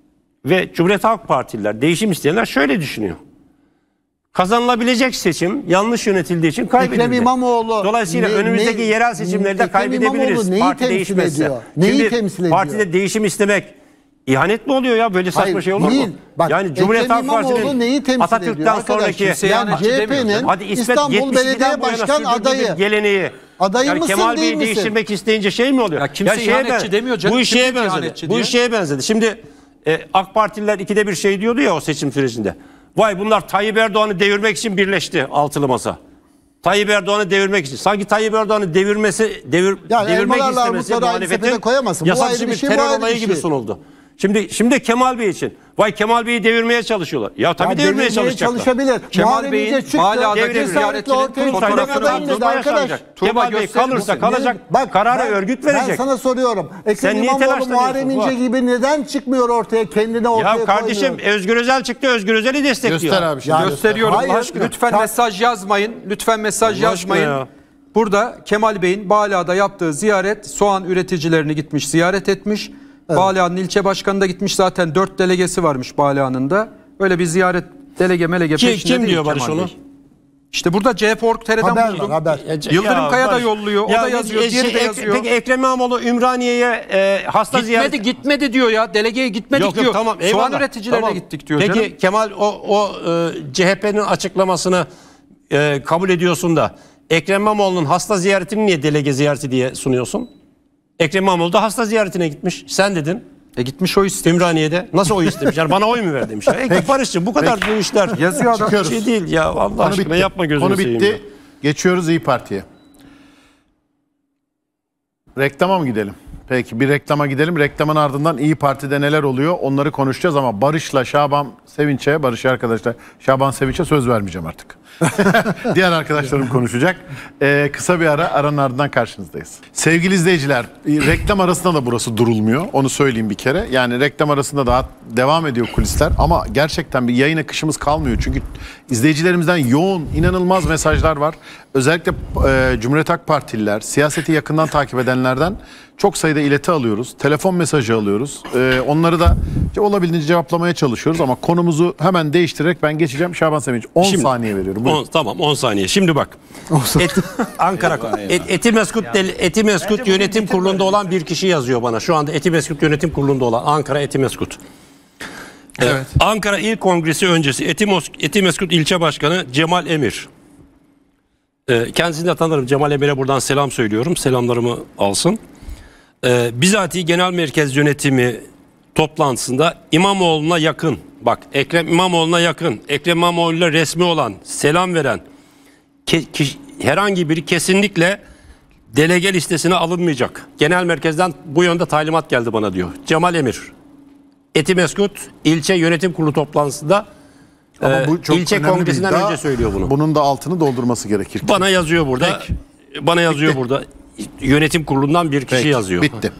ve Cumhuriyet Halk Partililer, değişim isteyenler şöyle düşünüyor. Kazanılabilecek seçim yanlış yönetildiği için kaybedildi. Ekrem İmamoğlu Dolayısıyla önümüzdeki yerel seçimleri de Ekrem kaybedebiliriz. İmamoğlu neyi Parti temsil değişmezse. ediyor? Neyi Şimdi temsil ediyor? partide değişim istemek ihanet mi oluyor ya? Böyle saçma Hayır, şey olur değil. mu? Bak, Yani Cumhuriyet Ekrem Halk İmamoğlu Partisi'nin neyi temsil ediyor Atatürk'ten arkadaş? sonraki Kimseye Yani ihanet edemiyor CHP'nin Hadi İsmet İstanbul 72'den Belediye bu yana Başkan sürdürdüğü adayı. bir geleneği. Adayı Yani mısın, Kemal değil Bey'i misin? değiştirmek isteyince şey mi oluyor? Ya kimse ihanetçi demiyor canım. Bu Kim işe dedi benzedi. ihanetçi Bu diye? işe benzedi. Şimdi AK Partililer 2'de 1 şey diyordu ya o seçim sürecinde. Vay bunlar Tayyip Erdoğan'ı devirmek için birleşti altılı masa. Tayyip Erdoğan'ı devirmek için. Sanki Tayyip Erdoğan'ı devirmek elmalarla istemesi armutları aynı sepete muhalefetin koyamazsın. Bu yasal ayrı bir bir şey, bu terör ayrı olayı bir gibi şey. sunuldu. Şimdi Kemal Bey için. Vay Kemal Bey'i devirmeye çalışıyorlar. Ya tabii Ya devirmeye çalışacaklar. çalışabilir. Kemal Muharrem Bey'in İnce çıktı. Bağla'daki cesaretle ziyaretinin ortaya çıktı. fotoğrafını Ben adayım dedi arkadaş. Kemal Bey kalırsa kalacak. Kararı örgüt verecek. Ben sana soruyorum. Sen Ekrem niye İmamoğlu telaşlanıyorsun Muharrem İnce Fuat? gibi neden çıkmıyor ortaya, kendini ortaya Ya kardeşim koymuyor? Özgür Özel çıktı. Özgür Özel'i destekliyor. Göster abi şimdi. Ya, Gösteriyorum. Hayır, Allah aşkına. Lütfen mesaj yazmayın. Lütfen mesaj Allah aşkına yazmayın. ya. Burada Kemal Bey'in Bağla'da yaptığı ziyaret, soğan üreticilerini gitmiş ziyaret etmiş. Bağla'nın ilçe başkanı da gitmiş, zaten 4 delegesi varmış Bağla'nın da. Öyle bir ziyaret delege melege peşinde Kim değil diyor Barış Kemal onu? Bey. İşte burada CHP.org.tr'den Haber buldum. var, haber. Yıldırım Kaya da Barış, yolluyor, o da yazıyor, diğeri de yazıyor. Peki Ekrem İmamoğlu Ümraniye'ye hasta ziyareti... Gitmedi diyor ya. Delegeye gitmedik Yok, diyor. tamam, Soğan eyvallah. üreticilerine Tamam. gittik diyor Peki canım. Kemal CHP'nin açıklamasını kabul ediyorsun da Ekrem İmamoğlu'nun hasta ziyaretini niye delege ziyareti diye sunuyorsun? Ekrem İmamoğlu da hasta ziyaretine gitmiş. Sen dedin. Gitmiş o istemiş. Ümraniye'de. Nasıl oy istemiş? Yani bana oy mu ver demiş. Barış'cığım bu kadar bu işler. Yazıyor adam. Bir şey değil ya. Allah aşkına yapma gözünü seveyim. Konu bitti. Geçiyoruz İyi Parti'ye. Reklama mı gidelim? Peki bir reklama gidelim. Reklamın ardından İyi Parti'de neler oluyor onları konuşacağız ama Barış'la Şaban Sevinç'e, Barış arkadaşlar, Şaban Sevinç'e söz vermeyeceğim artık. Diğer arkadaşlarım konuşacak. Kısa bir aranın ardından karşınızdayız. Sevgili izleyiciler, reklam arasında da burası durulmuyor. Onu söyleyeyim bir kere. Yani reklam arasında daha devam ediyor kulisler ama gerçekten bir yayın akışımız kalmıyor. Çünkü izleyicilerimizden yoğun, inanılmaz mesajlar var. Özellikle Cumhuriyet Halk Partililer, siyaseti yakından takip edenlerden çok sayıda ileti alıyoruz. Telefon mesajı alıyoruz. Onları da olabildiğince cevaplamaya çalışıyoruz ama konumuzu hemen değiştirerek ben geçeceğim. Şaban Sevinç 10 saniye veriyorum. Tamam 10 saniye. Şimdi bak. Ankara Etimeskut Yönetim Kurulu'nda olan bir kişi yazıyor bana. Şu anda Etimeskut Yönetim Kurulu'nda olan Ankara Etimeskut. Evet. Ankara İl Kongresi öncesi Etimeskut İlçe Başkanı Cemal Emir. Kendisini de tanırım. Cemal Emir'e buradan selam söylüyorum. Selamlarımı alsın. Bizatihi Genel Merkez Yönetimi toplantısında İmamoğlu'na yakın, bak Ekrem İmamoğlu'na yakın, Ekrem İmamoğlu'yla resmi olan, selam veren herhangi biri kesinlikle delege listesine alınmayacak. Genel merkezden bu yönde talimat geldi bana diyor. Cemal Emir. Etimeskut İlçe Yönetim Kurulu toplantısında bu çok ilçe kongresinden önce söylüyor bunu. Bunun da altını doldurması gerekir. Bana yazıyor burada. Peki. Bana yazıyor burada. Yönetim kurulundan bir kişi yazıyor. Bitti.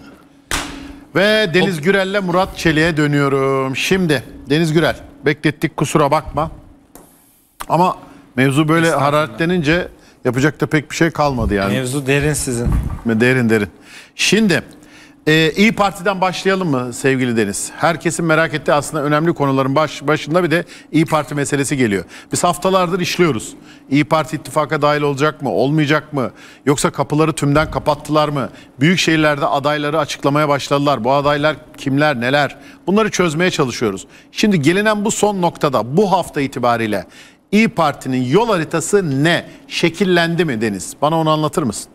Ve Deniz Gürel'le Murat Çelik'e dönüyorum. Şimdi Deniz Gürel, beklettik kusura bakma. Ama mevzu böyle hararetlenince yapacak da pek bir şey kalmadı yani. Mevzu derin sizin. Derin. Şimdi İyi Parti'den başlayalım mı sevgili Deniz? Herkesin merak ettiği aslında önemli konuların başında bir de İyi Parti meselesi geliyor. Biz haftalardır işliyoruz. İyi Parti ittifaka dahil olacak mı, olmayacak mı? Yoksa kapıları tümden kapattılar mı? Büyük şehirlerde adayları açıklamaya başladılar. Bu adaylar kimler, neler? Bunları çözmeye çalışıyoruz. Şimdi gelinen bu son noktada bu hafta itibariyle İyi Parti'nin yol haritası ne? Şekillendi mi Deniz? Bana onu anlatır mısın?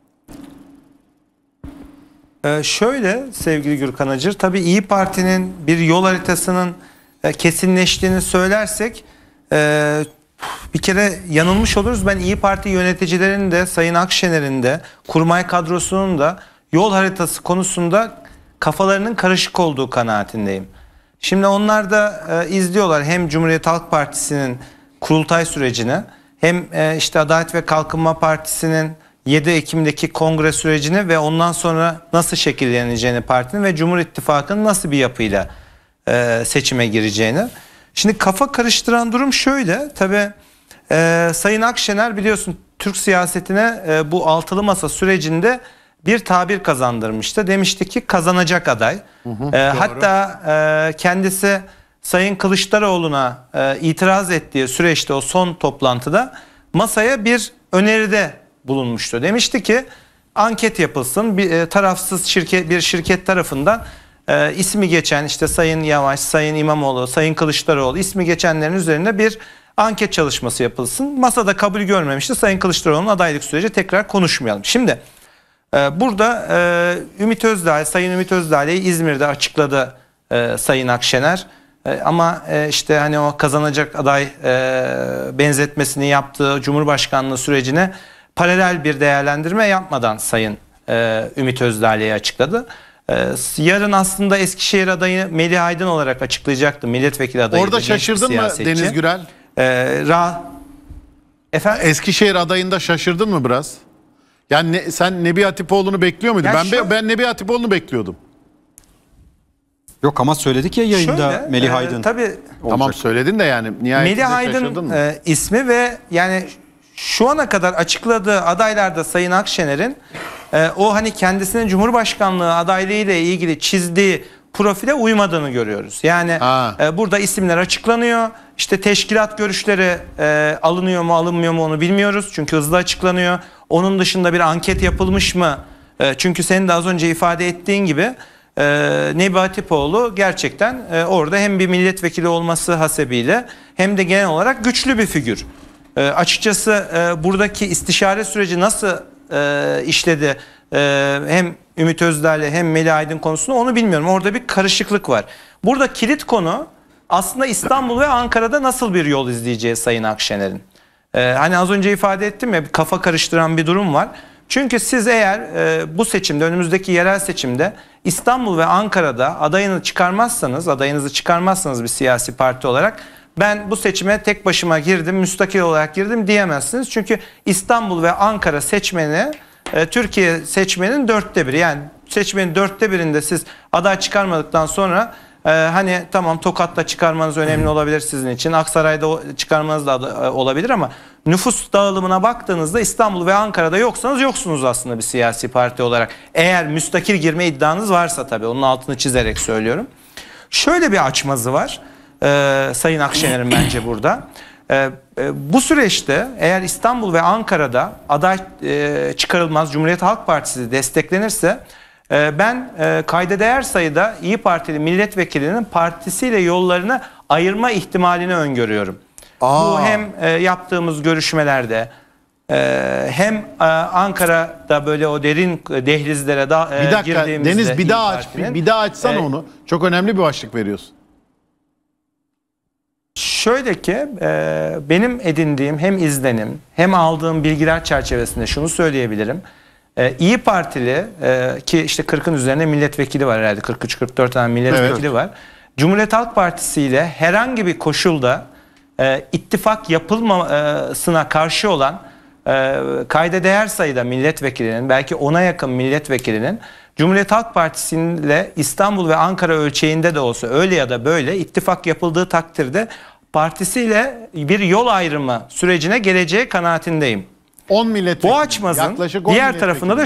Şöyle sevgili Gürkan Acır, tabii İyi Parti'nin bir yol haritasının kesinleştiğini söylersek bir kere yanılmış oluruz. Ben İyi Parti yöneticilerinin de Sayın Akşener'in de kurmay kadrosunun da yol haritası konusunda kafalarının karışık olduğu kanaatindeyim. Şimdi onlar da izliyorlar hem Cumhuriyet Halk Partisi'nin kurultay sürecini hem işte Adalet ve Kalkınma Partisi'nin 7 Ekim'deki kongre sürecini ve ondan sonra nasıl şekilleneceğini partinin ve Cumhur İttifakı'nın nasıl bir yapıyla seçime gireceğini. Şimdi kafa karıştıran durum şöyle. Tabii Sayın Akşener biliyorsun Türk siyasetine bu altılı masa sürecinde bir tabir kazandırmıştı. Demişti ki kazanacak aday. Hatta kendisi Sayın Kılıçdaroğlu'na itiraz ettiği süreçte o son toplantıda masaya bir öneride bulunmuştu. Demişti ki anket yapılsın, bir tarafsız bir şirket tarafından ismi geçen işte Sayın Yavaş, Sayın İmamoğlu, Sayın Kılıçdaroğlu ismi geçenlerin üzerinde bir anket çalışması yapılsın. Masada kabul görmemişti. Sayın Kılıçdaroğlu'nun adaylık süreci tekrar konuşmayalım. Şimdi burada Sayın Ümit Özdağ'ı İzmir'de açıkladı Sayın Akşener. Ama işte hani o kazanacak aday benzetmesini yaptığı Cumhurbaşkanlığı sürecine paralel bir değerlendirme yapmadan Sayın Ümit Özdağ'ı açıkladı. Yarın aslında Eskişehir adayı Melih Aydın olarak açıklayacaktı. Milletvekili adayı. Orada şaşırdın mı Deniz Gürel? Efendim? Eskişehir adayında şaşırdın mı biraz? Yani sen Nebi Hatipoğlu'nu bekliyor muydun? Ben Nebi Hatipoğlu'nu bekliyordum. Yok ama söyledik ya yayında şöyle, Melih Aydın. Tabii. Tamam söyledin de yani nihayetinde Melih Aydın ismi ve yani şu ana kadar açıkladığı adaylarda Sayın Akşener'in o hani kendisinin Cumhurbaşkanlığı adaylığı ile ilgili çizdiği profile uymadığını görüyoruz. Yani burada isimler açıklanıyor. İşte teşkilat görüşleri alınıyor mu alınmıyor mu onu bilmiyoruz. Çünkü hızlı açıklanıyor. Onun dışında bir anket yapılmış mı? Çünkü senin de az önce ifade ettiğin gibi Nebi Hatipoğlu gerçekten orada hem bir milletvekili olması hasebiyle hem de genel olarak güçlü bir figür. Açıkçası buradaki istişare süreci nasıl işledi hem Ümit Özdağ'la hem Melih Aydın konusunda onu bilmiyorum. Orada bir karışıklık var. Burada kilit konu aslında İstanbul ve Ankara'da nasıl bir yol izleyeceği Sayın Akşener'in. Hani az önce ifade ettim ya, bir kafa karıştıran bir durum var. Çünkü siz eğer bu seçimde, önümüzdeki yerel seçimde İstanbul ve Ankara'da adayınızı çıkarmazsanız bir siyasi parti olarak, ben bu seçime tek başıma girdim, müstakil olarak girdim diyemezsiniz. Çünkü İstanbul ve Ankara seçmeni Türkiye seçmenin 1/4. Yani seçmenin 1/4'inde siz aday çıkarmadıktan sonra hani tamam Tokat'ta çıkarmanız önemli olabilir sizin için, Aksaray'da çıkarmanız da olabilir ama nüfus dağılımına baktığınızda İstanbul ve Ankara'da yoksanız yoksunuz aslında bir siyasi parti olarak. Eğer müstakil girme iddianız varsa tabii, onun altını çizerek söylüyorum. Şöyle bir açmazı var Sayın Akşener'in bence burada. Bu süreçte eğer İstanbul ve Ankara'da aday çıkarılmaz, Cumhuriyet Halk Partisi desteklenirse, ben kayda değer sayıda İyi Partili milletvekilinin partisiyle yollarını ayırma ihtimalini öngörüyorum. Bu hem yaptığımız görüşmelerde hem Ankara'da böyle o derin dehlizlere bir dakika girdiğimizde... Deniz, bir daha açsana onu. Çok önemli bir başlık veriyorsun. Şöyle ki benim edindiğim hem izlenim hem aldığım bilgiler çerçevesinde şunu söyleyebilirim. İyi Partili ki işte 40'ın üzerinde milletvekili var herhalde, 43-44 tane milletvekili var. Cumhuriyet Halk Partisi ile herhangi bir koşulda ittifak yapılmasına karşı olan kayda değer sayıda milletvekilinin, belki 10'a yakın milletvekilinin Cumhuriyet Halk Partisi ile İstanbul ve Ankara ölçeğinde de olsa öyle ya da böyle ittifak yapıldığı takdirde partisiyle bir yol ayrımı sürecine geleceği kanaatindeyim. 10 milletvekili. Bu açmazın diğer tarafında da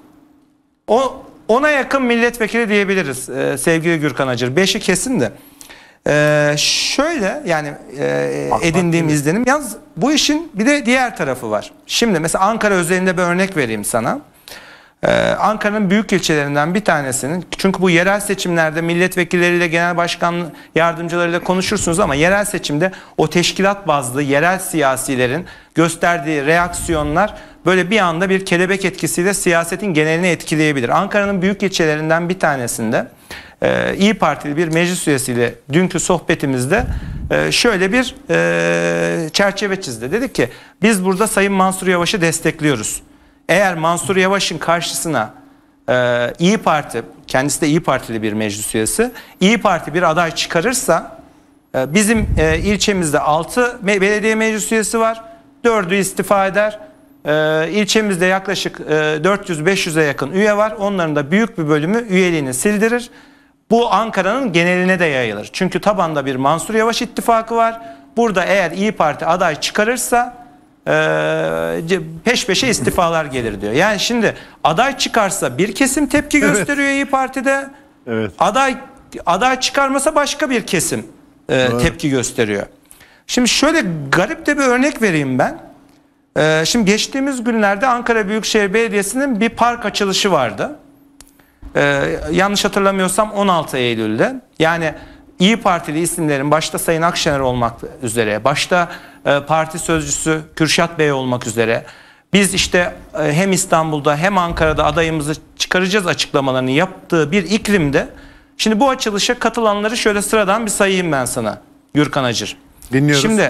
10'a yakın milletvekili diyebiliriz sevgili Gürkan Acır. 5'i kesin de. Şöyle yani edindiğim izlenim. Yalnız bu işin bir de diğer tarafı var. Şimdi mesela Ankara özelinde bir örnek vereyim sana. Ankara'nın büyük ilçelerinden bir tanesinin, çünkü bu yerel seçimlerde milletvekilleriyle, genel başkan yardımcılarıyla konuşursunuz ama yerel seçimde o teşkilat bazlı yerel siyasilerin gösterdiği reaksiyonlar böyle bir anda bir kelebek etkisiyle siyasetin genelini etkileyebilir. Ankara'nın büyük ilçelerinden bir tanesinde İyi Partili bir meclis üyesiyle dünkü sohbetimizde şöyle bir çerçeve çizdi. Dedik ki biz burada Sayın Mansur Yavaş'ı destekliyoruz. Eğer Mansur Yavaş'ın karşısına İyi Parti, kendisi de İyi Partili bir meclis üyesi, İyi Parti bir aday çıkarırsa, bizim ilçemizde 6 belediye meclis üyesi var, 4'ü istifa eder. İlçemizde yaklaşık 400-500'e yakın üye var. Onların da büyük bir bölümü üyeliğini sildirir. Bu Ankara'nın geneline de yayılır. Çünkü tabanda bir Mansur Yavaş ittifakı var. Burada eğer İyi Parti aday çıkarırsa peş peşe istifalar gelir diyor. Yani şimdi aday çıkarsa bir kesim tepki gösteriyor İyi Parti'de. Evet. Aday çıkarmasa başka bir kesim tepki gösteriyor. Şimdi şöyle garip de bir örnek vereyim ben. Şimdi geçtiğimiz günlerde Ankara Büyükşehir Belediyesi'nin bir park açılışı vardı. Yanlış hatırlamıyorsam 16 Eylül'de. Yani İyi Partili isimlerin başta Sayın Akşener olmak üzere, başta parti sözcüsü Kürşat Bey olmak üzere biz işte hem İstanbul'da hem Ankara'da adayımızı çıkaracağız açıklamalarını yaptığı bir iklimde, şimdi bu açılışa katılanları şöyle sıradan bir sayayım ben sana Gürkan Acır. Dinliyoruz. Şimdi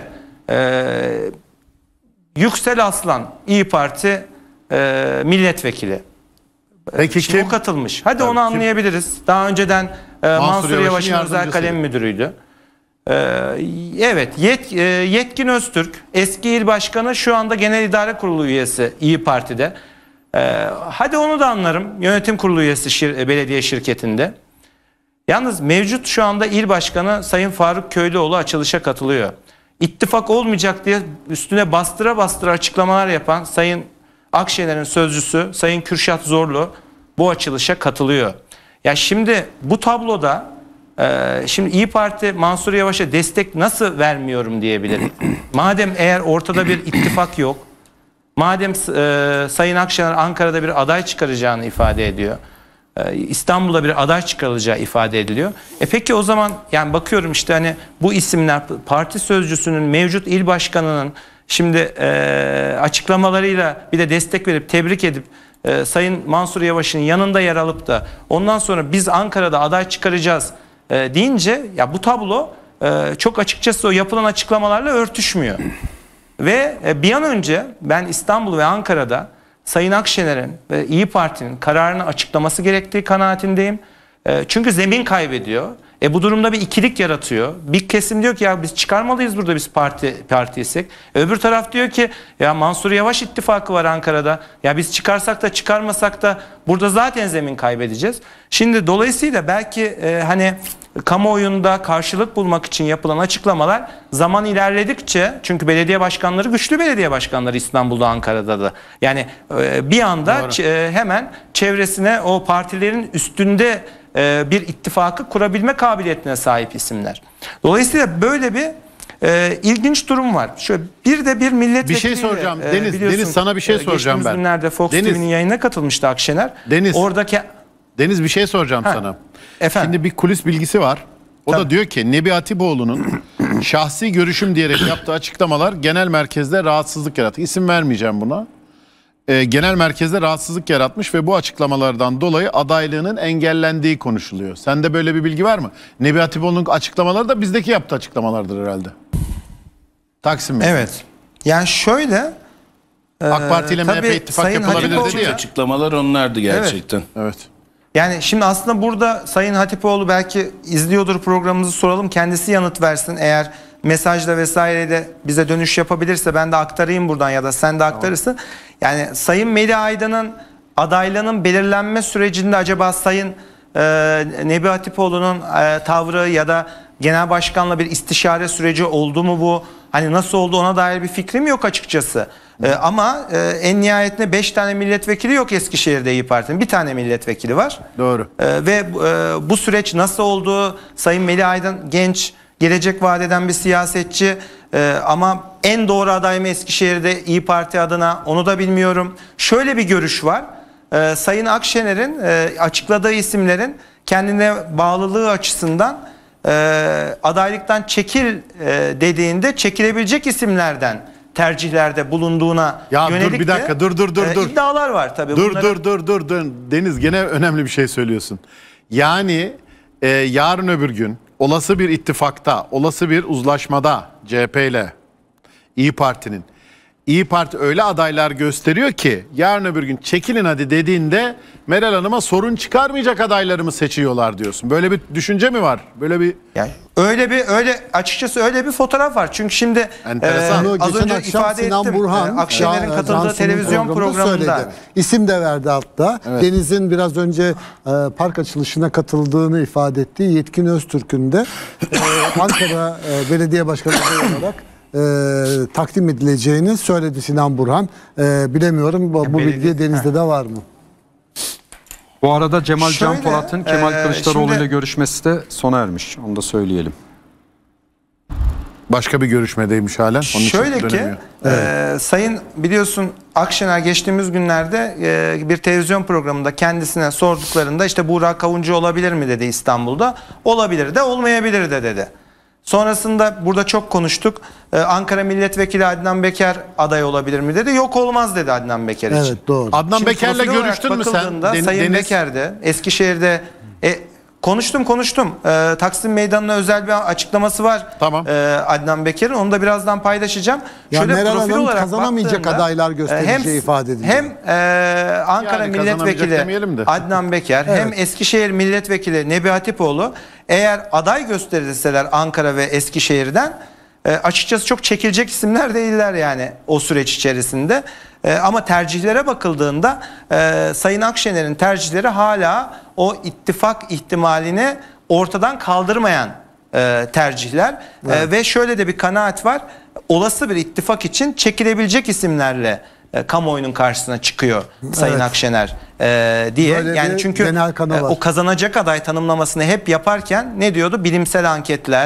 Yüksel Aslan İyi Parti milletvekili. Peki şimdi kim? o katılmış. Hadi onu anlayabiliriz. Daha önceden Mansur Yavaş'ın özel kalem müdürüydü. Evet, Yetkin Öztürk eski il başkanı, şu anda genel idare kurulu üyesi İyi Parti'de. Hadi onu da anlarım. Yönetim kurulu üyesi belediye şirketinde. Yalnız mevcut şu anda il başkanı Sayın Faruk Köylüoğlu açılışa katılıyor. İttifak olmayacak diye üstüne bastıra bastıra açıklamalar yapan Sayın Akşener'in sözcüsü Sayın Kürşat Zorlu bu açılışa katılıyor. Ya şimdi bu tabloda şimdi İyi Parti Mansur Yavaş'a destek nasıl vermiyorum diyebilirim. Madem eğer ortada bir ittifak yok, madem Sayın Akşener Ankara'da bir aday çıkaracağını ifade ediyor, İstanbul'da bir aday çıkarılacağı ifade ediliyor. Peki o zaman yani bakıyorum işte hani bu isimler, parti sözcüsünün, mevcut il başkanının şimdi açıklamalarıyla bir de destek verip tebrik edip Sayın Mansur Yavaş'ın yanında yer alıp da ondan sonra biz Ankara'da aday çıkaracağız deyince ya bu tablo çok açıkçası o yapılan açıklamalarla örtüşmüyor. Ve bir an önce ben İstanbul ve Ankara'da Sayın Akşener'in ve İyi Parti'nin kararını açıklaması gerektiği kanaatindeyim. Çünkü zemin kaybediyor. Bu durumda bir ikilik yaratıyor. Bir kesim diyor ki ya biz çıkarmalıyız burada biz partiysek. Öbür taraf diyor ki ya Mansur Yavaş ittifakı var Ankara'da. Ya biz çıkarsak da çıkarmasak da burada zaten zemin kaybedeceğiz. Şimdi dolayısıyla belki hani kamuoyunda karşılık bulmak için yapılan açıklamalar zaman ilerledikçe, çünkü belediye başkanları güçlü belediye başkanları İstanbul'da, Ankara'da da. Yani bir anda hemen çevresine o partilerin üstünde bir ittifakı kurabilme kabiliyetine sahip isimler. Dolayısıyla böyle bir ilginç durum var. Şöyle bir milletvekili... Bir şey soracağım. Deniz sana bir şey soracağım ben. Geçtiğimiz günlerde Fox TV'nin yayınına katılmıştı Akşener. Deniz bir şey soracağım sana. Efendim? Şimdi bir kulis bilgisi var. O da diyor ki Nebi Hatipoğlu'nun şahsi görüşüm diyerek yaptığı açıklamalar genel merkezde rahatsızlık yarattı. İsim vermeyeceğim buna. Genel merkezde rahatsızlık yaratmış ve bu açıklamalardan dolayı adaylığının engellendiği konuşuluyor. Sende böyle bir bilgi var mı? Nebi Hatipoğlu'nun açıklamaları da bizdeki yaptığı açıklamalardır herhalde. Taksim Bey. Evet. Yani şöyle... AK Parti ile MHP ittifak yapılabilir dedi ya. Açıklamalar onlardı gerçekten. Evet. Yani şimdi aslında burada Sayın Hatipoğlu belki izliyordur, programımızı soralım. Kendisi yanıt versin. Eğer mesajla vesaireyle bize dönüş yapabilirse ben de aktarayım buradan ya da sen de aktarırsın. Yani Sayın Melih Aydın'ın adaylığının belirlenme sürecinde acaba Sayın Nebi Hatipoğlu'nun tavrı ya da genel başkanla bir istişare süreci oldu mu bu? Hani nasıl oldu ona dair bir fikrim yok açıkçası. Ama en nihayetinde 5 tane milletvekili yok Eskişehir'de İyi Parti'nin. Bir tane milletvekili var. Doğru. Ve bu süreç nasıl oldu? Sayın Melih Aydın genç, gelecek vaat eden bir siyasetçi. Ama en doğru aday mı Eskişehir'de İyi Parti adına, onu da bilmiyorum. Şöyle bir görüş var. Sayın Akşener'in açıkladığı isimlerin kendine bağlılığı açısından adaylıktan çekil dediğinde çekilebilecek isimlerden tercihlerde bulunduğuna yönelik dur bir dakika dur. iddialar var tabii. Dur. Deniz gene önemli bir şey söylüyorsun. Yani yarın öbür gün olası bir ittifakta, olası bir uzlaşmada CHP ile İyi Parti öyle adaylar gösteriyor ki yarın öbür gün çekilin hadi dediğinde Meral Hanım'a sorun çıkarmayacak adaylarımı seçiyorlar diyorsun. Böyle bir düşünce mi var? Böyle bir yani açıkçası öyle bir fotoğraf var. Çünkü şimdi az önce ifade Sinan ettim. Burhan, Akşener'in katıldığı televizyon programında söyledi. İsim de verdi hatta. Evet. Deniz'in biraz önce park açılışına katıldığını ifade ettiği Yetkin Öztürk'ün de Ankara Belediye Başkanı olarak takdim edileceğini söyledi Sinan Burhan. Bilemiyorum bu bilgi Deniz'de de var mı? Bu arada Cemal Can Polat'ın Kemal Kılıçdaroğlu ile görüşmesi de sona ermiş. Onu da söyleyelim. Başka bir görüşmedeymiş hala. Şöyle ki Sayın biliyorsun Akşener geçtiğimiz günlerde bir televizyon programında kendisine sorduklarında işte Burak Kavuncu olabilir mi dedi İstanbul'da. Olabilir de olmayabilir de dedi. Sonrasında burada çok konuştuk. Ankara Milletvekili Adnan Beker aday olabilir mi dedi. Yok olmaz dedi Adnan Beker için. Evet doğru. Adnan Beker'le görüştün mü sen? Sayın Beker'de Eskişehir'de konuştum. Taksim Meydanı'na özel bir açıklaması var. Tamam. Adnan Beker'in. Onu da birazdan paylaşacağım. Ya şöyle Meral Hanım kazanamayacak adaylar göstereceği ifade edildi. Hem Ankara Milletvekili Adnan Beker hem Eskişehir Milletvekili Nebi Hatipoğlu eğer aday gösterilseler Ankara ve Eskişehir'den açıkçası çok çekilecek isimler değiller yani o süreç içerisinde. Ama tercihlere bakıldığında Sayın Akşener'in tercihleri hala o ittifak ihtimalini ortadan kaldırmayan tercihler. Evet. Ve şöyle de bir kanaat var. Olası bir ittifak için çekilebilecek isimlerle kamuoyunun karşısına çıkıyor Sayın Akşener diye. Böyle yani çünkü o kazanacak aday tanımlamasını hep yaparken ne diyordu? Bilimsel anketler,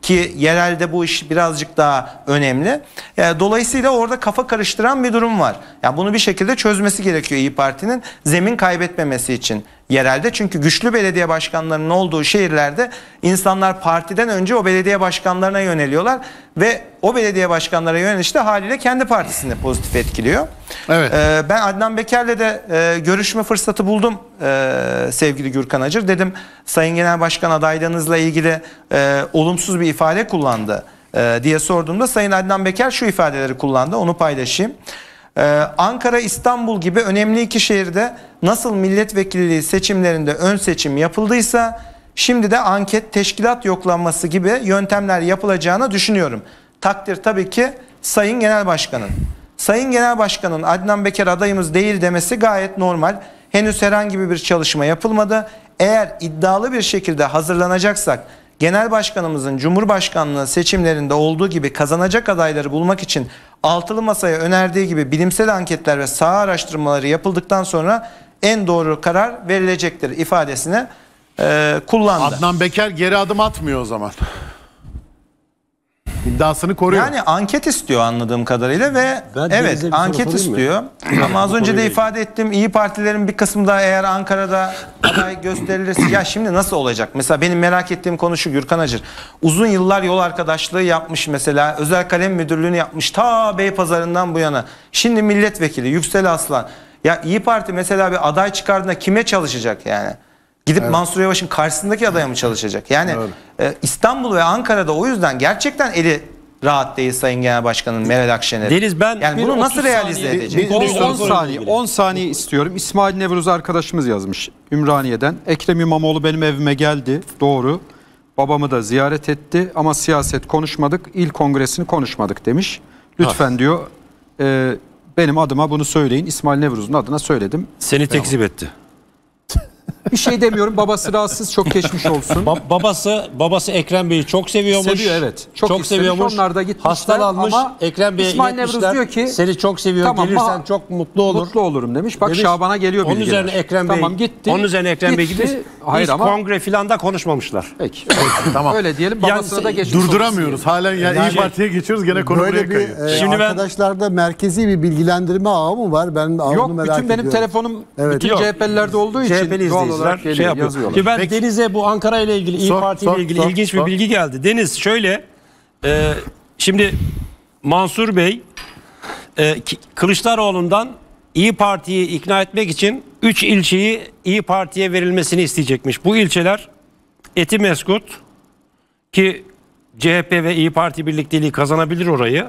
ki yerelde bu iş birazcık daha önemli. Dolayısıyla orada kafa karıştıran bir durum var. Yani bunu bir şekilde çözmesi gerekiyor İYİ Parti'nin, zemin kaybetmemesi için yerelde. Çünkü güçlü belediye başkanlarının olduğu şehirlerde insanlar partiden önce o belediye başkanlarına yöneliyorlar ve o belediye başkanlara yönelişte haliyle kendi partisini pozitif etkiliyor. Evet. Ben Adnan Beker'le de görüşme fırsatı buldum sevgili Gürkan Acır. Dedim Sayın Genel Başkan adaylığınızla ilgili olumsuz bir ifade kullandı diye sorduğumda Sayın Adnan Beker şu ifadeleri kullandı, onu paylaşayım. Ankara, İstanbul gibi önemli iki şehirde nasıl milletvekilliği seçimlerinde ön seçim yapıldıysa şimdi de anket, teşkilat yoklanması gibi yöntemler yapılacağını düşünüyorum. Takdir tabii ki Sayın Genel Başkan'ın. Sayın Genel Başkan'ın Adnan Beker adayımız değil demesi gayet normal. Henüz herhangi bir çalışma yapılmadı. Eğer iddialı bir şekilde hazırlanacaksak, Genel Başkanımızın Cumhurbaşkanlığı seçimlerinde olduğu gibi kazanacak adayları bulmak için altılı masaya önerdiği gibi bilimsel anketler ve saha araştırmaları yapıldıktan sonra en doğru karar verilecektir ifadesini kullandı. Adnan Beker geri adım atmıyor o zaman. İddiasını koruyor. Yani anket istiyor anladığım kadarıyla ve evet anket istiyor. Ama az önce de ifade ettim, İYİ Partilerin bir kısmı da eğer Ankara'da aday gösterilirse ya şimdi nasıl olacak? Mesela benim merak ettiğim konu şu Gürkan Acır. Uzun yıllar yol arkadaşlığı yapmış mesela, özel kalem müdürlüğünü yapmış ta Beypazarı'ndan bu yana. Şimdi milletvekili Yüksel Aslan. Ya İYİ Parti mesela bir aday çıkardığında kime çalışacak yani? Gidip Mansur Yavaş'ın karşısındaki adaya mı çalışacak? Yani İstanbul ve Ankara'da o yüzden gerçekten eli rahat değil Sayın Genel Başkan'ın, Meral Akşener'in. Deniz, ben yani bunu nasıl realize edecek? 10 saniye istiyorum. İsmail Nevruz arkadaşımız yazmış Ümraniye'den. Ekrem İmamoğlu benim evime geldi. Doğru. Babamı da ziyaret etti ama siyaset konuşmadık. İl kongresini konuşmadık demiş. Lütfen diyor benim adıma bunu söyleyin. İsmail Nevruz'un adına söyledim. Seni tekzip etti. Bir şey demiyorum. Babası rahatsız, çok geçmiş olsun. Babası Ekrem Bey'i çok seviyormuş. Seviyor, evet. Çok seviyormuş. Onlar da gitmişler. Hastalanmış. Ama Ekrem Bey'e İsmail Nevruz iletmişler. diyor ki Seni çok seviyor. tamam, gelirsen çok mutlu olur. Mutlu olurum demiş. Bak demiş. Şaban'a geliyor onun bilgiler. üzerine Ekrem Bey, tamam, gitti. Onun üzerine Ekrem Bey gitti. Hayır ama kongre filan da konuşmamışlar. Peki. Tamam. Öyle diyelim. Babasına da geçmiş durduramıyoruz. Halen yani İYİ Parti'ye geçiyoruz, gene konu buraya kayıyor. Şimdi arkadaşlarda merkezi bir bilgilendirme ağı mı var? Ben yok, merak ediyorum. bütün benim telefonum bütün CHP'lilerde olduğu için CHP'li doğal olarak şey yapıyorlar. Ki ben Deniz'e bu Ankara ile ilgili, İYİ Parti ile ilgili ilginç bir bilgi geldi. Deniz şöyle, şimdi Mansur Bey Kılıçdaroğlu'ndan İYİ Parti'yi ikna etmek için 3 ilçeyi İYİ Parti'ye verilmesini isteyecekmiş. Bu ilçeler Etimeskut, ki CHP ve İYİ Parti birlikteliği kazanabilir orayı.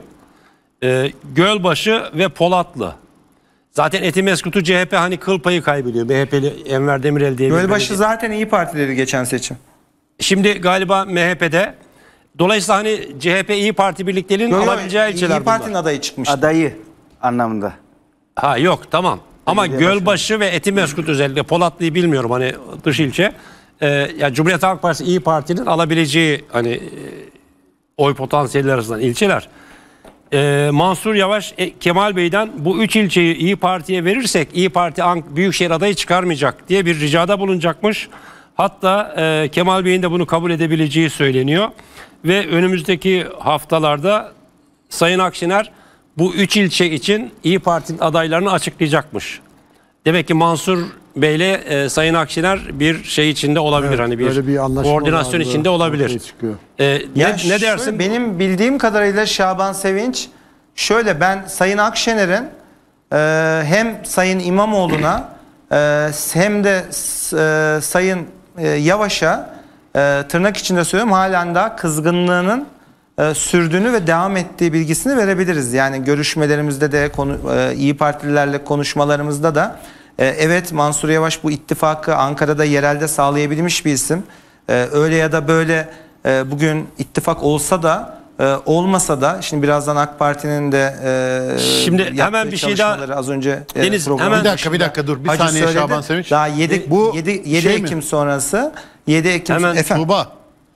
Gölbaşı ve Polatlı. Zaten Etimeskut'u CHP hani kıl payı kaybediyor. MHP'li Enver Demirel diye. Gölbaşı zaten İYİ Parti'leri geçen seçim. Şimdi galiba MHP'de. Dolayısıyla hani CHP İYİ Parti birlikteliğinin alabileceği ilçeler bunlar. İYİ Parti'nin adayı çıkmış. Adayı anlamında. Ha yok, tamam. Ama Gölbaşı ve Etimeskut, özellikle Polatlı'yı bilmiyorum, hani dış ilçe. Yani Cumhuriyet Halk Partisi İYİ Parti'nin alabileceği hani oy potansiyeli arasından ilçeler. Mansur Yavaş Kemal Bey'den bu 3 ilçeyi İYİ Parti'ye verirsek İYİ Parti Büyükşehir adayı çıkarmayacak diye bir ricada bulunacakmış. Hatta Kemal Bey'in de bunu kabul edebileceği söyleniyor. Ve önümüzdeki haftalarda Sayın Akşener bu 3 ilçe için İYİ Parti'nin adaylarını açıklayacakmış. Demek ki Mansur Bey'le Sayın Akşener bir şey içinde olabilir, hani bir koordinasyon içinde olabilir. Ne dersin? Benim bildiğim kadarıyla Şaban Sevinç şöyle, ben Sayın Akşener'in hem Sayın İmamoğlu'na hem de Sayın Yavaş'a tırnak içinde söylüyorum halen daha kızgınlığının sürdüğünü ve devam ettiği bilgisini verebiliriz. Yani görüşmelerimizde de İYİ Partililerle konuşmalarımızda da evet, Mansur Yavaş bu ittifakı Ankara'da yerelde sağlayabilmiş bir isim. Öyle ya da böyle bugün ittifak olsa da olmasa da, şimdi birazdan AK Parti'nin de şimdi hemen bir şey daha az önce Deniz, hemen bir dakika dur bir saniye söyledi. Şaban Sevinç. Daha 7 Ekim sonrası 7 Ekim hemen Tuğba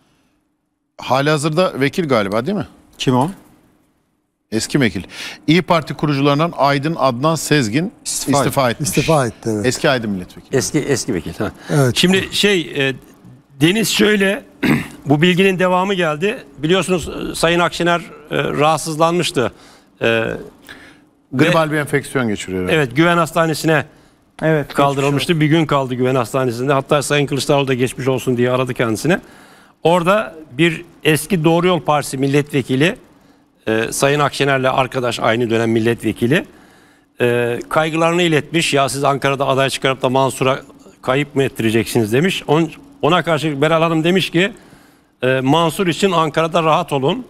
halihazırda vekil galiba, değil mi? Kim o? Eski vekil. İYİ Parti kurucularından Aydın Adnan Sezgin istifa etmiş. İstifa etti, evet. Eski Aydın milletvekili. Eski vekil. Ha. Evet. Şimdi Deniz şöyle, Bu bilginin devamı geldi. Biliyorsunuz Sayın Akşener rahatsızlanmıştı. Gribal bir enfeksiyon geçiriyor. Evet, Güven Hastanesi'ne kaldırılmıştı. Bir gün kaldı Güven Hastanesi'nde. Hatta Sayın Kılıçdaroğlu da geçmiş olsun diye aradı kendisine. Orada bir eski Doğru Yol Partisi milletvekili, Sayın Akşener'le arkadaş, aynı dönem milletvekili, kaygılarını iletmiş. Ya siz Ankara'da aday çıkarıp da Mansur'a kayıp mı ettireceksiniz demiş. Ona karşı Meral Hanım demiş ki Mansur için Ankara'da rahat olun.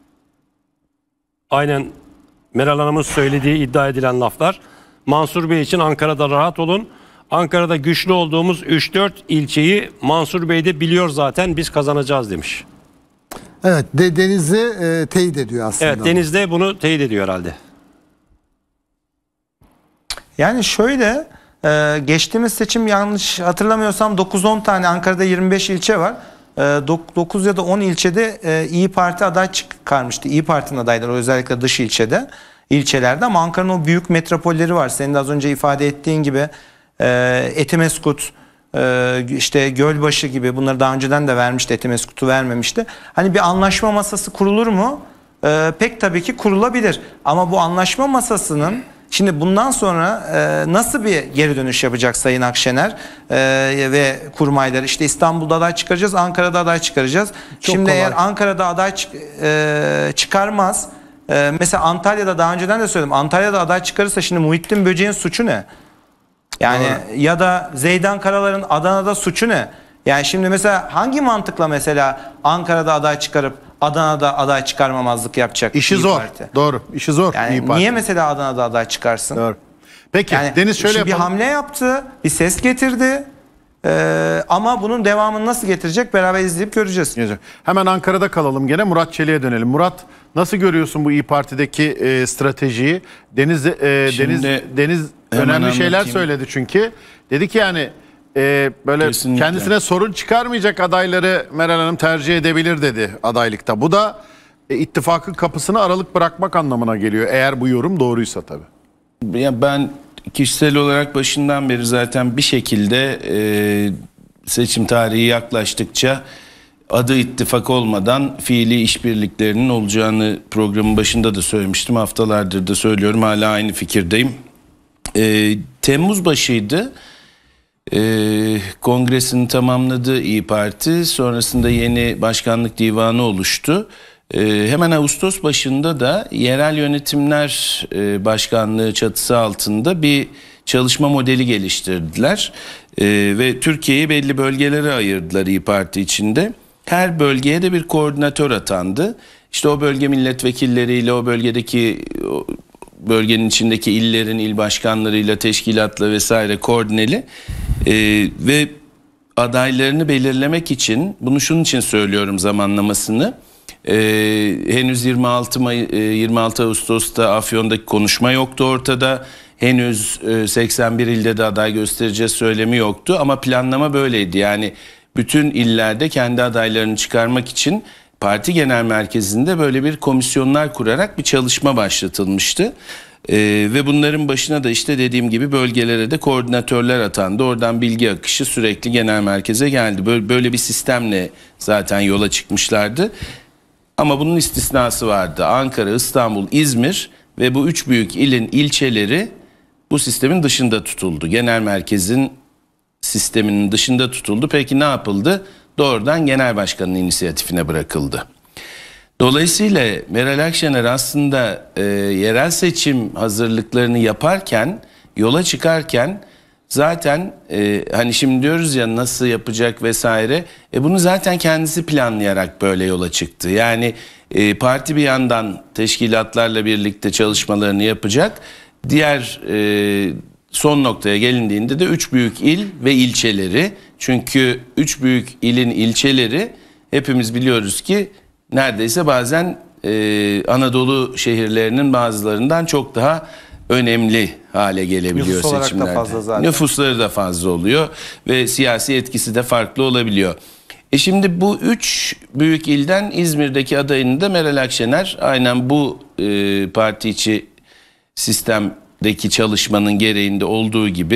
Aynen Meral Hanım'ın söylediği iddia edilen laflar. Mansur Bey için Ankara'da rahat olun. Ankara'da güçlü olduğumuz 3-4 ilçeyi Mansur Bey de biliyor zaten, biz kazanacağız demiş. Evet, Denizli teyit ediyor aslında. Evet, Denizli bunu teyit ediyor herhalde. Yani şöyle, geçtiğimiz seçim yanlış hatırlamıyorsam 9-10 tane, Ankara'da 25 ilçe var. 9 ya da 10 ilçede İyi Parti aday çıkarmıştı. İyi Parti'nin adayları özellikle dış ilçelerde, ama Ankara'nın o büyük metropolleri var. Senin de az önce ifade ettiğin gibi Etimeskut, işte Gölbaşı gibi, bunları daha önceden de vermişti, Etimeskut'u vermemişti. Hani bir anlaşma masası kurulur mu? Pek tabii ki kurulabilir. Ama bu anlaşma masasının şimdi bundan sonra nasıl bir geri dönüş yapacak Sayın Akşener ve kurmayları? İşte İstanbul'da aday çıkaracağız, Ankara'da aday çıkaracağız. Çok Şimdi kolay. eğer Ankara'da aday çıkarmaz, mesela Antalya'da, daha önceden de söyledim, Antalya'da aday çıkarırsa şimdi Muhittin Böceğin suçu ne? Yani ya da Zeydan Karalar'ın Adana'da suçu ne? Yani şimdi mesela hangi mantıkla mesela Ankara'da aday çıkarıp Adana'da aday çıkarmamazlık yapacak? İşi zor. Parti? Doğru. İşi zor. Yani niye mesela Adana'da aday çıkarsın? Doğru. Peki yani Deniz şöyle yapalım. Bir hamle yaptı, bir ses getirdi. Ama bunun devamını nasıl getirecek beraber izleyip göreceğiz. Hemen Ankara'da kalalım gene. Murat Çelik'e dönelim. Murat, nasıl görüyorsun bu İYİ Parti'deki stratejiyi? Deniz önemli şeyler söyledi çünkü. Dedi ki yani böyle kesinlikle kendisine sorun çıkarmayacak adayları Meral Hanım tercih edebilir dedi adaylıkta. Bu da ittifakın kapısını aralık bırakmak anlamına geliyor. Eğer bu yorum doğruysa tabii. Ya ben kişisel olarak başından beri zaten bir şekilde seçim tarihi yaklaştıkça adı ittifak olmadan fiili işbirliklerinin olacağını programın başında da söylemiştim. Haftalardır da söylüyorum, hala aynı fikirdeyim. Temmuz başıydı. Kongresini tamamladı İYİ Parti. Sonrasında yeni başkanlık divanı oluştu. Hemen Ağustos başında da yerel yönetimler başkanlığı çatısı altında bir çalışma modeli geliştirdiler. Ve Türkiye'yi belli bölgelere ayırdılar İYİ Parti içinde. Her bölgeye de bir koordinatör atandı. İşte o bölge milletvekilleriyle, o bölgenin içindeki illerin il başkanlarıyla, teşkilatla vesaire koordineli ve adaylarını belirlemek için, bunu şunun için söylüyorum zamanlamasını, henüz 26 Ağustos'ta Afyon'daki konuşma yoktu ortada. Henüz 81 ilde de aday göstereceğiz söylemi yoktu ama planlama böyleydi. Yani bütün illerde kendi adaylarını çıkarmak için parti genel merkezinde böyle bir komisyonlar kurarak bir çalışma başlatılmıştı. Ve bunların başına da işte dediğim gibi bölgelere de koordinatörler atandı. Oradan bilgi akışı sürekli genel merkeze geldi. Böyle bir sistemle zaten yola çıkmışlardı. Ama bunun istisnası vardı. Ankara, İstanbul, İzmir ve bu 3 büyük ilin ilçeleri bu sistemin dışında tutuldu. Genel merkezin sisteminin dışında tutuldu. Peki ne yapıldı? Doğrudan genel başkanın inisiyatifine bırakıldı. Dolayısıyla Meral Akşener aslında yerel seçim hazırlıklarını yaparken, yola çıkarken zaten hani şimdi diyoruz ya nasıl yapacak vesaire, bunu zaten kendisi planlayarak böyle yola çıktı. Yani parti bir yandan teşkilatlarla birlikte çalışmalarını yapacak. Diğer son noktaya gelindiğinde de 3 büyük il ve ilçeleri, çünkü 3 büyük ilin ilçeleri hepimiz biliyoruz ki neredeyse bazen Anadolu şehirlerinin bazılarından çok daha önemli hale gelebiliyor nüfus olarak seçimlerde. Da fazla zaten. Nüfusları da fazla oluyor ve siyasi etkisi de farklı olabiliyor. Şimdi bu 3 büyük ilden İzmir'deki adayını da Meral Akşener aynen bu parti içi sistemdeki çalışmanın gereğinde olduğu gibi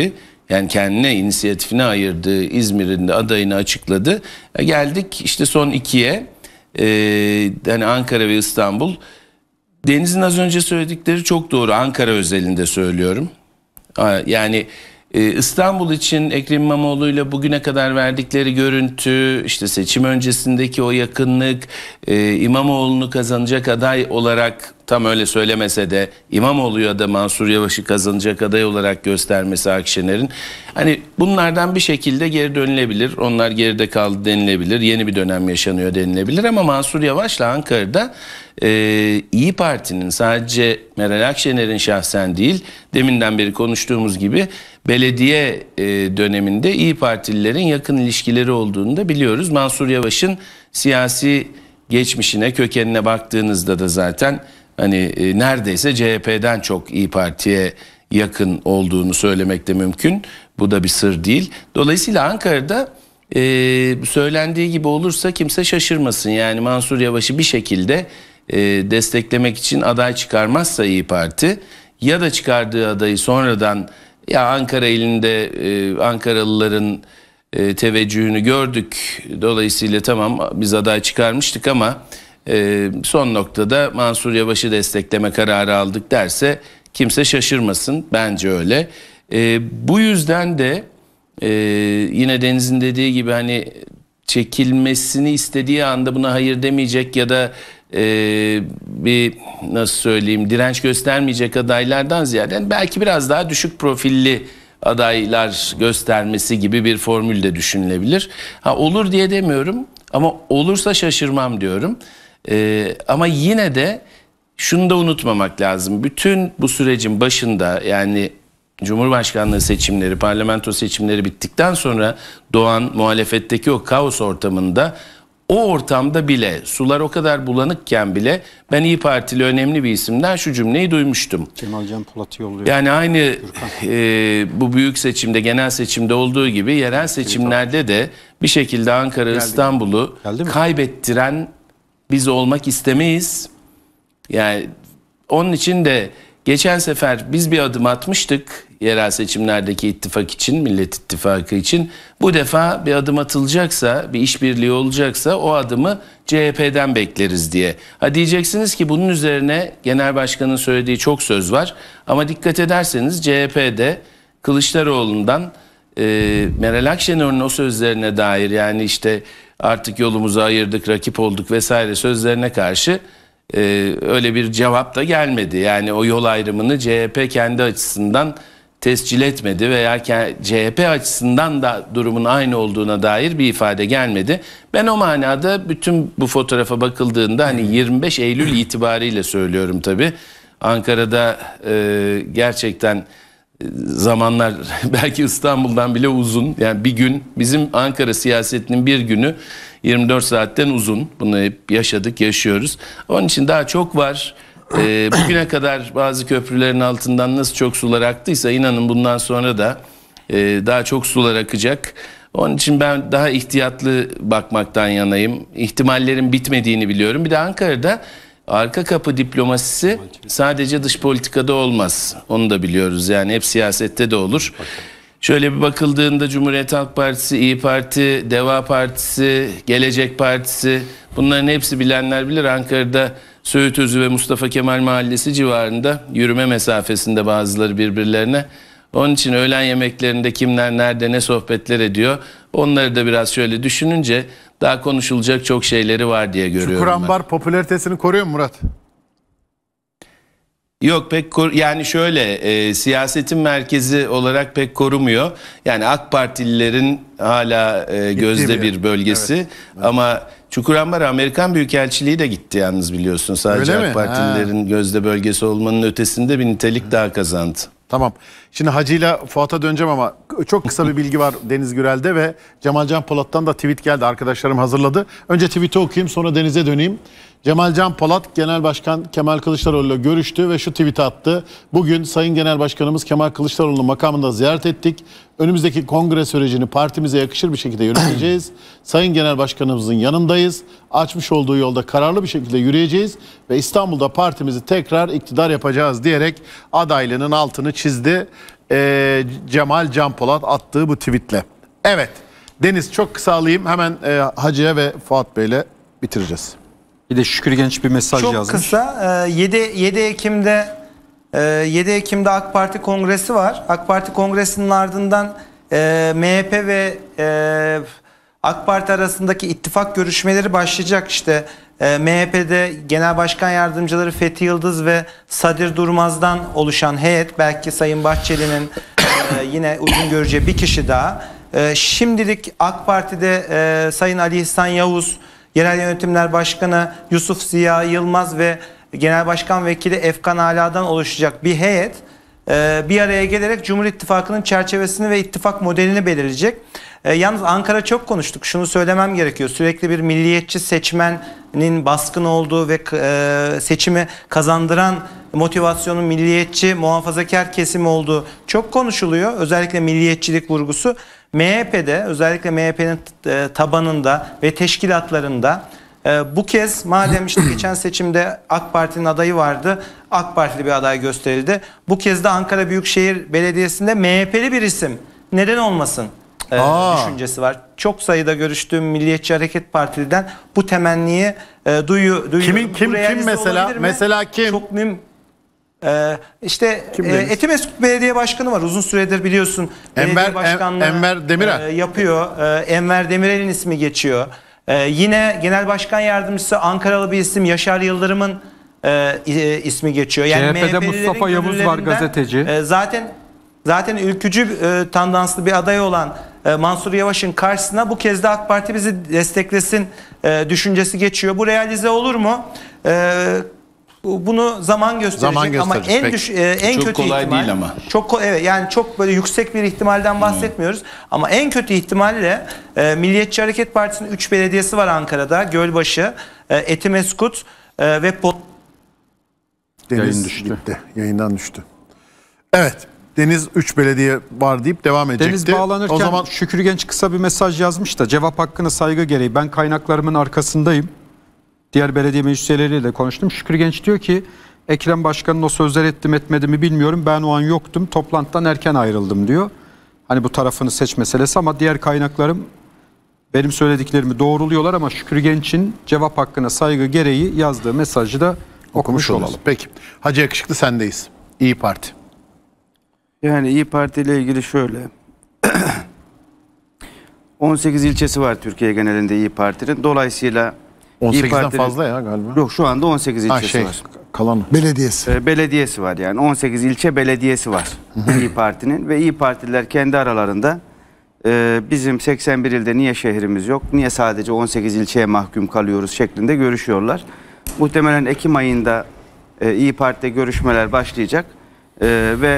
Yani kendine inisiyatifine ayırdığı İzmir'in de adayını açıkladı. Geldik işte son ikiye. Yani Ankara ve İstanbul. Deniz'in az önce söyledikleri çok doğru. Ankara özelinde söylüyorum. Yani İstanbul için Ekrem İmamoğlu'yla bugüne kadar verdikleri görüntü, işte seçim öncesindeki o yakınlık, İmamoğlu'nu kazanacak aday olarak tam öyle söylemese de İmamoğlu ya da Mansur Yavaş'ı kazanacak aday olarak göstermesi Akşener'in, hani bunlardan bir şekilde geri dönülebilir. Onlar geride kaldı denilebilir. Yeni bir dönem yaşanıyor denilebilir ama Mansur Yavaş'la Ankara'da İyi Parti'nin, sadece Meral Akşener'in şahsen değil, deminden beri konuştuğumuz gibi belediye döneminde İyi Partililerin yakın ilişkileri olduğunu da biliyoruz. Mansur Yavaş'ın siyasi geçmişine, kökenine baktığınızda da zaten hani neredeyse CHP'den çok İyi Parti'ye yakın olduğunu söylemek de mümkün. Bu da bir sır değil. Dolayısıyla Ankara'da söylendiği gibi olursa kimse şaşırmasın. Yani Mansur Yavaş'ı bir şekilde desteklemek için aday çıkarmazsa İyi Parti, ya da çıkardığı adayı sonradan, ya Ankara ilinde Ankaralıların teveccühünü gördük, dolayısıyla tamam biz aday çıkarmıştık ama son noktada Mansur Yavaş'ı destekleme kararı aldık derse kimse şaşırmasın, bence öyle. Bu yüzden de yine Deniz'in dediği gibi hani çekilmesini istediği anda buna hayır demeyecek ya da bir, nasıl söyleyeyim, direnç göstermeyecek adaylardan ziyade belki biraz daha düşük profilli adaylar göstermesi gibi bir formül de düşünülebilir. Olur diye demiyorum ama olursa şaşırmam diyorum. Ama yine de şunu da unutmamak lazım. Bütün bu sürecin başında, yani Cumhurbaşkanlığı seçimleri, parlamento seçimleri bittikten sonra doğan muhalefetteki o kaos ortamında, o ortamda bile, sular o kadar bulanıkken bile ben İyi Partili önemli bir isimden şu cümleyi duymuştum. Cemalcan Polat'ı yolluyor. Yani aynı bu büyük seçimde, genel seçimde olduğu gibi yerel seçimlerde de bir şekilde Ankara, İstanbul'u kaybettiren biz olmak istemeyiz. Yani onun için de geçen sefer biz bir adım atmıştık yerel seçimlerdeki ittifak için, Millet İttifakı için. Bu defa bir adım atılacaksa, bir işbirliği olacaksa o adımı CHP'den bekleriz diye. Diyeceksiniz ki bunun üzerine Genel Başkan'ın söylediği çok söz var. Ama dikkat ederseniz CHP'de Kılıçdaroğlu'ndan Meral Akşener'in o sözlerine dair, yani işte artık yolumuzu ayırdık, rakip olduk vesaire sözlerine karşı öyle bir cevap da gelmedi. Yani o yol ayrımını CHP kendi açısından tescil etmedi veya CHP açısından da durumun aynı olduğuna dair bir ifade gelmedi. Ben o manada bütün bu fotoğrafa bakıldığında, hani 25 Eylül itibariyle söylüyorum tabii, Ankara'da gerçekten zamanlar belki İstanbul'dan bile uzun. Yani bir gün, bizim Ankara siyasetinin bir günü 24 saatten uzun. Bunu hep yaşadık, yaşıyoruz. Onun için daha çok var. Bugüne kadar bazı köprülerin altından nasıl çok sular aktıysa, inanın bundan sonra da daha çok sular akacak. Onun için ben daha ihtiyatlı bakmaktan yanayım. İhtimallerin bitmediğini biliyorum. Bir de Ankara'da arka kapı diplomasisi sadece dış politikada olmaz. Onu da biliyoruz. Yani hep siyasette de olur. Şöyle bir bakıldığında Cumhuriyet Halk Partisi, İyi Parti, Deva Partisi, Gelecek Partisi, bunların hepsi, bilenler bilir, Ankara'da Söğütözü ve Mustafa Kemal Mahallesi civarında, yürüme mesafesinde bazıları birbirlerine. Onun için öğlen yemeklerinde kimler nerede ne sohbetler ediyor, onları da biraz şöyle düşününce daha konuşulacak çok şeyleri var diye görüyorum. Çukurambar popülaritesini koruyor mu Murat? Yok pek yani şöyle siyasetin merkezi olarak pek korumuyor. Yani AK Partililerin hala gözde bir bölgesi. Evet. Ama Çukurambar Amerikan Büyükelçiliği de gitti yalnız, biliyorsun. Sadece AK Partililerin gözde bölgesi olmanın ötesinde bir nitelik daha kazandı. Tamam. Şimdi Hacı'yla Fuat'a döneceğim ama çok kısa bir bilgi var Deniz Gürel'de ve Cemalcan Polat'tan da tweet geldi. Arkadaşlarım hazırladı. Önce tweet'i okuyayım, sonra Deniz'e döneyim. Cemalcan Polat, Genel Başkan Kemal Kılıçdaroğlu'yla görüştü ve şu tweet'i attı. Bugün Sayın Genel Başkanımız Kemal Kılıçdaroğlu'nu makamında ziyaret ettik. Önümüzdeki kongre sürecini partimize yakışır bir şekilde yöneteceğiz. Sayın Genel Başkanımızın yanındayız. Açmış olduğu yolda kararlı bir şekilde yürüyeceğiz ve İstanbul'da partimizi tekrar iktidar yapacağız diyerek adaylığının altını çizdi. Cemal Can Polat attığı bu tweetle. Evet. Deniz çok kısa alayım. Hemen Hacı'ya ve Fuat Bey'le bitireceğiz. Bir de Şükrü Genç bir mesaj çok yazmış. Çok kısa. 7 Ekim'de AK Parti Kongresi var. AK Parti Kongresi'nin ardından MHP ve AK Parti arasındaki ittifak görüşmeleri başlayacak işte. MHP'de Genel Başkan Yardımcıları Fethi Yıldız ve Sadir Durmaz'dan oluşan heyet, belki Sayın Bahçeli'nin yine uzun göreceği bir kişi daha. Şimdilik AK Parti'de Sayın Ali İhsan Yavuz, Yerel Yönetimler Başkanı Yusuf Ziya Yılmaz ve Genel Başkan Vekili Efkan Ala'dan oluşacak bir heyet bir araya gelerek Cumhur İttifakı'nın çerçevesini ve ittifak modelini belirleyecek. Yalnız Ankara çok konuştuk. Şunu söylemem gerekiyor. Sürekli bir milliyetçi seçmenin baskın olduğu ve seçimi kazandıran motivasyonun milliyetçi, muhafazakar kesim olduğu çok konuşuluyor. Özellikle milliyetçilik vurgusu. MHP'de, özellikle MHP'nin tabanında ve teşkilatlarında bu kez madem işte geçen seçimde AK Parti'nin adayı vardı, AK Partili bir aday gösterildi. Bu kez de Ankara Büyükşehir Belediyesi'nde MHP'li bir isim neden olmasın düşüncesi var. Çok sayıda görüştüğüm Milliyetçi Hareket Partili'den bu temenniyi duyuyor. Kim mesela? Mesela kim? Çok işte Etimesgut Belediye Başkanı var. Uzun süredir biliyorsun. Enver Demirel yapıyor. Enver Demirel'in ismi geçiyor. Yine Genel Başkan Yardımcısı Ankaralı bir isim Yaşar Yıldırım'ın ismi geçiyor. Yani CHP'de Mustafa Yavuz var, gazeteci. Zaten ülkücü tandanslı bir aday olan Mansur Yavaş'ın karşısına bu kez de AK Parti bizi desteklesin düşüncesi geçiyor. Bu realize olur mu? Bunu zaman gösterecek ama en çok kötü kolay ihtimal değil ama. Evet, yani çok böyle yüksek bir ihtimalden bahsetmiyoruz. Ama en kötü ihtimalle Milliyetçi Hareket Partisi'nin 3 belediyesi var Ankara'da. Gölbaşı, Etimesgut ve Deniz gitti. Yayından düştü. Evet. Deniz 3 belediye var deyip devam edecekti. Deniz bağlanırken o zaman Şükrü Genç kısa bir mesaj yazmış da cevap hakkına saygı gereği ben kaynaklarımın arkasındayım. Diğer belediye meclis üyeleriyle de konuştum. Şükrü Genç diyor ki Ekrem Başkan'ın o sözler ettim etmedi mi bilmiyorum. Ben o an yoktum. Toplantıdan erken ayrıldım diyor. Hani bu tarafını seç meselesi ama diğer kaynaklarım benim söylediklerimi doğruluyorlar ama Şükrü Genç'in cevap hakkına saygı gereği yazdığı mesajı da okumuş olalım. Peki. Hacı Yakışıklı sendeyiz. İyi Parti. Yani İyi Parti ile ilgili şöyle. 18 ilçesi var Türkiye genelinde İyi Parti'nin. Dolayısıyla 18'den fazla ya galiba. Yok, şu anda 18 ilçesi var. Kalan belediyesi. Belediyesi var yani 18 ilçe belediyesi var İyi Parti'nin ve İyi Partililer kendi aralarında bizim 81 ilde niye şehrimiz yok, niye sadece 18 ilçeye mahkum kalıyoruz şeklinde görüşüyorlar. Muhtemelen Ekim ayında İyi Parti'de görüşmeler başlayacak ve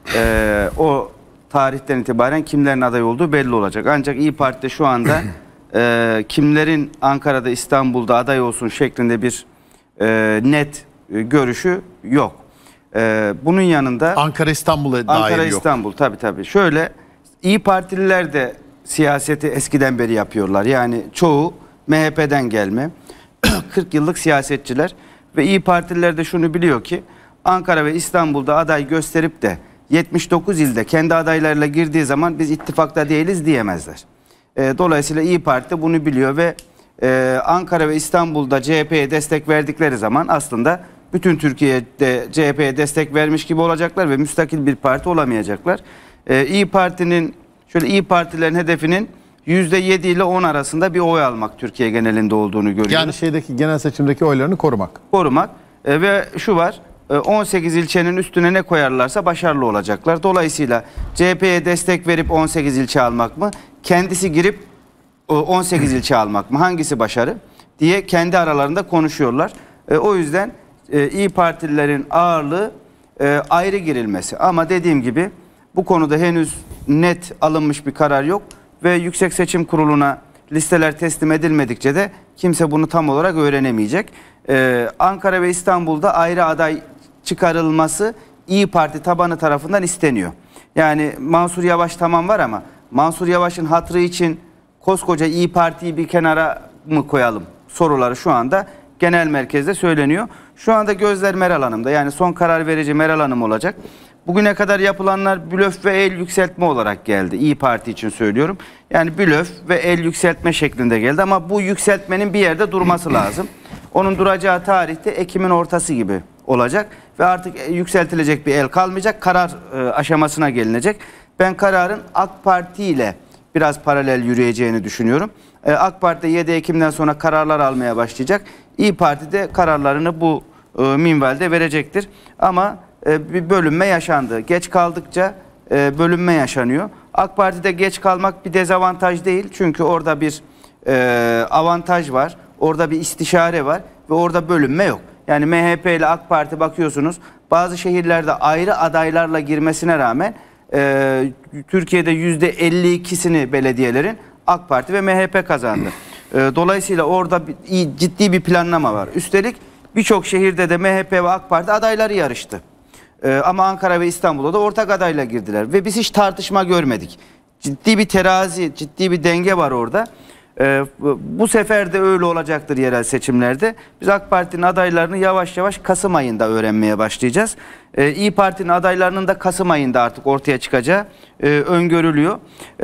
o tarihten itibaren kimlerin aday olduğu belli olacak. Ancak İyi Parti'de şu anda kimlerin Ankara'da, İstanbul'da aday olsun şeklinde bir net görüşü yok. Bunun yanında Ankara İstanbul'a dair Ankara yok. İstanbul tabii. Şöyle, İyi Partililer de siyaseti eskiden beri yapıyorlar. Yani çoğu MHP'den gelme 40 yıllık siyasetçiler ve İyi Partililer de şunu biliyor ki Ankara ve İstanbul'da aday gösterip de 79 ilde kendi adaylarıyla girdiği zaman biz ittifakta değiliz diyemezler. Dolayısıyla İyi Parti bunu biliyor ve Ankara ve İstanbul'da CHP'ye destek verdikleri zaman aslında bütün Türkiye'de CHP'ye destek vermiş gibi olacaklar ve müstakil bir parti olamayacaklar. İyi Partilerin hedefinin %7 ile 10 arasında bir oy almak Türkiye genelinde olduğunu görüyoruz. Yani genel seçimdeki oylarını korumak. Ve şu var, 18 ilçenin üstüne ne koyarlarsa başarılı olacaklar. Dolayısıyla CHP'ye destek verip 18 ilçe almak mı? Kendisi girip 18 ilçe almak mı? Hangisi başarı? Diye kendi aralarında konuşuyorlar. O yüzden İyi Partililerin ağırlığı ayrı girilmesi. Ama dediğim gibi bu konuda henüz net alınmış bir karar yok. Ve Yüksek Seçim Kurulu'na listeler teslim edilmedikçe de kimse bunu tam olarak öğrenemeyecek. Ankara ve İstanbul'da ayrı aday çıkarılması İyi Parti tabanı tarafından isteniyor. Yani Mansur Yavaş tamam var ama Mansur Yavaş'ın hatırı için koskoca İyi Parti'yi bir kenara mı koyalım soruları şu anda genel merkezde söyleniyor. Şu anda gözler Meral Hanım'da, yani son karar verici Meral Hanım olacak. bugüne kadar yapılanlar blöf ve el yükseltme olarak geldi. İyi Parti için söylüyorum. Yani blöf ve el yükseltme şeklinde geldi ama bu yükseltmenin bir yerde durması lazım. Onun duracağı tarihte Ekim'in ortası gibi olacak ve artık yükseltilecek bir el kalmayacak. Karar aşamasına gelinecek. Ben kararın AK Parti ile biraz paralel yürüyeceğini düşünüyorum. AK Parti 7 Ekim'den sonra kararlar almaya başlayacak. İyi Parti de kararlarını bu minvalde verecektir. Ama bir bölünme yaşandı. Geç kaldıkça bölünme yaşanıyor. AK Parti'de geç kalmak bir dezavantaj değil. Çünkü orada bir avantaj var. Orada bir istişare var ve orada bölünme yok. Yani MHP ile AK Parti bakıyorsunuz bazı şehirlerde ayrı adaylarla girmesine rağmen Türkiye'de %52'sini belediyelerin AK Parti ve MHP kazandı. Dolayısıyla orada ciddi bir planlama var. Üstelik birçok şehirde de MHP ve AK Parti adayları yarıştı. Ama Ankara ve İstanbul'da da ortak adayla girdiler. Ve biz hiç tartışma görmedik. Ciddi bir terazi, ciddi bir denge var orada. Bu sefer de öyle olacaktır yerel seçimlerde. Biz AK Parti'nin adaylarını yavaş yavaş Kasım ayında öğrenmeye başlayacağız. İyi Parti'nin adaylarının da Kasım ayında artık ortaya çıkacağı öngörülüyor.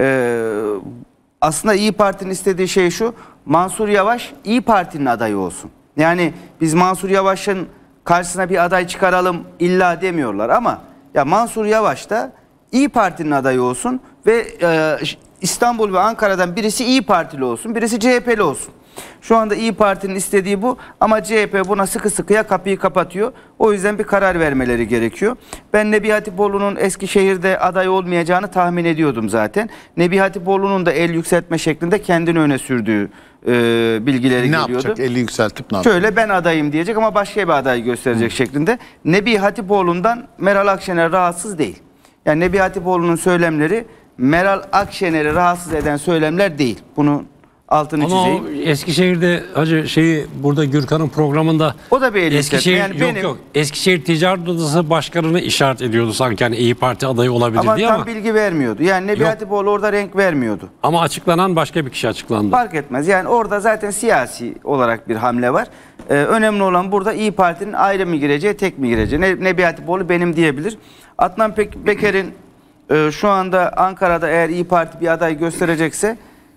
Aslında İyi Parti'nin istediği şey şu: Mansur Yavaş İyi Parti'nin adayı olsun. Yani biz Mansur Yavaş'ın karşısına bir aday çıkaralım illa demiyorlar ama ya Mansur Yavaş da İyi Parti'nin adayı olsun ve İstanbul ve Ankara'dan birisi İyi Partili olsun, birisi CHP'li olsun. Şu anda İyi Parti'nin istediği bu ama CHP buna sıkı sıkıya kapıyı kapatıyor. O yüzden bir karar vermeleri gerekiyor. Ben Nebi Hatipoğlu'nun Eskişehir'de aday olmayacağını tahmin ediyordum zaten. Nebi Hatipoğlu'nun da el yükseltme şeklinde kendini öne sürdüğü bilgileri geliyordu. Ne yapacak? Eli yükseltip ne yapacak? Şöyle ben adayım diyecek ama başka bir aday gösterecek şeklinde. Nebi Hatipoğlu'ndan Meral Akşener rahatsız değil. Yani Nebi Hatipoğlu'nun söylemleri Meral Akşener'i rahatsız eden söylemler değil. Bunu altını çizeyim. Ama Eskişehir'de hacı burada Gürkan'ın programında o da bir Eskişehir yani yok. Eskişehir Ticaret Odası Başkanı'nı işaret ediyordu sanki hani İyi Parti adayı olabilir diye ama tam bilgi vermiyordu. Yani Nebi Hatipoğlu orada renk vermiyordu. Ama açıklanan başka bir kişi açıklandı. Fark etmez. Yani orada zaten siyasi olarak bir hamle var. Önemli olan burada İyi Parti'nin ayrı mı gireceği, tek mi gireceği. Nebi Hatipoğlu benim diyebilir. Adnan Peker'in şu anda Ankara'da eğer İyi Parti bir aday gösterecekse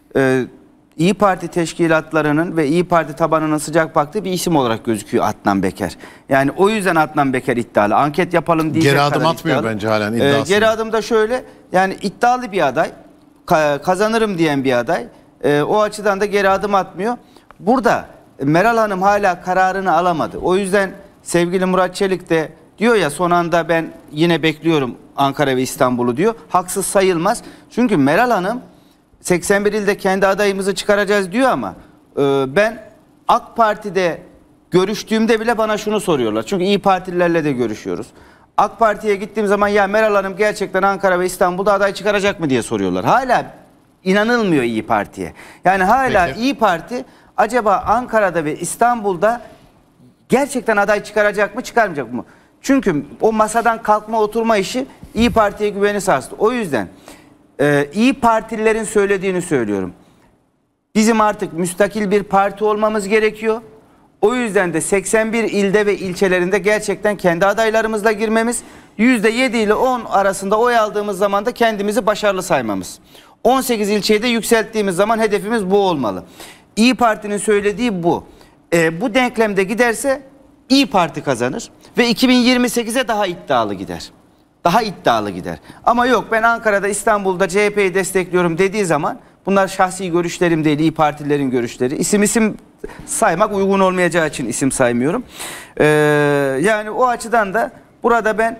İyi Parti teşkilatlarının ve İyi Parti tabanının sıcak baktığı bir isim olarak gözüküyor Adnan Peker. Yani o yüzden Adnan Peker iddialı. Anket yapalım diyecek kadar kadar atmıyor iddialı. bence halen iddiasını. Geri adım da şöyle, yani iddialı bir aday, kazanırım diyen bir aday. O açıdan da geri adım atmıyor. Burada Meral Hanım hala kararını alamadı. O yüzden sevgili Murat Çelik de diyor ya son anda ben yine bekliyorum Ankara ve İstanbul'u diyor. Haksız sayılmaz. Çünkü Meral Hanım 81 ilde kendi adayımızı çıkaracağız diyor ama ben AK Parti'de görüştüğümde bile bana şunu soruyorlar. Çünkü İyi Partililerle de görüşüyoruz. AK Parti'ye gittiğim zaman ya Meral Hanım gerçekten Ankara ve İstanbul'da aday çıkaracak mı diye soruyorlar. Hala inanılmıyor İyi Parti'ye. Yani hala peki, İyi Parti acaba Ankara'da ve İstanbul'da gerçekten aday çıkaracak mı çıkarmayacak mı? Çünkü o masadan kalkma oturma işi İyi Parti'ye güveni sarstı. O yüzden İyi Partililerin söylediğini söylüyorum. Bizim artık müstakil bir parti olmamız gerekiyor. O yüzden de 81 ilde ve ilçelerinde gerçekten kendi adaylarımızla girmemiz, %7 ile 10 arasında oy aldığımız zaman da kendimizi başarılı saymamız. 18 ilçeyi de yükselttiğimiz zaman hedefimiz bu olmalı. İyi Parti'nin söylediği bu. Bu denklemde giderse İyi Parti kazanır ve 2028'e daha iddialı gider. Daha iddialı gider. Ama yok ben Ankara'da İstanbul'da CHP'yi destekliyorum dediği zaman bunlar şahsi görüşlerim değil, İyi Partililerin görüşleri. İsim saymak uygun olmayacağı için isim saymıyorum. Yani o açıdan da burada ben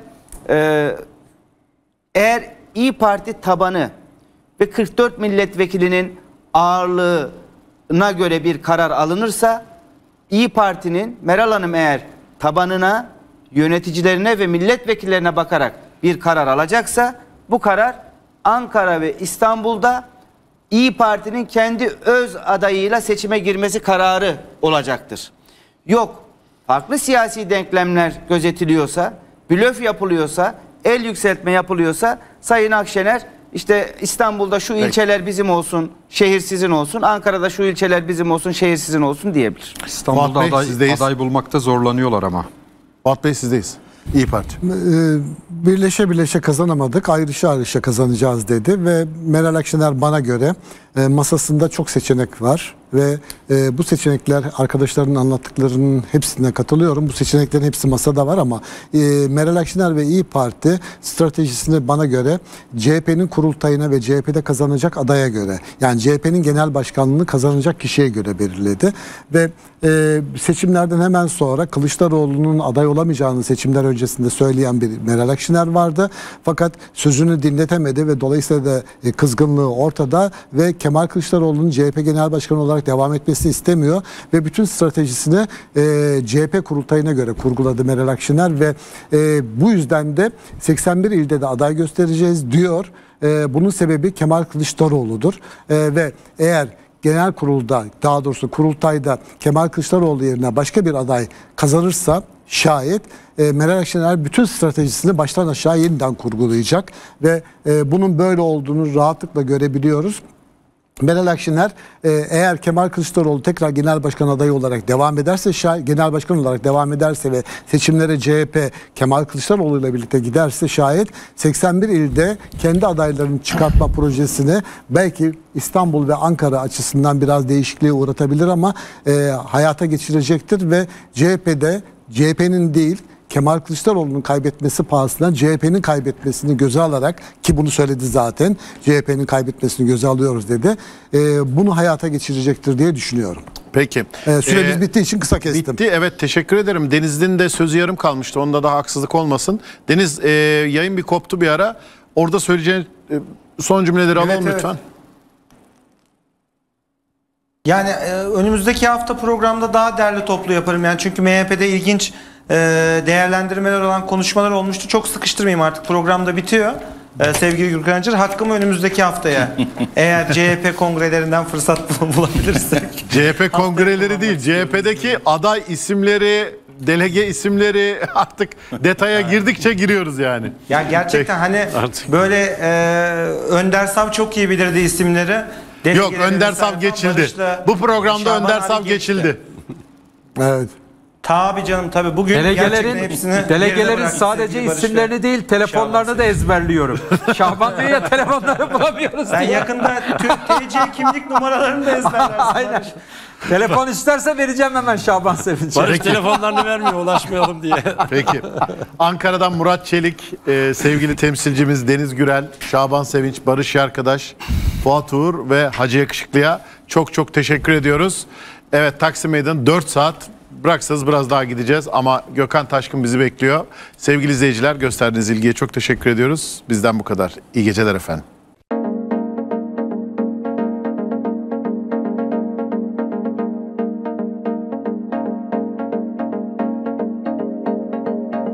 eğer İyi Parti tabanı ve 44 milletvekilinin ağırlığına göre bir karar alınırsa İyi Parti'nin Meral Hanım eğer tabanına, yöneticilerine ve milletvekillerine bakarak bir karar alacaksa bu karar Ankara ve İstanbul'da İyi Parti'nin kendi öz adayıyla seçime girmesi kararı olacaktır. Yok farklı siyasi denklemler gözetiliyorsa, blöf yapılıyorsa, el yükseltme yapılıyorsa Sayın Akşener işte İstanbul'da şu ilçeler bizim olsun, şehir sizin olsun, Ankara'da şu ilçeler bizim olsun, şehir sizin olsun diyebilir. İstanbul'da aday bulmakta zorlanıyorlar ama. Fuat Bey sizdeyiz. İyi Parti. Birleşe birleşe kazanamadık, ayrışa ayrışa kazanacağız dedi ve Meral Akşener bana göre masasında çok seçenek var ve bu seçenekler, arkadaşlarının anlattıklarının hepsine katılıyorum. Bu seçeneklerin hepsi masada var ama Meral Akşener ve İyi Parti stratejisini bana göre CHP'nin kurultayına ve CHP'de kazanacak adaya göre, yani CHP'nin genel başkanlığını kazanacak kişiye göre belirledi ve seçimlerden hemen sonra Kılıçdaroğlu'nun aday olamayacağını seçimler öncesinde söyleyen bir Meral Akşener vardı. Fakat sözünü dinletemedi ve dolayısıyla da kızgınlığı ortada ve Kemal Kılıçdaroğlu'nun CHP Genel Başkanı olarak devam etmesini istemiyor ve bütün stratejisini CHP kurultayına göre kurguladı Meral Akşener ve bu yüzden de 81 ilde de aday göstereceğiz diyor. Bunun sebebi Kemal Kılıçdaroğlu'dur ve eğer genel kurulda, daha doğrusu kurultayda Kemal Kılıçdaroğlu yerine başka bir aday kazanırsa şayet Meral Akşener bütün stratejisini baştan aşağı yeniden kurgulayacak ve bunun böyle olduğunu rahatlıkla görebiliyoruz. Meral Akşener eğer Kemal Kılıçdaroğlu tekrar genel başkan adayı olarak devam ederse, genel başkan olarak devam ederse ve seçimlere CHP Kemal Kılıçdaroğlu ile birlikte giderse şayet 81 ilde kendi adaylarını çıkartma projesini belki İstanbul ve Ankara açısından biraz değişikliğe uğratabilir ama hayata geçirecektir ve CHP'nin değil Kemal Kılıçdaroğlu'nun kaybetmesi pahasına CHP'nin kaybetmesini göze alarak, ki bunu söyledi zaten, CHP'nin kaybetmesini göze alıyoruz dedi, bunu hayata geçirecektir diye düşünüyorum. Peki. Süremiz bittiği için kısa kestim. Bitti, evet, teşekkür ederim. Deniz'in de sözü yarım kalmıştı. Onda da haksızlık olmasın. Deniz, yayın bir koptu bir ara. Orada söyleyeceğin son cümleleri alalım lütfen. Yani önümüzdeki hafta programda daha derli toplu yaparım. Yani çünkü MHP'de ilginç değerlendirmeler olan konuşmalar olmuştu. Çok sıkıştırmayayım, artık programda bitiyor. Sevgili Gürkan Acar, hakkımı önümüzdeki haftaya eğer CHP kongrelerinden fırsat bulabilirsek. CHP kongreleri değil, CHP'deki aday isimleri, delege isimleri, artık detaya girdikçe giriyoruz yani. Ya gerçekten hani böyle Önder Sav çok iyi bilirdi isimleri. Yok, Önder Sav geçildi. Bu programda Önder Sav geçildi. Evet. Tabii canım, tabii. Bugün delegelerin sadece isimlerini değil, telefonlarını da ezberliyorum. Şahban Bey ya, telefonları bulamıyoruz. Sen yakında TC kimlik numaralarını da ezberlersin. Aynen. Telefon isterse vereceğim hemen Şaban Sevinç'e. Barış telefonlarını vermiyor, ulaşmayalım diye. Peki. Ankara'dan Murat Çelik, sevgili temsilcimiz Deniz Gürel, Şaban Sevinç, Barış Yarkadaş, Fuat Uğur ve Hacı Yakışıklı'ya çok çok teşekkür ediyoruz. Evet, Taksim Meydanı 4 saat. Bıraksanız biraz daha gideceğiz ama Gökhan Taşkın bizi bekliyor. Sevgili izleyiciler, gösterdiğiniz ilgiye çok teşekkür ediyoruz. Bizden bu kadar. İyi geceler efendim.